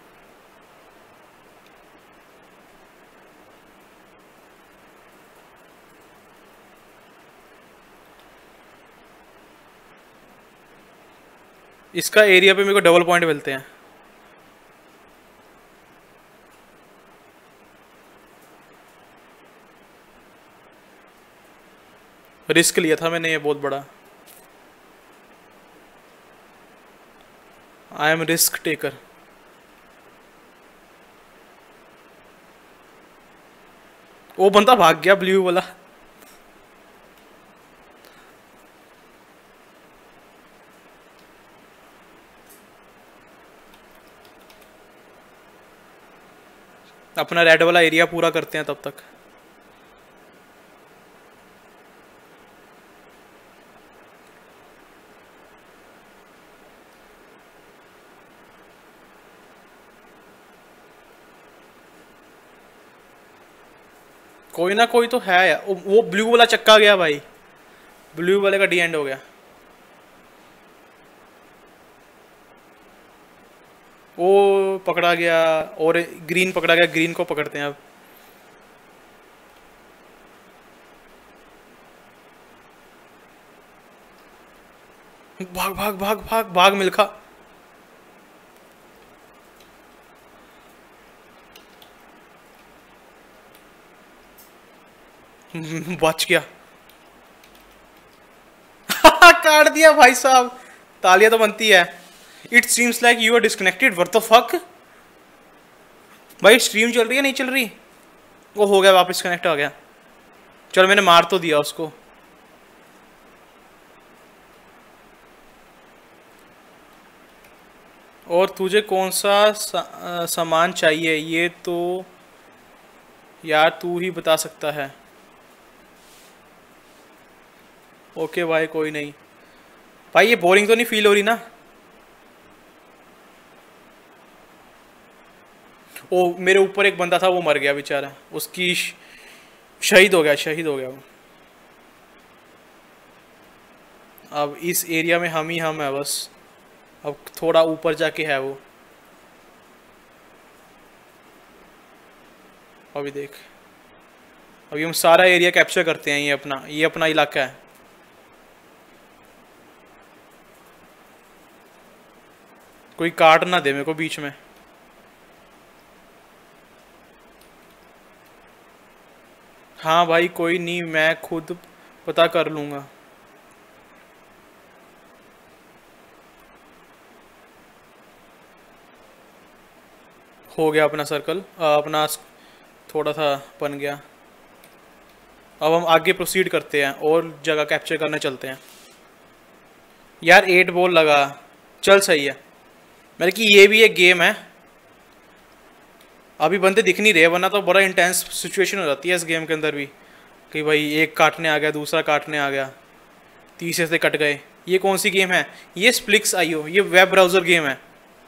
इसका एरिया पे मेरे को डबल पॉइंट मिलते हैं। रिस्क लिया था मैंने ये बहुत बड़ा। I am risk taker. वो बंदा भाग गया ब्लू वाला। अपना रेड वाला एरिया पूरा करते हैं तब तक। कोई ना कोई तो है यार। वो ब्लू वाला चक्का गया भाई, ब्लू वाले का डी एंड हो गया। वो पकड़ा गया और ग्रीन पकड़ा गया, ग्रीन को पकड़ते हैं अब। भाग भाग भाग भाग भाग मिल्खा। बच गया। काट दिया भाई साहब। तालियां तो बनती है। It seems like you are disconnected, what the fuck. भाई स्ट्रीम चल रही है नहीं चल रही? वो हो गया, वापस कनेक्ट हो गया। चलो मैंने मार तो दिया उसको। और तुझे कौन सा सामान चाहिए ये तो यार तू ही बता सकता है। ओके भाई कोई नहीं। भाई ये बोरिंग तो नहीं फील हो रही ना? ओ मेरे ऊपर एक बंदा था, वो मर गया बेचारा। उसकी शहीद हो गया, शहीद हो गया वो। अब इस एरिया में हम ही हम है बस। अब थोड़ा ऊपर जाके है वो। अभी देख, अभी हम सारा एरिया कैप्चर करते हैं। ये अपना इलाका है। कोई काट ना दे मेरे को बीच में। हाँ भाई कोई नहीं, मैं खुद पता कर लूँगा। हो गया अपना सर्कल, अपना थोड़ा सा बन गया। अब हम आगे प्रोसीड करते हैं और जगह कैप्चर करने चलते हैं। यार 8 बॉल लगा, चल सही है। मतलब कि ये भी एक गेम है। अभी बंदे दिख नहीं रहे, वरना तो बड़ा इंटेंस सिचुएशन हो जाती है इस गेम के अंदर भी, कि भाई एक काटने आ गया, दूसरा काटने आ गया, तीसरे से कट गए। ये कौन सी गेम है? ये स्प्लिक्स.io, ये वेब ब्राउज़र गेम है।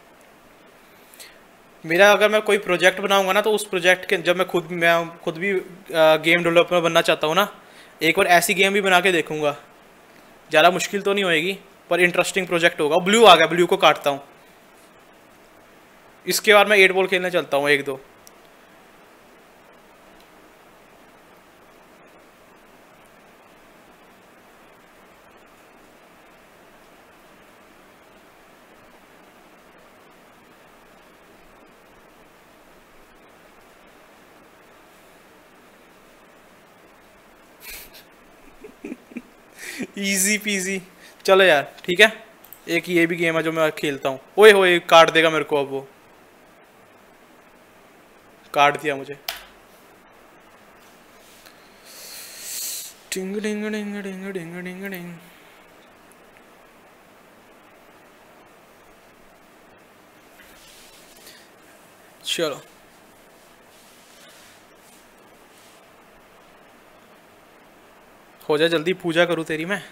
मेरा अगर मैं कोई प्रोजेक्ट बनाऊंगा ना, तो उस प्रोजेक्ट के जब मैं खुद भी गेम डेवलपर बनना चाहता हूँ ना, एक बार ऐसी गेम भी बना के देखूंगा। ज़्यादा मुश्किल तो नहीं होएगी पर इंटरेस्टिंग प्रोजेक्ट होगा। ब्लू आ गया, ब्लू को काटता हूँ। इसके बाद मैं 8 बॉल खेलने चलता हूँ, 1-2। Easy peasy. चलो यार ठीक है, एक ये भी गेम है जो मैं खेलता हूँ। ओए होए काट देगा मेरे को, अब वो काट दिया मुझे। टिंग डिंग डिंग डिंग डिंग डिंग डिंग। चलो हो जाए जल्दी, पूजा करूँ तेरी मैं।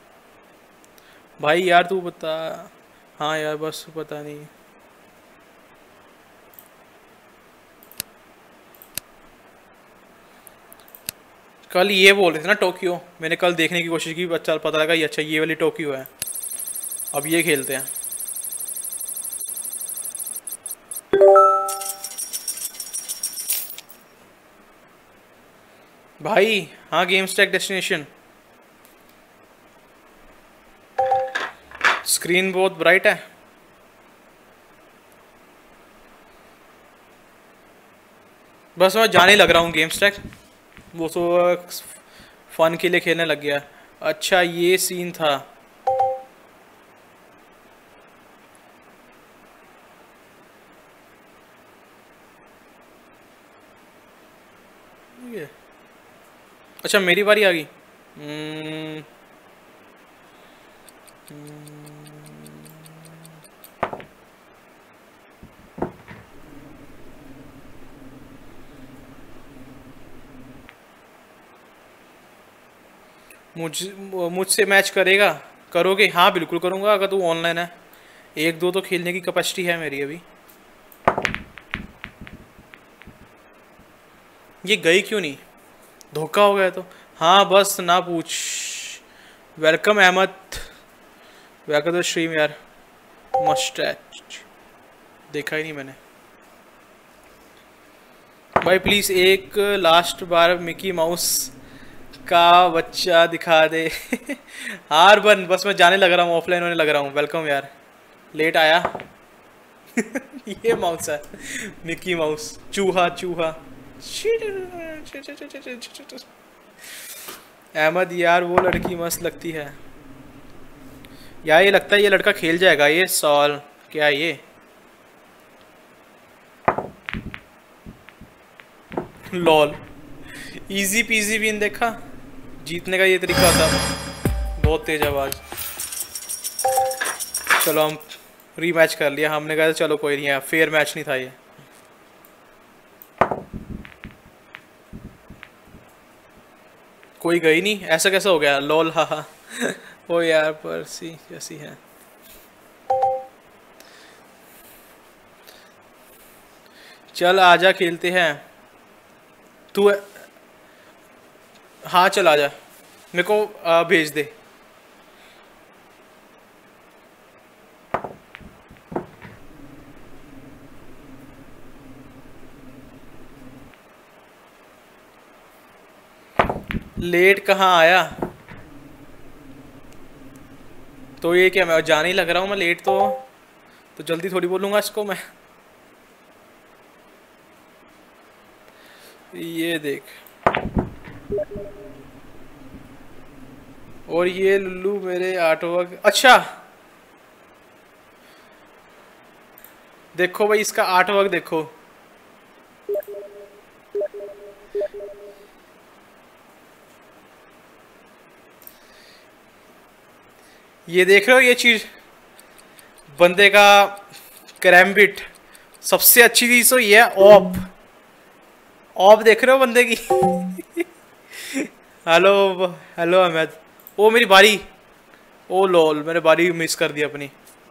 भाई यार तू बता। हाँ यार बस पता नहीं। कल ये बोल रहे थे ना टोक्यो, मैंने कल देखने की कोशिश की, बच्चा पता लगा ये अच्छा ये वाली टोक्यो है। अब ये खेलते हैं। भाई हाँ गेम स्टैक डेस्टिनेशन। स्क्रीन बहुत ब्राइट है। बस मैं जाने लग रहा हूँ गेम स्टैक, वो तो फन के लिए खेलने लग गया। अच्छा ये सीन था। ये अच्छा मेरी बारी आ गई। मुझसे मैच करेगा? करोगे? हाँ बिल्कुल करूँगा अगर तू ऑनलाइन है। एक दो तो खेलने की कैपेसिटी है मेरी अभी। ये गई क्यों नहीं? धोखा हो गया तो। हाँ बस ना पूछ। Welcome Ahmed, welcome to stream यार। मस्टैच देखा ही नहीं मैंने। भाई प्लीज़ एक लास्ट बार मिकी माउस का बच्चा दिखा दे। हार बन, बस मैं जाने लग रहा हूँ, ऑफलाइन होने लग रहा हूँ। वेलकम यार, लेट आया। ये माउस है मिकी माउस। चूहा चूहा। अहमद यार वो लड़की मस्त लगती है यार। ये लगता है ये लड़का खेल जाएगा ये सॉल। क्या ये लॉल इजी पीजी विन देखा। जीतने का ये तरीका था। बहुत तेज आवाज। चलो हम रीमैच कर लिया। हमने कहा चलो कोई नहीं है, फेयर मैच नहीं था ये। कोई गई नहीं, ऐसा कैसा हो गया? लॉल हा। ओ यार पर्सी कैसी है? चल आजा खेलते हैं। तू हाँ चल आजा, मेरे को भेज दे। लेट कहाँ आया? तो ये क्या मैं जाने ही लग रहा हूँ मैं लेट तो जल्दी थोड़ी बोलूँगा इसको मैं। ये देख, और ये लुल्लू मेरे आर्टवर्क। अच्छा देखो भाई इसका आर्टवर्क देखो। ये देख रहे हो ये चीज, बंदे का क्रैम्बिट। सबसे अच्छी चीज तो ये है ऑप। ऑप देख रहे हो बंदे की। Hello hello Ahmad. ओ मेरी बारी। ओ लॉल मैंने बारी मिस कर दी अपनी।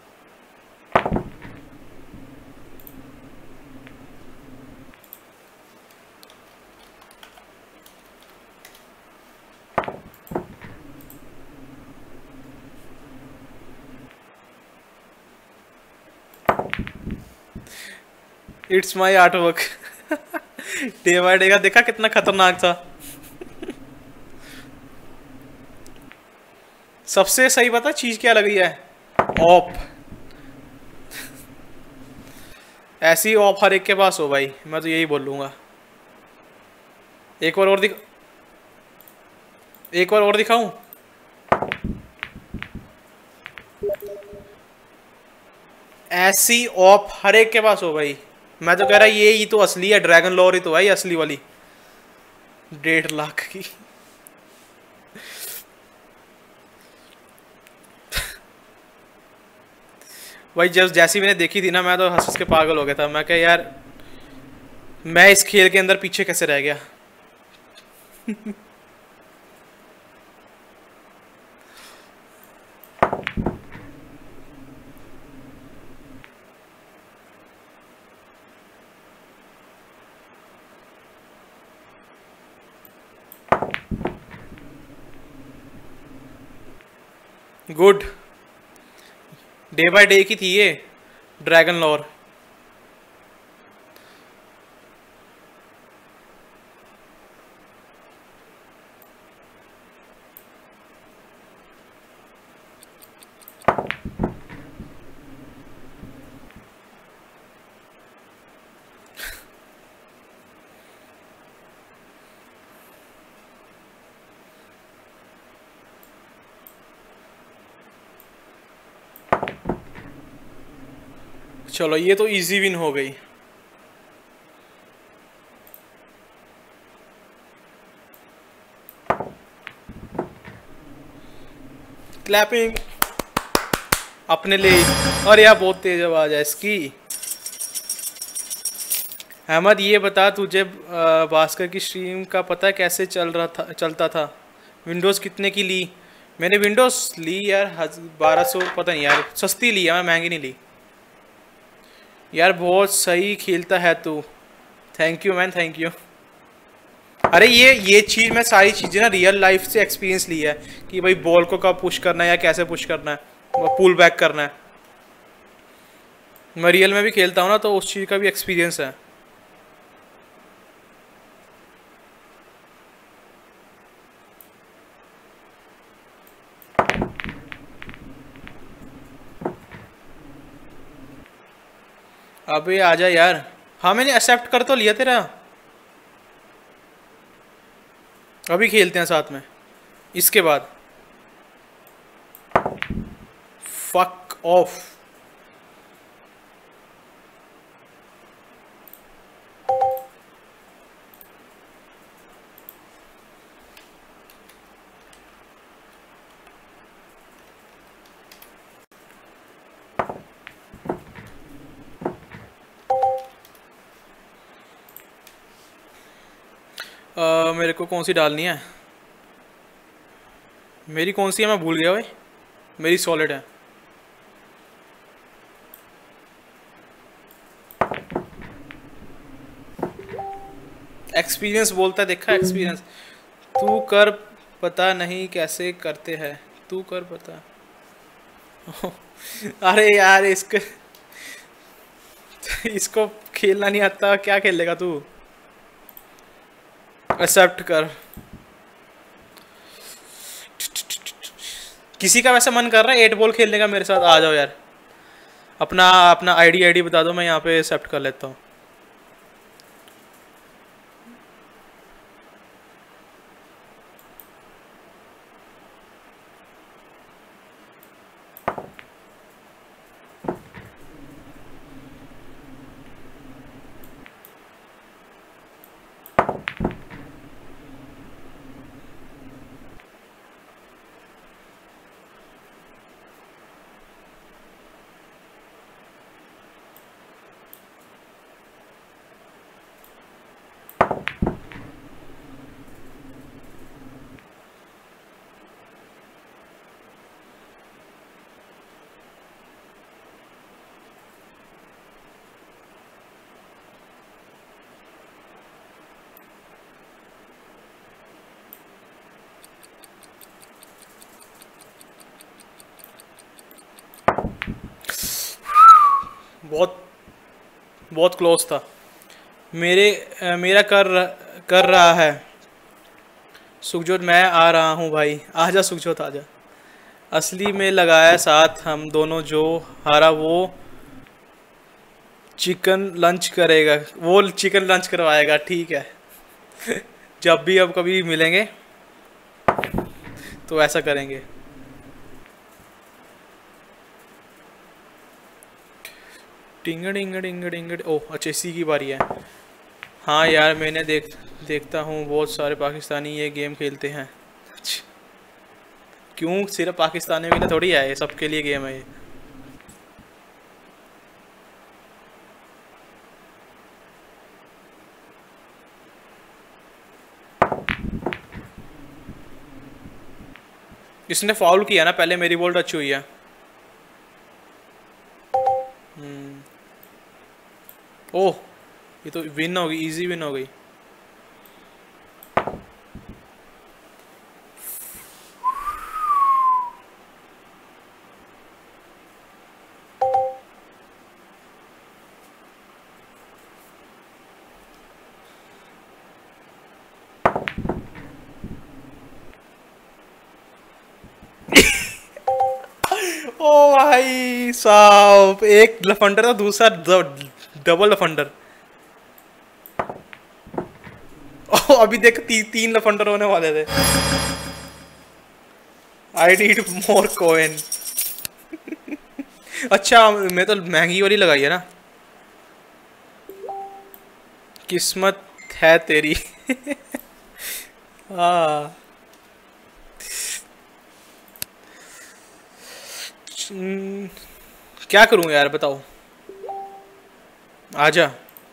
It's my artwork. Day by day का देखा कितना खतरनाक था। सबसे सही पता चीज क्या लगी है? ऑप। ऐसी ऑप हर एक के पास हो भाई, मैं तो यही बोलूंगा। एक बार और दिखाऊं? ऐसी ऑप हर एक के पास हो भाई। मैं तो कह रहा ये ही तो असली है, ड्रैगन लॉर ही तो है ये असली वाली 1.5 लाख की। भाई जब जैसी मैंने देखी थी ना मैं तो हंस हंस के पागल हो गया था। मैं क्या यार मैं इस खेल के अंदर पीछे कैसे रह गया। गुड, डे बाय डे की थी ये ड्रैगन लॉर। चलो ये तो इजी विन हो गई। क्लैपिंग अपने लिए। और यार बहुत तेज आवाज है इसकी। अहमद ये बता तुझे भास्कर की स्ट्रीम का पता कैसे चलता था? विंडोज़ कितने की ली? मैंने विंडोज़ ली यार 1200, पता नहीं यार, सस्ती ली है, मैं महंगी नहीं ली यार। बहुत सही खेलता है तू। Thank you man, thank you. अरे ये चीज़ मैं सारी चीज़ें ना रियल लाइफ से एक्सपीरियंस ली है कि भाई बॉल को कब पुश करना है या कैसे पुश करना है, पुल बैक करना है। मैं रियल में भी खेलता हूँ ना तो उस चीज़ का भी एक्सपीरियंस है। अबे आजा यार। हाँ मैंने एक्सेप्ट कर तो लिया तेरा। अभी खेलते हैं साथ में इसके बाद। Fuck off. मेरे को कौन सी डालनी है? मेरी कौन सी है मैं भूल गया भाई। मेरी सॉलिड है। एक्सपीरियंस बोलता है, देखा एक्सपीरियंस। तू कर पता नहीं कैसे करते हैं, तू कर पता। अरे यार इसको खेलना नहीं आता, क्या खेलेगा तू? एक्सेप्ट कर। किसी का वैसे मन कर रहा है 8 बॉल खेलने का मेरे साथ? आ जाओ यार। अपना अपना आईडी बता दो, मैं यहाँ पे एक्सेप्ट कर लेता हूँ। बहुत क्लोज था। मेरा कर रहा है सुखजोत। मैं आ रहा हूँ भाई, आजा सुखजोत आजा। असली में लगाया साथ हम दोनों, जो हारा वो चिकन लंच करेगा, वो चिकन लंच करवाएगा। ठीक है जब भी अब कभी मिलेंगे तो ऐसा करेंगे। टिंगड़ टिंगड़ टिंगड़ टिंगड़। ओह अच्छा इसी की बारी है। हाँ यार मैंने देखता हूँ बहुत सारे पाकिस्तानी ये गेम खेलते हैं। क्यों सिर्फ पाकिस्तानियों के लिए थोड़ी है, ये सबके लिए गेम है ये। इसने फाउल किया ना पहले, मेरी बॉल टच हुई है। ओह ये तो विन हो गई, इजी विन हो गई। ओ भाई साहब, एक लफंडर था, दूसरा डबल लफंडर। ओ अभी देख तीन लफंडर होने वाले थे। I need more coin. अच्छा मैं तो महंगी वाली लगाई है ना। किस्मत है तेरी। हाँ क्या करूं यार बताओ, आजा।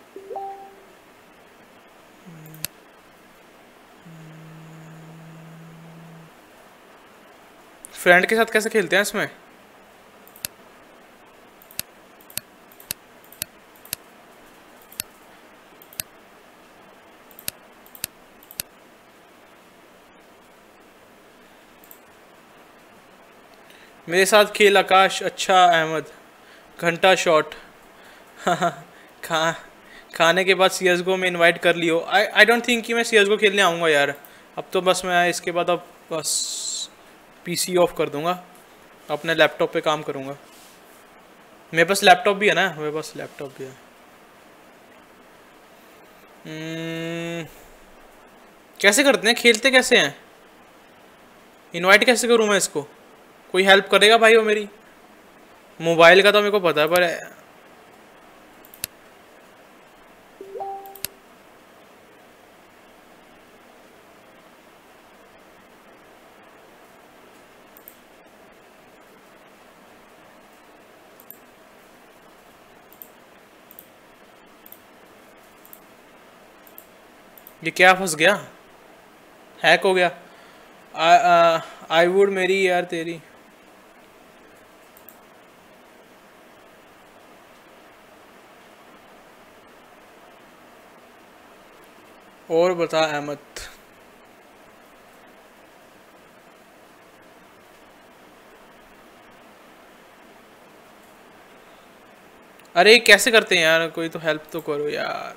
फ्रेंड के साथ कैसे खेलते हैं इसमें? मेरे साथ खेल आकाश। अच्छा अहमद घंटा शॉट। खाने के बाद CSGO में इनवाइट कर लियो। आई डोंट थिंक कि मैं CSGO खेलने आऊँगा यार। अब तो बस मैं इसके बाद अब बस PC ऑफ कर दूंगा, अपने लैपटॉप पे काम करूँगा। मेरे पास लैपटॉप भी है ना, मेरे पास लैपटॉप भी है। कैसे करते हैं, खेलते कैसे हैं, इनवाइट कैसे करूँ मैं इसको? कोई हेल्प करेगा भाई वो मेरी? मोबाइल का तो मेरे को पता है पर ये क्या फंस गया, हैक हो गया। आई वुड मेरी यार तेरी। और बता अहमद। अरे कैसे करते हैं यार, कोई तो हेल्प तो करो यार।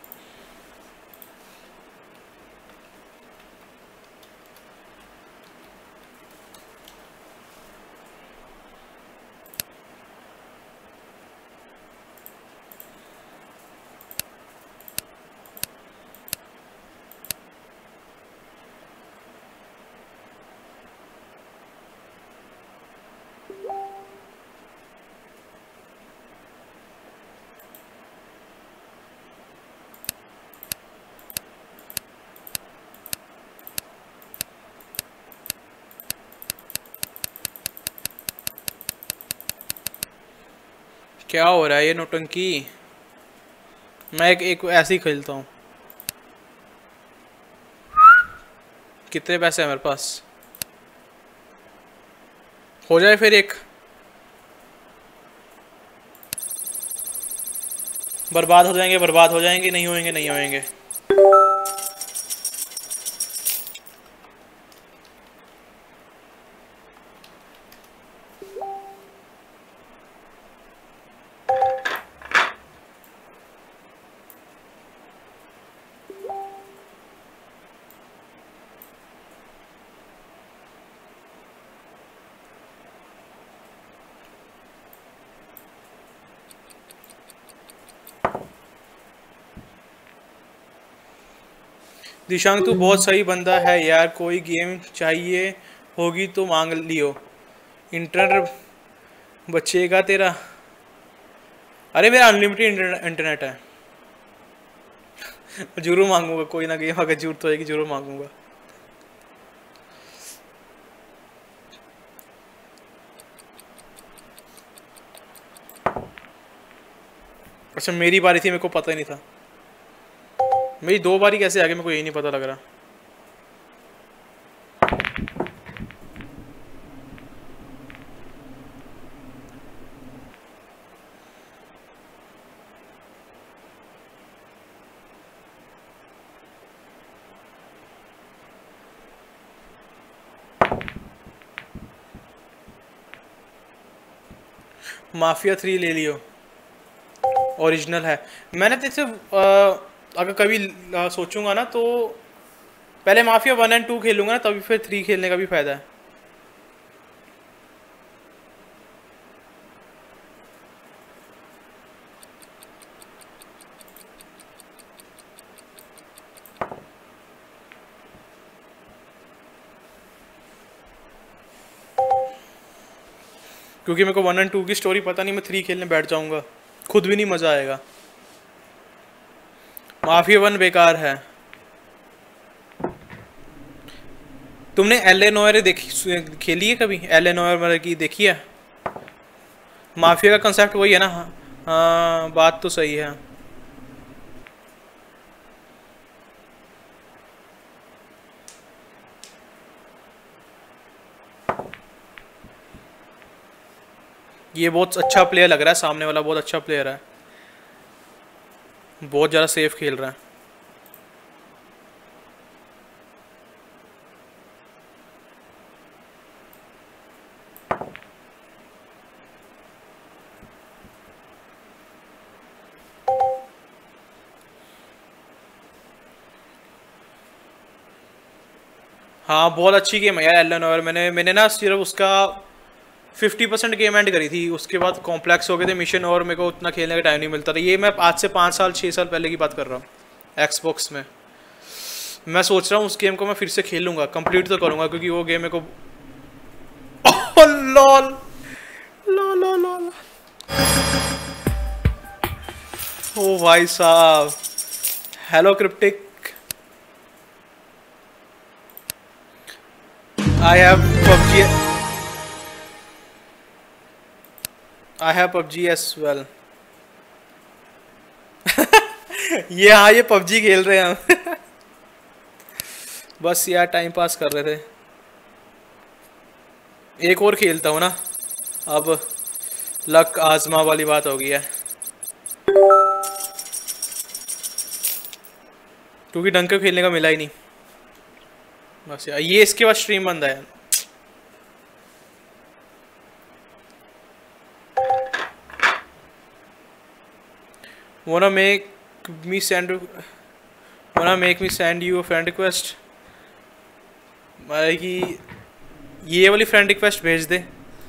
क्या हो रहा है ये नौटंकी? मैं एक ऐसे ही खेलता हूँ। कितने पैसे हैं मेरे पास? हो जाए फिर एक। बर्बाद हो जाएंगे, बर्बाद हो जाएंगे, नहीं होएंगे, नहीं होएंगे। दिशांग तू बहुत सही बंदा है यार, कोई गेम चाहिए होगी तो मांग लियो, इंटरनेट बचेगा तेरा। अरे मेरा अनलिमिटेड इंटरनेट है। जरूर मांगूंगा, कोई ना गेम अगर जरूरत होएगी जरूर मांगूंगा। अच्छा मेरी बारी थी, मेरे को पता ही नहीं था। मेरी 2 बारी कैसे आ गई मेरे को यही नहीं पता लग रहा। माफिया 3 ले लियो, ओरिजिनल है। मैंने जैसे अगर कभी सोचूंगा ना तो पहले माफिया 1 एंड 2 खेलूंगा ना, तभी फिर 3 खेलने का भी फायदा है। क्योंकि मेरे को 1 एंड 2 की स्टोरी पता नहीं, मैं 3 खेलने बैठ जाऊंगा, खुद भी नहीं मजा आएगा। माफिया 1 बेकार है। तुमने एल.ए. नोयर देखी खेली है कभी? एल.ए. नोयर की देखी है? माफिया का कंसेप्ट वही है ना। हाँ बात तो सही है। ये बहुत अच्छा प्लेयर लग रहा है, सामने वाला बहुत अच्छा प्लेयर है, बहुत ज़्यादा सेफ खेल रहा है। हाँ बहुत अच्छी गेम है यार एल.ए. नोयर। मैंने ना सिर्फ उसका 50% गेम एंड करी थी, उसके बाद कॉम्प्लेक्स हो गए थे मिशन और मेरे को उतना खेलने का टाइम नहीं मिलता था। ये मैं आज से 5 साल 6 साल पहले की बात कर रहा हूँ। एक्सबॉक्स में मैं सोच रहा हूँ उस गेम को मैं फिर से खेलूंगा, कंप्लीट तो करूंगा, क्योंकि वो गेम मेरे को लॉल लॉल लॉल। ओ भाई साहब, hello cryptic. I have PUBG as well। ये हाँ ये PUBG खेल रहे हैं हम। बस यार टाइम पास कर रहे थे। एक और खेलता हूँ ना, अब लक आजमा वाली बात हो गई है, क्योंकि ढंग का खेलने का मिला ही नहीं। बस यार ये इसके बाद स्ट्रीम बंद है। wanna make me send you a friend request? कि ये वाली फ्रेंड रिक्वेस्ट भेज दे।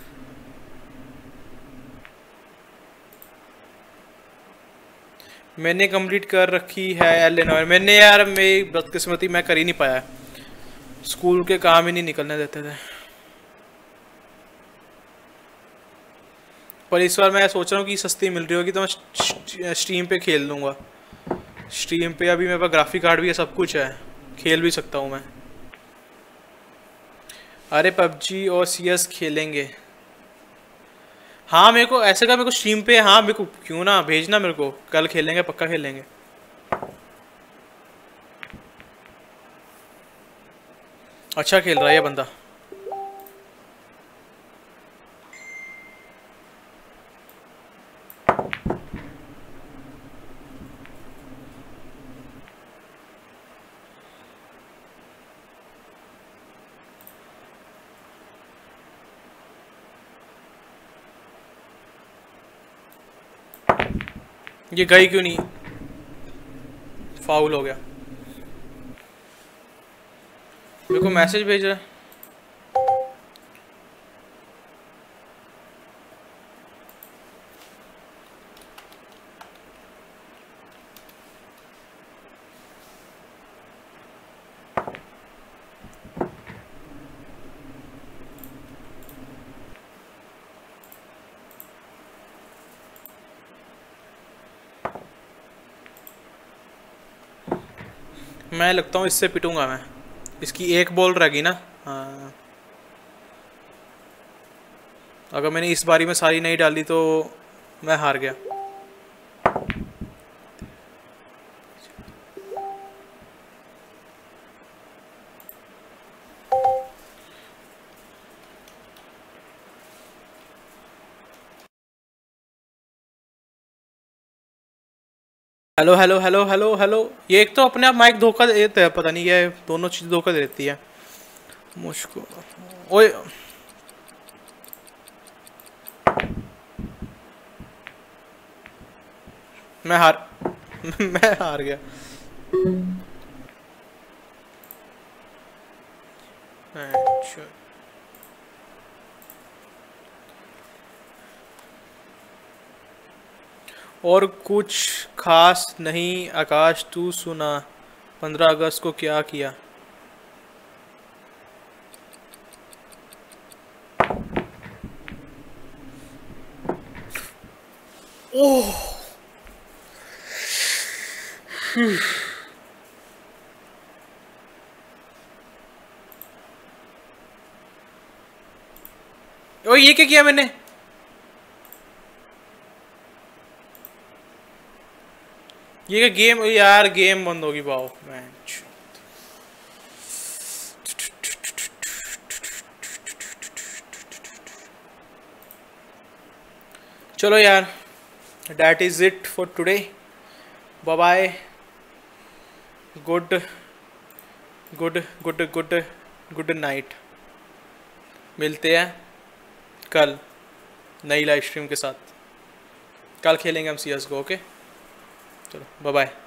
मैंने कंप्लीट कर रखी है एल.ए. नोयर। मैंने यार मेरी बदकिस्मती मैं कर ही नहीं पाया, स्कूल के काम ही नहीं निकलने देते थे। पर इस बार मैं सोच रहा हूँ कि सस्ती मिल रही होगी तो मैं स्ट्रीम पे खेल लूँगा। स्ट्रीम पे अभी मेरे पास ग्राफिक कार्ड भी है, सब कुछ है, खेल भी सकता हूँ मैं। अरे PUBG और CS खेलेंगे। हाँ मेरे को ऐसे का मेरे को स्ट्रीम पे, हाँ मेरे को क्यों ना भेजना, मेरे को कल खेलेंगे, पक्का खेलेंगे। अच्छा खेल रहा है ये बंदा। ये गई क्यों नहीं? फाउल हो गया। मेरे को मैसेज भेज रहा है। मैं लगता हूँ इससे पिटूंगा मैं। इसकी एक बॉल रह गई ना। हाँ, अगर मैंने इस बारी में सारी नहीं डाली तो मैं हार गया। Hello hello hello hello hello. ये एक तो अपने आप माइक धोखा देते हैं, पता नहीं क्या है, दोनों चीज़ धोखा दे देती है मुझको। ओए मैं हार मैं हार गया। अच्छा, और कुछ खास नहीं। आकाश तू सुना 15 अगस्त को क्या किया? ओह ओ, ये क्या किया मैंने? ये क्या गेम यार, गेम बंद होगी बाओ मैच। चलो यार, that is it for today. Bye bye. Good good good good good night. मिलते हैं कल नई लाइव स्ट्रीम के साथ। कल खेलेंगे हम CS को। ओके चलो बाय बाय।